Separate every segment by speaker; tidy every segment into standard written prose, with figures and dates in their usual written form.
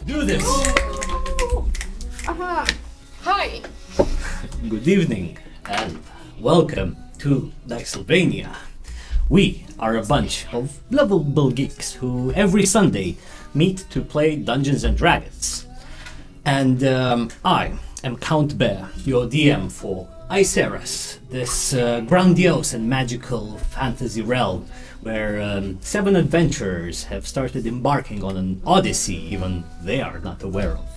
Speaker 1: do this.
Speaker 2: Hi.
Speaker 1: Good evening and welcome to Dicesylvania. We are a bunch of lovable geeks who every Sunday meet to play Dungeons and Dragons. And I am Count Bear, your DM for Eyceras, this grandiose and magical fantasy realm where 7 adventurers have started embarking on an odyssey even they are not aware of.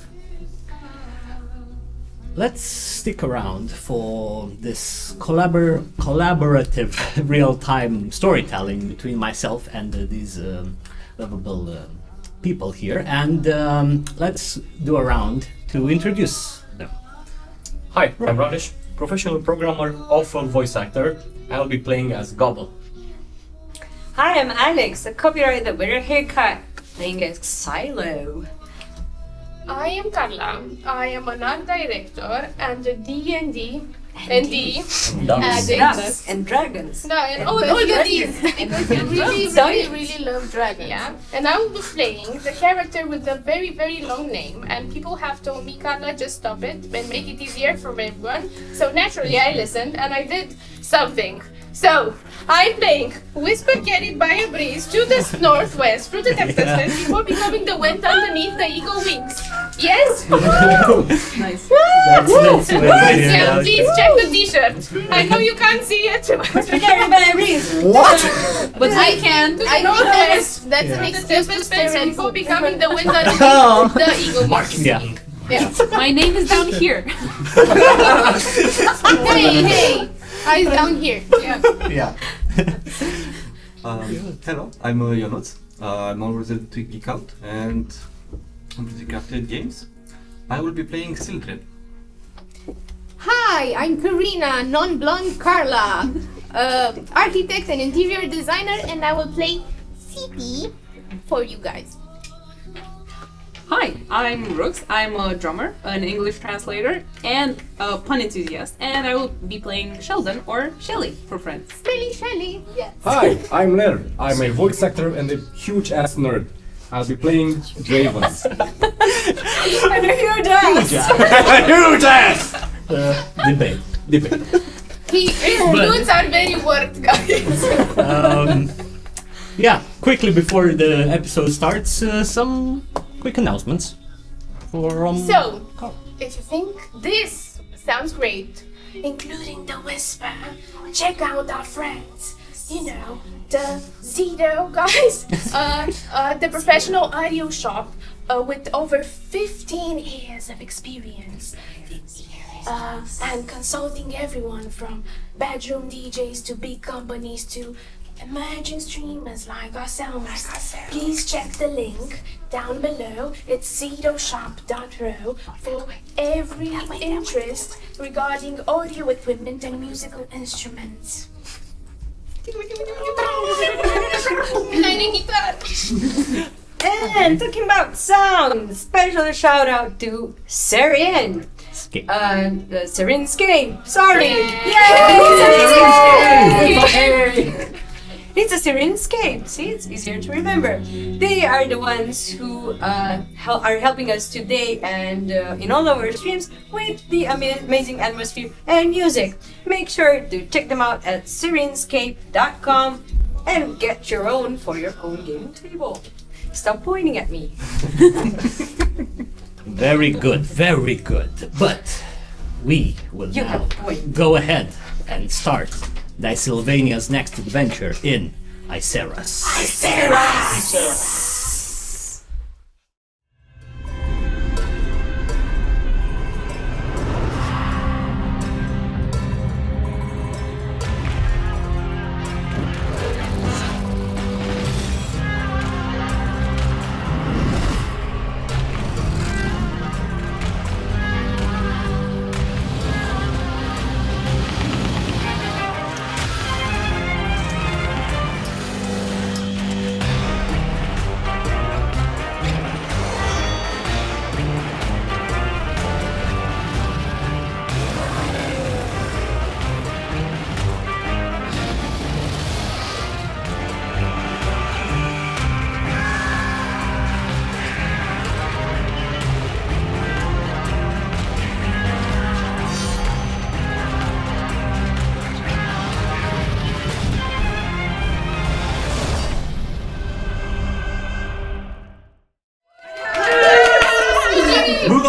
Speaker 1: Let's stick around for this collaborative real-time storytelling between myself and these lovable people here, and let's do a round to introduce them.
Speaker 3: Hi, I'm Radesh, professional programmer, awful voice actor. I'll be playing as Gobble.
Speaker 4: Hi, I'm Alex, a copywriter with a haircut, playing as Silo.
Speaker 2: I am Carla. I am an art director and a D&D
Speaker 4: Ducks and dragons.
Speaker 2: No, and all the D's because I really love dragons. Yeah, and I will be playing the character with a very, very long name, and people have told me, Carla, just stop it and make it easier for everyone. So naturally, I listened and I did something. So, I'm playing Whisper carried by a breeze to the northwest through the tempests before becoming the wind underneath the eagle wings. Yes?
Speaker 4: Nice.
Speaker 1: That's
Speaker 2: Yeah, please check the t-shirt. I know you can't see it.
Speaker 4: Whisper carried by a breeze.
Speaker 1: What?
Speaker 4: But I can.
Speaker 2: I know this. That's an excessive steps before becoming the wind underneath the eagle wings.
Speaker 1: Yeah.
Speaker 2: Yeah.
Speaker 4: My name is down here.
Speaker 2: Hey. I'm down here.
Speaker 1: Yeah.
Speaker 5: Hello, I'm Ionuț. I'm always ready to geek out and I'm pretty crafted at games. I will be playing Sildred.
Speaker 6: Hi, I'm Karina, non-blonde Carla, architect and interior designer, and I will play CP for you guys.
Speaker 7: Hi, I'm Rooks. I'm a drummer, an English translator, and a pun enthusiast, and I will be playing Sheldon or Shelly for friends.
Speaker 6: Shelly, yes.
Speaker 8: Hi, I'm Ler. I'm a voice actor and a huge ass nerd. I'll be playing Dravens.
Speaker 4: And a huge ass.
Speaker 1: Huge ass! Debate.
Speaker 2: His boots are very worked, guys.
Speaker 1: Yeah, quickly before the episode starts, some quick announcements for
Speaker 2: So, if you think this sounds great, including the Whisper, check out our friends. You know, the Zeedo guys, the professional audio shop with over 15 years of experience. And consulting everyone from bedroom DJs to big companies to emerging streamers like ourselves. Please check the link down below. It's zeedoshop.ro for every interest regarding audio equipment and musical instruments. Playing guitar.
Speaker 4: And talking about sound, special shout out to Serien. Serenscape. Sorry. Yay! It's a Serenscape. See, it's easier to remember. They are the ones who are helping us today and in all of our streams with the amazing atmosphere and music. Make sure to check them out at serenscape.com and get your own for your own game table. Stop pointing at me.
Speaker 1: Very good, very good. But we will now go ahead and start Dicesylvania's next adventure in Eyceras.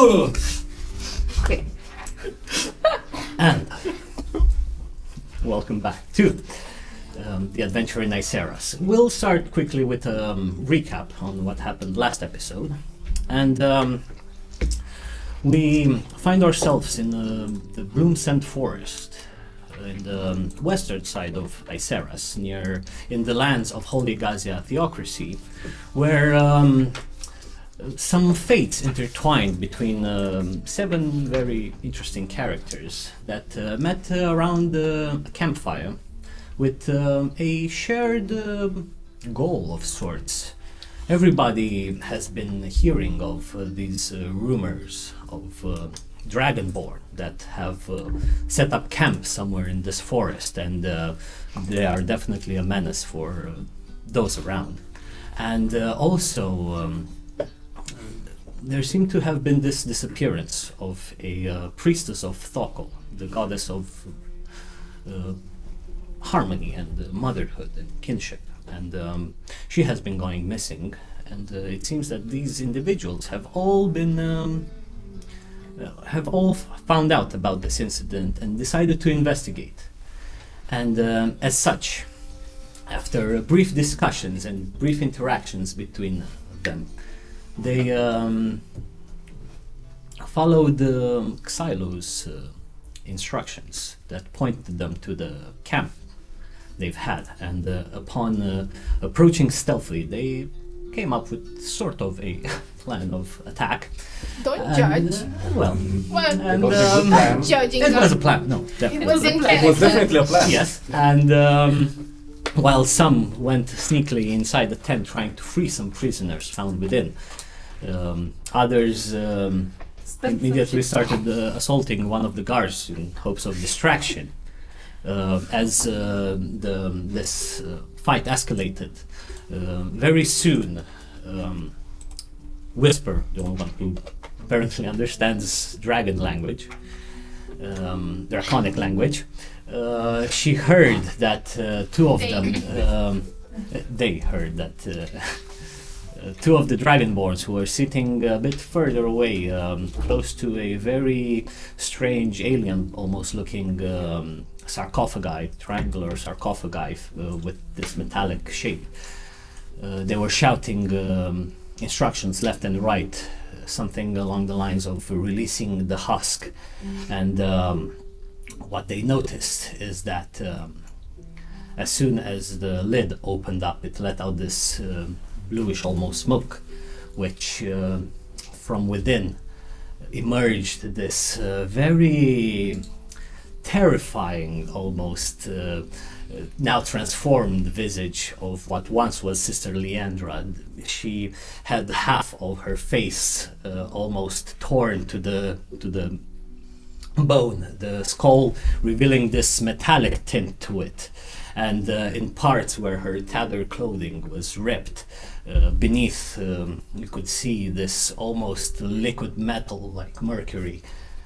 Speaker 4: Okay.
Speaker 1: And welcome back to the adventure in Eyceras. We'll start quickly with a recap on what happened last episode. And we find ourselves in the Bloomscent Forest in the western side of Eyceras, in the lands of Holy Gazia Theocracy, where some fates intertwined between 7 very interesting characters that met around a campfire with a shared goal of sorts. Everybody has been hearing of these rumors of dragonborn that have set up camp somewhere in this forest, and they are definitely a menace for those around. And also there seemed to have been this disappearance of a priestess of Thokol, the goddess of harmony and motherhood and kinship, and she has been going missing. And it seems that these individuals have all been found out about this incident and decided to investigate. And as such, after brief discussions and brief interactions between them, they followed Xylo's instructions that pointed them to the camp they've had, and upon approaching stealthily, they came up with sort of a plan of attack.
Speaker 6: Don't judge.
Speaker 1: Well,
Speaker 6: Well,
Speaker 1: and
Speaker 8: was a good plan.
Speaker 6: judging
Speaker 1: it was a
Speaker 6: us.
Speaker 1: plan. No,
Speaker 6: It
Speaker 1: definitely.
Speaker 6: was in
Speaker 8: It was definitely a plan.
Speaker 1: Yes, and while some went sneakily inside the tent trying to free some prisoners found within, others immediately started assaulting one of the guards in hopes of distraction. As this fight escalated, very soon, Whisper, the only one who apparently understands dragon language, draconic language, she heard that two of them, they heard that two of the dragonborns who were sitting a bit further away, close to a very strange alien almost looking sarcophagi, triangular sarcophagi with this metallic shape. They were shouting instructions left and right, something along the lines of releasing the husk. And what they noticed is that as soon as the lid opened up, it let out this bluish almost smoke, which from within emerged this very terrifying, almost now transformed visage of what once was Sister Leandra. She had half of her face almost torn to the bone, the skull revealing this metallic tint to it, and in parts where her tattered clothing was ripped, beneath you could see this almost liquid metal like mercury,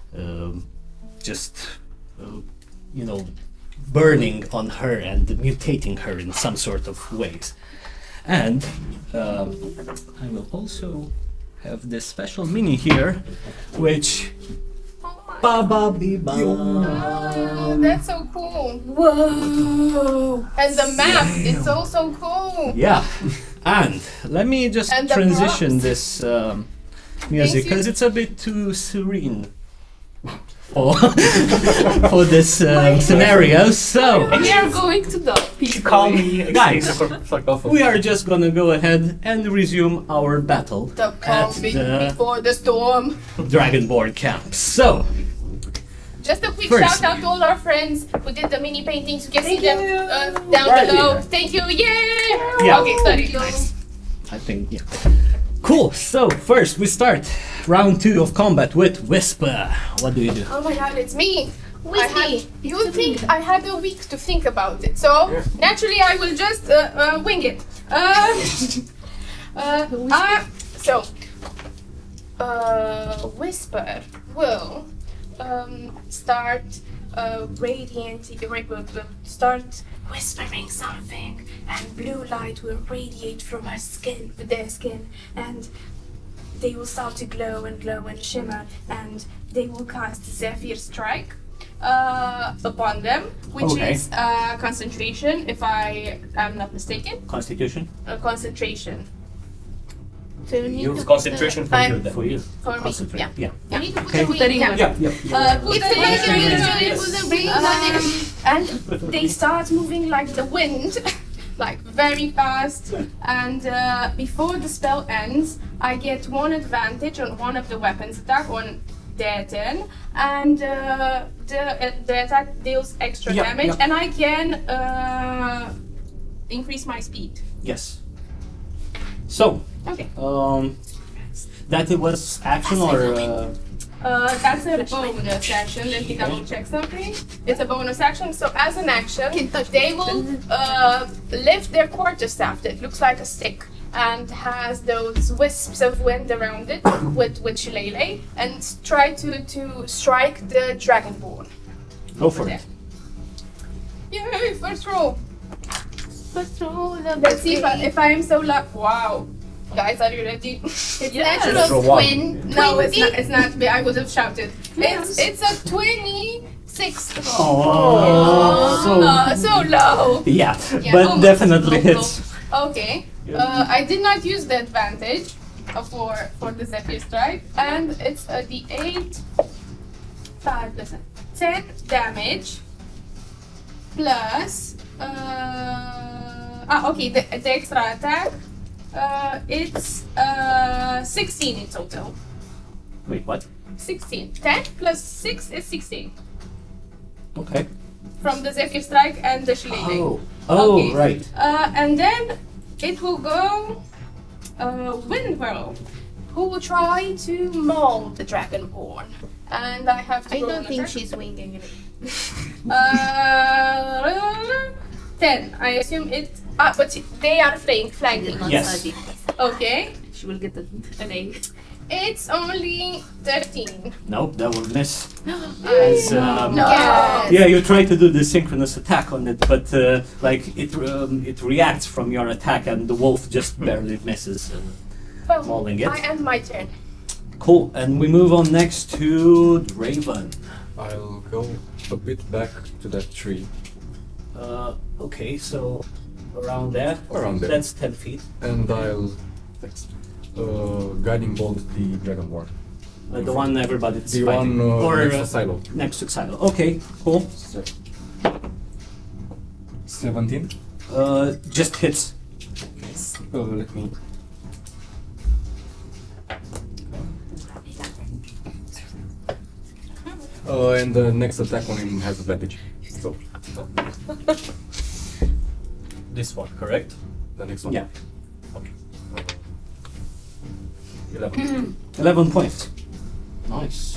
Speaker 1: just you know, burning on her and mutating her in some sort of ways. And I will also have this special mini here, which ba bee ba.
Speaker 6: Oh, that's so cool.
Speaker 4: Whoa!
Speaker 6: And the map, it's also cool.
Speaker 1: Yeah, and let me just
Speaker 6: And the
Speaker 1: transition
Speaker 6: props.
Speaker 1: this music
Speaker 6: you.
Speaker 1: because it's a bit too serene for for this scenario. So
Speaker 7: We are going to die.
Speaker 3: Call me
Speaker 1: Guys,
Speaker 3: sarcophagus.
Speaker 1: we are just gonna go ahead and resume our battle
Speaker 6: The calm
Speaker 1: at the
Speaker 6: before the storm.
Speaker 1: Dragonborn camp. So,
Speaker 6: Just a quick
Speaker 1: First.
Speaker 6: shout out to all our friends who did the mini paintings. You can
Speaker 4: Thank
Speaker 6: see them
Speaker 4: you.
Speaker 6: down
Speaker 8: Right
Speaker 6: below.
Speaker 8: here.
Speaker 6: Thank you. Yay!
Speaker 1: Yeah.
Speaker 6: Okay, sorry. Nice.
Speaker 1: I think, yeah. Cool, so first we start round 2 of combat with Whisper. What do you do?
Speaker 6: Oh my god, it's me.
Speaker 2: With me.
Speaker 6: You would think I had a week to think about it, so naturally I will just wing it. Whisper will start start whispering something, and blue light will radiate from her skin, their skin, and
Speaker 2: they will start to glow and shimmer, and they will cast Zephyr Strike upon them, which
Speaker 1: Okay.
Speaker 2: is concentration, if I am not mistaken.
Speaker 1: Constitution
Speaker 2: Concentration.
Speaker 6: So you need
Speaker 3: Use
Speaker 6: to
Speaker 3: concentration for
Speaker 2: I'm-
Speaker 3: you then.
Speaker 1: for you.
Speaker 2: For me,
Speaker 1: Concentrate.
Speaker 2: yeah.
Speaker 1: Yeah.
Speaker 6: You need to put
Speaker 2: Yeah.
Speaker 6: the
Speaker 7: Put that in
Speaker 6: ring.
Speaker 7: one.
Speaker 1: Yeah.
Speaker 2: Put
Speaker 6: It's
Speaker 2: the
Speaker 6: the
Speaker 2: ring
Speaker 6: ring,
Speaker 2: in.
Speaker 6: put the ring on it.
Speaker 2: And they start moving like the wind, like very fast. And before the spell ends, I get one advantage on one of the weapons attack on their turn, and the attack deals extra
Speaker 1: Yep,
Speaker 2: damage,
Speaker 1: yep.
Speaker 2: and I can increase my speed.
Speaker 1: Yes. So,
Speaker 2: Okay.
Speaker 1: that it was action or
Speaker 2: That's a bonus action. Let me double check something. It's a bonus action. So as an action, they will lift their quarterstaff that looks like a stick and has those wisps of wind around it with shillelagh, and try to strike the dragonborn.
Speaker 1: go for it.
Speaker 2: Yay! First roll.
Speaker 6: First roll of
Speaker 2: Let's see
Speaker 6: the
Speaker 2: if I am so lucky. Wow. Guys, are you ready?
Speaker 6: It's
Speaker 1: Let's
Speaker 6: natural
Speaker 1: roll one.
Speaker 6: twin.
Speaker 2: No, it's
Speaker 6: 20.
Speaker 2: not. It's not. I would have shouted. It's a 26 roll.
Speaker 1: Oh,
Speaker 2: So low.
Speaker 1: yeah,
Speaker 2: Yeah,
Speaker 1: but
Speaker 2: almost
Speaker 1: definitely
Speaker 2: local.
Speaker 1: hits.
Speaker 2: Okay. I did not use the advantage for the Zephyr Strike, and it's a D8. 5 plus 10 damage plus. Okay. The extra attack. It's 16 in total.
Speaker 1: Wait, what?
Speaker 2: 16. 10 plus 6 is 16
Speaker 1: Okay.
Speaker 2: from the Zephyr Strike and the shillelagh.
Speaker 1: Oh,
Speaker 2: Okay.
Speaker 1: right.
Speaker 2: And then it will go Wind Whirl, who will try to maul the Dragonborn. And I have to
Speaker 6: I
Speaker 2: roll
Speaker 6: don't
Speaker 2: an
Speaker 6: think
Speaker 2: attack.
Speaker 6: she's winging it.
Speaker 2: 10. I assume it. But they are flanking.
Speaker 1: Yes.
Speaker 2: Okay.
Speaker 7: She will get an A.
Speaker 2: It's only 13.
Speaker 1: Nope, that will miss. As,
Speaker 2: No.
Speaker 1: yeah, you try to do the synchronous attack on it, but like it reacts from your attack, and the wolf just barely misses,
Speaker 2: Well,
Speaker 1: mauling it.
Speaker 2: I end my turn.
Speaker 1: Cool, and we move on next to Draven.
Speaker 8: I'll go a bit back to that tree.
Speaker 1: Okay, so around there.
Speaker 8: Around there.
Speaker 1: That's 10 feet.
Speaker 8: And I'll guiding bolt the dragonborn.
Speaker 1: The one everybody's
Speaker 8: The
Speaker 1: fighting.
Speaker 8: one
Speaker 1: or
Speaker 8: next to silo.
Speaker 1: next to Silo. Okay, cool.
Speaker 8: 17.
Speaker 1: Just hits.
Speaker 8: Let me. And the next attack on him has advantage. So
Speaker 3: This one, correct?
Speaker 8: the next one.
Speaker 1: Yeah.
Speaker 3: Okay. 11.
Speaker 1: 11 points. Nice.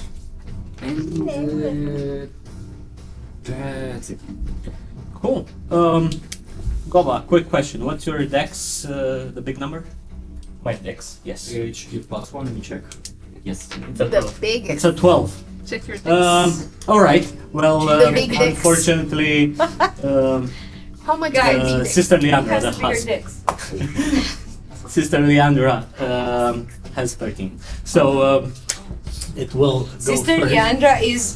Speaker 8: That's it.
Speaker 1: Cool. Goba, quick question. What's your dex, the big number?
Speaker 3: My dex.
Speaker 1: Yes.
Speaker 3: HP plus 1, let me check. Yes, it's a
Speaker 6: The
Speaker 3: 12.
Speaker 6: big.
Speaker 1: It's a 12.
Speaker 7: Check your
Speaker 1: Alright. Well,
Speaker 6: The big dicks.
Speaker 1: unfortunately,
Speaker 6: How much
Speaker 4: Guys,
Speaker 6: is it?
Speaker 1: Sister Leandra,
Speaker 4: Has
Speaker 1: the
Speaker 4: bigger
Speaker 1: Husk.
Speaker 4: dicks.
Speaker 1: Sister Leandra has 13. So it will go
Speaker 4: Sister
Speaker 1: for
Speaker 4: Leandra is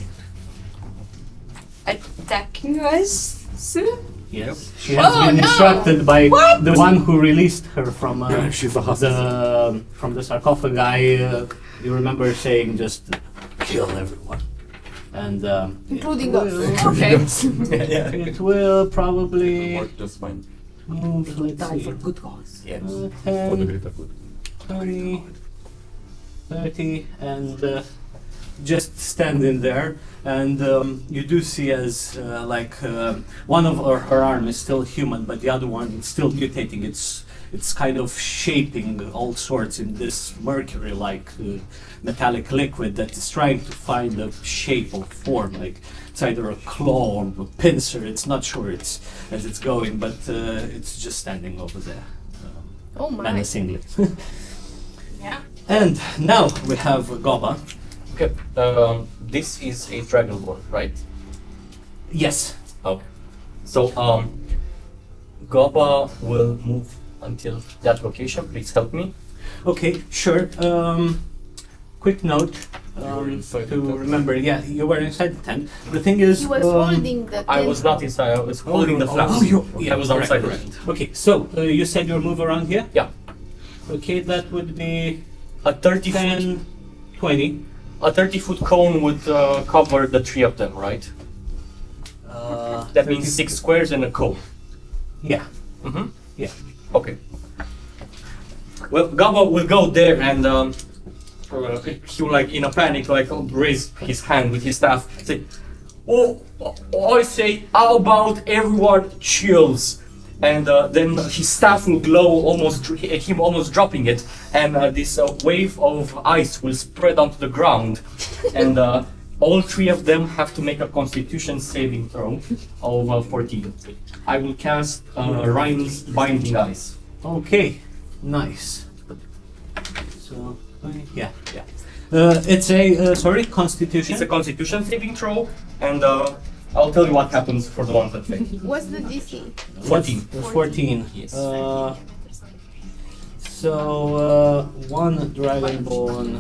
Speaker 4: attacking us soon.
Speaker 1: Yes. She has been instructed by the one who released her from
Speaker 8: She's a husk.
Speaker 1: from the sarcophagi. You remember saying just kill everyone, and
Speaker 6: Including us.
Speaker 2: Okay.
Speaker 1: it will probably
Speaker 8: Worked just fine.
Speaker 1: move. Let's
Speaker 4: Die
Speaker 1: see.
Speaker 4: for good cause.
Speaker 3: Yes.
Speaker 8: For the
Speaker 1: 10,
Speaker 8: greater good.
Speaker 1: 20, 30, and just standing there. And you do see as one of her arm is still human, but the other one is still mutating. It's kind of shaping all sorts in this mercury-like metallic liquid that is trying to find a shape or form. Like it's either a claw or a pincer. It's not sure it's as it's going, but it's just standing over there,
Speaker 6: Oh my.
Speaker 1: menacingly.
Speaker 2: Yeah.
Speaker 1: And now we have Goba.
Speaker 3: Okay, this is a dragonborn, right?
Speaker 1: Yes.
Speaker 3: Okay. So, Goba will move until that location. Please help me.
Speaker 1: Okay, sure. Quick note to remember. Yeah, you were inside the tent. The thing is,
Speaker 6: He was holding the
Speaker 3: I was not inside, I was holding the flask. I was outside.
Speaker 1: Okay, so you said you'll move around here.
Speaker 3: Yeah.
Speaker 1: Okay, that would be
Speaker 3: A 30
Speaker 1: 10,
Speaker 3: foot
Speaker 1: 20.
Speaker 3: a 30-foot cone would cover the three of them, right? That means 6 squares and a cone.
Speaker 1: Yeah.
Speaker 3: Mm-hmm.
Speaker 1: Yeah.
Speaker 3: Okay. Well, Gaba will go there and he will, like, in a panic, like, raise his hand with his staff, say, "Oh, I say, how about everyone chills?" And then his staff will glow, him almost dropping it, and this wave of ice will spread onto the ground, and all three of them have to make a Constitution saving throw of 14. I will cast Ryan's Binding Ice.
Speaker 1: Okay. Nice. So yeah. It's a Constitution.
Speaker 3: It's a Constitution saving throw, and I'll tell you what happens for the ones that fail.
Speaker 6: What's the DC?
Speaker 3: 14.
Speaker 1: 14.
Speaker 3: Yes.
Speaker 1: So one dragonborn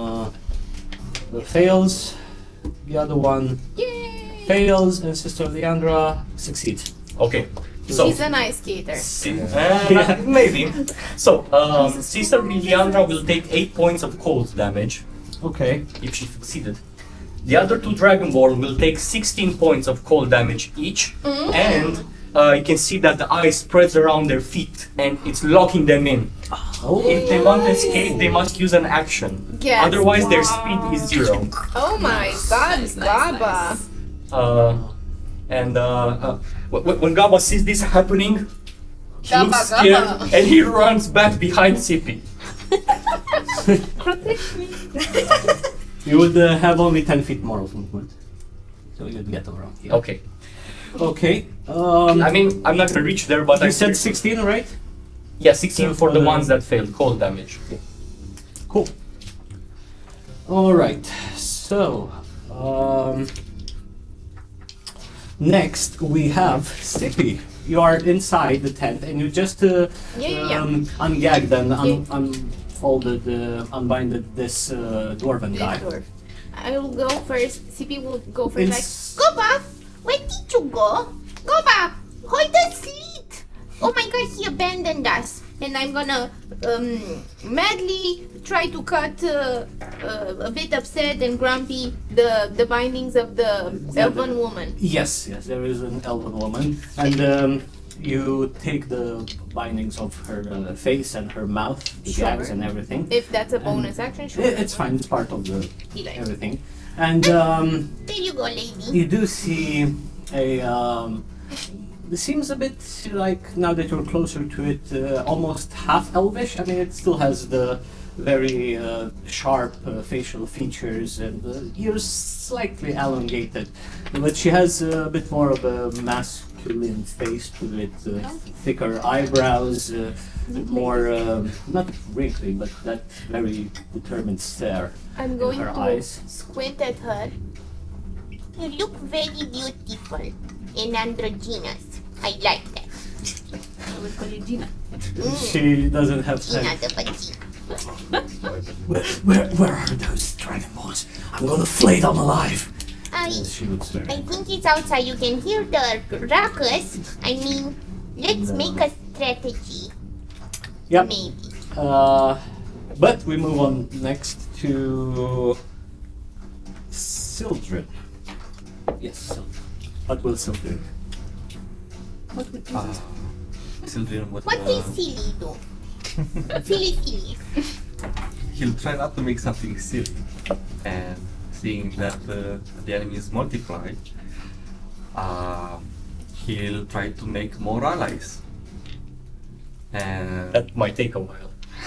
Speaker 1: fails, the other one
Speaker 6: Yay!
Speaker 1: fails, and Sister Leandra succeeds.
Speaker 3: Okay. So
Speaker 6: She's an ice skater.
Speaker 3: maybe. So Sister Leandra will take 8 points of cold damage
Speaker 1: Okay.
Speaker 3: if she succeeded. The other two Dragonborn will take 16 points of cold damage each, and you can see that the ice spreads around their feet and it's locking them in. If they want to escape, they must use an action.
Speaker 6: Yes.
Speaker 3: Otherwise, their speed is 0.
Speaker 6: Oh my god, Gaba.
Speaker 3: When Gaba sees this happening, he
Speaker 6: Gaba,
Speaker 3: looks scared
Speaker 6: Gaba.
Speaker 3: and he runs back behind Sippy.
Speaker 4: Protect me.
Speaker 1: You would have only 10 feet more of movement, so you'd get around here.
Speaker 3: Okay.
Speaker 1: Okay.
Speaker 3: I mean, I'm not gonna reach there, but
Speaker 1: You said 16, right?
Speaker 3: yeah, 16 for the ones that failed cold damage.
Speaker 1: Cool. All right. So, next we have Sippy. You are inside the tent, and you just ungagged and unfolded, unbinded this dwarven guy.
Speaker 6: I will go first. CP will go first.
Speaker 1: It's-
Speaker 6: Like, Goba, where did you go? Goba, hold the seat. Oh my god, he abandoned us. And I'm gonna madly try to cut a bit upset and grumpy the bindings of the elven woman.
Speaker 1: Yes, there is an elven woman, and you take the bindings of her face and her mouth, the
Speaker 6: Sure.
Speaker 1: gags and everything.
Speaker 6: If that's a bonus action, sure.
Speaker 1: It's fine. It's part of the
Speaker 6: Like,
Speaker 1: everything, and
Speaker 6: there you go, lady.
Speaker 1: you do see a. It seems a bit like, now that you're closer to it, almost half elvish. I mean, it still has the very sharp facial features and the ears slightly elongated, but she has a bit more of a masculine face to it, thicker eyebrows, more not wrinkly, but that very determined stare
Speaker 6: I'm
Speaker 1: in
Speaker 6: going
Speaker 1: her
Speaker 6: to
Speaker 1: eyes.
Speaker 6: squint at her. You look very beautiful and androgynous. I like that.
Speaker 7: I would call you Gina.
Speaker 1: She doesn't have
Speaker 6: Gina
Speaker 1: time.
Speaker 6: the vagina.
Speaker 1: Where are those dragonborns? I'm gonna flay them alive.
Speaker 6: I
Speaker 1: She looks very.
Speaker 6: think it's outside. You can hear the ruckus. I mean, let's make a strategy.
Speaker 1: Yep.
Speaker 6: Maybe.
Speaker 1: But we move on next to Sildren. Yes, Sildren. What will Sildren?
Speaker 5: Children,
Speaker 6: What will silly do? Silly.
Speaker 5: he'll try not to make something silly, and seeing that the enemy is multiplied, he'll try to make more allies. And
Speaker 3: That might take a while.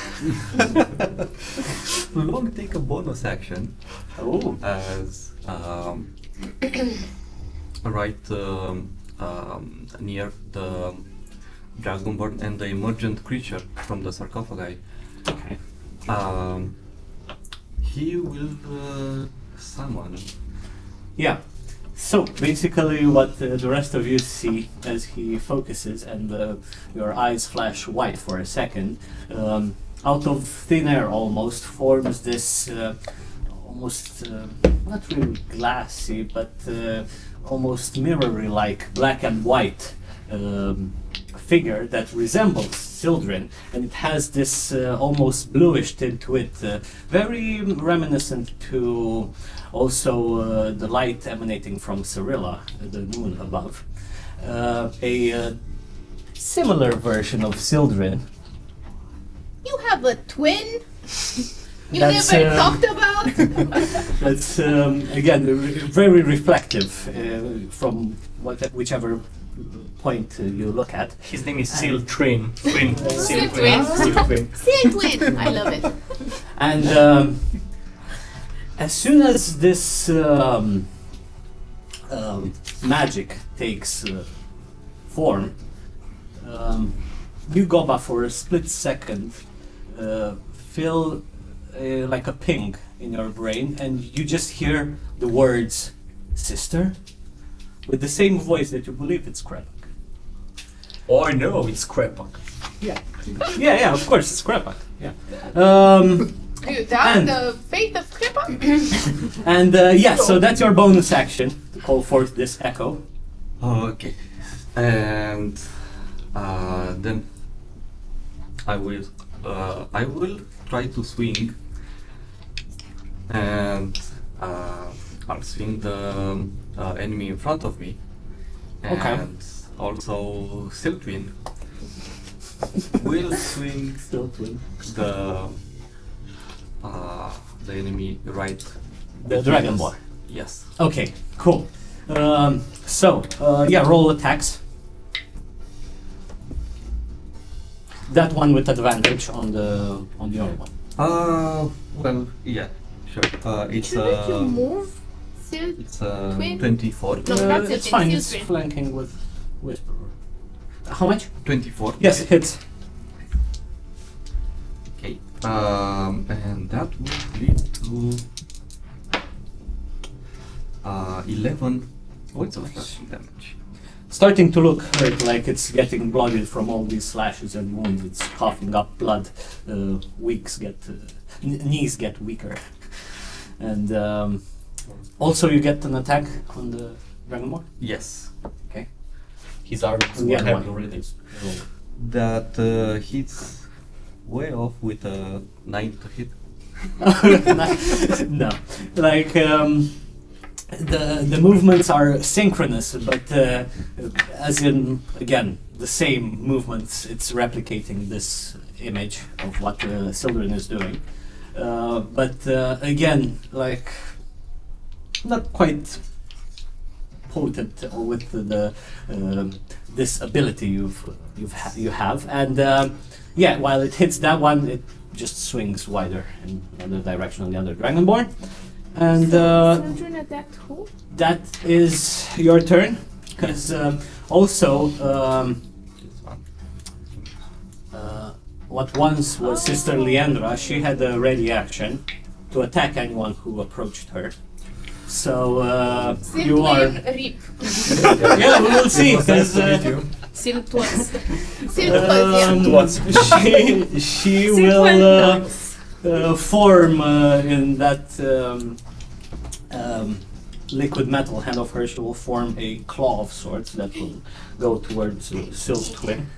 Speaker 5: we'll take a bonus action
Speaker 1: Oh.
Speaker 5: as right near the dragonborn and the emergent creature from the sarcophagi.
Speaker 1: Okay.
Speaker 5: He will summon.
Speaker 1: Yeah. So basically, what the rest of you see as he focuses, and your eyes flash white for a second. out of thin air almost forms this almost not really glassy, but almost mirror-like black and white figure that resembles Sildren, and it has this almost bluish tint to it, very reminiscent to also the light emanating from Cyrilla, the moon above. A similar version of Sildren.
Speaker 6: You have a twin? You
Speaker 1: That's,
Speaker 6: never talked about?
Speaker 1: That's again very reflective from whichever point you look at.
Speaker 3: His name is Seal Twin. Twin. Seal
Speaker 2: Twin.
Speaker 3: Seal Twin.
Speaker 6: See twin. I love it.
Speaker 1: And as soon as this magic takes form, you, Goba, for a split second feel like a ping in your brain, and you just hear the words "sister" with the same voice that you believe it's Krepak.
Speaker 3: Oh, I know, it's Krepak.
Speaker 1: Yeah, of course it's Krepak. Yeah.
Speaker 2: You doubt
Speaker 1: And-
Speaker 2: the faith of Kripa?
Speaker 1: And yeah, so that's your bonus action to call forth this echo.
Speaker 5: Okay. And then I will try to swing, and I'll swing the enemy in front of me, and
Speaker 1: Okay.
Speaker 5: also Siltwin will swing
Speaker 1: Still twin.
Speaker 5: the enemy right.
Speaker 1: The dragonborn.
Speaker 5: Yes.
Speaker 1: Okay, cool. So yeah, roll attacks. That one with advantage on the other one.
Speaker 5: Well, yeah, sure. It's
Speaker 6: Shouldn't you move? Sil-
Speaker 5: it's
Speaker 6: twin?
Speaker 5: 24.
Speaker 6: No, that's
Speaker 1: it's
Speaker 6: it,
Speaker 1: fine.
Speaker 6: it's
Speaker 1: It's
Speaker 6: twin.
Speaker 1: flanking with Whisperer. How much?
Speaker 5: 24.
Speaker 1: Yes, it hits.
Speaker 5: Okay. And that would lead to 11 points of slashing damage.
Speaker 1: Starting to look hurt, like it's getting bloodied from all these slashes and wounds. It's coughing up blood. Knees get weaker, and also you get an attack on the dragonborn.
Speaker 5: Yes.
Speaker 1: Okay.
Speaker 3: His arm is
Speaker 1: The other
Speaker 3: heavy
Speaker 1: one.
Speaker 3: already.
Speaker 5: That hits way off with a 9 to hit.
Speaker 1: No, like the movements are synchronous, but as in again the same movements. It's replicating this image of what Sildren is doing, but again, like not quite potent with the this ability you have, and yeah, while it hits that one, it just swings wider in another direction on the other dragonborn, and
Speaker 2: Children attacked who?
Speaker 1: that is your turn, because also
Speaker 5: This one.
Speaker 1: what once was Sister Leandra, she had a ready action to attack anyone who approached her. So you are.
Speaker 2: Rip.
Speaker 1: Yeah, we will see. Because
Speaker 7: Sil twas.
Speaker 1: she will form in that liquid metal hand of hers. She will form a claw of sorts that will go towards Sil's twin.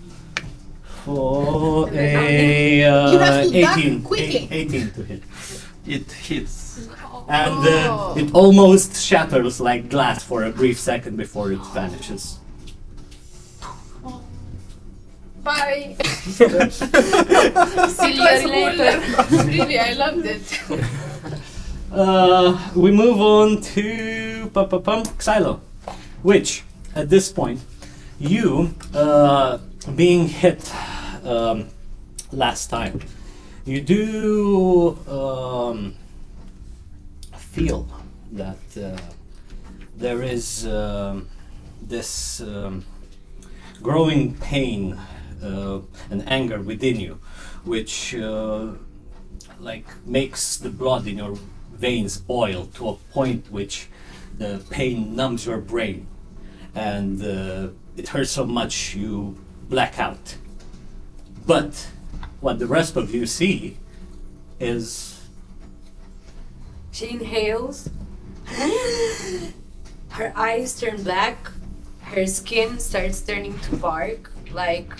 Speaker 1: For a
Speaker 6: You have to duck
Speaker 1: 18,
Speaker 6: quickly.
Speaker 1: 18 to hit.
Speaker 5: It hits.
Speaker 1: And it almost shatters like glass for a brief second before it vanishes.
Speaker 2: Bye.
Speaker 7: See you later.
Speaker 2: Really, I loved it.
Speaker 1: We move on to Xylo, which at this point, you being hit last time, you do feel that there is this growing pain and anger within you, which like makes the blood in your veins boil to a point which the pain numbs your brain, and it hurts so much you black out. But what the rest of you see is
Speaker 4: She inhales. Her eyes turn black. Her skin starts turning to bark, like,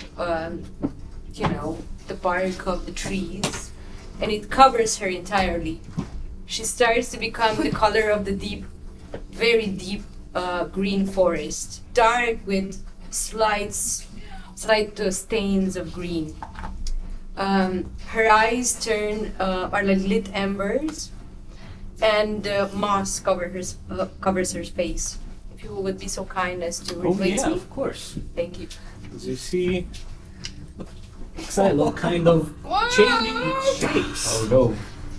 Speaker 4: the bark of the trees. And it covers her entirely. She starts to become the color of the deep, very deep green forest. Dark with slight stains of green. Her eyes are like lit embers. And moss covers her face. If you would be so kind as to replace me.
Speaker 1: of course.
Speaker 4: Thank you.
Speaker 1: As you see, Xylo kind of changing its shapes.
Speaker 8: Oh no.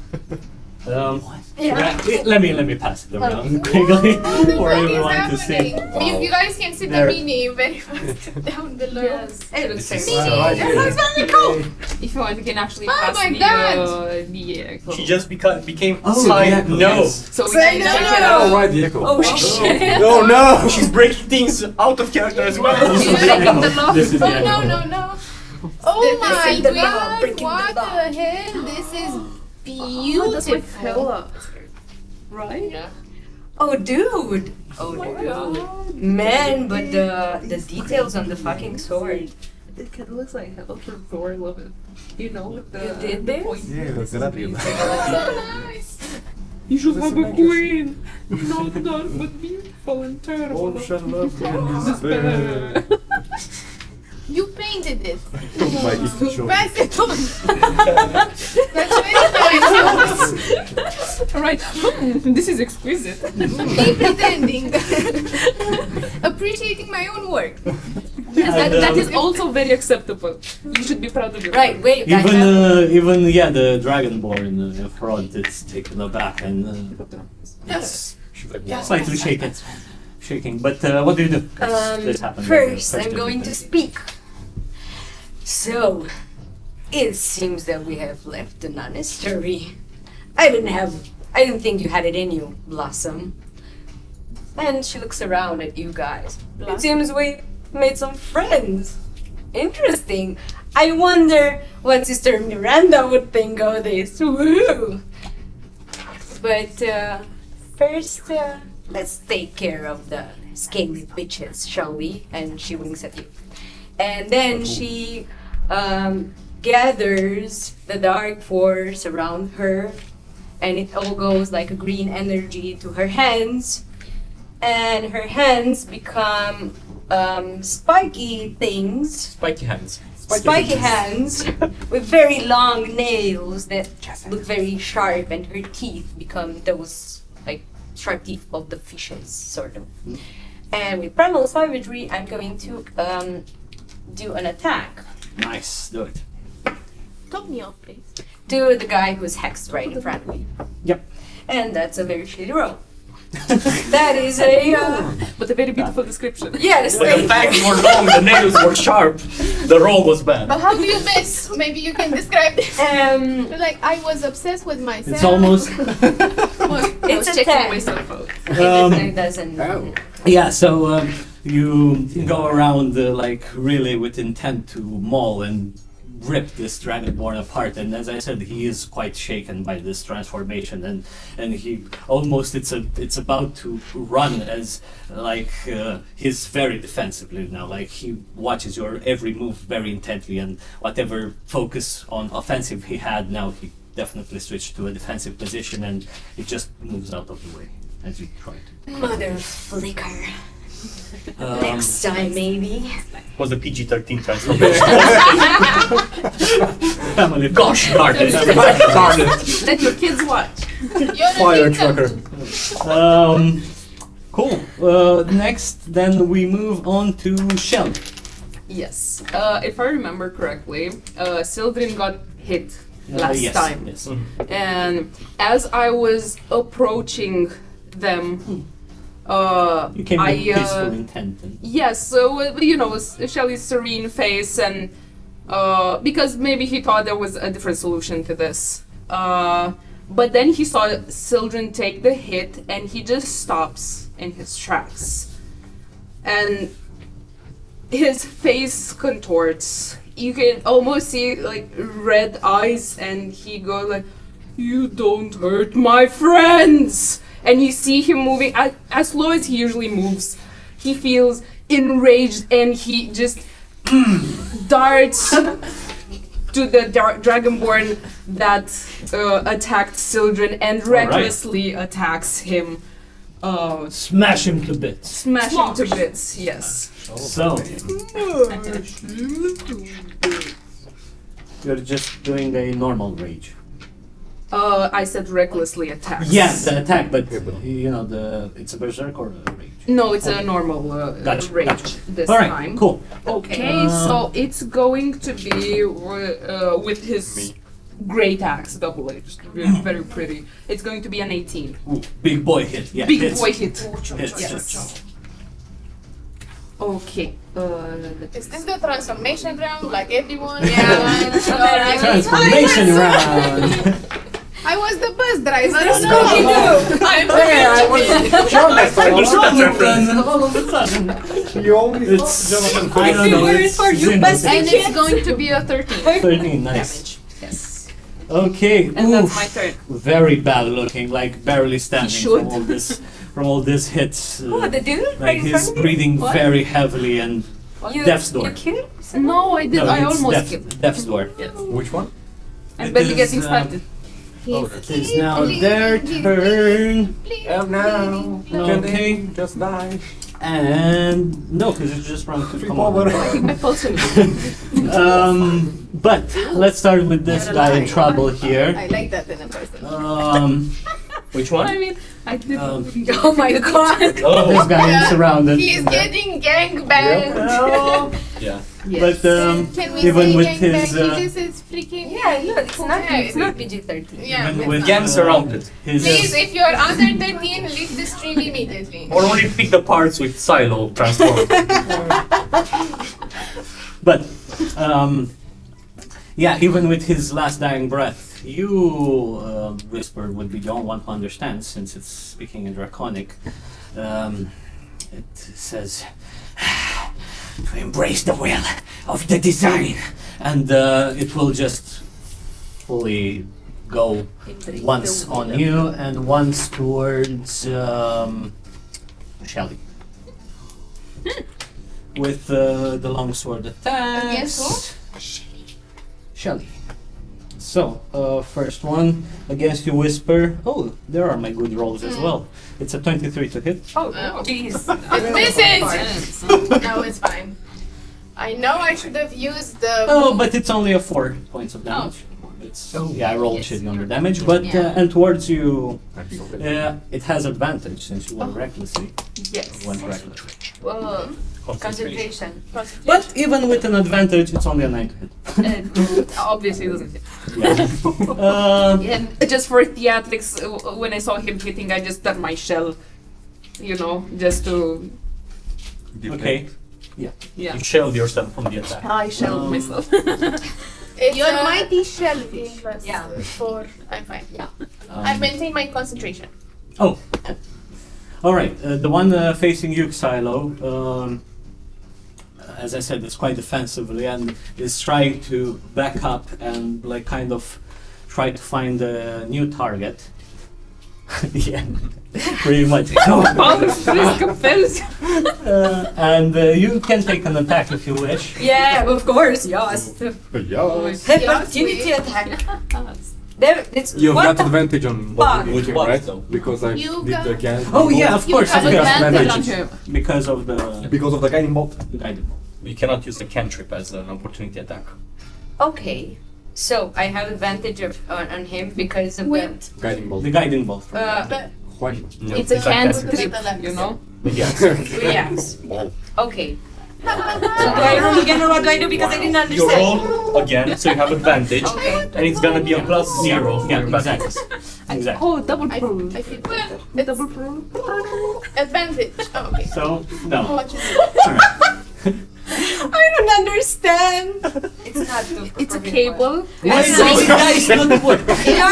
Speaker 1: Let me pass it around quickly for everyone to see.
Speaker 2: You guys can see the
Speaker 1: There.
Speaker 2: mini very fast down below.
Speaker 7: Yes.
Speaker 4: It looks
Speaker 8: This
Speaker 4: very
Speaker 8: is right here.
Speaker 7: If you want, you can actually
Speaker 2: Oh
Speaker 7: pass
Speaker 2: my
Speaker 7: the
Speaker 2: God.
Speaker 7: the echo.
Speaker 3: She just became
Speaker 1: Oh,
Speaker 3: side
Speaker 1: yeah,
Speaker 3: no.
Speaker 1: yes.
Speaker 7: So we can
Speaker 2: No,
Speaker 7: check
Speaker 2: no,
Speaker 7: it
Speaker 2: no.
Speaker 7: out.
Speaker 8: Oh, right, the echo.
Speaker 4: Oh shit!
Speaker 8: No, no!
Speaker 3: She's breaking things out of character as well.
Speaker 1: This is the echo. This is the
Speaker 2: Oh no
Speaker 1: echo.
Speaker 2: no no! Oh my
Speaker 4: Breaking the law,
Speaker 2: god!
Speaker 4: breaking
Speaker 2: What
Speaker 4: the
Speaker 2: the
Speaker 4: law.
Speaker 2: hell? This is
Speaker 7: Oh, that's like
Speaker 2: beautiful.
Speaker 7: hella. Right?
Speaker 4: Oh dude! Oh dude! Man, but the details on the fucking sword.
Speaker 7: It kind of looks like hella from Thor. I love it. You know, with the,
Speaker 4: You did
Speaker 7: the
Speaker 4: this?
Speaker 7: point.
Speaker 8: Yeah, look at that.
Speaker 2: So nice.
Speaker 7: You should have a queen. Not that, but beautiful and terrible.
Speaker 8: Oh, shut up.
Speaker 7: Despair.
Speaker 2: You painted it.
Speaker 8: My Easter show.
Speaker 2: Pass it on. That's very nice.
Speaker 7: Alright, this is exquisite.
Speaker 2: Me pretending. Appreciating my own work.
Speaker 7: Yes,
Speaker 1: And,
Speaker 7: that is also very acceptable. You should be proud of yourself.
Speaker 4: Right, wait, back
Speaker 1: Even
Speaker 4: up.
Speaker 1: the dragonborn in front is taken aback and it's slightly shaking. But what do you do? This happened.
Speaker 4: First, I'm going to speak. So, it seems that we have left an honest story. I didn't think you had it in you, Blossom. And she looks around at you guys. It seems we made some friends. Interesting. I wonder what Sister Miranda would think of this. Woo! But first, let's take care of the scaly bitches, shall we? And she winks at you. And then she gathers the dark force around her, and it all goes like a green energy to her hands. And her hands become spiky things.
Speaker 3: Spiky hands.
Speaker 4: Spiky hands with very long nails that look very sharp, and her teeth become those like sharp teeth of the fishes, sort of. And with primal savagery, I'm going to do an attack
Speaker 1: Nice, do it.
Speaker 2: Top me off, please.
Speaker 4: to the guy who's hexed right in front of me.
Speaker 1: Yep.
Speaker 4: And that's a very shitty roll. That is a
Speaker 7: But a very beautiful description.
Speaker 4: yes.
Speaker 3: But the fangs were long, the nails were sharp. The roll was bad.
Speaker 2: But how do you miss? Maybe you can describe this. Like I was obsessed with myself.
Speaker 1: It's almost
Speaker 4: It's a
Speaker 7: Checking
Speaker 4: 10.
Speaker 7: myself out.
Speaker 4: It doesn't.
Speaker 1: yeah. So you go around like really with intent to maul and rip this dragonborn apart, and as I said, he is quite shaken by this transformation, and he almost it's about to run as like he's very defensively now, like he watches your every move very intently, and whatever focus on offensive he had, now he definitely switched to a defensive position, and it just moves out of the way as you try to.
Speaker 4: Mother flicker. Next time, maybe.
Speaker 3: Was a PG-13 transformation.
Speaker 1: Family.
Speaker 3: Gosh darn it.
Speaker 7: Let your kids watch.
Speaker 2: You're
Speaker 8: Fire
Speaker 2: a victim.
Speaker 8: trucker.
Speaker 1: Cool. Next, then we move on to Shell.
Speaker 7: Yes. If I remember correctly, Sildren got hit last
Speaker 1: Yes,
Speaker 7: time.
Speaker 1: yes.
Speaker 7: And as I was approaching them,
Speaker 1: You came with peaceful intent. And
Speaker 7: yes, so Shelly's serene face, and because maybe he thought there was a different solution to this. But then he saw Sildren take the hit, and he just stops in his tracks. And his face contorts you can almost see like red eyes, and he goes like, "You don't hurt my friends." And you see him moving as slow as he usually moves. He feels enraged, and he just darts to the dragonborn that attacked Sildren and recklessly attacks him.
Speaker 1: Smash him to bits.
Speaker 7: Smash him to bits, yes.
Speaker 1: So, you're just doing a normal rage.
Speaker 7: I said recklessly attacks.
Speaker 1: Yes, the attack, but you know, it's a berserk or a rage?
Speaker 7: No, it's a normal
Speaker 1: Gotcha,
Speaker 7: rage
Speaker 1: gotcha.
Speaker 7: this
Speaker 1: All right,
Speaker 7: time.
Speaker 1: cool.
Speaker 7: Okay, so it's going to be with his great axe, double-edged, very pretty. It's going to be an 18.
Speaker 1: Ooh, big boy hit. Yeah,
Speaker 7: Big
Speaker 1: hits.
Speaker 7: boy hit.
Speaker 1: Hits.
Speaker 7: Yes. Okay.
Speaker 2: Is this the transformation round like everyone?
Speaker 6: Yeah.
Speaker 1: Transformation round.
Speaker 6: I was the bus driver.
Speaker 4: Let's go, we do.
Speaker 2: I'm
Speaker 1: All of a sudden,
Speaker 8: You only
Speaker 1: it's
Speaker 8: Jonathan
Speaker 1: I don't know. It's
Speaker 4: for you,
Speaker 1: Zeno.
Speaker 4: best
Speaker 6: And it's going to be a 13.
Speaker 1: 13, nice.
Speaker 7: Yes.
Speaker 1: Okay,
Speaker 7: And that's
Speaker 1: oof.
Speaker 7: my turn.
Speaker 1: Very bad looking, like barely standing
Speaker 7: should.
Speaker 1: from all this hits.
Speaker 4: Oh, the dude
Speaker 1: like
Speaker 4: right in
Speaker 1: he's
Speaker 4: front of me?
Speaker 1: breathing
Speaker 7: What?
Speaker 1: very heavily and death's door.
Speaker 4: You killed?
Speaker 7: No, I did.
Speaker 1: No,
Speaker 7: I
Speaker 1: it's
Speaker 7: almost killed.
Speaker 1: death's door.
Speaker 7: Yes.
Speaker 8: Which one?
Speaker 7: I'm
Speaker 1: It
Speaker 7: barely
Speaker 1: is,
Speaker 7: getting started.
Speaker 1: It is now their turn.
Speaker 8: Now.
Speaker 1: Okay.
Speaker 8: Just die.
Speaker 1: And no, because it's just run to come
Speaker 8: Power.
Speaker 1: on.
Speaker 7: My pulse is
Speaker 1: But let's start with this guy in trouble here.
Speaker 6: I like that in a person.
Speaker 3: Which one?
Speaker 7: I mean, I did.
Speaker 4: Oh my god.
Speaker 1: This guy is surrounded.
Speaker 2: He's getting gangbanged.
Speaker 3: Yeah.
Speaker 1: But
Speaker 6: Can we
Speaker 1: even
Speaker 6: say
Speaker 1: with
Speaker 6: gangbang?
Speaker 1: his
Speaker 6: This is freaking.
Speaker 4: Yeah, no, it's not PG-13.
Speaker 2: Yeah.
Speaker 1: even
Speaker 2: it's
Speaker 1: with
Speaker 2: not.
Speaker 3: Gang surrounded.
Speaker 1: his
Speaker 2: Please, if you're under 13, leave the stream immediately.
Speaker 3: Or only pick the parts with silo transform.
Speaker 1: but yeah, even with his last dying breath, you Whisper would be the only one who understands, since it's speaking in Draconic. It says to embrace the will of the design, and it will just fully go once on you and once towards Shelly. With the longsword attack.
Speaker 6: Yes,
Speaker 1: Shelly. So, first one against you, Whisper. Oh, there are my good rolls as well. It's a 23 to hit.
Speaker 7: Oh,
Speaker 4: Jeez.
Speaker 2: It misses! No, it's fine. I know I should have used the.
Speaker 1: Oh, but it's only a 4 points of damage. It's yeah, I rolled shitty on the damage, but and towards you, it has advantage since you went recklessly.
Speaker 7: yes.
Speaker 1: Went recklessly.
Speaker 4: Concentration.
Speaker 1: But even with an advantage, it's only a 9 to hit.
Speaker 7: Obviously, it doesn't hit.
Speaker 1: Yeah.
Speaker 7: And just for theatrics, when I saw him hitting, I just done my shell, you know, just to.
Speaker 1: Okay.
Speaker 7: Yeah.
Speaker 3: You shelled yourself from the attack.
Speaker 7: I shelled myself.
Speaker 2: It's
Speaker 6: Your
Speaker 2: a
Speaker 6: mighty shell.
Speaker 2: 15 plus
Speaker 4: Yeah.
Speaker 2: 4. I'm fine. Yeah. I maintain my concentration.
Speaker 1: Oh. All right. The one facing you, Silo. As I said, it's quite defensively and is trying to back up and like kind of try to find a new target. Yeah, pretty much. And you can take an attack if you wish.
Speaker 4: Yeah, of course, yes.
Speaker 8: Yes.
Speaker 4: Opportunity attack. There, it's
Speaker 8: You've
Speaker 4: what
Speaker 8: got
Speaker 4: the
Speaker 8: advantage on
Speaker 4: fuck?
Speaker 8: what
Speaker 3: With
Speaker 8: you
Speaker 3: what,
Speaker 8: right?
Speaker 3: though?
Speaker 8: Because I
Speaker 6: You
Speaker 8: did
Speaker 6: got-
Speaker 8: the guiding
Speaker 1: Oh yeah, of
Speaker 6: You
Speaker 1: course.
Speaker 6: have
Speaker 1: Of course.
Speaker 7: advantage on
Speaker 8: advantage.
Speaker 7: him.
Speaker 1: Because of the
Speaker 8: Because of the guiding bolt.
Speaker 1: guided ball.
Speaker 3: You cannot use the cantrip as an opportunity attack.
Speaker 4: Okay, so I have advantage on him because of
Speaker 6: Wait.
Speaker 8: Guiding bolt.
Speaker 1: The guiding ball. From
Speaker 8: Why?
Speaker 3: No,
Speaker 7: It's a
Speaker 3: like
Speaker 7: cantrip,
Speaker 3: cantrip.
Speaker 7: you know?
Speaker 3: Yes.
Speaker 4: yes. Okay. So do I roll again or what do I do because I didn't
Speaker 3: You
Speaker 4: understand?
Speaker 3: roll again, so you have advantage,
Speaker 4: Okay.
Speaker 3: and it's gonna be a +0 for
Speaker 1: Yeah,
Speaker 3: your
Speaker 1: exactly.
Speaker 3: attacks.
Speaker 1: Exactly.
Speaker 7: Oh, double pro.
Speaker 6: I feel
Speaker 2: Well,
Speaker 7: Double pro.
Speaker 2: advantage. Oh, okay.
Speaker 1: So no.
Speaker 2: How much is it?
Speaker 4: I don't understand. It's not the
Speaker 7: It's a cable.
Speaker 1: Why
Speaker 7: It's
Speaker 1: is dice not work?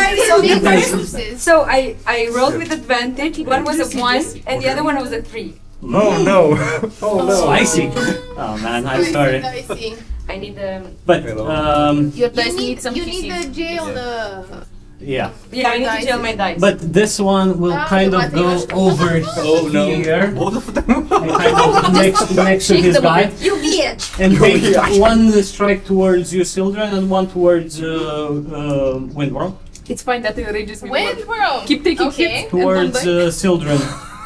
Speaker 4: So I rolled with advantage. One was a 1 and the other one was a 3.
Speaker 3: Oh no!
Speaker 8: Oh no.
Speaker 1: Spicy. Oh man, I'm sorry.
Speaker 2: Dicey.
Speaker 4: I need the.
Speaker 1: But
Speaker 7: Your dice need some
Speaker 6: you need
Speaker 7: kisses.
Speaker 6: the J on the.
Speaker 1: yeah.
Speaker 4: Yeah, I need to gel my dice.
Speaker 1: But this one will kind of go over here.
Speaker 5: Both of them.
Speaker 1: And kind of next to his guy.
Speaker 4: You bitch!
Speaker 1: And take one strike towards you, Sildren, and one towards Windworm.
Speaker 7: It's fine that it enrages me.
Speaker 2: Wind world.
Speaker 7: Keep taking
Speaker 2: Okay.
Speaker 7: hits.
Speaker 1: Towards
Speaker 7: and don't die.
Speaker 1: Sildren.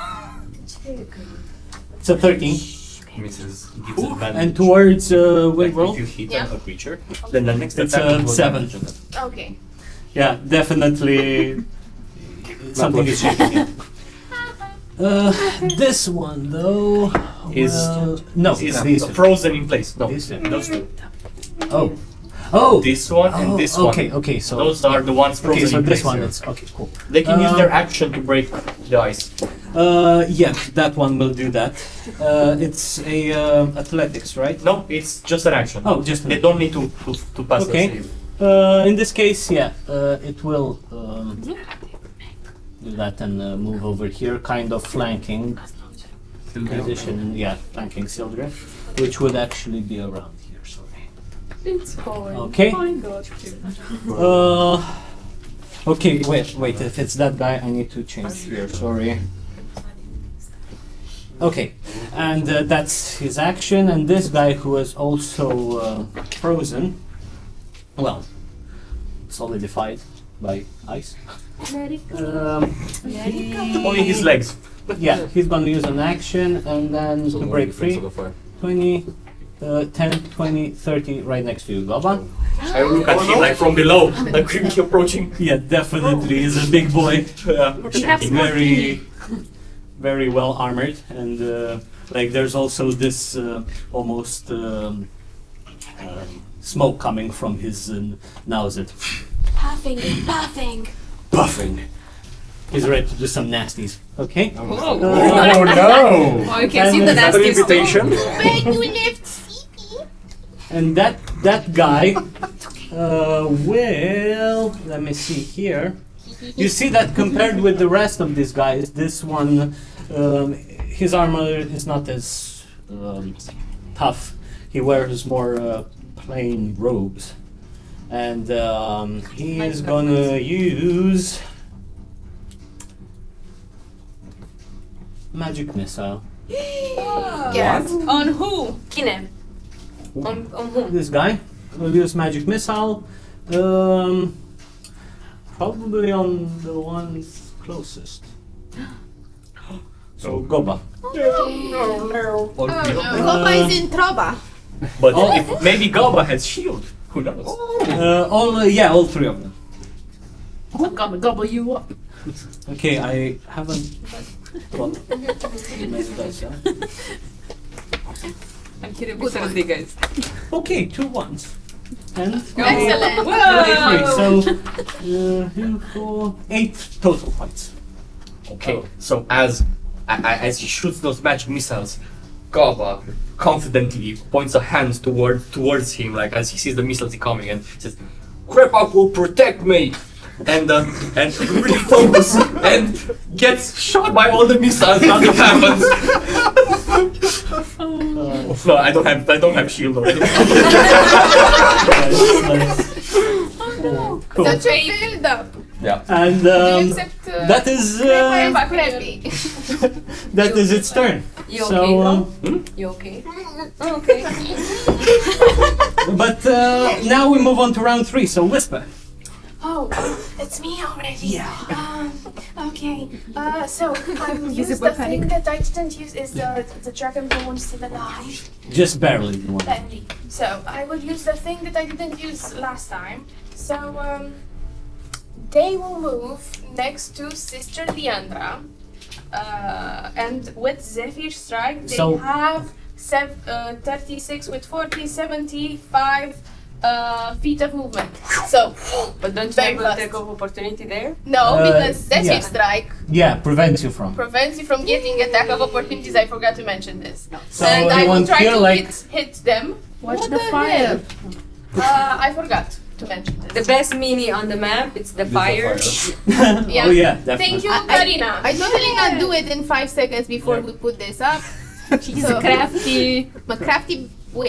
Speaker 1: It's a 13.
Speaker 5: Misses.
Speaker 3: Gives advantage.
Speaker 1: And towards
Speaker 3: Like,
Speaker 1: Windworm,
Speaker 3: if you hit
Speaker 2: Yeah.
Speaker 3: a creature, then the next
Speaker 1: it's
Speaker 3: attack
Speaker 1: a
Speaker 3: will
Speaker 1: 7.
Speaker 3: damage it.
Speaker 2: Okay.
Speaker 1: Yeah, definitely something is shaking here. This one though
Speaker 3: Is-
Speaker 1: no,
Speaker 3: Is
Speaker 1: these.
Speaker 3: frozen in place. No,
Speaker 1: These two.
Speaker 3: those two.
Speaker 1: Oh,
Speaker 3: This one and this one.
Speaker 1: Okay, so
Speaker 3: Those are the ones frozen
Speaker 1: okay, so
Speaker 3: in place.
Speaker 1: this one
Speaker 3: here.
Speaker 1: is okay, cool.
Speaker 3: They can use their action to break the ice.
Speaker 1: Yeah, that one will do that. It's a athletics, right?
Speaker 3: No, it's just an action.
Speaker 1: Oh, just
Speaker 3: They don't need to pass
Speaker 1: Okay.
Speaker 3: the save.
Speaker 1: in this case, yeah, it will do that and move over here, kind of flanking position. Yeah, flanking Sildren, which would actually be around here. Sorry.
Speaker 7: It's fine.
Speaker 1: Okay.
Speaker 7: I got you.
Speaker 1: Okay, wait. If it's that guy, I need to change here. Sorry. Okay, and that's his action. And this guy who is also frozen, well, solidified by ice.
Speaker 3: Only his legs.
Speaker 1: Yeah, he's gonna use an action and then to break free. 20, 10, 20, 30, right next to you, Goban.
Speaker 3: I look at him like from below, like creepy approaching.
Speaker 1: Yeah, definitely, he's a big boy. Very, very well armored, and like there's also this almost smoke coming from his nozzle.
Speaker 2: Puffing and puffing.
Speaker 1: Buffing. He's ready to do some nasties. Okay.
Speaker 7: Oh,
Speaker 8: Oh no!
Speaker 7: I can see
Speaker 1: And
Speaker 7: the
Speaker 1: is that
Speaker 3: An
Speaker 7: nasty
Speaker 3: invitation.
Speaker 6: When you left city.
Speaker 1: And that guy will, let me see here. You see that compared with the rest of these guys, this one, his armor is not as tough. He wears more plain robes, and he is gonna use magic missile.
Speaker 6: Yes.
Speaker 7: On who?
Speaker 4: Kine. On whom?
Speaker 1: This guy will use magic missile. Probably on the ones closest. So Goba.
Speaker 6: Goba is in trouble.
Speaker 3: But if maybe Gaba has shield. Who knows?
Speaker 1: All three of them.
Speaker 7: I'm gonna gobble you up.
Speaker 1: Okay, I haven't. What? Many dice, yeah?
Speaker 7: I'm kidding. Good Thursday, guys.
Speaker 1: Okay, 2 ones. And
Speaker 2: Excellent.
Speaker 1: three. So 2, 4, 8 total points.
Speaker 3: Okay, so as he shoots those magic missiles, Gaba confidently points a hand towards him, like as he sees the missiles coming, and says, "Crepak will protect me," and really focus and gets shot by all the missiles. Nothing happens. No, I don't have shield already.
Speaker 1: Cool.
Speaker 2: Such a build up.
Speaker 1: And
Speaker 2: Do you accept
Speaker 1: that is
Speaker 2: crappy?
Speaker 1: that is its turn.
Speaker 4: You
Speaker 1: So,
Speaker 4: okay? You okay? Okay.
Speaker 1: but now we move on to round 3. So Whisper.
Speaker 2: Oh, it's me already.
Speaker 1: Yeah.
Speaker 2: Okay. So I will use the thing that I didn't use is the dragonborn still alive.
Speaker 1: Just barely. One.
Speaker 2: Barely. So I will use the thing that I didn't use last time. So they will move next to Sister Leandra, and with Zephyr Strike they
Speaker 1: So-
Speaker 2: have 36 with 40, 75 feet of movement. So
Speaker 4: But don't you
Speaker 2: Very
Speaker 4: have a
Speaker 2: fast.
Speaker 4: attack of opportunity there?
Speaker 2: no, because Zephyr
Speaker 1: yeah.
Speaker 2: Strike
Speaker 1: Yeah, prevents you from.
Speaker 2: prevents you from getting attack of opportunities. I forgot to mention this.
Speaker 1: So
Speaker 2: And I
Speaker 1: you
Speaker 2: will
Speaker 1: want
Speaker 2: try
Speaker 1: here
Speaker 2: to
Speaker 1: like
Speaker 2: hit them.
Speaker 7: Watch
Speaker 2: What
Speaker 7: the fire.
Speaker 2: hell? I forgot to mention
Speaker 4: The
Speaker 2: this.
Speaker 4: best mini on the map, it's the fire.
Speaker 2: Yeah.
Speaker 1: Oh yeah, definitely.
Speaker 2: Thank you, Karina.
Speaker 6: I totally not do it in 5 seconds before we put this up.
Speaker 7: She's
Speaker 6: So-
Speaker 7: crafty.
Speaker 6: I'm a crafty witch.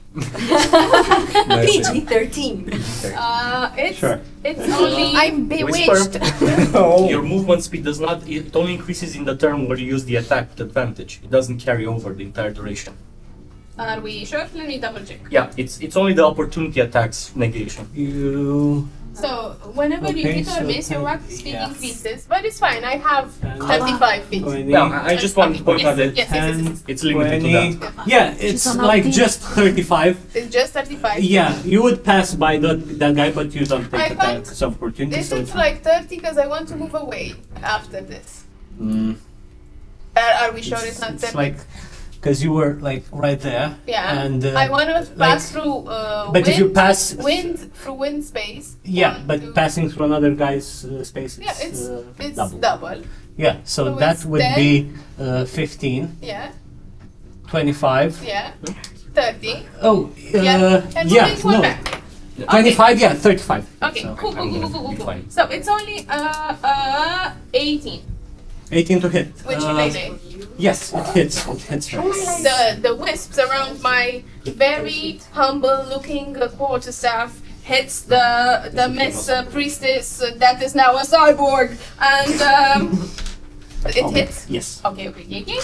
Speaker 4: PG-13.
Speaker 2: It's
Speaker 1: Sure.
Speaker 2: it's only
Speaker 6: I'm bewitched.
Speaker 3: Your movement speed does not. It only increases in the turn where you use the attack with advantage. It doesn't carry over the entire duration.
Speaker 2: Are we sure? Let me double check.
Speaker 3: Yeah, it's only the opportunity attacks negation.
Speaker 1: You.
Speaker 2: So whenever you
Speaker 1: Okay,
Speaker 2: hit or
Speaker 1: so
Speaker 2: miss, your
Speaker 1: ten-
Speaker 2: rapid speed
Speaker 1: yeah.
Speaker 2: increases, but it's fine. I have
Speaker 1: And-
Speaker 2: 35 feet.
Speaker 1: 20,
Speaker 3: Yeah, I just wanted to point out that
Speaker 2: Yes, yes, yes, yes.
Speaker 3: it's limited to
Speaker 1: 20.
Speaker 3: that.
Speaker 1: Yeah, it's like just 35.
Speaker 2: It's just 35.
Speaker 1: Yeah, you would pass by that guy, but you don't
Speaker 2: I
Speaker 1: take
Speaker 2: can't-
Speaker 1: attacks of opportunity.
Speaker 2: This
Speaker 1: So
Speaker 2: is
Speaker 1: it's
Speaker 2: like 30 because I want to move away after this.
Speaker 1: Mm,
Speaker 2: Are we sure it's not 30?
Speaker 1: it's like because you were like right there.
Speaker 2: Yeah.
Speaker 1: And
Speaker 2: I want to pass
Speaker 1: like-
Speaker 2: through
Speaker 1: but
Speaker 2: wind,
Speaker 1: if you pass,
Speaker 2: through wind space.
Speaker 1: yeah,
Speaker 2: One,
Speaker 1: but
Speaker 2: two-
Speaker 1: passing through another guy's space,
Speaker 2: Yeah, it's
Speaker 1: double.
Speaker 2: double.
Speaker 1: Yeah, so
Speaker 2: So
Speaker 1: that
Speaker 2: it's
Speaker 1: would
Speaker 2: 10.
Speaker 1: be 15,
Speaker 2: Yeah,
Speaker 1: 25.
Speaker 2: yeah. 30.
Speaker 1: Oh,
Speaker 2: Yeah. And
Speaker 1: yeah,
Speaker 2: moving one
Speaker 1: no.
Speaker 2: back.
Speaker 1: 25, yeah, 35.
Speaker 2: Okay,
Speaker 1: So,
Speaker 2: cool, cool, cool, cool, cool, cool.
Speaker 3: Fine.
Speaker 2: So it's only 18,
Speaker 1: 18 to hit.
Speaker 2: which is amazing.
Speaker 1: Yes, it hits. It hits her.
Speaker 2: The wisps around my very humble looking quarterstaff hits the Miss Priestess that is now a cyborg, and it hits.
Speaker 1: Yes.
Speaker 2: Okay, okay, okay, okay.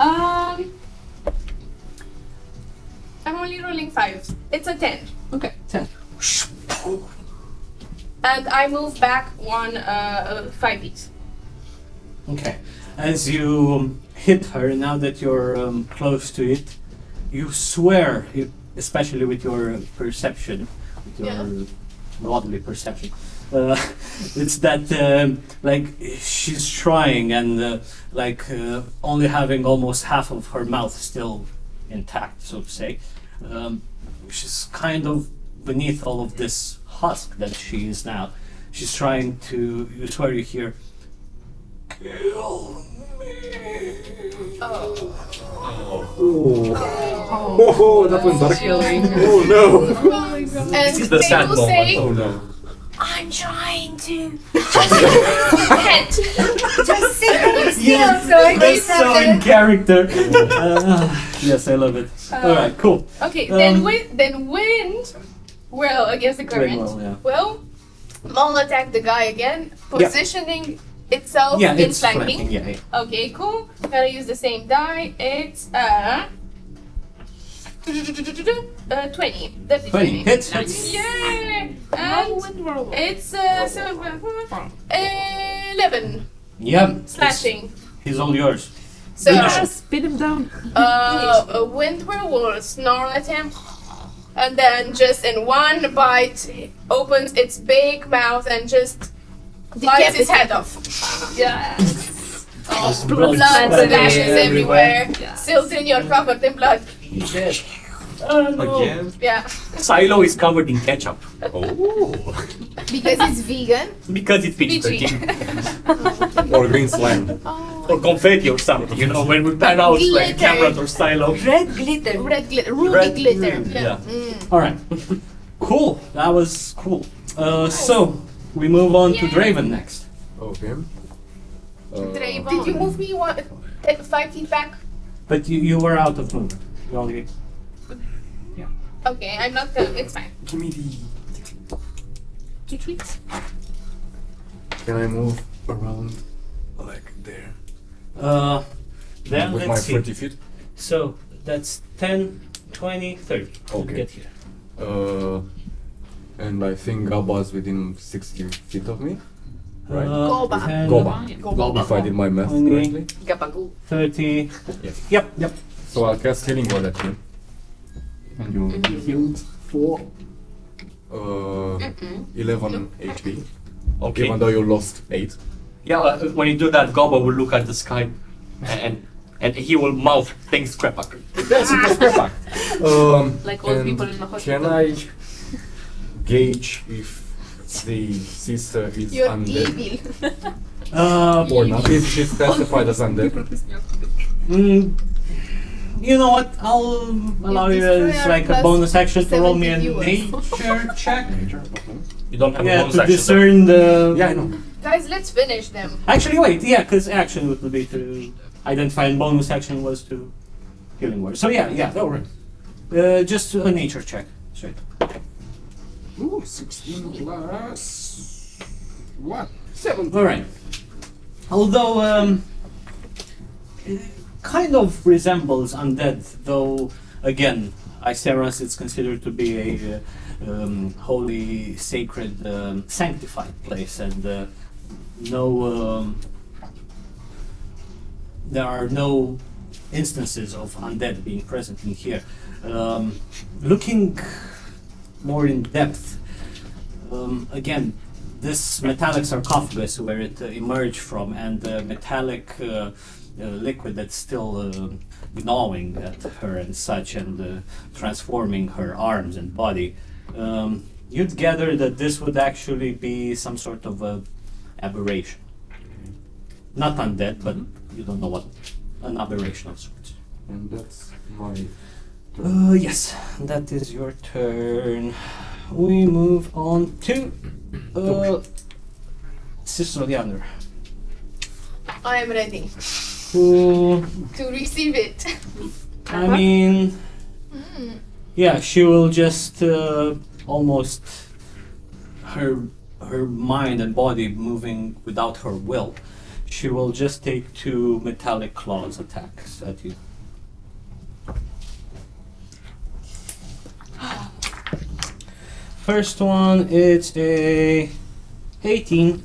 Speaker 2: I'm only rolling 5s. It's a 10.
Speaker 1: Okay, 10.
Speaker 2: And I move back 5 feet.
Speaker 1: Okay. As you hit her, now that you're close to it, you swear, especially with your perception, with your
Speaker 2: Yeah.
Speaker 1: godly perception, it's that like she's trying and only having almost half of her mouth still intact, so to say. She's kind of beneath all of this husk that she is now. She's trying to. You swear you hear. Kill me.
Speaker 8: Oh, that was dark. Oh no!
Speaker 2: And
Speaker 3: This is the
Speaker 2: they
Speaker 3: sad
Speaker 2: will
Speaker 3: moment.
Speaker 2: say,
Speaker 8: Oh no!
Speaker 2: I'm trying to.
Speaker 4: Just sit still
Speaker 1: Yes,
Speaker 4: so I
Speaker 1: that's
Speaker 4: can
Speaker 1: so in
Speaker 4: have
Speaker 1: character. Yes, I love it. All right, cool.
Speaker 2: Okay,
Speaker 1: Um,
Speaker 2: then wind will against the current.
Speaker 1: Well,
Speaker 2: Will attack the guy again, positioning itself
Speaker 1: yeah,
Speaker 2: in
Speaker 1: it's
Speaker 2: flanking.
Speaker 1: flanking. Yeah, yeah.
Speaker 2: Okay, cool. Gotta use the same die. It's 20. That's
Speaker 1: 20 hits. Hits.
Speaker 2: Yay! And it's 11
Speaker 1: Yeah.
Speaker 2: slashing.
Speaker 1: He's all yours.
Speaker 2: So
Speaker 7: Spin him down.
Speaker 2: a wind will snarl at him, and then just in one bite opens its big mouth and just bites his head off.
Speaker 7: Yes.
Speaker 2: Oh,
Speaker 1: blood
Speaker 2: blood
Speaker 1: splattered
Speaker 2: splashes everywhere.
Speaker 7: Yeah.
Speaker 2: Silton, you're covered in blood.
Speaker 1: He's dead. Oh, no.
Speaker 5: Again?
Speaker 2: Yeah.
Speaker 3: Silo is covered in ketchup
Speaker 5: Oh!
Speaker 6: Because it's vegan.
Speaker 3: because it's
Speaker 2: PG.
Speaker 3: PG-13
Speaker 5: Or green slime.
Speaker 3: or confetti or something. You know, when we pan out like
Speaker 2: Glitter.
Speaker 3: camera or Silo.
Speaker 4: red glitter.
Speaker 6: Red glitter. Ruby
Speaker 3: Red-
Speaker 6: glitter.
Speaker 3: Yeah.
Speaker 1: All right. Cool. That was cool. So we move on to
Speaker 2: Yay.
Speaker 1: Draven next.
Speaker 5: Okay.
Speaker 2: Did you move me 5 feet back?
Speaker 1: But you were out of movement. You only.
Speaker 2: Okay, I'm not gonna. It's fine.
Speaker 5: Give me the.
Speaker 2: 2 tweets.
Speaker 5: Can I move around like there?
Speaker 1: Then
Speaker 5: With my
Speaker 1: let's see.
Speaker 5: 40 feet?
Speaker 1: So that's 10, 20, 30. to
Speaker 5: Okay.
Speaker 1: Get here.
Speaker 5: And I think Gaba's within 60 feet of me. Right.
Speaker 6: Goba.
Speaker 1: 10,
Speaker 5: Goba. If I did my math
Speaker 1: 20.
Speaker 5: correctly.
Speaker 4: Gabagoo.
Speaker 1: 30.
Speaker 5: Yes.
Speaker 1: Yep.
Speaker 5: So I'll cast Healing Word at you. And you will be healed for 11 HP.
Speaker 3: Okay.
Speaker 5: Even though you lost 8.
Speaker 3: Yeah, when you do that, Goba will look at the sky and he will mouth things Krepak.
Speaker 5: That's it, perfect.
Speaker 7: Like old
Speaker 5: and
Speaker 7: people in the hospital.
Speaker 5: Can I gauge if the sister is
Speaker 6: You're
Speaker 5: undead
Speaker 6: evil.
Speaker 5: or not? If she's classified as undead?
Speaker 1: You know what? I'll allow you
Speaker 6: destroy
Speaker 1: as
Speaker 6: our
Speaker 1: like a
Speaker 6: plus
Speaker 1: bonus action to roll me a
Speaker 6: 70 viewers.
Speaker 1: nature check.
Speaker 3: You don't have a
Speaker 1: Yeah,
Speaker 3: bonus
Speaker 1: to
Speaker 3: action.
Speaker 1: discern the.
Speaker 5: Yeah, I know.
Speaker 2: Guys, let's finish them.
Speaker 1: Actually, wait. Yeah, because action would be to identify, and bonus action was to healing word. So yeah, don't worry. Just a nature check. Straight.
Speaker 8: Ooh, 16 plus... What? 7.
Speaker 1: Alright. Although, it kind of resembles undead, though, again, Eyceras is considered to be a holy, sacred, sanctified place, and there are no instances of undead being present in here. Looking more in depth, again, this metallic sarcophagus where it emerged from, and the metallic liquid that's still gnawing at her and such, and transforming her arms and body, you'd gather that this would actually be some sort of a aberration. Not undead, but you don't know what. An aberration of sorts.
Speaker 8: And that's my...
Speaker 1: Yes, that is your turn. We move on to Sister Leandra.
Speaker 2: I am ready
Speaker 1: Who,
Speaker 2: to receive it.
Speaker 1: I mean, yeah, she will just almost her mind and body moving without her will. She will just take 2 metallic claws attacks at you. First one, it's a 18.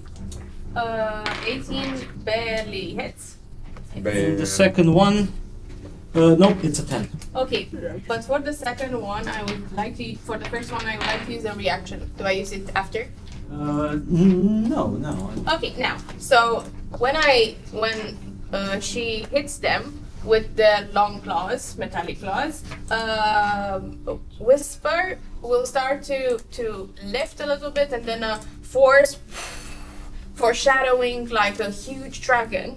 Speaker 2: 18 barely hits.
Speaker 1: And the second one, nope, it's a 10.
Speaker 2: Okay, but for the second one, I would like to. For the first one, I would like to use a reaction. Do I use it after?
Speaker 1: No.
Speaker 2: Okay, now. So when she hits them with the long claws, metallic claws, Whisper will start to lift a little bit, and then a force, foreshadowing like a huge dragon,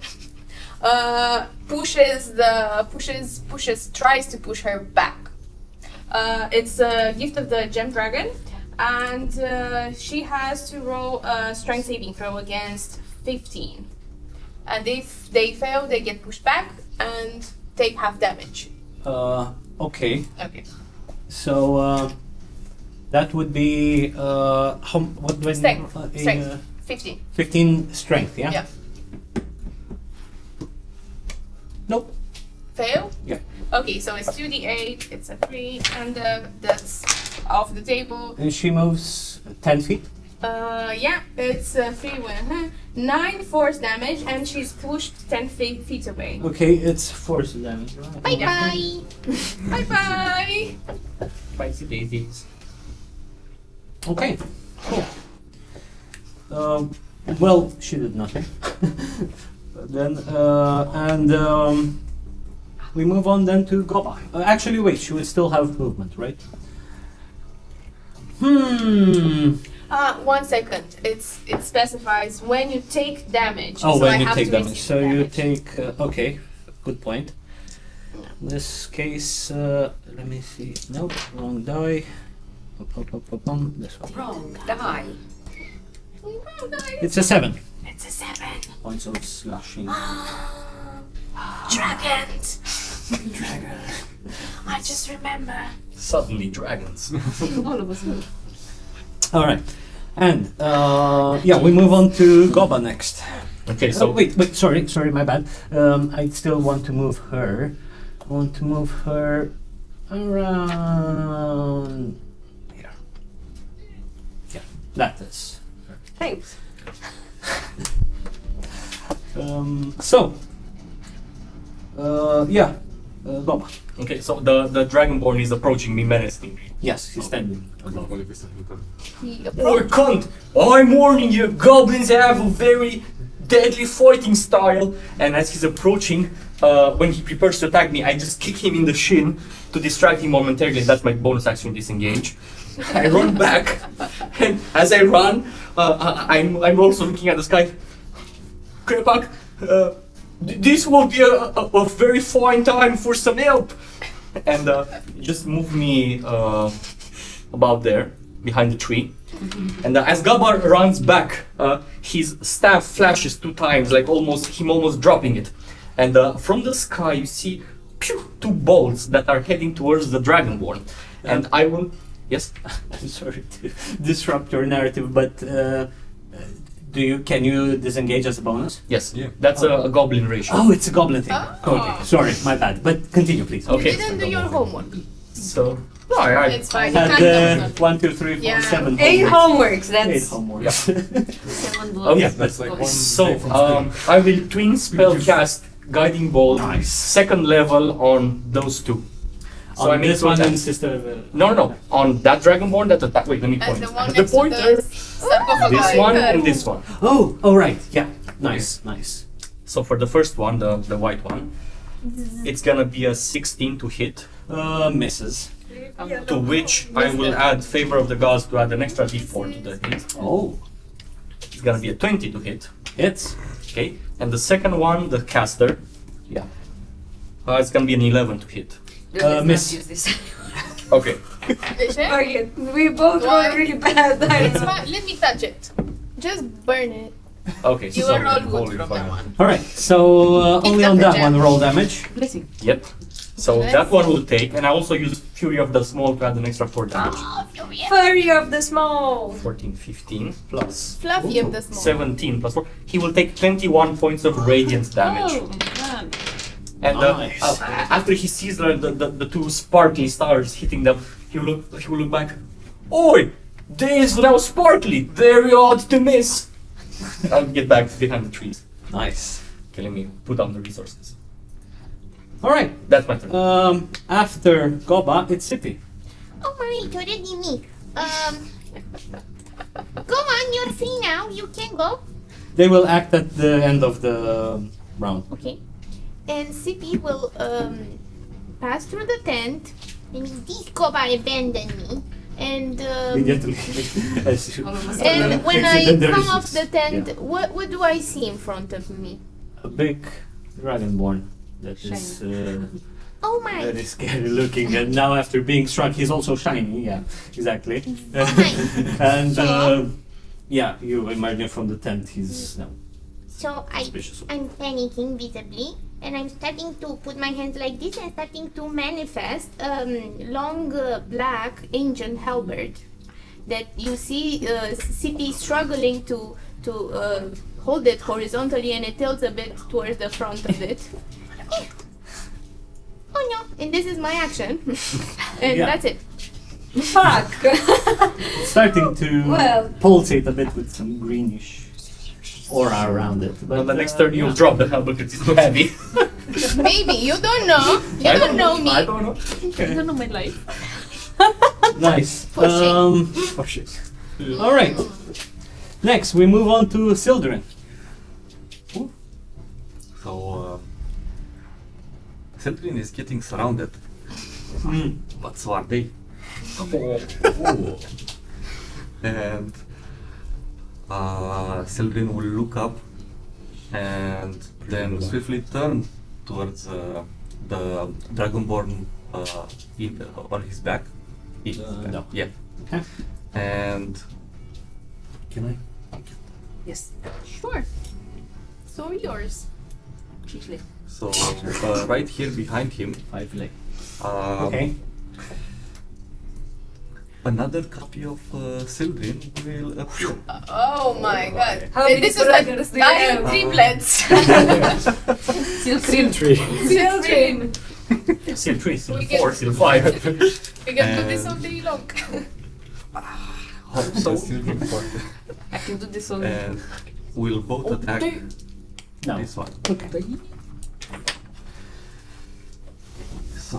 Speaker 2: tries to push her back. It's a gift of the gem dragon, and she has to roll a strength saving throw against 15. And if they fail, they get pushed back and take half damage.
Speaker 1: Okay.
Speaker 2: Okay.
Speaker 1: So, that would be, what do I
Speaker 2: Strength.
Speaker 1: need?
Speaker 2: Strength. 15.
Speaker 1: 15 strength, yeah?
Speaker 2: Yeah.
Speaker 1: Nope.
Speaker 2: Fail?
Speaker 1: Yeah.
Speaker 2: Okay, so it's 2d8, it's a 3, and that's off the table.
Speaker 1: And she moves 10 feet.
Speaker 2: Yeah, it's 3 with 9 force damage, and she's pushed 10 feet away.
Speaker 1: Okay, it's force damage.
Speaker 6: Bye bye.
Speaker 2: Bye bye!
Speaker 3: Spicy daisies.
Speaker 1: Okay, cool. Well, she did nothing. Then, we move on then to Goba. Actually, wait, she will still have movement, right?
Speaker 2: 1 second. It specifies when you take damage.
Speaker 1: Oh,
Speaker 2: so
Speaker 1: when
Speaker 2: I
Speaker 1: you
Speaker 2: have
Speaker 1: take
Speaker 2: to
Speaker 1: damage.
Speaker 2: receive
Speaker 1: So you
Speaker 2: damage.
Speaker 1: take, okay, good point. In this case, let me see. Nope, wrong die. This one.
Speaker 4: Wrong die.
Speaker 2: Oh, nice.
Speaker 1: It's a 7.
Speaker 2: It's a 7.
Speaker 1: Points of slashing.
Speaker 2: Dragons.
Speaker 1: Dragon.
Speaker 2: I just remember.
Speaker 3: Suddenly dragons.
Speaker 7: All of us know.
Speaker 1: All right, and yeah, we move on to Goba next.
Speaker 3: Okay, so
Speaker 1: Wait, sorry, my bad. I still want to move her. I want to move her around here. Yeah, that is.
Speaker 4: Thanks.
Speaker 1: Yeah, Goba.
Speaker 3: okay, so the dragonborn is approaching me menacingly.
Speaker 1: Yes, he's standing.
Speaker 3: Oh, cunt! I'm warning you, goblins have a very deadly fighting style. And as he's approaching, when he prepares to attack me, I just kick him in the shin to distract him momentarily. That's my bonus action, disengage. I run back, and as I run, I'm also looking at the sky. Krepak, this will be a very fine time for some help. And just move me about there, behind the tree. And as Gabar runs back, his staff flashes 2 times, like him almost dropping it. And from the sky, you see two bolts that are heading towards the dragonborn, and I will. Yes.
Speaker 1: I'm sorry to disrupt your narrative, but can you disengage as a bonus?
Speaker 3: Yes.
Speaker 5: Yeah.
Speaker 3: That's a goblin ratio.
Speaker 1: Oh, it's a goblin thing.
Speaker 2: Oh.
Speaker 1: Okay, sorry, my bad. But continue, please.
Speaker 3: Okay.
Speaker 2: You didn't do your homework.
Speaker 3: So. No, I
Speaker 2: It's fine. You
Speaker 1: Had
Speaker 2: can't do
Speaker 1: 1, 2, 3, 4,
Speaker 2: Yeah.
Speaker 1: 7
Speaker 4: 8
Speaker 1: homeworks.
Speaker 4: homeworks,
Speaker 1: 8
Speaker 4: that's
Speaker 1: homeworks.
Speaker 4: 7 blocks.
Speaker 3: Okay.
Speaker 1: Yeah,
Speaker 5: That's like one
Speaker 3: So,
Speaker 5: day from today.
Speaker 3: I will twin spell cast Guiding Bolt,
Speaker 1: Nice.
Speaker 3: second level on those two. So
Speaker 1: On
Speaker 3: I mean,
Speaker 1: this
Speaker 3: so
Speaker 1: one
Speaker 3: that-
Speaker 1: and Sister.
Speaker 3: No, on that Dragonborn that attack. Wait, let me
Speaker 2: And
Speaker 3: point.
Speaker 2: the one
Speaker 3: The
Speaker 2: next to
Speaker 3: pointer,
Speaker 2: the sarcophagi.
Speaker 3: this one and this one.
Speaker 1: Oh, right. Yeah, nice, nice.
Speaker 3: So for the first one, the white one, it's gonna be a 16 to hit,
Speaker 1: Misses.
Speaker 3: to which I will add Favor of the Gods to add an extra d4 to the hit.
Speaker 1: Oh,
Speaker 3: It's gonna be a 20 to hit.
Speaker 1: hits.
Speaker 3: Okay, and the second one, the caster,
Speaker 1: Yeah.
Speaker 3: it's gonna be an 11 to hit.
Speaker 4: Let's not
Speaker 1: miss.
Speaker 4: use this.
Speaker 3: Okay.
Speaker 4: Okay, we both
Speaker 2: Why?
Speaker 4: rolled really bad. I
Speaker 2: It's
Speaker 4: know.
Speaker 2: fine. Let me touch it. Just burn it.
Speaker 3: Okay.
Speaker 2: You
Speaker 3: so
Speaker 2: are all
Speaker 5: holy
Speaker 2: good from
Speaker 5: fire.
Speaker 2: that one.
Speaker 1: All right. So only on that one roll damage.
Speaker 4: Blessing.
Speaker 3: Yep. So
Speaker 2: Nice.
Speaker 3: that one will take, and I also use Fury of the Small to add an extra 4 damage.
Speaker 4: Furry of the small.
Speaker 3: 14, 15 plus
Speaker 2: Fluffy of the small.
Speaker 3: 17 plus 4. He will take 21 points of radiant damage.
Speaker 4: Oh, man.
Speaker 3: And
Speaker 1: Nice.
Speaker 3: after he sees the two sparkly stars hitting them, he will look back. Oi! Day is now sparkly! Very odd to miss! I'll get back behind the trees.
Speaker 1: Nice.
Speaker 3: Okay, let me put down the resources.
Speaker 1: All right.
Speaker 3: That's my turn.
Speaker 1: After Goba, it's Sippy.
Speaker 6: Oh my, it's already me. Go on, you're free now. You can go.
Speaker 1: They will act at the end of the round.
Speaker 6: Okay. And Sippy will pass through the tent. And this Koba abandoned me. And
Speaker 1: Immediately. As you-
Speaker 6: and when I
Speaker 1: Then there
Speaker 6: come
Speaker 1: is-
Speaker 6: off the tent,
Speaker 1: yeah.
Speaker 6: what do I see in front of me?
Speaker 1: A big dragonborn that is
Speaker 6: Oh my!
Speaker 1: very scary looking, and now after being struck, he's also shiny. Yeah, exactly. And yeah, you imagine from the tent, he's no,
Speaker 6: So
Speaker 1: suspicious.
Speaker 6: I'm panicking visibly, and I'm starting to put my hands like this and starting to manifest long black ancient halberd that you see Sippy struggling to hold it horizontally, and it tilts a bit towards the front of it. Oh no! And this is my action, and
Speaker 1: Yeah.
Speaker 6: that's it.
Speaker 4: Fuck.
Speaker 1: Starting to
Speaker 4: Well.
Speaker 1: pulsate a bit with some greenish aura around it. But
Speaker 3: On the next turn, you'll drop the hell because it's too heavy.
Speaker 2: Maybe you don't know. You don't know me.
Speaker 3: I don't know.
Speaker 7: I don't know my life.
Speaker 1: Nice.
Speaker 6: Pushing.
Speaker 1: Pushing. All right. Next, we move on to Sildren.
Speaker 5: So, Sentrin is getting surrounded. But so are they. And Sildren will look up and then swiftly turn towards the Dragonborn on his back.
Speaker 1: No.
Speaker 5: Yeah.
Speaker 1: Okay.
Speaker 5: And
Speaker 1: Can I?
Speaker 4: Yes.
Speaker 2: Sure. So yours.
Speaker 4: Chiefly.
Speaker 5: so right here behind him,
Speaker 1: 5 leg.
Speaker 5: um,
Speaker 1: Okay.
Speaker 5: another copy of Sildren will appear.
Speaker 2: Oh my god.
Speaker 4: How
Speaker 2: And
Speaker 4: many
Speaker 2: this is like
Speaker 4: dragons do you
Speaker 2: dying
Speaker 4: have?
Speaker 2: triplets.
Speaker 7: Still cream.
Speaker 2: Still dream.
Speaker 3: Seal 3, seal
Speaker 2: We
Speaker 3: 4,
Speaker 2: get-
Speaker 3: seal 5.
Speaker 2: We can do this all day long.
Speaker 5: So,
Speaker 7: I can do this all.
Speaker 5: and we'll both attack
Speaker 1: No.
Speaker 5: this one.
Speaker 1: Okay.
Speaker 5: So,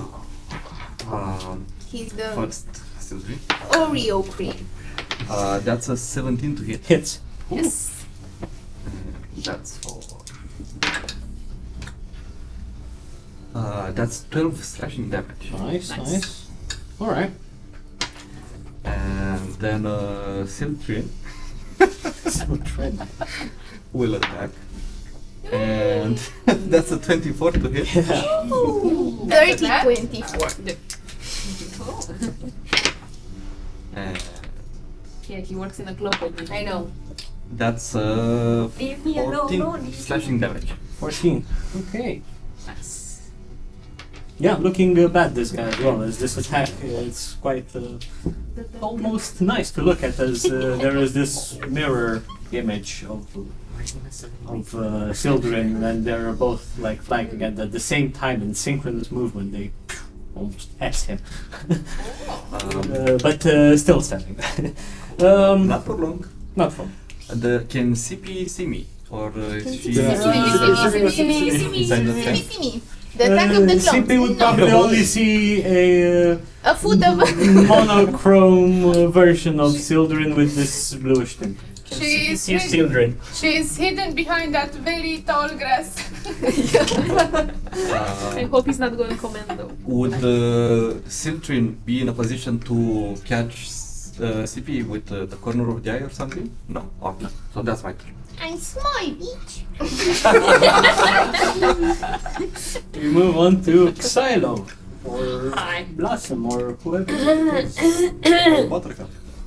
Speaker 6: He's the
Speaker 5: first Sildren.
Speaker 6: Oreo cream.
Speaker 5: That's a 17 to hit.
Speaker 1: Hits.
Speaker 6: Yes.
Speaker 5: That's for. That's 12 slashing damage.
Speaker 1: Nice, nice. All right.
Speaker 5: And then Sildren
Speaker 1: So trend.
Speaker 5: will attack. And that's a 24 to hit.
Speaker 2: That's
Speaker 6: 30,
Speaker 2: that.
Speaker 6: 24.
Speaker 5: And
Speaker 7: Yeah, he works in a club with me.
Speaker 4: I know.
Speaker 5: that's
Speaker 4: Leave me alone.
Speaker 5: 14 slashing damage.
Speaker 1: 14. Okay.
Speaker 7: Nice.
Speaker 1: Yeah, looking bad, this guy as well. As this attack, it's quite almost nice to look at, as there is this mirror image of children, and they're both like flanking at the same time in synchronous movement. They almost S him, but still standing.
Speaker 5: Not for long.
Speaker 1: Not for.
Speaker 5: Can CP see me? Or is she...
Speaker 6: See me. The attack of the clones.
Speaker 1: CP would probably only see
Speaker 6: a foot of
Speaker 1: monochrome version of Sildren with this bluish tint.
Speaker 2: She's
Speaker 3: children.
Speaker 2: She's hidden behind that very tall grass.
Speaker 7: I hope he's not going commando.
Speaker 5: Would Sildren be in a position to catch CP with the corner of the eye or something? No? Okay. So that's my turn.
Speaker 6: I'm small, bitch.
Speaker 1: We move on to Xylo, or Blossom, or whoever.
Speaker 5: Buttercup.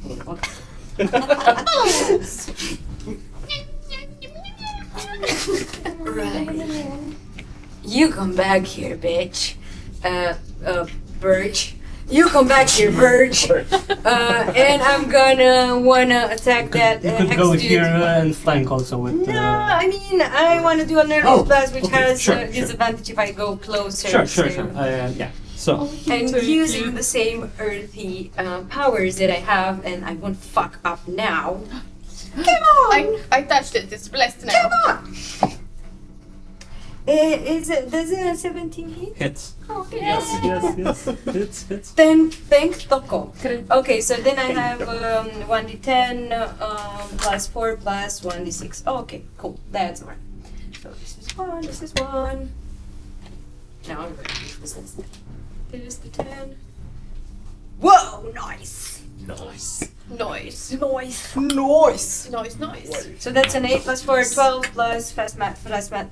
Speaker 4: Right. You come back here, bitch. Birch. You come back here, Birch. And I'm gonna wanna attack that
Speaker 1: You could
Speaker 4: hex
Speaker 1: go
Speaker 4: dude.
Speaker 1: here and flank also with.
Speaker 4: No, I mean, I wanna do a nervous blast, which
Speaker 1: okay,
Speaker 4: has
Speaker 1: sure,
Speaker 4: disadvantage if I go closer.
Speaker 1: Sure.
Speaker 4: to-
Speaker 1: Yeah. So.
Speaker 4: And using the same earthy powers that I have, and I won't fuck up now. Come on!
Speaker 2: I touched it. It's blessed now.
Speaker 4: Come on! Does it 17 hit?
Speaker 1: Hits.
Speaker 4: Okay.
Speaker 1: Yes. Hits.
Speaker 4: Then thank Toko. Okay, so then I have 1d10 plus 4 plus 1d6. Oh, okay, cool. That's one. So this is one. Now I'm going to use this instead. There's the 10. Whoa, nice!
Speaker 2: Noise.
Speaker 4: Nice! So that's an 8 plus 4, 12 plus fast math,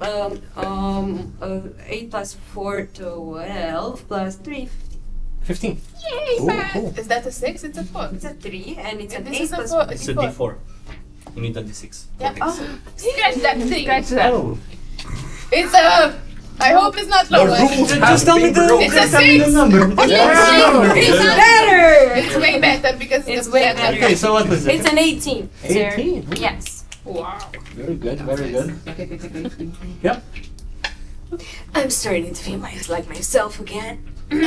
Speaker 4: 8 plus 4, 12 plus 3,
Speaker 1: 15.
Speaker 2: Yay,
Speaker 1: Cool.
Speaker 2: Is that a 6? It's a 4.
Speaker 4: it's a 3, and it's an
Speaker 2: This
Speaker 4: 8
Speaker 2: is a
Speaker 4: plus
Speaker 2: 4.
Speaker 3: It's a D4. You need a D6.
Speaker 2: Yeah. Oh, scratch that thing.
Speaker 7: Scratch that.
Speaker 1: Oh.
Speaker 2: It's a. I hope it's not lower.
Speaker 1: Just tell me the.
Speaker 2: It's a
Speaker 1: just tell me the
Speaker 2: 6.
Speaker 1: number.
Speaker 4: It's better!
Speaker 2: It's way better because
Speaker 4: It's way better.
Speaker 1: Okay, so what was it?
Speaker 4: It's an 18. sir.
Speaker 1: 18.
Speaker 4: Yes.
Speaker 7: Wow.
Speaker 1: Very good. Yep.
Speaker 4: I'm starting to feel like myself again.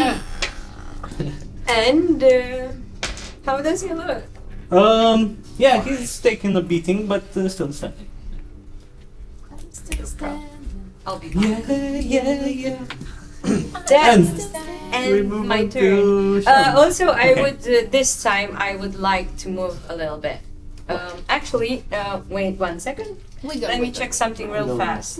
Speaker 4: And how does he look?
Speaker 1: Yeah, he's taking a beating, but still standing.
Speaker 4: I'll be fine.
Speaker 1: Yeah.
Speaker 4: That's
Speaker 1: We move
Speaker 4: and my
Speaker 1: on
Speaker 4: turn.
Speaker 1: to Shelly.
Speaker 4: Also, I
Speaker 1: Okay.
Speaker 4: would this time I would like to move a little bit. Actually, wait 1 second. Let me check something real fast.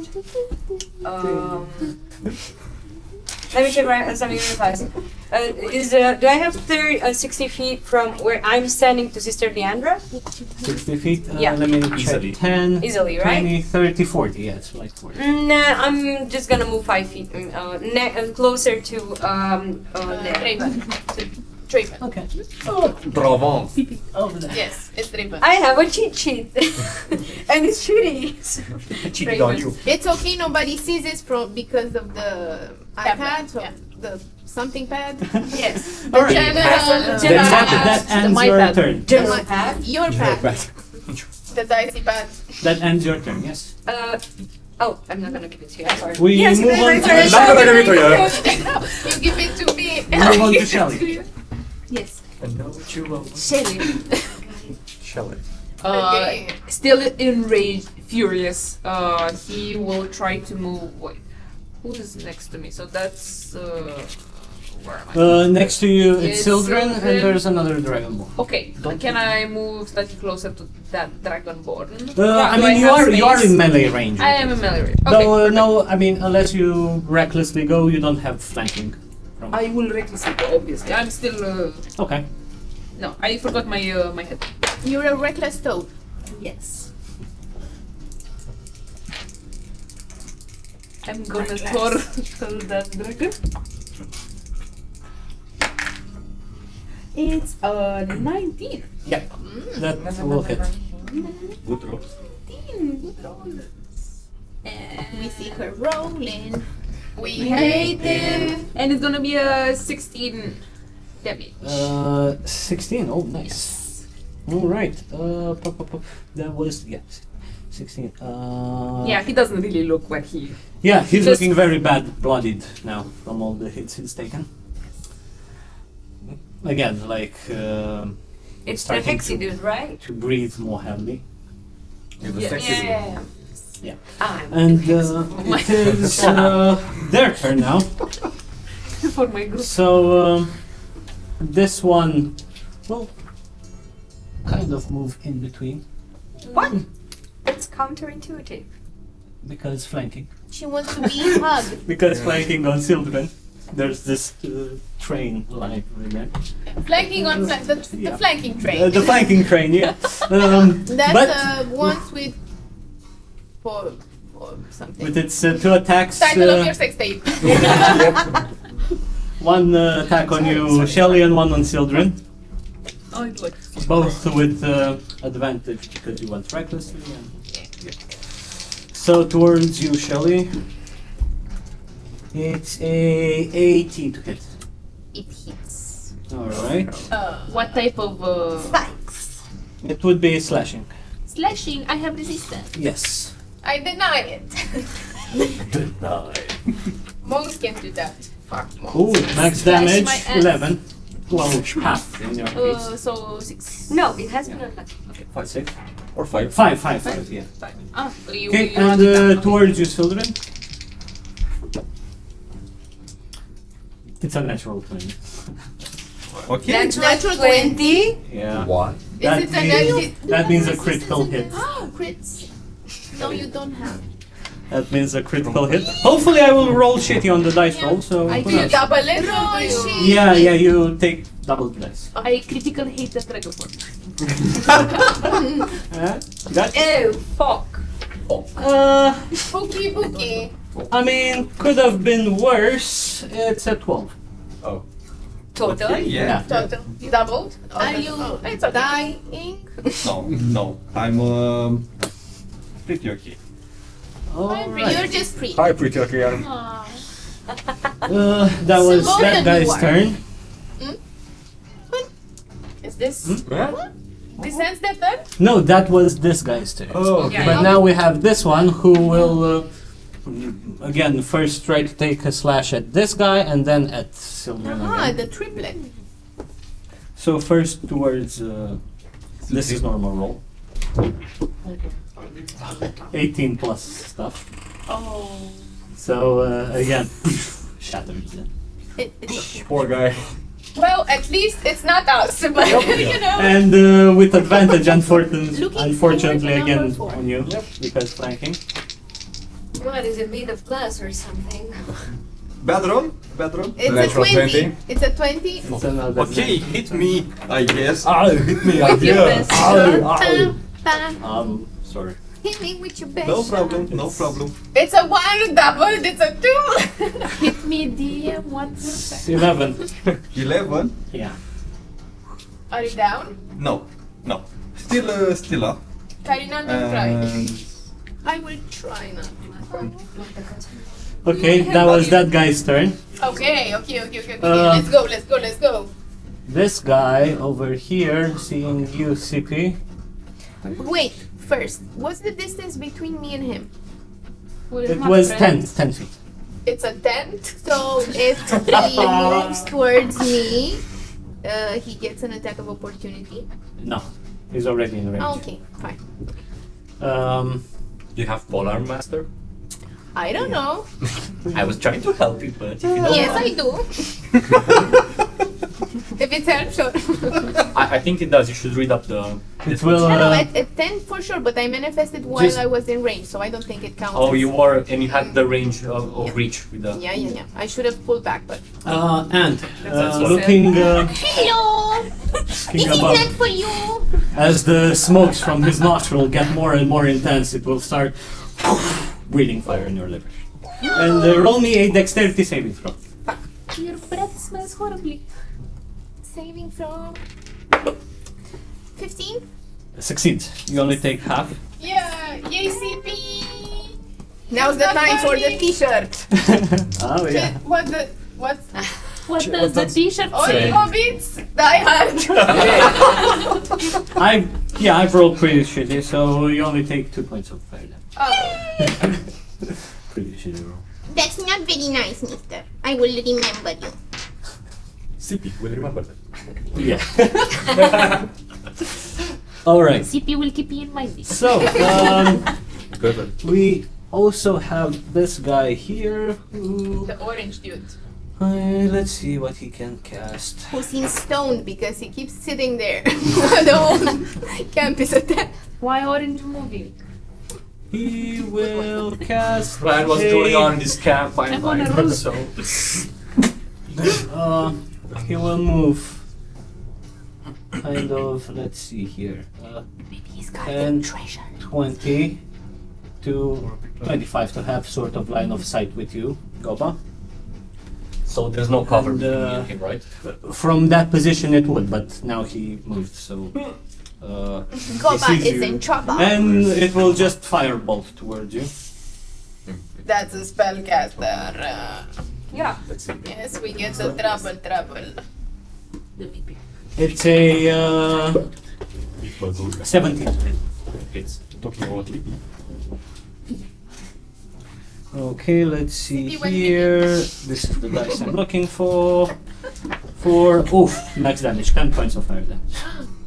Speaker 4: Let me check something real fast. Do I have 60 feet from where I'm standing to Sister Leandra?
Speaker 1: 60 feet.
Speaker 4: Yeah.
Speaker 1: Let me check.
Speaker 3: Easily.
Speaker 1: 10,
Speaker 4: Easily, right?
Speaker 1: 20, 30, 40. Yeah, it's like 40.
Speaker 4: Nah, I'm just gonna move 5 feet closer to
Speaker 2: Draven. Draven.
Speaker 1: Okay.
Speaker 3: Bravo.
Speaker 1: Over there.
Speaker 2: Yes, it's Draven.
Speaker 4: I have a cheat sheet, and it's shitty.
Speaker 3: Cheated on you.
Speaker 6: It's okay, nobody sees it because of the iPad,
Speaker 2: Yeah.
Speaker 6: the something pad.
Speaker 4: Yes.
Speaker 1: All right.
Speaker 2: General.
Speaker 1: That ends
Speaker 7: My
Speaker 1: your
Speaker 7: pad.
Speaker 1: turn.
Speaker 4: General pad.
Speaker 6: Your pad.
Speaker 2: The dicey pad.
Speaker 1: That ends your turn. Yes.
Speaker 4: Oh, I'm not gonna give it to you. I'm sorry.
Speaker 1: We
Speaker 4: Yes,
Speaker 1: move on to
Speaker 4: sorry.
Speaker 3: Not gonna give it to you.
Speaker 2: You give it to me.
Speaker 1: move on to Shelly.
Speaker 6: Yes.
Speaker 3: And know what you want.
Speaker 6: Shelly.
Speaker 3: Shelly.
Speaker 2: Okay.
Speaker 7: Still enraged, furious. He will try to move. Wait, who is next to me? So that's where am I?
Speaker 1: Next to you, it's
Speaker 7: It's
Speaker 1: Sildren,
Speaker 7: Sildren.
Speaker 1: and there's another dragonborn.
Speaker 7: Okay, can I move slightly closer to that dragonborn?
Speaker 1: I
Speaker 7: Do
Speaker 1: mean,
Speaker 7: have
Speaker 1: you are
Speaker 7: space?
Speaker 1: in melee range.
Speaker 7: I am in melee range. Okay.
Speaker 1: Though, no, I mean, unless you recklessly go, you don't have flanking.
Speaker 7: I will recklessly go, obviously. I'm still.
Speaker 1: Okay.
Speaker 7: No, I forgot my my head.
Speaker 6: You're a reckless toad.
Speaker 7: Yes. I'm gonna turtle that dragon. It's a 19.
Speaker 1: Yeah. That will hit.
Speaker 5: Good rolls.
Speaker 6: We see her rolling.
Speaker 2: We hate him.
Speaker 7: And it's gonna be a 16 damage.
Speaker 1: 16. Oh, nice. All right. That was 16.
Speaker 7: Yeah, he doesn't really look like he.
Speaker 1: Yeah, he's
Speaker 7: Just-
Speaker 1: looking very bad, bloodied now from all the hits he's taken. Again, like
Speaker 4: It's the
Speaker 1: starting
Speaker 4: Hexy dude, right?
Speaker 1: to breathe more heavily.
Speaker 5: You're the
Speaker 7: Yeah.
Speaker 5: sexy dude.
Speaker 4: Yeah.
Speaker 1: Yeah.
Speaker 4: I'm
Speaker 1: And it is their turn now.
Speaker 7: For my group.
Speaker 1: So this one will kind of move in between
Speaker 4: What? That's counterintuitive.
Speaker 1: because flanking.
Speaker 6: She wants to be hugged.
Speaker 1: Because flanking on children. There's this train line right there.
Speaker 2: Flanking on the
Speaker 1: Yeah.
Speaker 2: flanking train.
Speaker 1: The flanking train, yeah.
Speaker 6: That's
Speaker 1: but
Speaker 6: ones with or something.
Speaker 1: with its two attacks,
Speaker 2: Title of your sex tape.
Speaker 1: one attack on you, Shelly, and one on children.
Speaker 7: Oh, it's like.
Speaker 1: Both with advantage because you went recklessly. And, yeah. So towards you, Shelly. It's a 18 to hit.
Speaker 6: It hits.
Speaker 1: Alright.
Speaker 7: What type of
Speaker 6: Spikes.
Speaker 1: It would be slashing.
Speaker 2: Slashing, I have resistance.
Speaker 1: Yes.
Speaker 2: I deny it.
Speaker 1: Deny.
Speaker 2: Monks can do that. Fuck monks.
Speaker 1: Ooh, max
Speaker 2: Slash
Speaker 1: damage,
Speaker 2: my ass.
Speaker 1: 11. Well, half in your case.
Speaker 7: so 6.
Speaker 4: No, it has been a luck.
Speaker 1: 5, 6.
Speaker 5: Or 5.
Speaker 1: 5, yeah.
Speaker 7: Ah, you
Speaker 1: Okay,
Speaker 7: you want it
Speaker 1: and
Speaker 7: down.
Speaker 1: towards you, children. It's a natural 20.
Speaker 5: Okay.
Speaker 4: That's
Speaker 6: Natural
Speaker 4: 20.
Speaker 1: Yeah.
Speaker 5: Why?
Speaker 1: That
Speaker 2: Is it a
Speaker 1: means, that means a critical hit.
Speaker 6: Oh, crits. No, you don't have.
Speaker 1: That means a critical hit. Hopefully I will roll shitty on the dice roll, so
Speaker 2: I
Speaker 1: who
Speaker 2: do
Speaker 1: knows?
Speaker 2: double it. or do you-
Speaker 1: Yeah, you take double dice.
Speaker 7: I critical hate the dragonborn.
Speaker 1: That,
Speaker 4: Oh, fuck.
Speaker 2: Spooky booky.
Speaker 1: I mean, could have been worse. It's a 12.
Speaker 5: Oh.
Speaker 4: Total?
Speaker 5: Okay, yeah.
Speaker 2: Total. Doubled.
Speaker 6: Are you
Speaker 2: It's okay.
Speaker 6: dying?
Speaker 5: No. I'm pretty okay.
Speaker 1: Alright.
Speaker 6: You're just pretty.
Speaker 8: Hi, pretty okay.
Speaker 1: That was
Speaker 6: both
Speaker 1: that
Speaker 6: of
Speaker 1: guy's
Speaker 6: you are.
Speaker 1: turn.
Speaker 2: Is this
Speaker 8: What?
Speaker 2: this ends the turn?
Speaker 1: No, that was this guy's turn.
Speaker 8: Oh, okay.
Speaker 1: But now we have this one who will, again, first try to take a slash at this guy and then at Sylvan
Speaker 6: Ah,
Speaker 1: again.
Speaker 6: the triplet.
Speaker 1: So first towards, this is normal roll. 18 plus stuff.
Speaker 7: Oh.
Speaker 1: So again, shatters it.
Speaker 8: Poor guy.
Speaker 2: Well, at least it's not us, but you know.
Speaker 1: And with advantage, unfortunately
Speaker 6: Looking forward to
Speaker 1: again
Speaker 6: number 4.
Speaker 1: on you, because flanking.
Speaker 4: What, is it made of glass or something?
Speaker 5: Bedroom?
Speaker 2: It's
Speaker 8: Natural
Speaker 2: a 20.
Speaker 8: 20.
Speaker 2: It's a 20.
Speaker 1: It's another
Speaker 5: Okay, hit me, I guess.
Speaker 8: Hit me, I
Speaker 7: With your
Speaker 8: guess.
Speaker 7: best
Speaker 6: Bam.
Speaker 1: Sorry.
Speaker 6: Hit me with your best
Speaker 5: No
Speaker 6: shot.
Speaker 5: problem, no problem.
Speaker 2: It's a 1 doubled. It's a 2. Hit me, dear. What's
Speaker 1: 11.
Speaker 5: 11?
Speaker 1: Yeah.
Speaker 2: Are you down?
Speaker 5: No. Still up.
Speaker 2: Karina, don't try.
Speaker 5: And
Speaker 6: I will try not.
Speaker 1: Okay, that was that guy's turn.
Speaker 2: Okay. Let's go.
Speaker 1: This guy over here, seeing you, CP.
Speaker 6: Wait, first, what's the distance between me and him?
Speaker 1: It was 10 feet.
Speaker 2: It's a 10.
Speaker 6: So if he moves towards me, he gets an attack of opportunity.
Speaker 1: No, he's already in range.
Speaker 6: Oh, okay, fine.
Speaker 3: Do you have Polar Master?
Speaker 6: I don't know.
Speaker 3: I was trying to help you, but if you don't
Speaker 6: Yes,
Speaker 3: want-
Speaker 6: I do.
Speaker 2: If it helps, sure.
Speaker 3: I think it does. You should read up the.
Speaker 1: It will.
Speaker 6: No, at 10 for sure, but I manifested while
Speaker 1: Just-
Speaker 6: I was in range, so I don't think it counts.
Speaker 3: Oh, you were, and you had the range of reach with the.
Speaker 6: Yeah. I should have pulled back, but.
Speaker 1: And
Speaker 3: That's what-
Speaker 1: looking,
Speaker 6: Hello!
Speaker 1: looking
Speaker 6: This is
Speaker 1: above,
Speaker 6: not for you!
Speaker 1: as the smokes from his nostril get more and more intense, it will start breathing fire in your liver. And roll me a dexterity saving throw.
Speaker 2: Your breath smells horribly.
Speaker 6: Saving from 15?
Speaker 1: Succeeds. You only take half.
Speaker 2: Yeah, yay CP! Now's the time for the T-shirt.
Speaker 1: Oh yeah.
Speaker 2: What the? What?
Speaker 7: What does the T-shirt say?
Speaker 2: All hobbits die hard.
Speaker 1: I've rolled pretty shitty, so you only take 2 points of fire damage.
Speaker 2: Oh.
Speaker 1: Pretty shitty roll.
Speaker 6: That's not very nice, mister. I will remember you.
Speaker 8: Sippy will remember that.
Speaker 1: Yeah. All right.
Speaker 7: CP will keep you in mind.
Speaker 1: So
Speaker 8: Good.
Speaker 1: we also have this guy here who.
Speaker 2: The orange dude.
Speaker 1: Let's see what he can cast.
Speaker 2: Who seems stoned because he keeps sitting there. The whole camp is attacked.
Speaker 7: Why orange moving?
Speaker 1: He will cast.
Speaker 3: Ryan was going on in this camp.
Speaker 7: I'm on a roll.
Speaker 3: So
Speaker 1: He will move. Kind of. Let's see here. 10, 20 to 25 to have sort of line of sight with you, Goba.
Speaker 3: so there's no cover
Speaker 1: And,
Speaker 3: between him, right?
Speaker 1: From that position it would, but now he moved, so.
Speaker 2: Goba
Speaker 1: he sees
Speaker 2: is
Speaker 1: you.
Speaker 2: in trouble.
Speaker 1: And it will just firebolt towards you.
Speaker 2: That's a spellcaster.
Speaker 7: Yeah.
Speaker 2: Yes, we get the trouble.
Speaker 1: It's a 17.
Speaker 8: It's talking about Lippy.
Speaker 1: Okay, let's see
Speaker 2: See, when
Speaker 1: here. This is the dice I'm looking for. Max damage, 10 points of fire damage.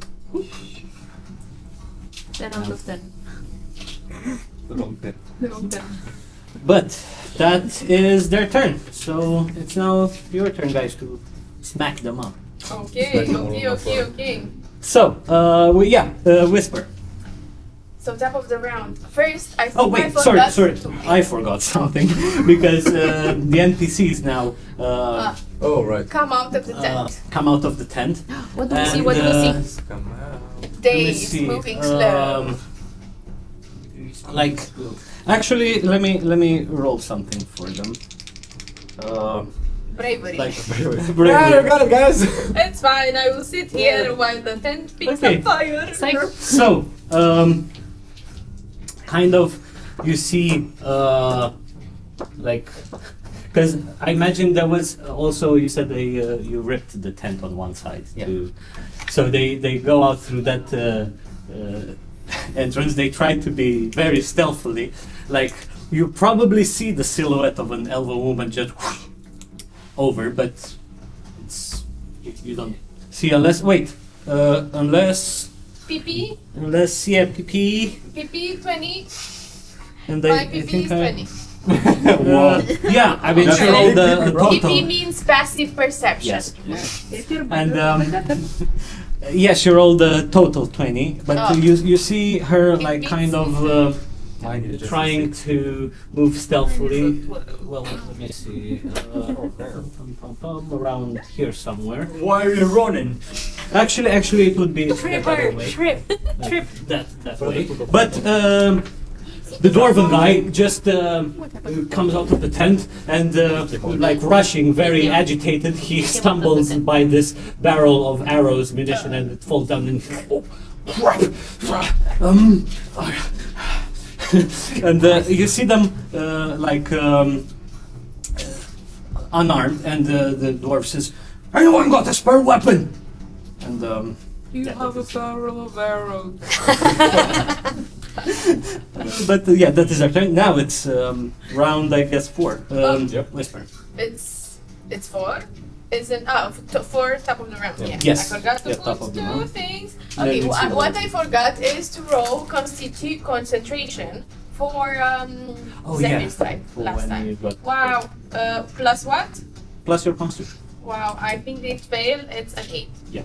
Speaker 7: 10 out of 10.
Speaker 8: Wrong pen.
Speaker 1: But that is their turn. So it's now your turn, guys, to smack them up.
Speaker 2: Okay.
Speaker 1: So, Whisper.
Speaker 2: So top of the round. First, I think
Speaker 1: Oh wait,
Speaker 2: I forgot
Speaker 1: sorry.
Speaker 2: to-
Speaker 1: I forgot something because the NPCs now
Speaker 8: Oh, right.
Speaker 2: come out of the tent.
Speaker 1: come out of the tent.
Speaker 7: What do we see?
Speaker 1: And,
Speaker 7: What do we see?
Speaker 5: Come out.
Speaker 2: Day
Speaker 1: Let me
Speaker 2: is
Speaker 1: see.
Speaker 2: moving slow.
Speaker 1: Like, actually, let me roll something for them.
Speaker 2: Bravery.
Speaker 1: Like,
Speaker 8: Yeah,
Speaker 1: bravery.
Speaker 8: you got it, guys.
Speaker 2: It's fine. I will sit here while the tent picks
Speaker 1: Okay.
Speaker 2: up fire.
Speaker 1: So, kind of, you see, like, because I imagine there was also, you said you ripped the tent on one side. So they go out through that entrance. They try to be very stealthily. Like, you probably see the silhouette of an elven woman just whoosh over, but it's you don't see unless unless
Speaker 2: PP,
Speaker 1: PP
Speaker 2: 20.
Speaker 1: and
Speaker 2: My
Speaker 1: I
Speaker 2: PP
Speaker 1: think
Speaker 2: is
Speaker 1: I
Speaker 2: 20.
Speaker 1: yeah, I mean she rolled a total.
Speaker 2: PP means passive perception.
Speaker 1: Yes. And yeah, she rolled a total 20, but
Speaker 2: Oh.
Speaker 1: you see her like
Speaker 2: beats
Speaker 1: kind of trying to move stealthily. Well, let me see. Around here somewhere.
Speaker 3: Why are you running?
Speaker 1: Actually, it would be the better way.
Speaker 7: Trip.
Speaker 1: That way. But the dwarven guy just comes out of the tent and, like rushing, very agitated, he stumbles by this barrel of arrows, munition, and it falls down and oh, crap! And you see them like unarmed, and the dwarf says, "Anyone got a spare weapon?" And
Speaker 7: You have a barrel of arrows.
Speaker 1: but yeah, that is our turn. Now it's round, I guess, 4.
Speaker 8: Yep.
Speaker 1: Whisper.
Speaker 2: It's 4. It's an 4 top of the round. Yeah.
Speaker 1: Yes.
Speaker 2: I forgot to
Speaker 1: Yeah, top of
Speaker 2: put
Speaker 1: the
Speaker 2: 2
Speaker 1: round.
Speaker 2: things.
Speaker 1: Then
Speaker 2: Okay.
Speaker 1: it's your
Speaker 2: What
Speaker 1: round.
Speaker 2: I forgot is to roll concentration for Xander's type
Speaker 1: For
Speaker 2: last
Speaker 1: when
Speaker 2: time.
Speaker 1: you got-
Speaker 2: Wow. Plus what?
Speaker 1: Plus your constitution.
Speaker 2: Wow. I think they failed. It's an 8.
Speaker 1: Yeah.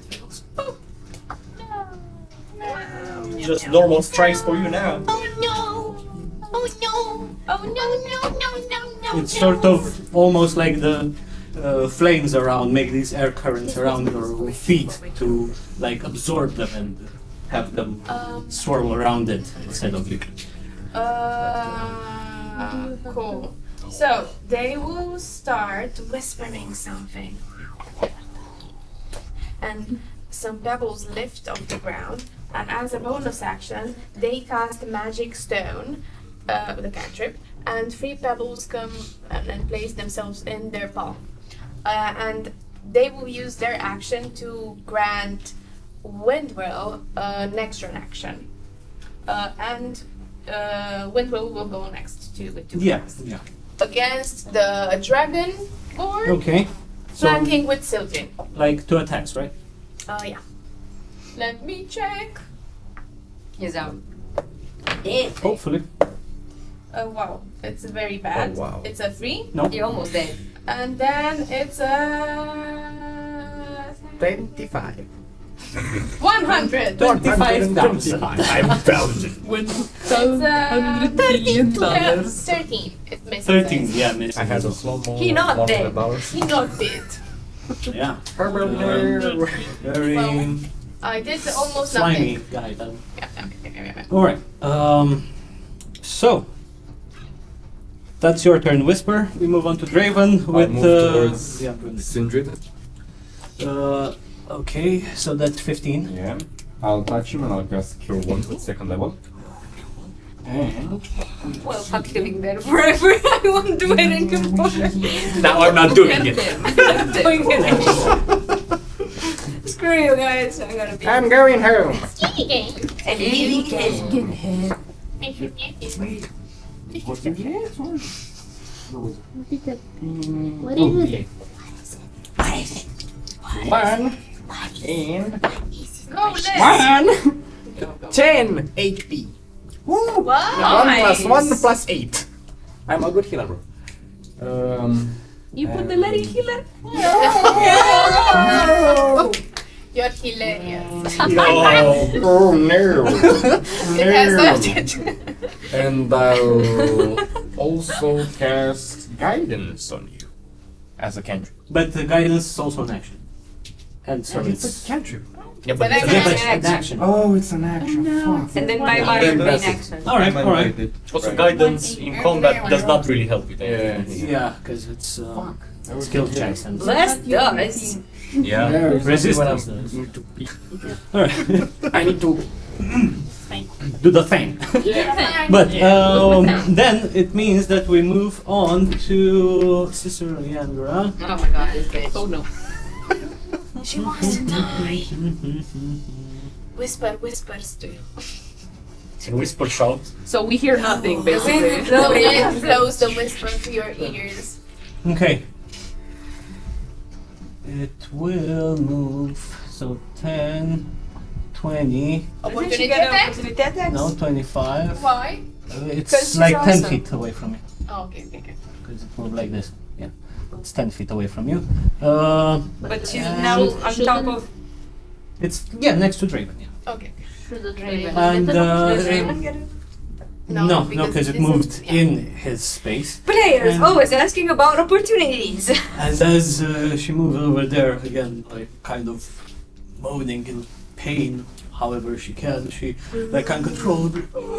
Speaker 3: Just normal strikes for you now.
Speaker 6: Oh no! Oh no! Oh no! No!
Speaker 1: It's sort of almost like the flames around make these air currents around your feet to like absorb them and have them swirl around it instead of you.
Speaker 2: Cool. So they will start whispering something, and some pebbles lift off the ground. And as a bonus action, they cast magic stone, the cantrip, and 3 pebbles come and place themselves in their palm. And they will use their action to grant Windwell an extra action. And Windwell will go next to with 2 attacks.
Speaker 1: Yeah.
Speaker 2: Against the dragonborn,
Speaker 1: Okay. So,
Speaker 2: flanking with Sylvan.
Speaker 1: like 2 attacks, right?
Speaker 2: Yeah. Let me check.
Speaker 4: He's out.
Speaker 1: Hopefully.
Speaker 2: Wow, it's very bad.
Speaker 8: Oh, wow.
Speaker 2: It's a 3.
Speaker 1: No.
Speaker 4: You're almost dead.
Speaker 2: And then it's a
Speaker 8: 25.
Speaker 2: 100.
Speaker 1: 25,000.
Speaker 8: I'm thousand.
Speaker 2: It's a
Speaker 7: $100
Speaker 2: 13. It misses.
Speaker 1: 13, yeah, miss.
Speaker 8: I had a slow mo.
Speaker 4: He not dead.
Speaker 2: He not did.
Speaker 1: Yeah.
Speaker 8: Very.
Speaker 1: Very
Speaker 2: I did almost
Speaker 1: slimy
Speaker 2: nothing.
Speaker 1: guy. Then.
Speaker 2: Yeah.
Speaker 1: Alright. So. That's your turn, Whisper. We move on to Draven with
Speaker 8: move towards
Speaker 1: yeah, Draven.
Speaker 8: Sindred.
Speaker 1: Okay, so that's 15.
Speaker 8: Yeah. I'll touch him and I'll cast Cure Wounds with 2nd level. And
Speaker 4: Well, fuck living there forever. I won't do it anymore.
Speaker 3: Now I'm not doing it.
Speaker 4: I'm doing it anymore. Screw you guys. I'm gonna be.
Speaker 8: I'm going home.
Speaker 4: And he can.
Speaker 6: What is it?
Speaker 8: One. And
Speaker 2: Go, Liz.
Speaker 8: 10 HP.
Speaker 2: Wow.
Speaker 8: 1 plus 1 plus 8. I'm a good healer, bro.
Speaker 7: You put the lady healer?
Speaker 2: You're hilarious.
Speaker 8: Oh no.
Speaker 2: It has left it.
Speaker 8: And I'll also cast Guidance on you as a cantrip.
Speaker 1: But the guidance is also an action. And so it's.
Speaker 8: cantrip.
Speaker 3: Yeah,
Speaker 2: But I
Speaker 1: Yeah,
Speaker 2: can
Speaker 1: but it's an action.
Speaker 8: Oh, it's an action.
Speaker 4: And then bye bye
Speaker 3: then
Speaker 4: main
Speaker 3: that's it.
Speaker 4: action.
Speaker 1: Alright, alright.
Speaker 3: Also, guidance in combat does not really help with anything.
Speaker 1: Yeah, because it's skill checks and
Speaker 4: Bless does.
Speaker 3: Yeah.
Speaker 1: resistance. Alright,
Speaker 8: I need to.
Speaker 1: do the thing. But then it means that we move on to Sister Leandra.
Speaker 4: Oh my god, this bitch.
Speaker 7: Oh no.
Speaker 2: She wants to die. Whispers to you.
Speaker 3: And whisper shout.
Speaker 7: So we hear nothing
Speaker 2: The
Speaker 7: basically.
Speaker 2: wind blows the whisper to your ears.
Speaker 1: Okay. It will move. So 10, 20,
Speaker 2: Opportunity
Speaker 4: Doesn't she get
Speaker 2: attack?
Speaker 4: opportunity attacks?
Speaker 1: no, 25.
Speaker 2: Why?
Speaker 1: It's
Speaker 4: 'Cause she's
Speaker 1: like 10
Speaker 4: awesome.
Speaker 1: feet away from you.
Speaker 2: Oh, okay.
Speaker 1: Because it moved like this. Yeah. It's 10 feet away from you.
Speaker 4: But she's now on top of.
Speaker 1: It's, yeah, next to Draven. Yeah.
Speaker 2: Okay.
Speaker 6: Should the dragon
Speaker 1: And
Speaker 4: Does Raymond get it?
Speaker 1: no, because it
Speaker 2: this
Speaker 1: moved
Speaker 2: is- yeah.
Speaker 1: in his space.
Speaker 4: Players
Speaker 1: And-
Speaker 4: always asking about opportunities.
Speaker 1: And as she moves over there again, like kind of moaning in pain, however she can, she like uncontrollably.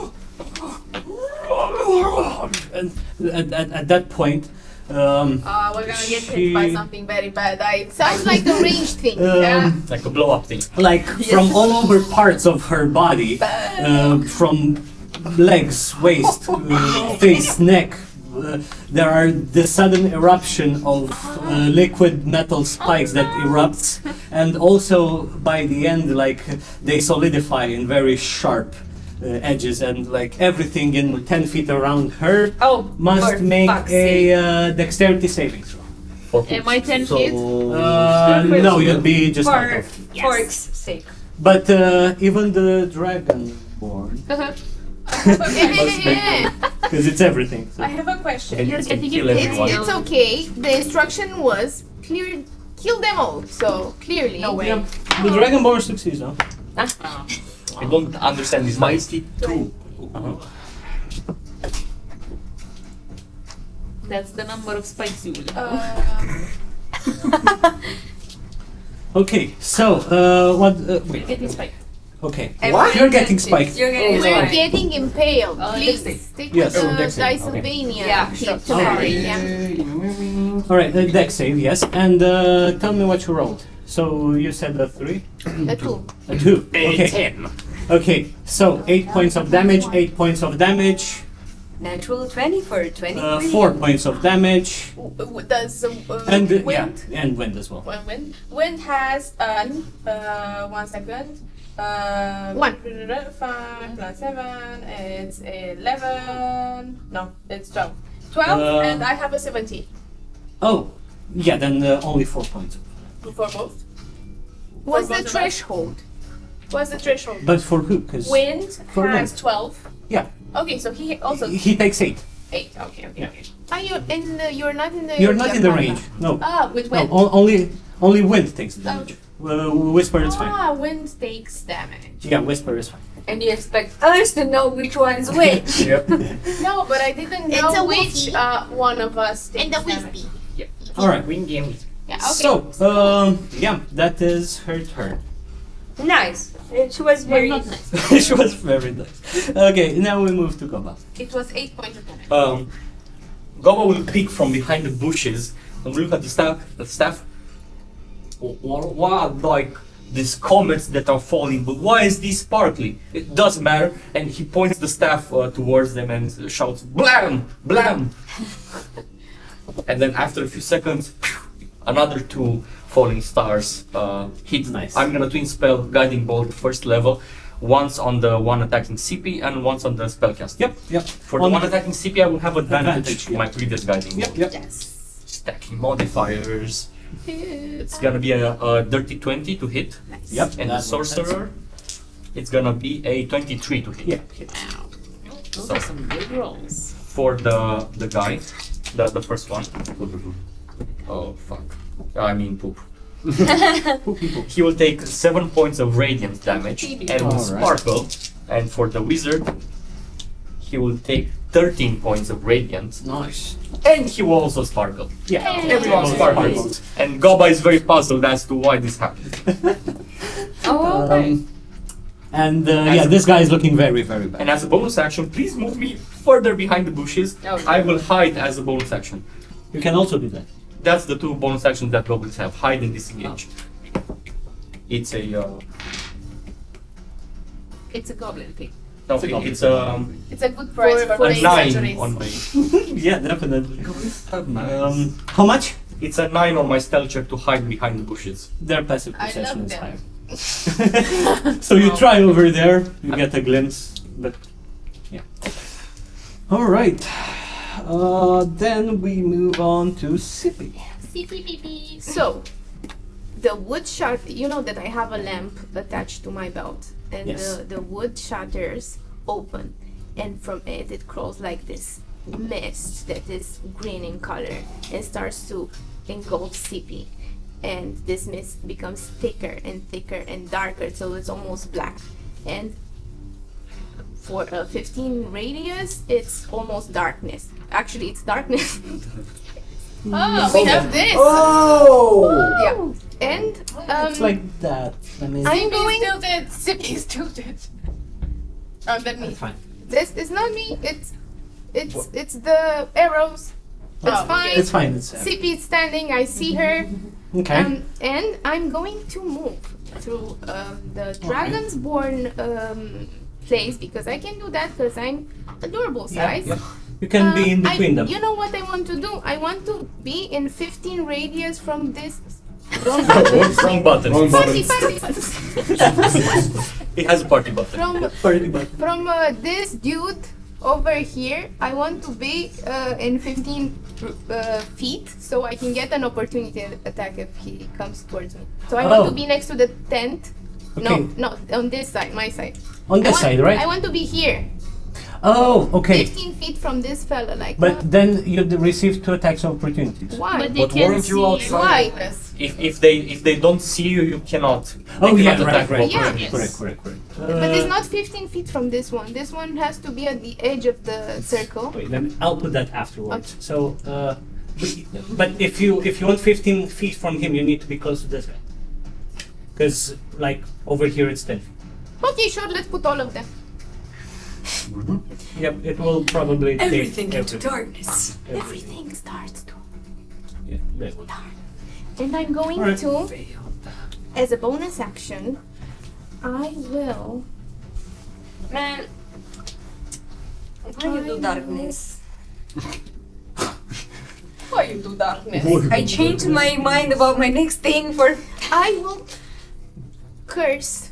Speaker 1: And at that point,
Speaker 2: We're gonna get hit by
Speaker 1: She-
Speaker 2: something very bad.
Speaker 6: Sounds like the ranged thing.
Speaker 2: Yeah.
Speaker 3: It's like a blow up thing.
Speaker 1: like from all over parts of her body, from legs, waist, face, neck. There are the sudden eruption of liquid metal spikes that erupts, and also by the end, like they solidify in very sharp edges, and like everything in 10 feet around her
Speaker 4: Oh,
Speaker 1: must
Speaker 4: for
Speaker 1: make
Speaker 4: fuck's sake.
Speaker 1: a dexterity saving throw.
Speaker 7: Am I 10 feet?
Speaker 1: No, you'd be just out
Speaker 4: For
Speaker 1: of.
Speaker 4: fork's sake.
Speaker 1: But even the dragonborn, because it's everything. So.
Speaker 2: I have a question.
Speaker 6: You're getting
Speaker 3: kill
Speaker 6: it.
Speaker 3: everyone.
Speaker 6: It's okay. The instruction was kill them all. So clearly.
Speaker 2: No way.
Speaker 1: Yeah, the dragonborn succeeds, huh?
Speaker 3: I don't understand this mighty too.
Speaker 7: That's the number of spikes you will
Speaker 1: Okay, so what? Wait.
Speaker 7: Getting spiked.
Speaker 1: Okay,
Speaker 4: What?
Speaker 1: you're getting spiked.
Speaker 4: You're getting
Speaker 6: We're
Speaker 4: spiked.
Speaker 6: getting impaled. Please
Speaker 7: Dexter.
Speaker 6: stick
Speaker 1: Yes.
Speaker 6: with
Speaker 1: Oh,
Speaker 6: the
Speaker 1: Dexter.
Speaker 6: Dicesylvania.
Speaker 4: Yeah,
Speaker 6: tip
Speaker 4: sure.
Speaker 6: today,
Speaker 1: Okay.
Speaker 6: yeah.
Speaker 1: All right, dex save, yes, and tell me what you rolled. So you said a 3,
Speaker 6: A 2.
Speaker 1: a 2. Okay.
Speaker 8: 10.
Speaker 1: Okay, so 8 points of damage, 8 points of damage.
Speaker 4: Natural 20 for 20.
Speaker 1: 4 points of damage.
Speaker 2: Does
Speaker 1: And
Speaker 2: wind?
Speaker 1: yeah, and wind as well.
Speaker 2: Wind has an 1 second. 1 5 plus 7. It's 11. No, it's 12. 12, and I have a 17
Speaker 1: Oh, yeah, then only 4 points.
Speaker 2: for both.
Speaker 7: What's
Speaker 2: For
Speaker 7: the
Speaker 2: both of us?
Speaker 7: threshold?
Speaker 2: What's the threshold?
Speaker 1: But for who? Because
Speaker 2: Wind
Speaker 1: for
Speaker 2: has
Speaker 1: wind.
Speaker 2: 12.
Speaker 1: Yeah,
Speaker 2: Okay, so he also
Speaker 1: he takes 8.
Speaker 2: 8. Okay.
Speaker 1: Yeah.
Speaker 6: Are you in the? You're not in the.
Speaker 1: You're not in the
Speaker 6: apartment.
Speaker 1: range. No,
Speaker 2: Ah, with
Speaker 1: no,
Speaker 2: wind.
Speaker 1: only wind takes damage. Whisper is fine.
Speaker 2: Ah, wind takes damage.
Speaker 1: Yeah, whisper is fine.
Speaker 4: And you expect us to know which one's which.
Speaker 3: Yep.
Speaker 2: No, but I didn't
Speaker 6: It's
Speaker 2: know
Speaker 6: a
Speaker 2: which
Speaker 6: woofy.
Speaker 2: one of us takes
Speaker 6: And the
Speaker 2: damage.
Speaker 6: wispy.
Speaker 1: All right.
Speaker 2: Yeah, okay.
Speaker 1: So, yeah, that is her turn.
Speaker 4: Nice. She was very
Speaker 6: Not nice.
Speaker 1: She was very nice. Okay, now we move to Goba.
Speaker 2: It was 8 points of damage.
Speaker 3: Goba will peek from behind the bushes and look at the staff. What like these comets that are falling? But why is this sparkly? It doesn't matter. And he points the staff towards them and shouts, "Blam! Blam!" And then after a few seconds, another 2 falling stars hit.
Speaker 1: Nice.
Speaker 3: I'm gonna twin spell Guiding Bolt first level. Once on the one attacking CP and once on the spellcast.
Speaker 1: Yep.
Speaker 3: For the one attacking CP, I will have advantage to
Speaker 1: yeah.
Speaker 3: my previous guiding.
Speaker 1: Yep.
Speaker 2: Yes.
Speaker 3: Stacking modifiers. It's gonna be a dirty 20 to hit.
Speaker 1: Yep.
Speaker 3: And the sorcerer, it's gonna be a 23 to hit.
Speaker 1: Yeah. Hit.
Speaker 7: Those
Speaker 3: So-
Speaker 7: are some good rolls.
Speaker 3: For the guy, the first one. Oh fuck. I mean poop. He will take 7 points of radiant damage and will
Speaker 1: Alright.
Speaker 3: sparkle. And for the wizard, he will take 13 points of radiant.
Speaker 1: Nice.
Speaker 3: And he will also sparkle.
Speaker 1: Yeah.
Speaker 3: Everyone sparkles. And Goba is very puzzled as to why this happened.
Speaker 7: Oh, okay.
Speaker 1: And yeah, this guy is looking very, very bad.
Speaker 3: And as a bonus action, please move me further behind the bushes.
Speaker 7: Okay.
Speaker 3: I will hide as a bonus action.
Speaker 1: You can also do that.
Speaker 3: That's the 2 bonus actions that goblins have: hide and disengage. It's a
Speaker 7: It's a goblin thing.
Speaker 3: no,
Speaker 1: It's a goblin.
Speaker 3: it's
Speaker 2: It's a good price for
Speaker 3: a
Speaker 2: the
Speaker 3: 9
Speaker 2: centuries.
Speaker 3: on my.
Speaker 1: Yeah, definitely.
Speaker 5: Nice.
Speaker 1: How much?
Speaker 3: It's a 9 on my stealth check to hide behind the bushes.
Speaker 1: Their passive
Speaker 2: I
Speaker 1: perception
Speaker 2: love
Speaker 1: is
Speaker 2: them.
Speaker 1: higher. So you try over there, you get a glimpse, but yeah. All right. Then we move on to Sippy.
Speaker 6: So, the wood shut. You know that I have a lamp attached to my belt, and
Speaker 1: Yes.
Speaker 6: the wood shutters open, and from it crawls like this mist that is green in color and starts to engulf Sippy. And this mist becomes thicker and darker till it's almost black. And for a 15 radius, it's almost darkness. Actually, it's darkness.
Speaker 2: Oh, we have this.
Speaker 1: Oh!
Speaker 6: Yeah. And
Speaker 1: It's like that. I mean,
Speaker 6: I'm
Speaker 2: Sippy's
Speaker 6: going.
Speaker 2: tilted. Sippy's tilted. Oh, that me.
Speaker 1: that's fine.
Speaker 6: This is not me. It's the arrows. It's
Speaker 2: Oh,
Speaker 6: fine.
Speaker 1: It's fine. It's
Speaker 6: Sippy is standing. I see her.
Speaker 1: okay.
Speaker 6: And I'm going to move through the dragonborn place because I can do that because I'm adorable size.
Speaker 1: Yeah. You can be in between them.
Speaker 6: You know what I want to do? I want to be in 15 radius from this.
Speaker 3: Wrong button.
Speaker 5: Wrong
Speaker 6: Party,
Speaker 5: button.
Speaker 6: party,
Speaker 3: It has a party button.
Speaker 6: from this dude over here. I want to be in 15 feet so I can get an opportunity attack if he comes towards me. So I want
Speaker 1: Oh.
Speaker 6: to be next to the tent.
Speaker 1: Okay.
Speaker 6: No, on this side, my side.
Speaker 1: On this side, right?
Speaker 6: I want to be here,
Speaker 1: Oh, okay.
Speaker 6: 15 feet from this fella, like.
Speaker 1: But then you'd receive 2 attacks of opportunities.
Speaker 6: Why?
Speaker 7: But they
Speaker 3: But
Speaker 7: can
Speaker 3: weren't you
Speaker 7: see
Speaker 3: outside?
Speaker 6: Why?
Speaker 3: If they don't see you, you cannot.
Speaker 1: Oh
Speaker 3: they
Speaker 1: yeah,
Speaker 3: cannot attack
Speaker 1: right.
Speaker 6: Yeah.
Speaker 1: Correct.
Speaker 6: But it's not 15 feet from this one. This one has to be at the edge of the circle.
Speaker 1: Wait, then I'll put that afterwards. So, but if you want 15 feet from him, you need to be close to this guy. Because like over here it's 10 feet.
Speaker 6: Okay, sure. Let's put all of them.
Speaker 1: Yep, it will probably
Speaker 4: everything
Speaker 1: take
Speaker 4: into darkness.
Speaker 6: Everything starts to.
Speaker 1: Yeah, there.
Speaker 6: And I'm going
Speaker 1: Alright.
Speaker 6: to, as a bonus action, I will.
Speaker 4: Man, Why you do darkness?
Speaker 7: Why you do darkness?
Speaker 4: I changed my mind about my next thing for.
Speaker 2: I will curse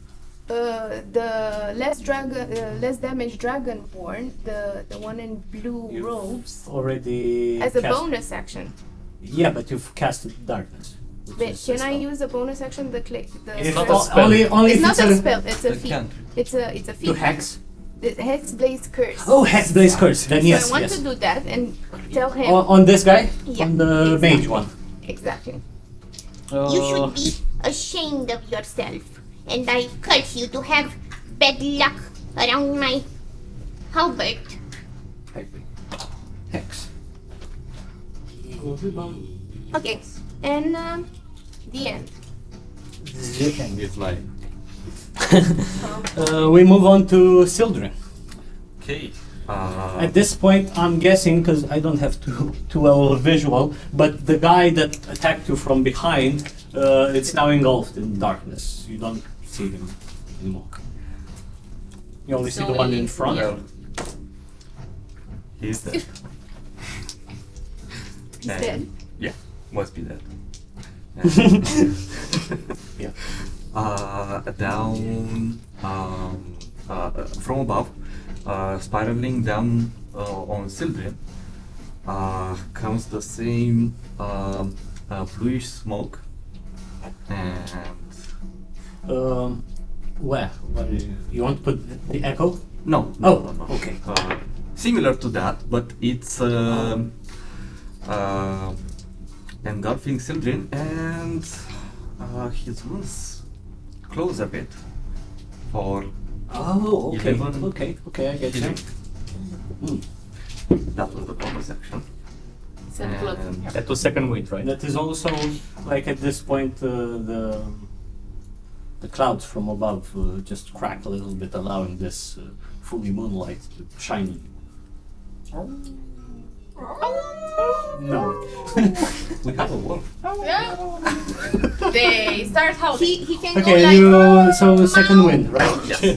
Speaker 2: the less damage dragonborn, the one in blue
Speaker 1: You've
Speaker 2: robes,
Speaker 1: already
Speaker 2: as a
Speaker 1: cast-
Speaker 2: bonus action.
Speaker 1: Yeah, but you've casted darkness. which
Speaker 2: But
Speaker 1: is
Speaker 2: can
Speaker 1: a
Speaker 2: I
Speaker 1: spell.
Speaker 2: use a bonus action? The
Speaker 1: If
Speaker 3: not a
Speaker 2: curse?
Speaker 3: spell.
Speaker 1: only
Speaker 2: It's
Speaker 1: if
Speaker 2: not
Speaker 1: it's
Speaker 2: a spell. It's a
Speaker 5: I
Speaker 2: feat.
Speaker 5: can't.
Speaker 2: It's a feat.
Speaker 1: to hex.
Speaker 2: The Hexblaze curse.
Speaker 1: Oh, Hexblaze curse. Then
Speaker 2: So
Speaker 1: yes,
Speaker 2: I want
Speaker 1: yes.
Speaker 2: to do that and tell him
Speaker 1: On this guy,
Speaker 2: Yeah,
Speaker 1: on the
Speaker 2: exactly.
Speaker 1: mage one.
Speaker 2: exactly.
Speaker 6: You should be ashamed of yourself. And I curse you to have bad luck around my halberd.
Speaker 1: Hex.
Speaker 2: Okay, and the end.
Speaker 5: It's like
Speaker 1: We move on to Sildren.
Speaker 5: okay.
Speaker 1: At this point, I'm guessing, because I don't have too well of a visual, but the guy that attacked you from behind, it's now engulfed in darkness. You don't see him anymore. You only see the one in front.
Speaker 5: Well, he's dead.
Speaker 2: He's
Speaker 5: And-
Speaker 2: dead.
Speaker 5: Yeah, must be dead.
Speaker 1: Yeah.
Speaker 5: Down from above, spiraling down on Sildren, comes the same bluish smoke, and
Speaker 1: Where? What do you want to put the echo?
Speaker 5: no,
Speaker 1: Oh,
Speaker 5: no.
Speaker 1: okay.
Speaker 5: Similar to that, but it's engulfing Sildren, and his wounds close a bit for
Speaker 1: Oh, okay.
Speaker 5: 11.
Speaker 1: Okay, I get you.
Speaker 5: healing.
Speaker 1: Hmm.
Speaker 5: That was the bonus action.
Speaker 7: Send blood.
Speaker 5: And
Speaker 3: That was second wind, right?
Speaker 1: That is also, like at this point, the clouds from above just crack a little bit, allowing this fully moonlight to shine on you. No.
Speaker 5: we have a wolf.
Speaker 7: They start howling.
Speaker 2: He can go
Speaker 1: Okay,
Speaker 2: like.
Speaker 1: you so second wind, right?
Speaker 5: Yes.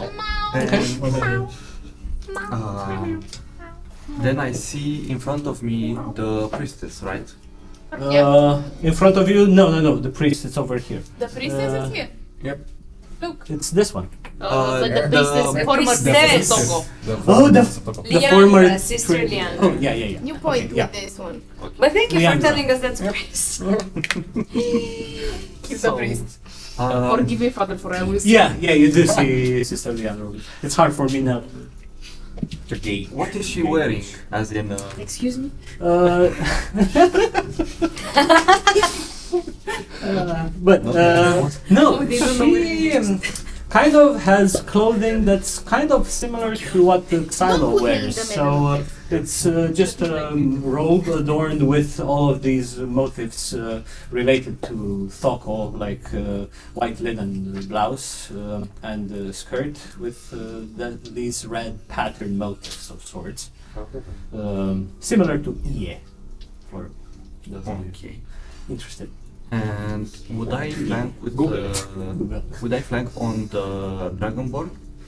Speaker 5: Then I see in front of me the priestess, right?
Speaker 1: In front of you? No. The priest is over here.
Speaker 7: The priestess is here.
Speaker 5: Yep.
Speaker 7: Look.
Speaker 1: It's this one.
Speaker 7: But the
Speaker 5: the
Speaker 7: priestess, former priestess
Speaker 4: priestess.
Speaker 7: Togo.
Speaker 1: Oh, the
Speaker 4: Leandra,
Speaker 1: former
Speaker 4: Sister
Speaker 1: pri-
Speaker 4: Leandra.
Speaker 1: Oh, yeah.
Speaker 2: You point
Speaker 1: yeah.
Speaker 2: with this one.
Speaker 4: But thank you for
Speaker 1: Leandra.
Speaker 4: telling us that's grace.
Speaker 7: Keep the priest. Forgive me, Father, for I was.
Speaker 1: Yeah, you do see Sister Leandra. It's hard for me now.
Speaker 3: Okay.
Speaker 5: What is she wearing? As in,
Speaker 7: Excuse me?
Speaker 1: But no,
Speaker 7: they don't know
Speaker 1: she kind of has clothing that's kind of similar to what the Xylo wears. So it's just a robe adorned with all of these motifs related to Thoko, like white linen blouse and skirt with these red pattern motifs of sorts. Similar to Ie, for those of you
Speaker 5: okay.
Speaker 1: interested.
Speaker 5: And would I flank with
Speaker 1: Google.
Speaker 5: would I flank on the dragonborn?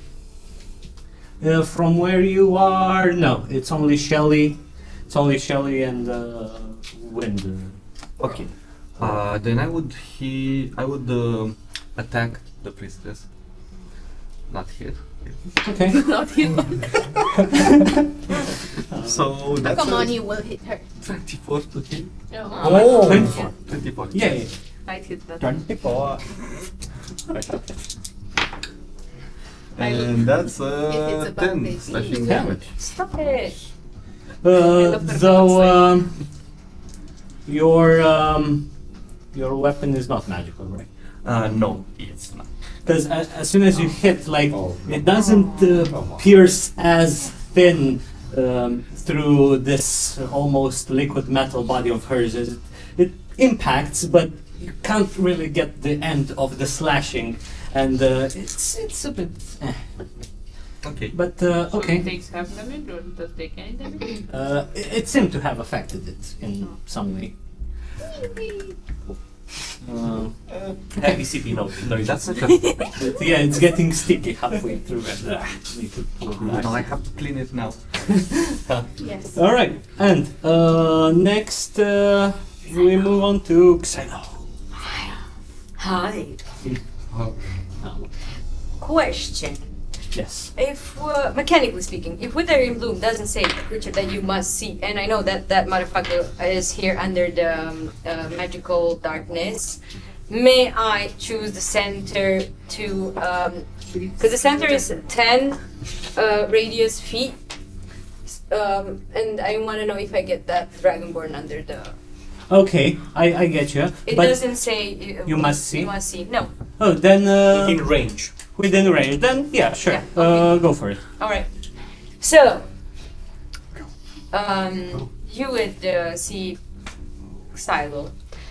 Speaker 1: From where you are, no. It's only Shelly. It's only Shelly and Wind.
Speaker 5: Okay. Then I would attack the priestess. Not here.
Speaker 1: Okay.
Speaker 7: Not him.
Speaker 5: So that's
Speaker 2: Come on, you will hit her.
Speaker 5: 24 to hit.
Speaker 1: Oh, 24.
Speaker 5: 24.
Speaker 1: Yeah.
Speaker 7: I'd hit that.
Speaker 8: 24.
Speaker 5: And that's
Speaker 2: If it's above
Speaker 5: 10
Speaker 2: this.
Speaker 5: slashing damage.
Speaker 4: Stop it.
Speaker 1: Though your weapon is not magical, right?
Speaker 5: No, it's not.
Speaker 1: Because as soon as you hit, like it doesn't pierce as thin through this almost liquid metal body of hers. It impacts, but you can't really get the end of the slashing, and it's a bit.
Speaker 5: Okay.
Speaker 1: But
Speaker 7: So
Speaker 1: okay.
Speaker 7: it takes half damage or does it take any damage?
Speaker 1: It seemed to have affected it in some way.
Speaker 3: Heavy sippy noise.
Speaker 5: That's like a...
Speaker 1: Yeah, it's getting sticky halfway through. And, need to pull it back.
Speaker 5: No, I have to clean it now.
Speaker 2: Yes.
Speaker 1: All right, and next we move on to Xeno.
Speaker 4: Hi. Question.
Speaker 1: Yes.
Speaker 4: If, mechanically speaking, if Wither in Bloom doesn't say a creature that you must see, and I know that that motherfucker is here under the magical darkness, may I choose the center to, because the center is 10 radius feet, and I want to know if I get that dragonborn under the...
Speaker 1: Okay, I get you.
Speaker 4: It
Speaker 1: but
Speaker 4: doesn't say...
Speaker 1: you must see?
Speaker 4: You must see, no.
Speaker 1: Oh, then
Speaker 3: Within range.
Speaker 1: within range. Then yeah, sure.
Speaker 4: Yeah, okay.
Speaker 1: Go for it.
Speaker 4: Alright. So, you would see Xylo.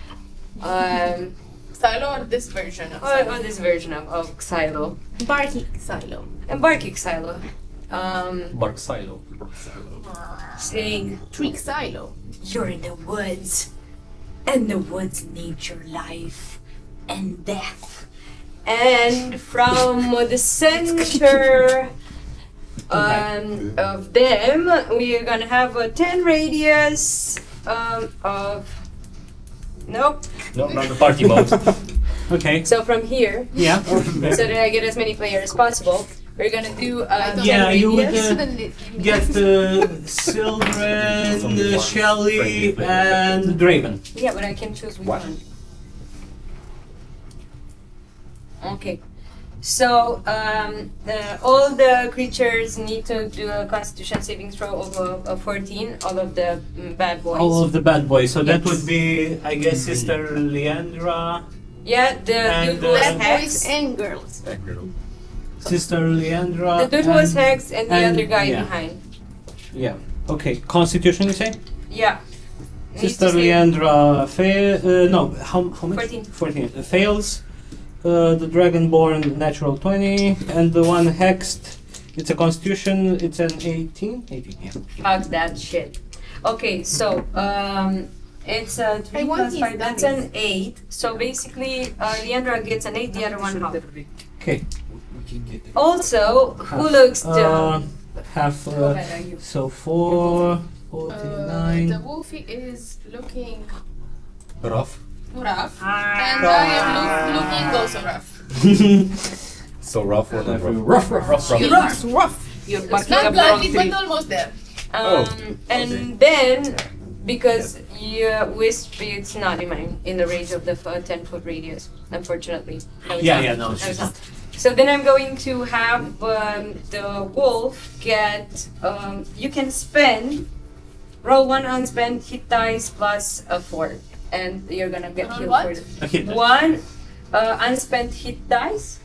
Speaker 2: Silo or this version of
Speaker 4: Or this version of Xylo.
Speaker 2: Barky Silo.
Speaker 4: Embarking Xylo.
Speaker 3: Bark silo.
Speaker 4: Saying,
Speaker 2: Trick Silo.
Speaker 4: you're in the woods, and the woods need your life and death. And from the center of them, we are gonna have a 10 radius of... Nope.
Speaker 3: No, not the party mode.
Speaker 1: Okay.
Speaker 4: So from here,
Speaker 1: Yeah.
Speaker 4: so that I get as many players as possible, we're gonna do 10
Speaker 1: Yeah, you would
Speaker 4: radius.
Speaker 1: get Sildren, Shelly, and Draven.
Speaker 4: Yeah, but I can choose which one. Okay. So, all the creatures need to do a Constitution saving throw of 14, all of the bad boys.
Speaker 1: All of the bad boys. So that
Speaker 4: Yes.
Speaker 1: would be, I guess, Sister Leandra,
Speaker 4: Yeah, the
Speaker 1: And,
Speaker 4: dude who was
Speaker 2: Bad boys
Speaker 4: hexed.
Speaker 2: and girls.
Speaker 1: Sister Leandra.
Speaker 4: The dude who was
Speaker 1: and-
Speaker 4: hexed and the
Speaker 1: and-
Speaker 4: other guy
Speaker 1: yeah.
Speaker 4: behind.
Speaker 1: Yeah. Okay. Constitution, you say?
Speaker 4: Yeah. Needs
Speaker 1: Sister
Speaker 4: to save-
Speaker 1: Leandra no, how much?
Speaker 4: 14.
Speaker 1: 14. Fails. The Dragonborn natural 20, and the one hexed, it's a Constitution, it's an 18? 18, yeah.
Speaker 4: Fuck that shit. Okay, so, it's a 3
Speaker 2: I want
Speaker 4: plus
Speaker 2: his
Speaker 4: 5, that's
Speaker 2: dice.
Speaker 4: an 8. So basically, Leandra gets an 8, the other one half.
Speaker 1: Okay.
Speaker 4: Also, who looks the...
Speaker 1: Half,
Speaker 4: How bad are you?
Speaker 1: so 4,
Speaker 2: The
Speaker 1: 49.
Speaker 2: wolfie is looking
Speaker 5: Rough.
Speaker 2: rough,
Speaker 4: Ah.
Speaker 2: and I am looking also rough.
Speaker 8: So rough or not rough?
Speaker 1: Rough, rough, rough, rough.
Speaker 2: Rough.
Speaker 7: You're
Speaker 2: It's
Speaker 7: barking
Speaker 2: not
Speaker 7: up the wrong
Speaker 2: bloody,
Speaker 7: tree.
Speaker 2: but almost there.
Speaker 4: And then, because Wisp is not in the range of the 10-foot radius, unfortunately. No, it's
Speaker 1: Yeah,
Speaker 4: not.
Speaker 1: yeah, no,
Speaker 4: No,
Speaker 1: she's
Speaker 4: it's
Speaker 1: not.
Speaker 4: So then I'm going to have the wolf get, you can roll 1 unspent hit dice plus a 4. And you're gonna get
Speaker 2: Roll
Speaker 4: healed
Speaker 2: what?
Speaker 4: for it.
Speaker 1: Okay.
Speaker 4: 1 unspent hit dice.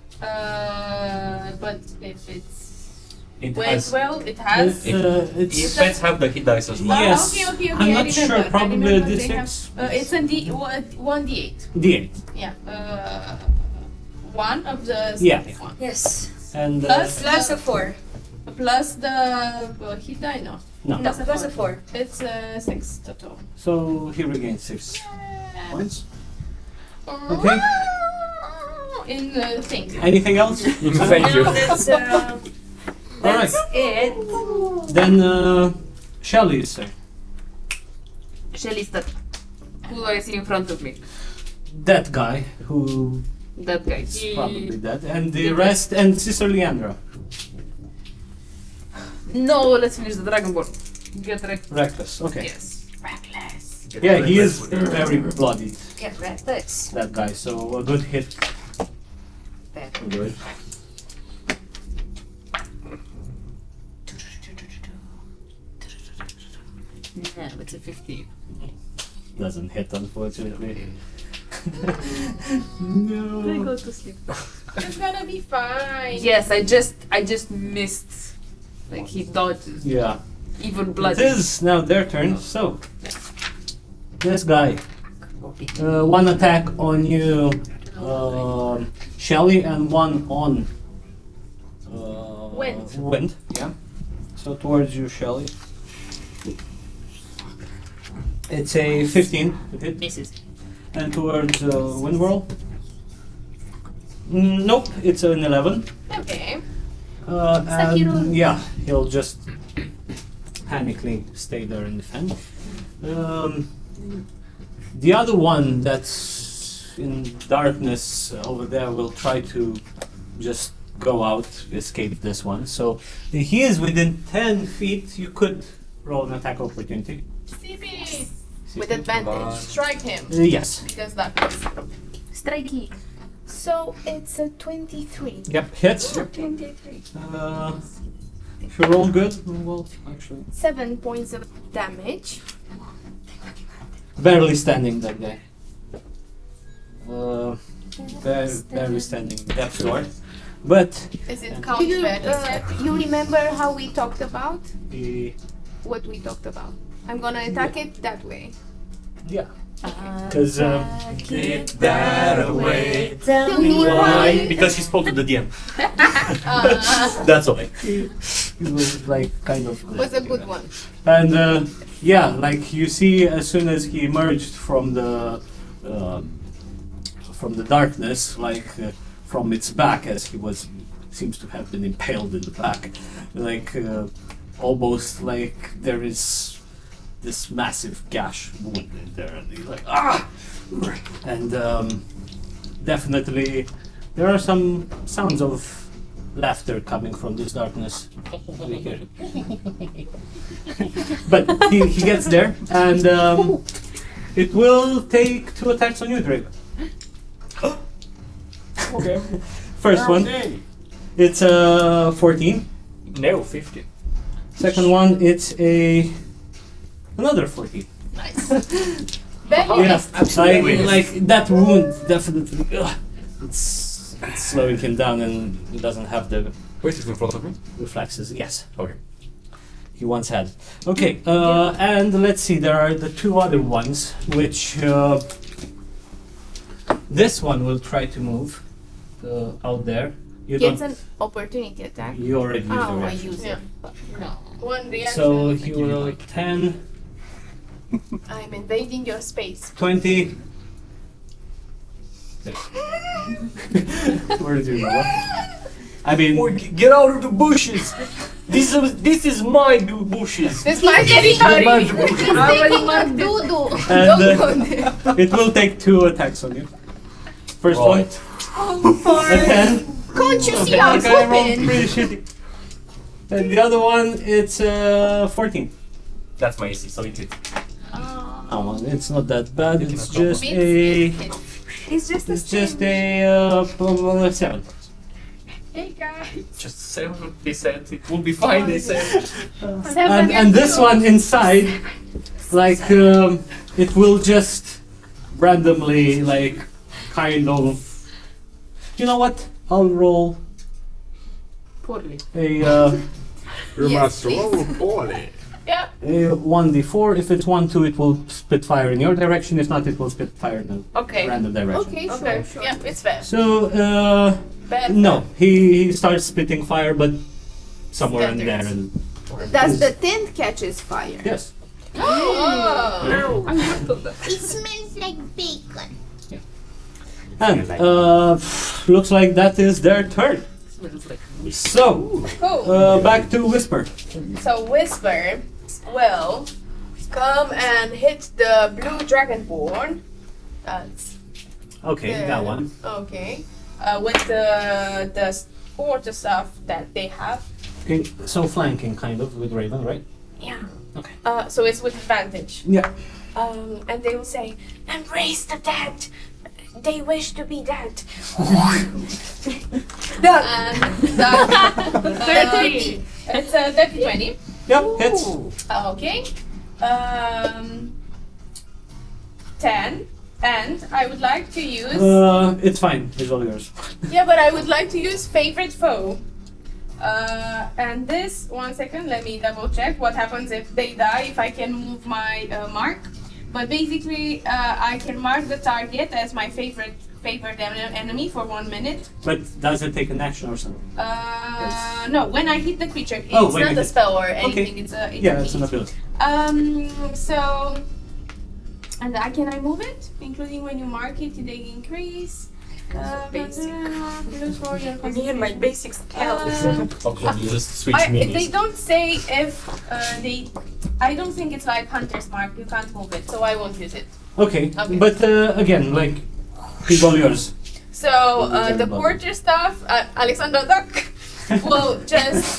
Speaker 2: But if it
Speaker 3: It
Speaker 2: went
Speaker 3: has.
Speaker 2: well, it has.
Speaker 1: It's
Speaker 3: Pets have the hit dice as well.
Speaker 1: Yes.
Speaker 2: Okay,
Speaker 1: I'm not
Speaker 2: I
Speaker 1: sure,
Speaker 2: remember.
Speaker 1: probably
Speaker 2: I
Speaker 1: a
Speaker 2: remember they
Speaker 1: D6.
Speaker 2: have- it's a D8.
Speaker 1: D8.
Speaker 2: Yeah. One of the
Speaker 1: Yeah.
Speaker 2: one.
Speaker 4: Yes.
Speaker 1: And
Speaker 2: Plus
Speaker 4: Plus a 4.
Speaker 2: plus the hit die. No.
Speaker 1: no.
Speaker 4: No, plus a 4.
Speaker 2: It's 6 total.
Speaker 1: So he regains 6 points.
Speaker 2: Okay.
Speaker 1: Okay.
Speaker 2: In the thing.
Speaker 1: Anything else?
Speaker 8: Thank you.
Speaker 4: No, that's
Speaker 1: Alright.
Speaker 4: it.
Speaker 1: Then Shelly is there.
Speaker 7: Shelly's that. Who do I see in front of me?
Speaker 1: That guy who
Speaker 7: That guy.
Speaker 1: is probably dead. And the rest, and Sister Leandra.
Speaker 7: No, let's finish the dragonborn. Get wrecked.
Speaker 1: Reckless, okay.
Speaker 7: Yes. Reckless.
Speaker 1: Yeah, he is very bloodied,
Speaker 4: Get reckless.
Speaker 1: that guy, so a good hit. Good.
Speaker 7: Yeah, it's a 15.
Speaker 1: Doesn't hit, unfortunately.
Speaker 7: I
Speaker 1: No.
Speaker 7: go to sleep.
Speaker 2: It's gonna be fine.
Speaker 7: Yes, I just missed. Like he dodged.
Speaker 1: Yeah.
Speaker 7: Even
Speaker 1: It
Speaker 7: bloody.
Speaker 1: is now their turn, so. This guy. One attack on you, Shelly, and one on
Speaker 2: Wind.
Speaker 1: Wind, yeah. So towards you, Shelly. It's a 15 to hit.
Speaker 7: Misses.
Speaker 1: And towards Windwhirl? Nope, it's an 11.
Speaker 2: Okay.
Speaker 1: And yeah, he'll just panically stay there and defend. The other one that's in darkness over there will try to just go out, escape this one. So he is within 10 feet. You could roll an attack opportunity.
Speaker 2: CP! With advantage. Strike him.
Speaker 1: Yes.
Speaker 2: Because that was.
Speaker 6: Strikey. So it's a 23.
Speaker 1: Yep, hits.
Speaker 6: 23.
Speaker 1: If you roll good, well, actually.
Speaker 6: 7 points of damage.
Speaker 1: Barely standing, that guy. Barely standing, depth door. But
Speaker 2: Is it
Speaker 6: Do
Speaker 2: count
Speaker 6: you,
Speaker 2: badly?
Speaker 6: you remember how we talked about?
Speaker 1: the
Speaker 6: What we talked about? I'm gonna attack it that way.
Speaker 1: yeah, because
Speaker 3: Get that away.
Speaker 6: Tell me
Speaker 3: Why? Because he spoke to the DM. That's why.
Speaker 1: it was like kind of.
Speaker 6: Was a good one.
Speaker 1: And yeah, like you see, as soon as he emerged from the darkness, like from its back, as he seems to have been impaled in the back, like almost like there is this massive gash wound in there, and he's like ah, and definitely there are some sounds of laughter coming from this darkness. We hear it. But he gets there, and it will take 2 attacks on you, Draven.
Speaker 3: Okay.
Speaker 1: First one, it's a 14.
Speaker 3: No, 15.
Speaker 1: Second one, it's another 14.
Speaker 2: Very
Speaker 1: Yeah,
Speaker 3: absolutely.
Speaker 1: like that wound definitely. It's slowing him down, and he doesn't have the
Speaker 8: Wait, he's in front of me?
Speaker 1: reflexes. Yes,
Speaker 8: Okay.
Speaker 1: he once had. Okay, and let's see. There are the 2 other ones, which this one will try to move out there. You
Speaker 6: Gets
Speaker 1: don't.
Speaker 6: an opportunity attack.
Speaker 1: You already used
Speaker 6: Oh,
Speaker 1: your
Speaker 6: I
Speaker 1: reaction.
Speaker 6: use
Speaker 2: Yeah.
Speaker 6: it.
Speaker 2: One reaction.
Speaker 1: So he will 10,
Speaker 2: I'm invading your space.
Speaker 1: 20. Where did you go? I mean,
Speaker 3: Get out of the bushes! This is my bushes!
Speaker 2: This is my territory!
Speaker 6: He's taking a doo-doo.
Speaker 1: and
Speaker 2: Don't go there.
Speaker 1: it will take 2 attacks on you. First one, a 10.
Speaker 6: Can't you see
Speaker 1: Okay,
Speaker 6: I'm
Speaker 1: I rolled
Speaker 6: pooping?
Speaker 1: pretty shitty. And the other one, it's 14.
Speaker 3: That's my AC, so it hits.
Speaker 1: Oh, it's not that bad. It's just a.
Speaker 4: It's just
Speaker 1: It's just a 7.
Speaker 2: Hey guys.
Speaker 3: Just 7, they said. It will be fine, they said.
Speaker 1: And this one inside, like it will just randomly, like, kind of. You know what? I'll roll
Speaker 2: Poorly.
Speaker 1: a
Speaker 8: You
Speaker 6: Yes,
Speaker 8: must
Speaker 6: please.
Speaker 8: roll poorly.
Speaker 2: Yeah.
Speaker 1: 1d4. If it's 1, 2, it will spit fire in your direction. If not, it will spit fire in a
Speaker 2: Okay.
Speaker 1: random direction.
Speaker 6: Okay, sure,
Speaker 2: Okay.
Speaker 6: sure.
Speaker 2: Yeah, it's fair.
Speaker 1: So,
Speaker 2: Bad.
Speaker 1: no, he starts spitting fire, but somewhere in there.
Speaker 2: Standards.
Speaker 1: And
Speaker 6: Does the tent catches fire?
Speaker 1: yes,
Speaker 2: Oh.
Speaker 6: It smells like bacon.
Speaker 1: and looks like that is their turn. So,
Speaker 2: Cool.
Speaker 1: back to Whisper.
Speaker 2: So Whisper will come and hit the blue dragonborn. That's
Speaker 1: Okay,
Speaker 2: Yeah.
Speaker 1: that one.
Speaker 2: okay. With the quarter stuff that they have.
Speaker 1: Okay, so flanking kind of with Raven, right?
Speaker 2: Yeah.
Speaker 1: Okay.
Speaker 2: So it's with advantage.
Speaker 1: Yeah.
Speaker 2: And they will say, "Embrace the dead. They wish to be dead." And that 30. It's a 30-20.
Speaker 1: Yep, hits.
Speaker 2: Okay. 10. And I would like to use.
Speaker 1: It's fine. It's all yours.
Speaker 2: Yeah, but I would like to use favorite foe. And this, 1 second, let me double check what happens if they die, if I can move my mark. But basically, I can mark the target as my favorite enemy for 1 minute.
Speaker 1: But does it take an action or something?
Speaker 2: No, when I hit the creature, it's
Speaker 1: Oh, when you
Speaker 2: not a
Speaker 1: hit-
Speaker 2: spell or anything. It's a
Speaker 1: Yeah, it's
Speaker 2: feat.
Speaker 1: an ability.
Speaker 2: So And I move it, including when you mark it, they increase.
Speaker 4: Basic.
Speaker 2: Plus 4 your
Speaker 4: Me and my basic skills.
Speaker 3: You just switch minis.
Speaker 2: they don't say if they. I don't think it's like Hunter's Mark. You can't move it, so I won't use it.
Speaker 1: Okay,
Speaker 2: Okay.
Speaker 1: but again, like, it's all yours.
Speaker 2: So the porter stuff, Alexander Duck will just,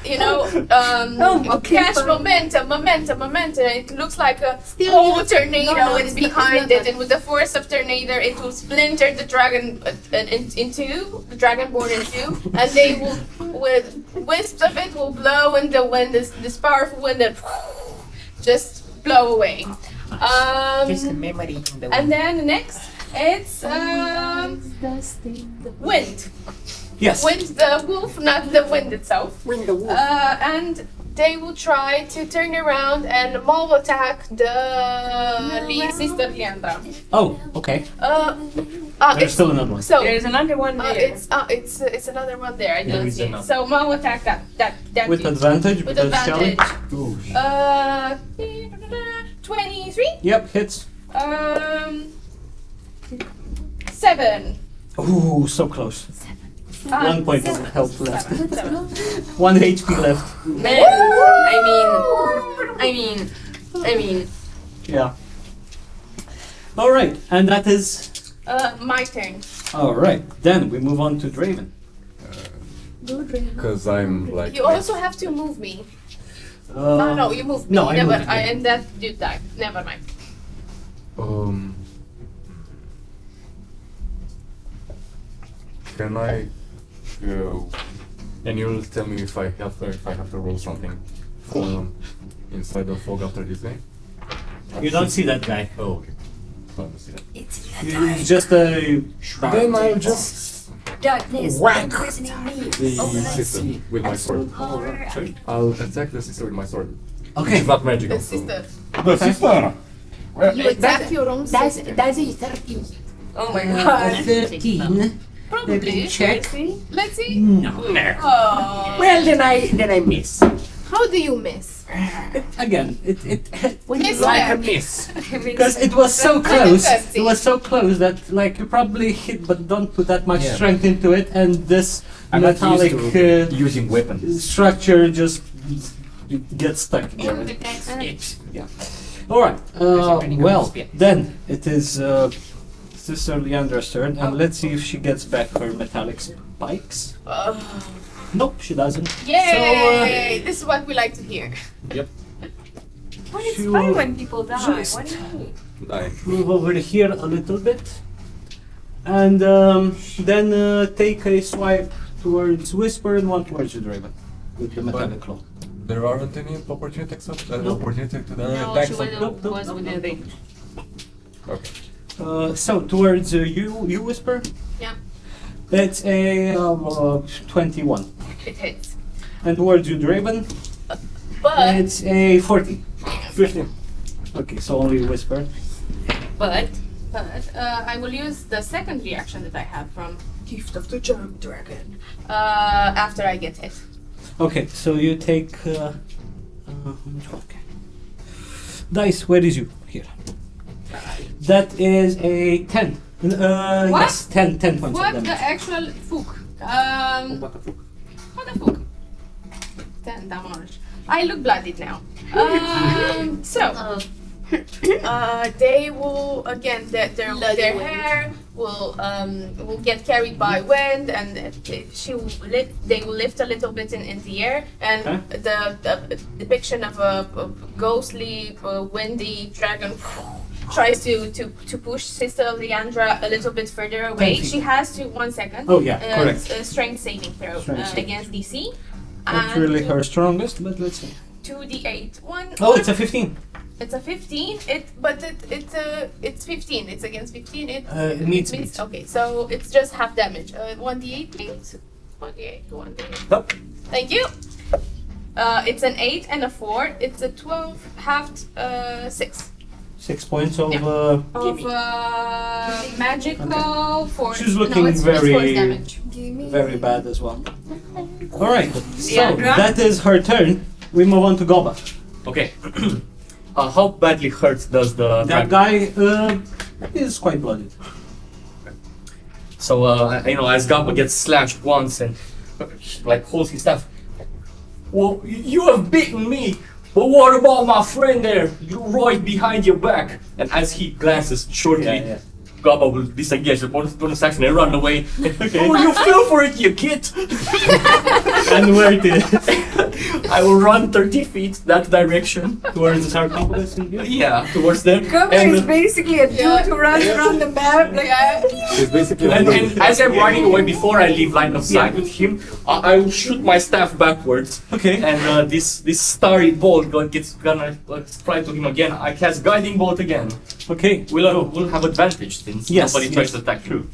Speaker 2: catch momentum. It looks like a whole tornado is behind it, and with the force of tornado, it will splinter the dragon into the dragonborn in two, and they will, with wisps of it, will blow in the wind. This powerful wind that just blow away.
Speaker 6: Just a memory in the
Speaker 2: And then next, it's wind.
Speaker 1: Yes.
Speaker 2: Wind the wolf, not the wind itself.
Speaker 6: Wind the wolf.
Speaker 2: And they will try to turn around and mob attack the Sister Leandra.
Speaker 1: Oh, okay. There's
Speaker 2: It's,
Speaker 1: still another one.
Speaker 2: so
Speaker 4: There's another one there.
Speaker 2: it's another one there. I
Speaker 3: There
Speaker 2: don't
Speaker 3: is
Speaker 2: see it.
Speaker 3: another.
Speaker 2: So mob attack that
Speaker 1: With
Speaker 2: dude.
Speaker 1: advantage,
Speaker 2: With
Speaker 1: because Shelly.
Speaker 2: advantage. 23.
Speaker 1: Yep, hits.
Speaker 2: 7.
Speaker 1: Ooh, so close. 1 point of health left.
Speaker 2: 7.
Speaker 1: 1 HP left.
Speaker 4: Man, I mean.
Speaker 1: Yeah. Alright, and that is...
Speaker 2: My turn.
Speaker 1: Alright, then we move on to Draven.
Speaker 8: Because I'm like.
Speaker 2: You also have to move me. No, you moved me.
Speaker 1: no, I
Speaker 2: Never.
Speaker 1: moved you.
Speaker 2: And that dude died. Never mind.
Speaker 8: Can I go? And you'll tell me if I have to roll something inside the fog after this game.
Speaker 1: You don't see that guy.
Speaker 8: Oh, okay. I don't see that.
Speaker 1: It's just a...
Speaker 8: Then I'll just
Speaker 4: Darkness
Speaker 8: whack
Speaker 4: imprisoning me.
Speaker 8: the sister with my sword. Sorry? I'll attack the sister with my sword.
Speaker 1: Okay.
Speaker 8: It's not magical.
Speaker 2: The sister.
Speaker 8: The sister.
Speaker 6: You attack your own
Speaker 9: That's
Speaker 6: sister.
Speaker 9: a 13.
Speaker 4: Oh my god.
Speaker 1: 13.
Speaker 2: Probably.
Speaker 1: Check.
Speaker 2: Let's see.
Speaker 1: No.
Speaker 2: Oh.
Speaker 9: Well, then I miss.
Speaker 6: How do you miss?
Speaker 1: Again, it
Speaker 2: Miss
Speaker 9: Like a
Speaker 2: where?
Speaker 9: miss.
Speaker 1: because it was so
Speaker 2: Let
Speaker 1: close.
Speaker 2: us see.
Speaker 1: It was so close that like you probably hit, but don't put that much
Speaker 3: Yeah.
Speaker 1: strength into it, and this
Speaker 3: I'm not
Speaker 1: metallic
Speaker 3: used to using weapons.
Speaker 1: structure just gets stuck there. Yeah. All right. Well, then it is Sister Leandra's turn, and let's see if she gets back her metallic spikes. Nope, she doesn't.
Speaker 2: Yay! This is what we like to hear.
Speaker 4: Well, it's
Speaker 1: She
Speaker 4: fine
Speaker 1: will
Speaker 4: when people die.
Speaker 1: just-
Speaker 4: What do you mean?
Speaker 1: Move over here a little bit, and then take a swipe towards Whisper and one towards you, Draven, with the metallic claw.
Speaker 8: There aren't any opportunity attacks. Opportunity to the
Speaker 7: No,
Speaker 8: attacks.
Speaker 7: she was within range.
Speaker 8: Okay.
Speaker 1: So towards you Whisper.
Speaker 2: Yeah.
Speaker 1: It's a 21,
Speaker 2: It hits.
Speaker 1: and towards you, Draven,
Speaker 2: But
Speaker 1: it's a 14. 15. Okay, so only Whisper.
Speaker 2: But I will use the second reaction that I have from Gift of the Germ Dragon after I get hit.
Speaker 1: Okay, so you take. How much one? Okay. Dice, where is you? Here. That is a 10.
Speaker 2: What?
Speaker 1: Yes, 10 points of
Speaker 2: What the
Speaker 1: damage.
Speaker 2: actual fuck? What the fuck? 10 damage. I look bloodied now. They will again. Their hair will get carried by wind, and they will lift a little bit in the air, and the depiction of a ghostly, windy dragon tries to push Sister Leandra a little bit further away.
Speaker 1: 10 feet.
Speaker 2: She has to 1 second.
Speaker 1: Oh, yeah, correct.
Speaker 2: Strength saving throw
Speaker 1: Strength saving.
Speaker 2: against DC.
Speaker 1: Not
Speaker 2: And
Speaker 1: really her strongest, but let's see.
Speaker 2: 2d8.
Speaker 1: Oh, it's a 15.
Speaker 2: It's a 15. It's 15. It's against 15.
Speaker 1: It meets.
Speaker 2: Okay, so it's just half damage. 1d8, please. 1d8.
Speaker 1: Nope.
Speaker 2: Thank you. It's an 8 and a 4. It's a 12 halved 6
Speaker 1: 6 points of.
Speaker 2: of magical force.
Speaker 1: She's looking
Speaker 2: it's force
Speaker 1: very,
Speaker 2: damage.
Speaker 1: very bad as well. All right. So
Speaker 4: Leandra?
Speaker 1: that is her turn. We move on to Goba.
Speaker 3: Okay. how badly hurt does the
Speaker 1: That guy is quite blooded.
Speaker 3: So you know, as Gabba gets slashed once and like holds his staff. Well, you have beaten me, but what about my friend there? You right behind your back. And as he glances shortly, Gabba will disengage the bonus action and run away. Oh, you fell for it, you kid!
Speaker 1: And where it is?
Speaker 3: I will run 30 feet that direction.
Speaker 1: Towards the sarcophagus?
Speaker 3: Yeah, towards them.
Speaker 4: Cover is basically a dude who runs around the map. Like,
Speaker 8: It's basically
Speaker 3: And as I'm running away, before I leave line of sight with him, I will shoot my staff backwards.
Speaker 1: Okay.
Speaker 3: And this starry bolt gonna fly to him again. I cast guiding bolt again.
Speaker 1: Okay.
Speaker 3: We'll have advantage since
Speaker 1: Yes,
Speaker 3: nobody
Speaker 1: yes.
Speaker 3: tries to attack through.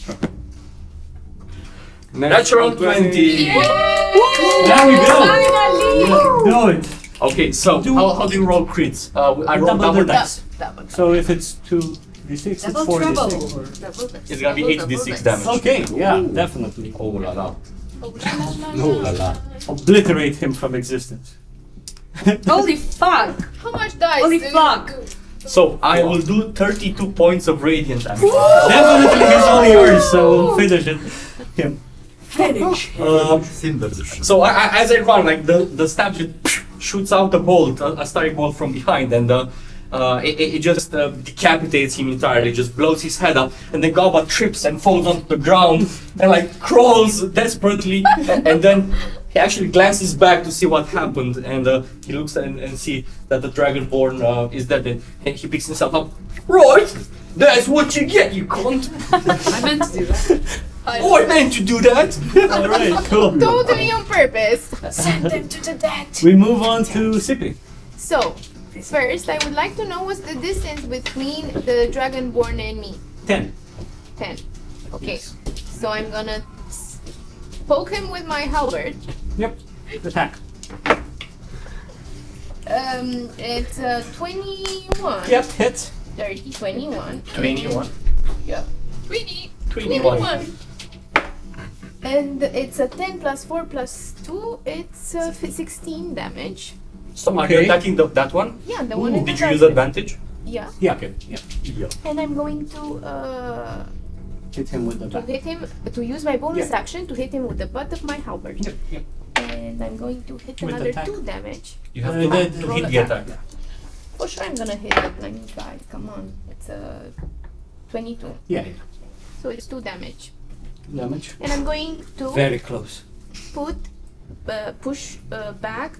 Speaker 8: natural
Speaker 3: Natural 20.
Speaker 1: There we go.
Speaker 2: Finally!
Speaker 1: Do it.
Speaker 3: Okay, so how do you roll crits? I roll
Speaker 1: Double
Speaker 3: double
Speaker 1: the
Speaker 3: dice.
Speaker 1: dice. So if it's 2d6, it's
Speaker 4: double
Speaker 1: 4d6.
Speaker 4: trouble.
Speaker 3: It's gonna be 8d6 damage.
Speaker 1: Okay, yeah, definitely.
Speaker 3: Oh la la.
Speaker 8: No, la la.
Speaker 1: Obliterate him from existence.
Speaker 4: Holy fuck!
Speaker 2: How much dice?
Speaker 4: Holy
Speaker 2: do you
Speaker 4: fuck.
Speaker 2: do?
Speaker 3: So I will do 32 points of radiant damage.
Speaker 1: Definitely he's all yours, so finish it. Him.
Speaker 4: Finish.
Speaker 3: So as I run, like the stab just shoots out a bolt, a starry bolt from behind, and it just decapitates him entirely, just blows his head up, and then Gaba trips and falls onto the ground and like crawls desperately, and then he actually glances back to see what happened, and he looks and see that the dragonborn is dead, and he picks himself up. Right, that's what you get, you cunt.
Speaker 7: I meant to do that.
Speaker 3: Oh, I meant to do that.
Speaker 1: Alright, cool.
Speaker 2: Totally on purpose. Send them to the dead.
Speaker 1: We move on to Sippy.
Speaker 2: So, first, I would like to know what's the distance between the dragonborn and me.
Speaker 1: 10.
Speaker 2: 10. Okay. So I'm gonna poke him with my halberd.
Speaker 1: Yep. Attack.
Speaker 2: It's 21.
Speaker 1: Yep, hit.
Speaker 2: 30, 21.
Speaker 3: 21.
Speaker 2: Yeah. 20.
Speaker 3: 21.
Speaker 2: And it's a 10 plus 4 plus 2. It's 16 damage.
Speaker 3: So are you
Speaker 1: Okay.
Speaker 3: attacking that one?
Speaker 2: Yeah, the one in the
Speaker 3: Did you use
Speaker 2: darkness.
Speaker 3: advantage?
Speaker 2: Yeah.
Speaker 1: Yeah, okay. Yeah.
Speaker 2: And I'm going to
Speaker 1: Hit him with the back.
Speaker 2: hit him, to use my bonus
Speaker 1: Yeah.
Speaker 2: action to hit him with the butt of my halberd.
Speaker 1: Yep, yep.
Speaker 2: And I'm going to hit
Speaker 1: With
Speaker 2: another
Speaker 1: attack?
Speaker 2: 2 damage.
Speaker 3: You have
Speaker 1: Uh,
Speaker 3: to
Speaker 1: the-
Speaker 3: hit
Speaker 2: roll
Speaker 3: the
Speaker 2: attack.
Speaker 3: attack.
Speaker 2: For sure I'm gonna hit it. I mean, guys, come on. It's 22.
Speaker 1: Yeah,
Speaker 2: So it's 2 damage.
Speaker 1: damage.
Speaker 2: And I'm going to
Speaker 1: Very close.
Speaker 2: push back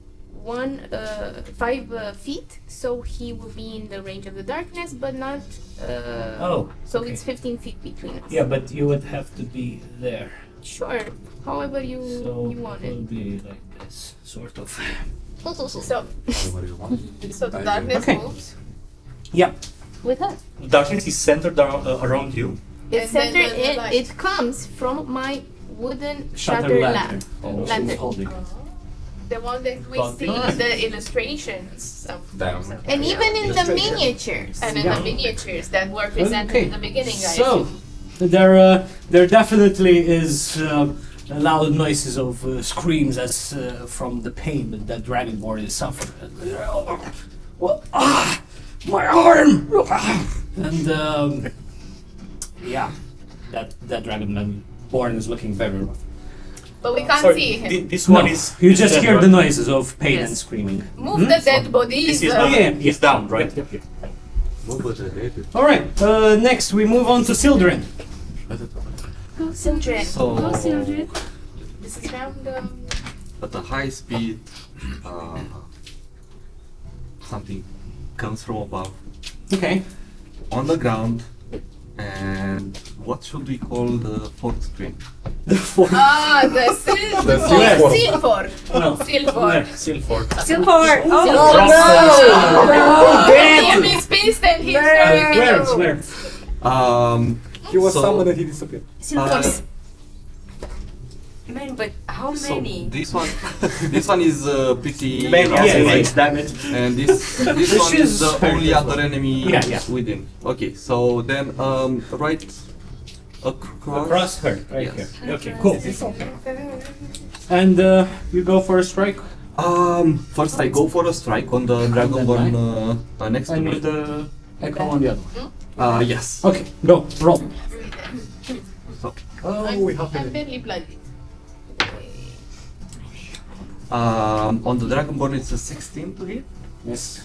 Speaker 2: 5 feet, so he will be in the range of the darkness, but not. So
Speaker 1: okay.
Speaker 2: it's 15 feet between us.
Speaker 1: Yeah, but you would have to be there.
Speaker 2: Sure. However you
Speaker 1: So
Speaker 2: want
Speaker 1: it will
Speaker 2: it.
Speaker 1: be like this, sort of.
Speaker 2: So the darkness
Speaker 1: Okay.
Speaker 2: moves
Speaker 1: Yep.
Speaker 2: with us.
Speaker 3: Darkness is centered around you.
Speaker 2: It's
Speaker 6: And then
Speaker 2: centered
Speaker 6: the
Speaker 2: in.
Speaker 6: light.
Speaker 2: It comes from my wooden
Speaker 1: Shutter
Speaker 2: shutter
Speaker 1: lantern.
Speaker 2: lamp.
Speaker 1: Oh, she's
Speaker 2: Lantern.
Speaker 1: holding.
Speaker 2: The one that we
Speaker 1: Got
Speaker 2: see
Speaker 1: it.
Speaker 2: in the illustrations.
Speaker 8: Damn.
Speaker 2: And even in the miniatures. And in
Speaker 1: Yeah.
Speaker 2: the miniatures that were presented
Speaker 1: Okay.
Speaker 2: in the beginning, guys.
Speaker 1: So, there definitely is loud noises of screams as from the pain that that dragonborn is suffering. Well, my arm! And yeah, that dragonborn is looking very rough.
Speaker 2: But we can't
Speaker 3: Sorry,
Speaker 2: see him.
Speaker 3: this one is.
Speaker 1: You just
Speaker 3: dead,
Speaker 1: hear
Speaker 3: right?
Speaker 1: the noises of pain
Speaker 7: Yes.
Speaker 1: and screaming.
Speaker 2: Move the dead bodies.
Speaker 3: This is
Speaker 1: Oh, yeah.
Speaker 3: he's down, right?
Speaker 1: All right. Next, we move on to Sildren.
Speaker 7: Go
Speaker 2: Sildren.
Speaker 5: So,
Speaker 7: Go Sildren.
Speaker 2: This is round.
Speaker 5: at a high speed, something comes from above
Speaker 1: Okay.
Speaker 5: on the ground, and what should we call the fourth screen?
Speaker 2: The silver.
Speaker 8: silver.
Speaker 1: No.
Speaker 2: Silver.
Speaker 3: Silford.
Speaker 4: Silver! Oh,
Speaker 2: He makes space and he's very
Speaker 1: Where?
Speaker 8: He was
Speaker 5: So-
Speaker 8: summoned and he disappeared.
Speaker 4: Silver! Man, but how
Speaker 5: So
Speaker 4: many?
Speaker 5: this one is pretty
Speaker 3: Many
Speaker 5: rough,
Speaker 1: yeah,
Speaker 5: right?
Speaker 3: damage.
Speaker 5: And this one
Speaker 1: This
Speaker 5: is
Speaker 1: is
Speaker 5: the
Speaker 1: hurt
Speaker 5: only
Speaker 1: as
Speaker 5: other
Speaker 1: well.
Speaker 5: enemy
Speaker 1: Yeah.
Speaker 5: within. Okay, so then right across.
Speaker 1: Across her, right
Speaker 5: Yes.
Speaker 1: here. Okay, cool. And you go for a strike.
Speaker 5: First I go for a strike on the dragonborn next
Speaker 1: I
Speaker 5: to me.
Speaker 1: need the echo on the other one.
Speaker 5: Yes.
Speaker 1: Okay, go, roll.
Speaker 8: Oh, we have
Speaker 6: I'm
Speaker 8: it.
Speaker 6: barely bloody.
Speaker 5: On the dragonborn it's a 16 to hit.
Speaker 1: Yes.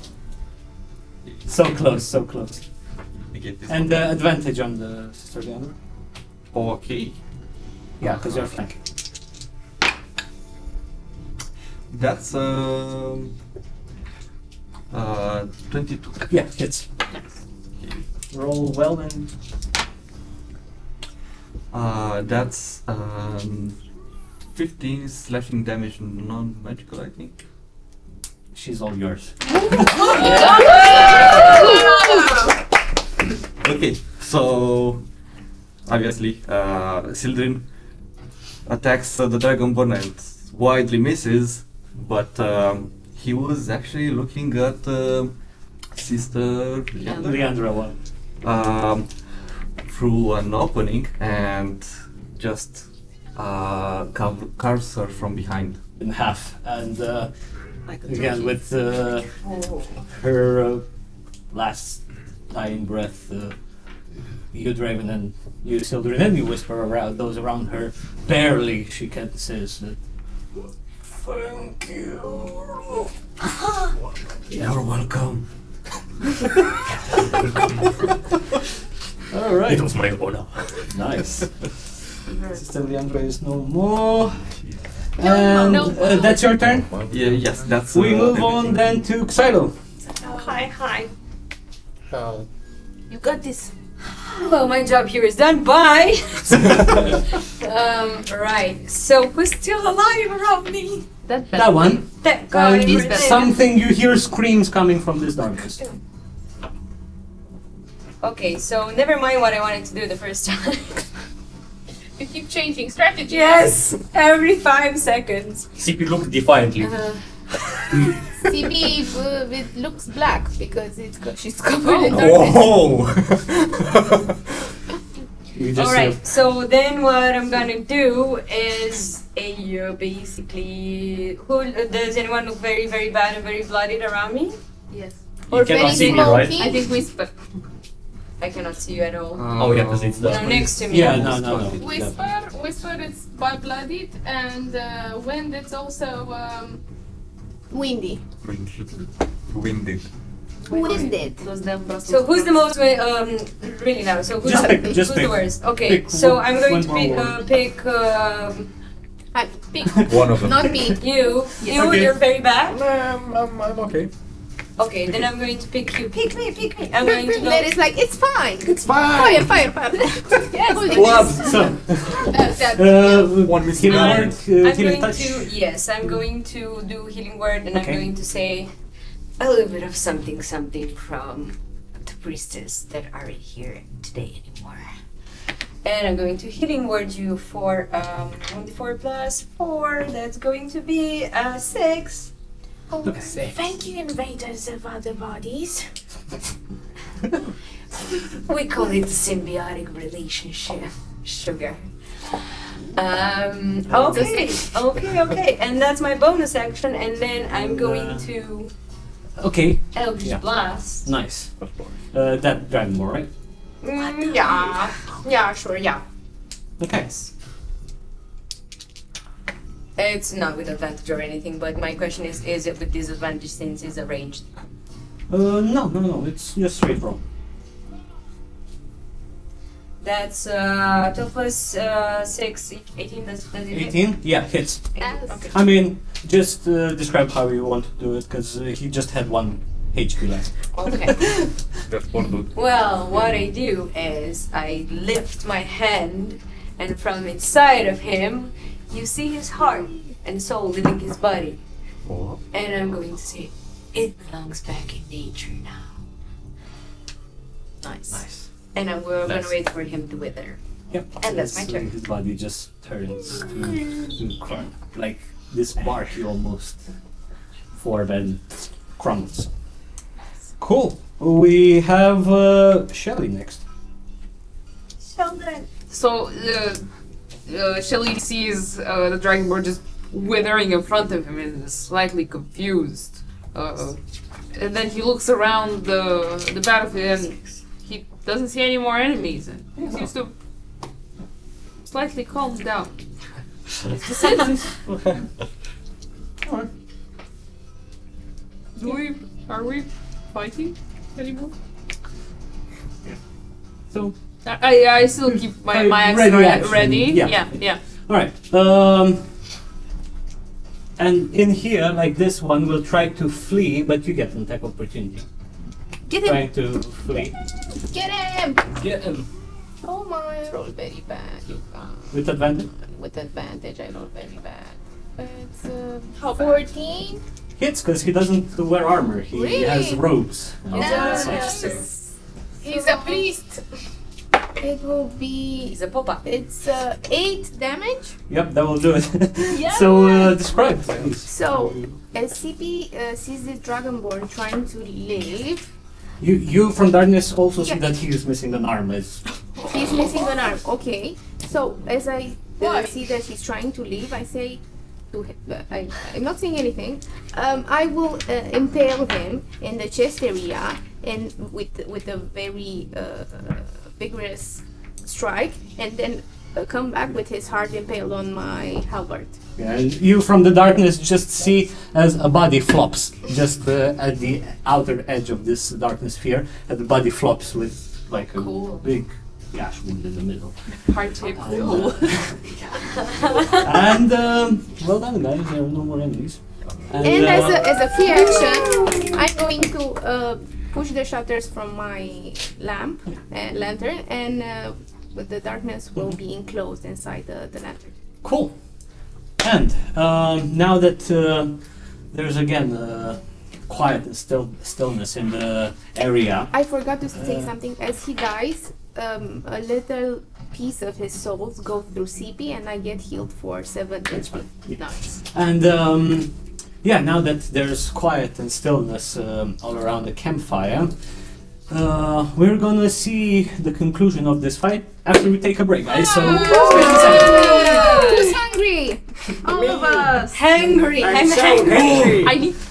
Speaker 1: So close, so close.
Speaker 5: I get this
Speaker 1: And
Speaker 5: one.
Speaker 1: advantage on the Sister Leandra.
Speaker 5: Okay.
Speaker 1: Yeah, because you're flanking.
Speaker 5: That's 22.
Speaker 1: Yeah, hits. Roll well and
Speaker 5: That's 15 slashing damage, non-magical, I think.
Speaker 1: she's all yours.
Speaker 5: Okay, so obviously Sildren attacks the dragonborn and widely misses, but he was actually looking at Sister Leandra.
Speaker 1: Leandra one.
Speaker 5: Through an opening and just carves her from behind.
Speaker 1: In half, and again with her last dying breath, you Draven and you Sildren, and you whisper around those around her. Barely she can says that. Thank you. You're welcome. All right.
Speaker 8: It was my honor.
Speaker 1: Nice. Sister Leandra is no more. And that's your turn.
Speaker 5: Yeah, yes, that's.
Speaker 1: We move on then to Xylo.
Speaker 4: Hi.
Speaker 2: You got this.
Speaker 4: Well, my job here is done. Bye. Right. So who's still alive around me?
Speaker 1: That one.
Speaker 4: That guy.
Speaker 1: And
Speaker 4: over there.
Speaker 1: something you hear screams coming from this darkness.
Speaker 4: Okay, so never mind what I wanted to do the first time.
Speaker 2: You keep changing strategy.
Speaker 4: Yes, every 5 seconds.
Speaker 3: CP look defiantly.
Speaker 6: CB, it looks black because she's covered in darkness.
Speaker 5: Oh!
Speaker 1: You just
Speaker 4: Alright, so then what I'm gonna do is basically. Does anyone look very, very bad and very bloodied around me?
Speaker 2: Yes.
Speaker 3: You cannot see me, right?
Speaker 2: I think whisper.
Speaker 4: I cannot see you at all.
Speaker 3: Oh yeah, because it's the.
Speaker 4: No, next to me.
Speaker 1: yeah, no.
Speaker 2: Whisper is bloodied, and wind it's also
Speaker 6: Windy.
Speaker 5: Winded.
Speaker 6: Winded.
Speaker 4: So who's the most really now? So who's,
Speaker 1: Just
Speaker 4: who's
Speaker 1: pick.
Speaker 4: the worst? Okay,
Speaker 1: Pick
Speaker 4: so
Speaker 1: one-
Speaker 4: I'm going
Speaker 1: one
Speaker 4: to
Speaker 1: more
Speaker 4: pick
Speaker 6: I pick.
Speaker 8: One of them.
Speaker 6: Not me.
Speaker 4: you. You,
Speaker 1: Okay.
Speaker 4: you're very bad.
Speaker 8: I'm okay.
Speaker 4: Okay, then I'm going to pick you. Pick me. I'm going to go.
Speaker 6: Larry's like, it's fine.
Speaker 1: It's fine.
Speaker 6: Fire.
Speaker 2: Yes.
Speaker 1: So,
Speaker 8: One missing
Speaker 1: healing
Speaker 8: eye.
Speaker 1: word,
Speaker 4: I'm
Speaker 1: healing
Speaker 4: going
Speaker 1: touch.
Speaker 4: to I'm going to do healing word, and
Speaker 1: Okay.
Speaker 4: I'm going to say a little bit of something from the priestess that aren't here today anymore. And I'm going to healing word you for 1d4 plus 4. That's going to be 6.
Speaker 2: Thank you, invaders of other bodies.
Speaker 4: We call it symbiotic relationship. Sugar. Okay. And that's my bonus action, and then I'm going to
Speaker 1: Okay,
Speaker 4: Eldritch
Speaker 1: Yeah.
Speaker 4: Blast.
Speaker 1: nice. That dragonborn, right?
Speaker 4: Yeah, sure, yeah.
Speaker 1: Okay.
Speaker 4: It's not with advantage or anything, but my question is it with disadvantage since it's arranged?
Speaker 1: No. It's just straight roll.
Speaker 4: That's 12 plus 6, 18, does it hit?
Speaker 1: 18? Yeah, hits.
Speaker 4: Okay.
Speaker 1: I mean, just describe how you want to do it, because he just had 1 HP left.
Speaker 4: Okay.
Speaker 8: That's poor dude.
Speaker 4: Well, what I do is I lift my hand, and from inside of him, you see his heart and soul leaving his body.
Speaker 8: Oh.
Speaker 4: And I'm going to say, it belongs back in nature now.
Speaker 1: Nice.
Speaker 4: And we're gonna
Speaker 1: Nice.
Speaker 4: wait for him to wither.
Speaker 1: Yep.
Speaker 4: And that's my turn.
Speaker 1: His body just turns to like this barky almost form and crumbles. Cool. We have Shelly next.
Speaker 7: So Shelly sees the dragonborn just withering in front of him and is slightly confused. And then he looks around the battlefield and he doesn't see any more enemies and he seems to slightly calm down.
Speaker 3: Alright.
Speaker 7: Are we fighting anymore?
Speaker 1: So,
Speaker 7: I still keep my axe
Speaker 1: action.
Speaker 7: ready.
Speaker 1: Yeah.
Speaker 7: Yeah.
Speaker 1: alright. And in here, like this one, will try to flee, but you get an attack opportunity.
Speaker 6: Get him!
Speaker 1: Trying to flee.
Speaker 6: Get him!
Speaker 3: Get him.
Speaker 6: Oh my! Roll very bad, you guys.
Speaker 1: With advantage?
Speaker 6: With advantage, I roll very bad. It's
Speaker 7: How bad?
Speaker 6: 14.
Speaker 1: Hits, because he doesn't wear armor. He
Speaker 6: Really?
Speaker 1: has robes.
Speaker 2: He's a priest.
Speaker 6: It will be.
Speaker 4: He's a pop-up.
Speaker 6: It's 8 damage.
Speaker 1: Yep, that will do it. So, describe, please.
Speaker 6: So, as CP sees this dragonborn trying to leave,
Speaker 1: You from darkness also see
Speaker 6: Yeah.
Speaker 1: that he is missing an arm. It's
Speaker 6: he's missing an arm. Okay. So, as I
Speaker 2: Why?
Speaker 6: see that he's trying to leave, I say to him, I'm not saying anything. I will impale him in the chest area and with a very vigorous strike, and then come back with his heart impaled on my halberd.
Speaker 1: Yeah, and you from the darkness just see as a body flops just at the outer edge of this darkness sphere, and the body flops with like a big gash wound in the middle.
Speaker 7: Heart tape.
Speaker 1: And well done, guys. There are no more enemies.
Speaker 6: And as a free action, I'm going to push the shutters from my lantern, and the darkness will be enclosed inside the lantern.
Speaker 1: Cool. And now that there's again quiet and stillness in the area.
Speaker 6: I forgot to say something. As he dies, a little piece of his soul goes through CP, and I get healed for 7 HP. Nice.
Speaker 1: And yeah, now that there's quiet and stillness all around the campfire, we're gonna see the conclusion of this fight after we take a break, guys. So,
Speaker 6: Who's hungry?
Speaker 7: All of us.
Speaker 6: Hungry.
Speaker 9: I'm so hungry.
Speaker 7: I need.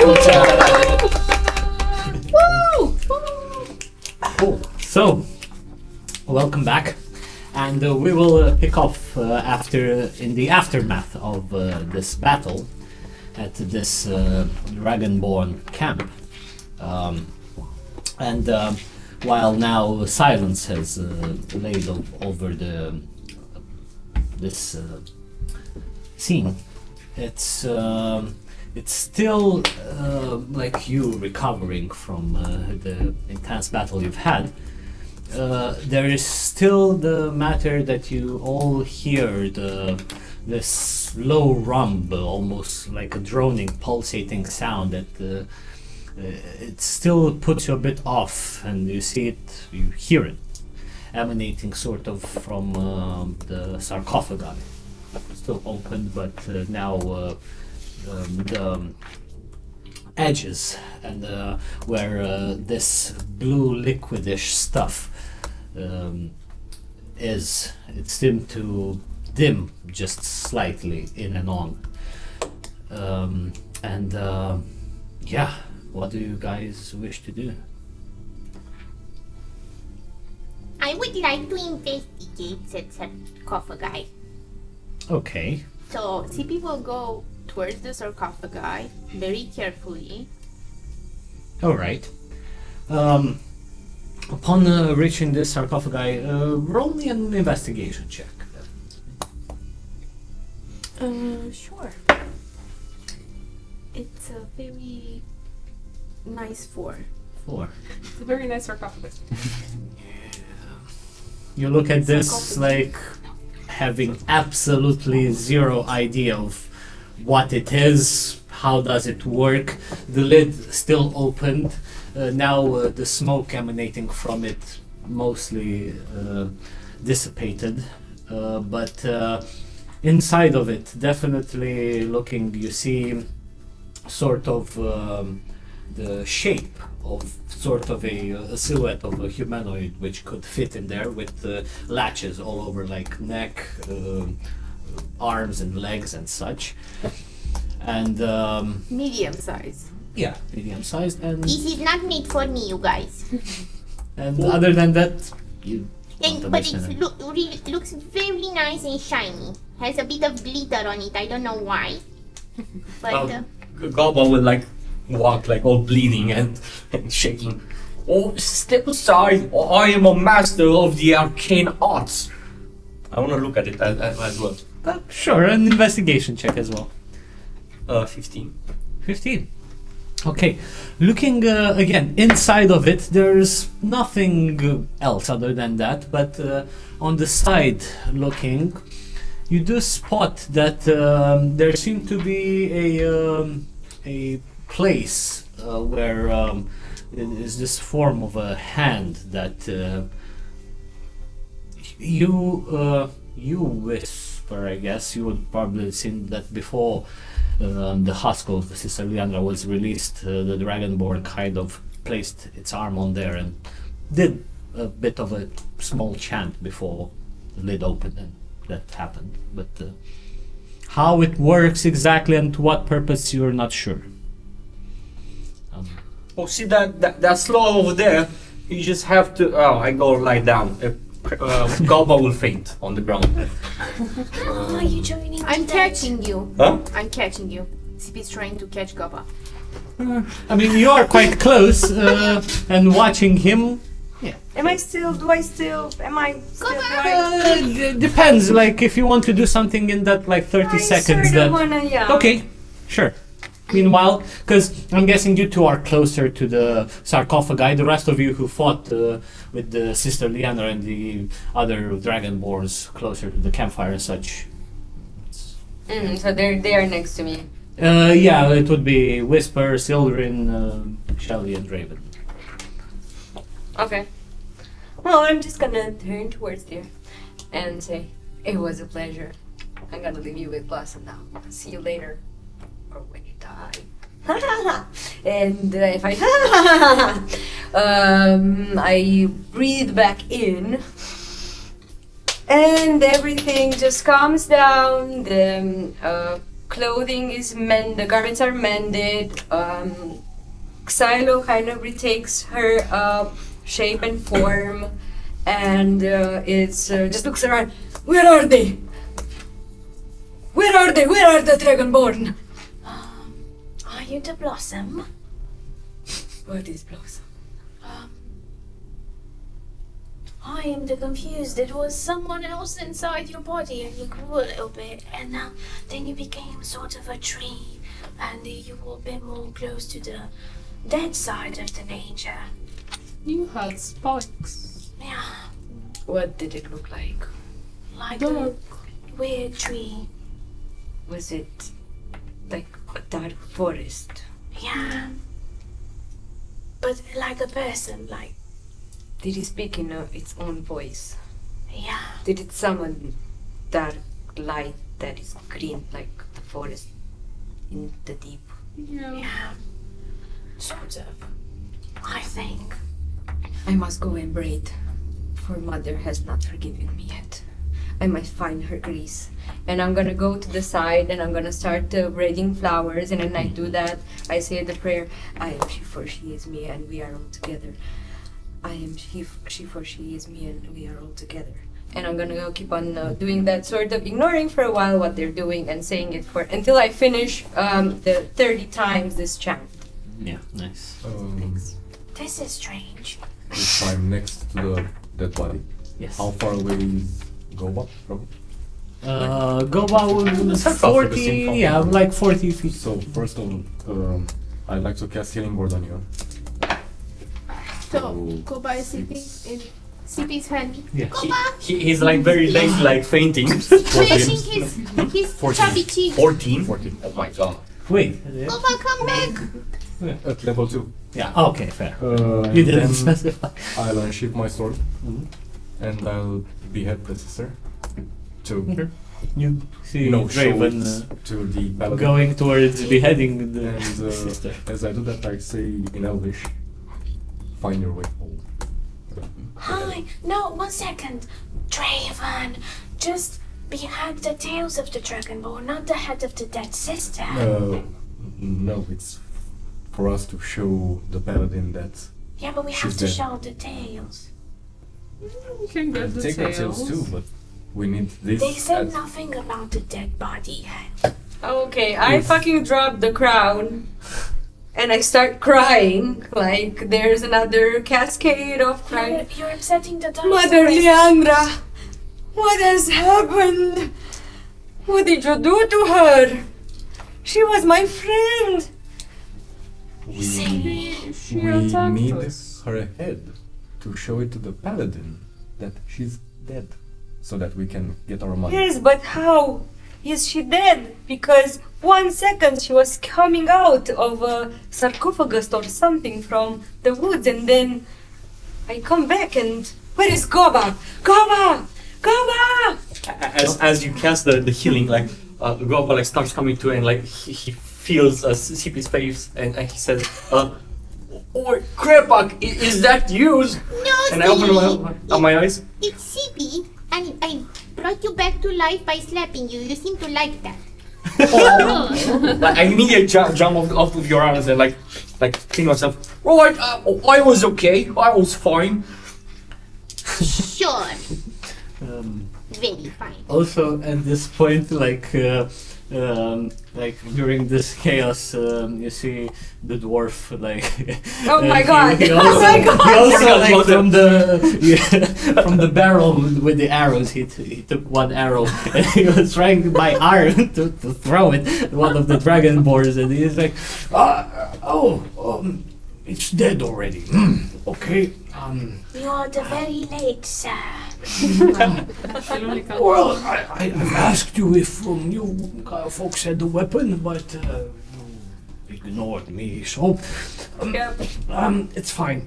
Speaker 2: Woo!
Speaker 1: Cool. So, welcome back, and we will pick off after in the aftermath of this battle at this dragonborn camp, and while now silence has laid over this scene, it's still like you recovering from the intense battle you've had. There is still the matter that you all hear this low rumble, almost like a droning, pulsating sound that it still puts you a bit off, and you see it, you hear it, emanating sort of from the sarcophagi. Still open, but now the edges and where this blue liquidish stuff is, it seemed to dim just slightly in and on. Yeah, what do you guys wish to do?
Speaker 6: I would like to investigate that sarcophagi.
Speaker 1: Okay.
Speaker 2: So CP will go towards the sarcophagi very carefully.
Speaker 1: All right. Upon reaching this sarcophagi, roll me an investigation check.
Speaker 2: Sure. It's a very nice 4.
Speaker 1: 4.
Speaker 7: It's a very nice sarcophagus.
Speaker 1: You look at this like having absolutely zero idea of what it is, how does it work. The lid still opened. Now the smoke emanating from it mostly dissipated, but inside of it, definitely looking, you see sort of the shape of sort of a silhouette of a humanoid which could fit in there, with latches all over, like neck, arms and legs and such. And
Speaker 2: Medium size.
Speaker 1: yeah, medium sized, and
Speaker 6: This is not made for me, you guys.
Speaker 1: other than that, you don't
Speaker 6: But it
Speaker 1: understand.
Speaker 6: looks very nice and shiny. Has a bit of glitter on it. I don't know why. But
Speaker 3: Gobba will like walk like all bleeding and shaking. Oh, step aside! I am a master of the arcane arts. I want to look at it as well.
Speaker 1: Sure, an investigation check as well.
Speaker 3: 15.
Speaker 1: 15. Okay, looking again inside of it, there's nothing else other than that, but on the side looking, you do spot that there seemed to be a place where it is this form of a hand that you whisper, I guess. You would probably have seen that before. The Husk of Sister Leandra was released, the dragonborn kind of placed its arm on there and did a bit of a small chant before the lid opened, and that happened. But how it works exactly and to what purpose, you're not sure.
Speaker 3: Oh, see that slow over there? You just have to. Oh, I go lie down. Gobba will faint on the ground.
Speaker 6: are you joining?
Speaker 2: I'm catching you.
Speaker 3: Huh?
Speaker 2: I'm catching you. CP's trying to catch Gobba.
Speaker 1: I mean, you are quite close, and watching him.
Speaker 4: Am I still? Do I still? Am I still? Do I,
Speaker 1: Depends. Like, if you want to do something in that like 30 seconds,
Speaker 4: sort
Speaker 1: then
Speaker 4: of wanna, yeah.
Speaker 1: okay, sure. Meanwhile, because I'm guessing you two are closer to the sarcophagi, the rest of you who fought with the Sister Leandra and the other dragonborns closer to the campfire and such.
Speaker 4: So they are next to me.
Speaker 1: Yeah, it would be Whisper, Sildren, Shelly, and Raven.
Speaker 4: Okay. Well, I'm just gonna turn towards there and say, it was a pleasure. I'm gonna leave you with Blossom now. See you later. Or when you die. And if I I breathe back in, and everything just calms down. The clothing is mended, the garments are mended. Xylo kind of retakes her shape and form, and it's just looks around. Where are they? Where are they? Where are the dragonborn?
Speaker 2: Are you the Blossom?
Speaker 4: What is Blossom?
Speaker 2: I am the confused. It was someone else inside your body and you grew a little bit and then you became sort of a tree and you were a bit more close to the dead side of the nature.
Speaker 7: You had spikes.
Speaker 2: Yeah,
Speaker 4: What did it look like?
Speaker 2: like a weird tree.
Speaker 4: Was it like a dark forest?
Speaker 2: Yeah. But like a person, like,
Speaker 4: Did it speak in its own voice?
Speaker 2: yeah.
Speaker 4: Did it summon dark light that is green like the forest in the deep?
Speaker 2: Yeah. Sort of. I think.
Speaker 4: I must go and braid, for Mother has not forgiven me yet. I must find her grease. And I'm gonna go to the side and I'm gonna start braiding flowers, and when I do that, I say the prayer, I am she for she is me and we are all together. I am she for she is me and we are all together. And I'm gonna go keep on doing that, sort of ignoring for a while what they're doing and saying it for until I finish the 30 times this chant.
Speaker 1: Yeah, nice.
Speaker 2: This is strange.
Speaker 8: If I'm next to the dead body,
Speaker 1: Yes.
Speaker 8: how far away is Goba from it?
Speaker 1: Go about
Speaker 8: That's
Speaker 1: 40,
Speaker 8: same
Speaker 1: yeah, like 40 feet.
Speaker 8: So first of all, I'd like to cast Healing Word on you.
Speaker 2: So, Koba is sitting in CP's hand.
Speaker 1: Yeah.
Speaker 3: He's like very late, like fainting.
Speaker 6: Flashing his
Speaker 8: 14.
Speaker 6: chubby cheek.
Speaker 3: 14.
Speaker 8: 14.
Speaker 3: Oh my god.
Speaker 1: Wait.
Speaker 6: Koba, come back.
Speaker 8: At level 2.
Speaker 1: Yeah, okay, fair.
Speaker 8: And
Speaker 1: You didn't
Speaker 8: then
Speaker 1: specify.
Speaker 8: I'll unsheath my sword
Speaker 1: Mhm.
Speaker 8: and I'll behead the sister. To
Speaker 1: Okay. You see
Speaker 8: no
Speaker 1: Draven
Speaker 8: shows to the paladin.
Speaker 1: going towards beheading the
Speaker 8: And
Speaker 1: sister.
Speaker 8: as I do that, I say in Elvish, find your way home.
Speaker 2: Hi. No, 1 second. Draven, just behead the tails of the dragonborn, not the head of the dead sister.
Speaker 8: No, it's for us to show the paladin that
Speaker 2: Yeah, but we have
Speaker 8: she's
Speaker 2: to
Speaker 8: dead.
Speaker 2: show the tails.
Speaker 7: You can get the
Speaker 8: take our tails
Speaker 7: tails.
Speaker 8: too, but we need this.
Speaker 2: They said
Speaker 8: as-
Speaker 2: nothing about the dead body head.
Speaker 4: Okay, I fucking drop the crown and I start crying like there's another cascade of crying.
Speaker 2: You're upsetting the dark
Speaker 4: Mother
Speaker 2: forest.
Speaker 4: Leandra, what has happened? What did you do to her? She was my friend.
Speaker 8: We
Speaker 7: She attacked
Speaker 8: need
Speaker 7: us.
Speaker 8: her head to show it to the paladin that she's dead, so that we can get our money.
Speaker 4: Yes, but how is she dead? Because 1 second she was coming out of a sarcophagus or something from the woods, and then I come back and where is Goba? Goba! Goba!
Speaker 3: As you cast the healing, like Goba like starts coming to and like he feels CP's face and he says, "Oh, Krepak, is that you?"
Speaker 6: No,
Speaker 3: And I open
Speaker 6: silly.
Speaker 3: my eyes.
Speaker 6: It's CP, and I brought you back to life by slapping you. You seem to like that.
Speaker 3: Like, I immediately jump off of your arms and like think myself, right, I was okay, I was fine.
Speaker 6: Sure.
Speaker 1: Um,
Speaker 6: Very fine.
Speaker 1: Also, at this point, like during this chaos, you see the dwarf like.
Speaker 4: Oh my god!
Speaker 1: He
Speaker 4: Oh
Speaker 1: also,
Speaker 4: my god!
Speaker 1: He also
Speaker 3: Forgot
Speaker 1: like
Speaker 3: about
Speaker 1: from the from the barrel with the arrows. He took one arrow and he was trying by iron to throw it at one of the dragonborns, and he's like, it's dead already. Okay.
Speaker 2: You are the very late, sir.
Speaker 1: Well, I've asked you if you folks had the weapon, but you ignored me, so it's fine.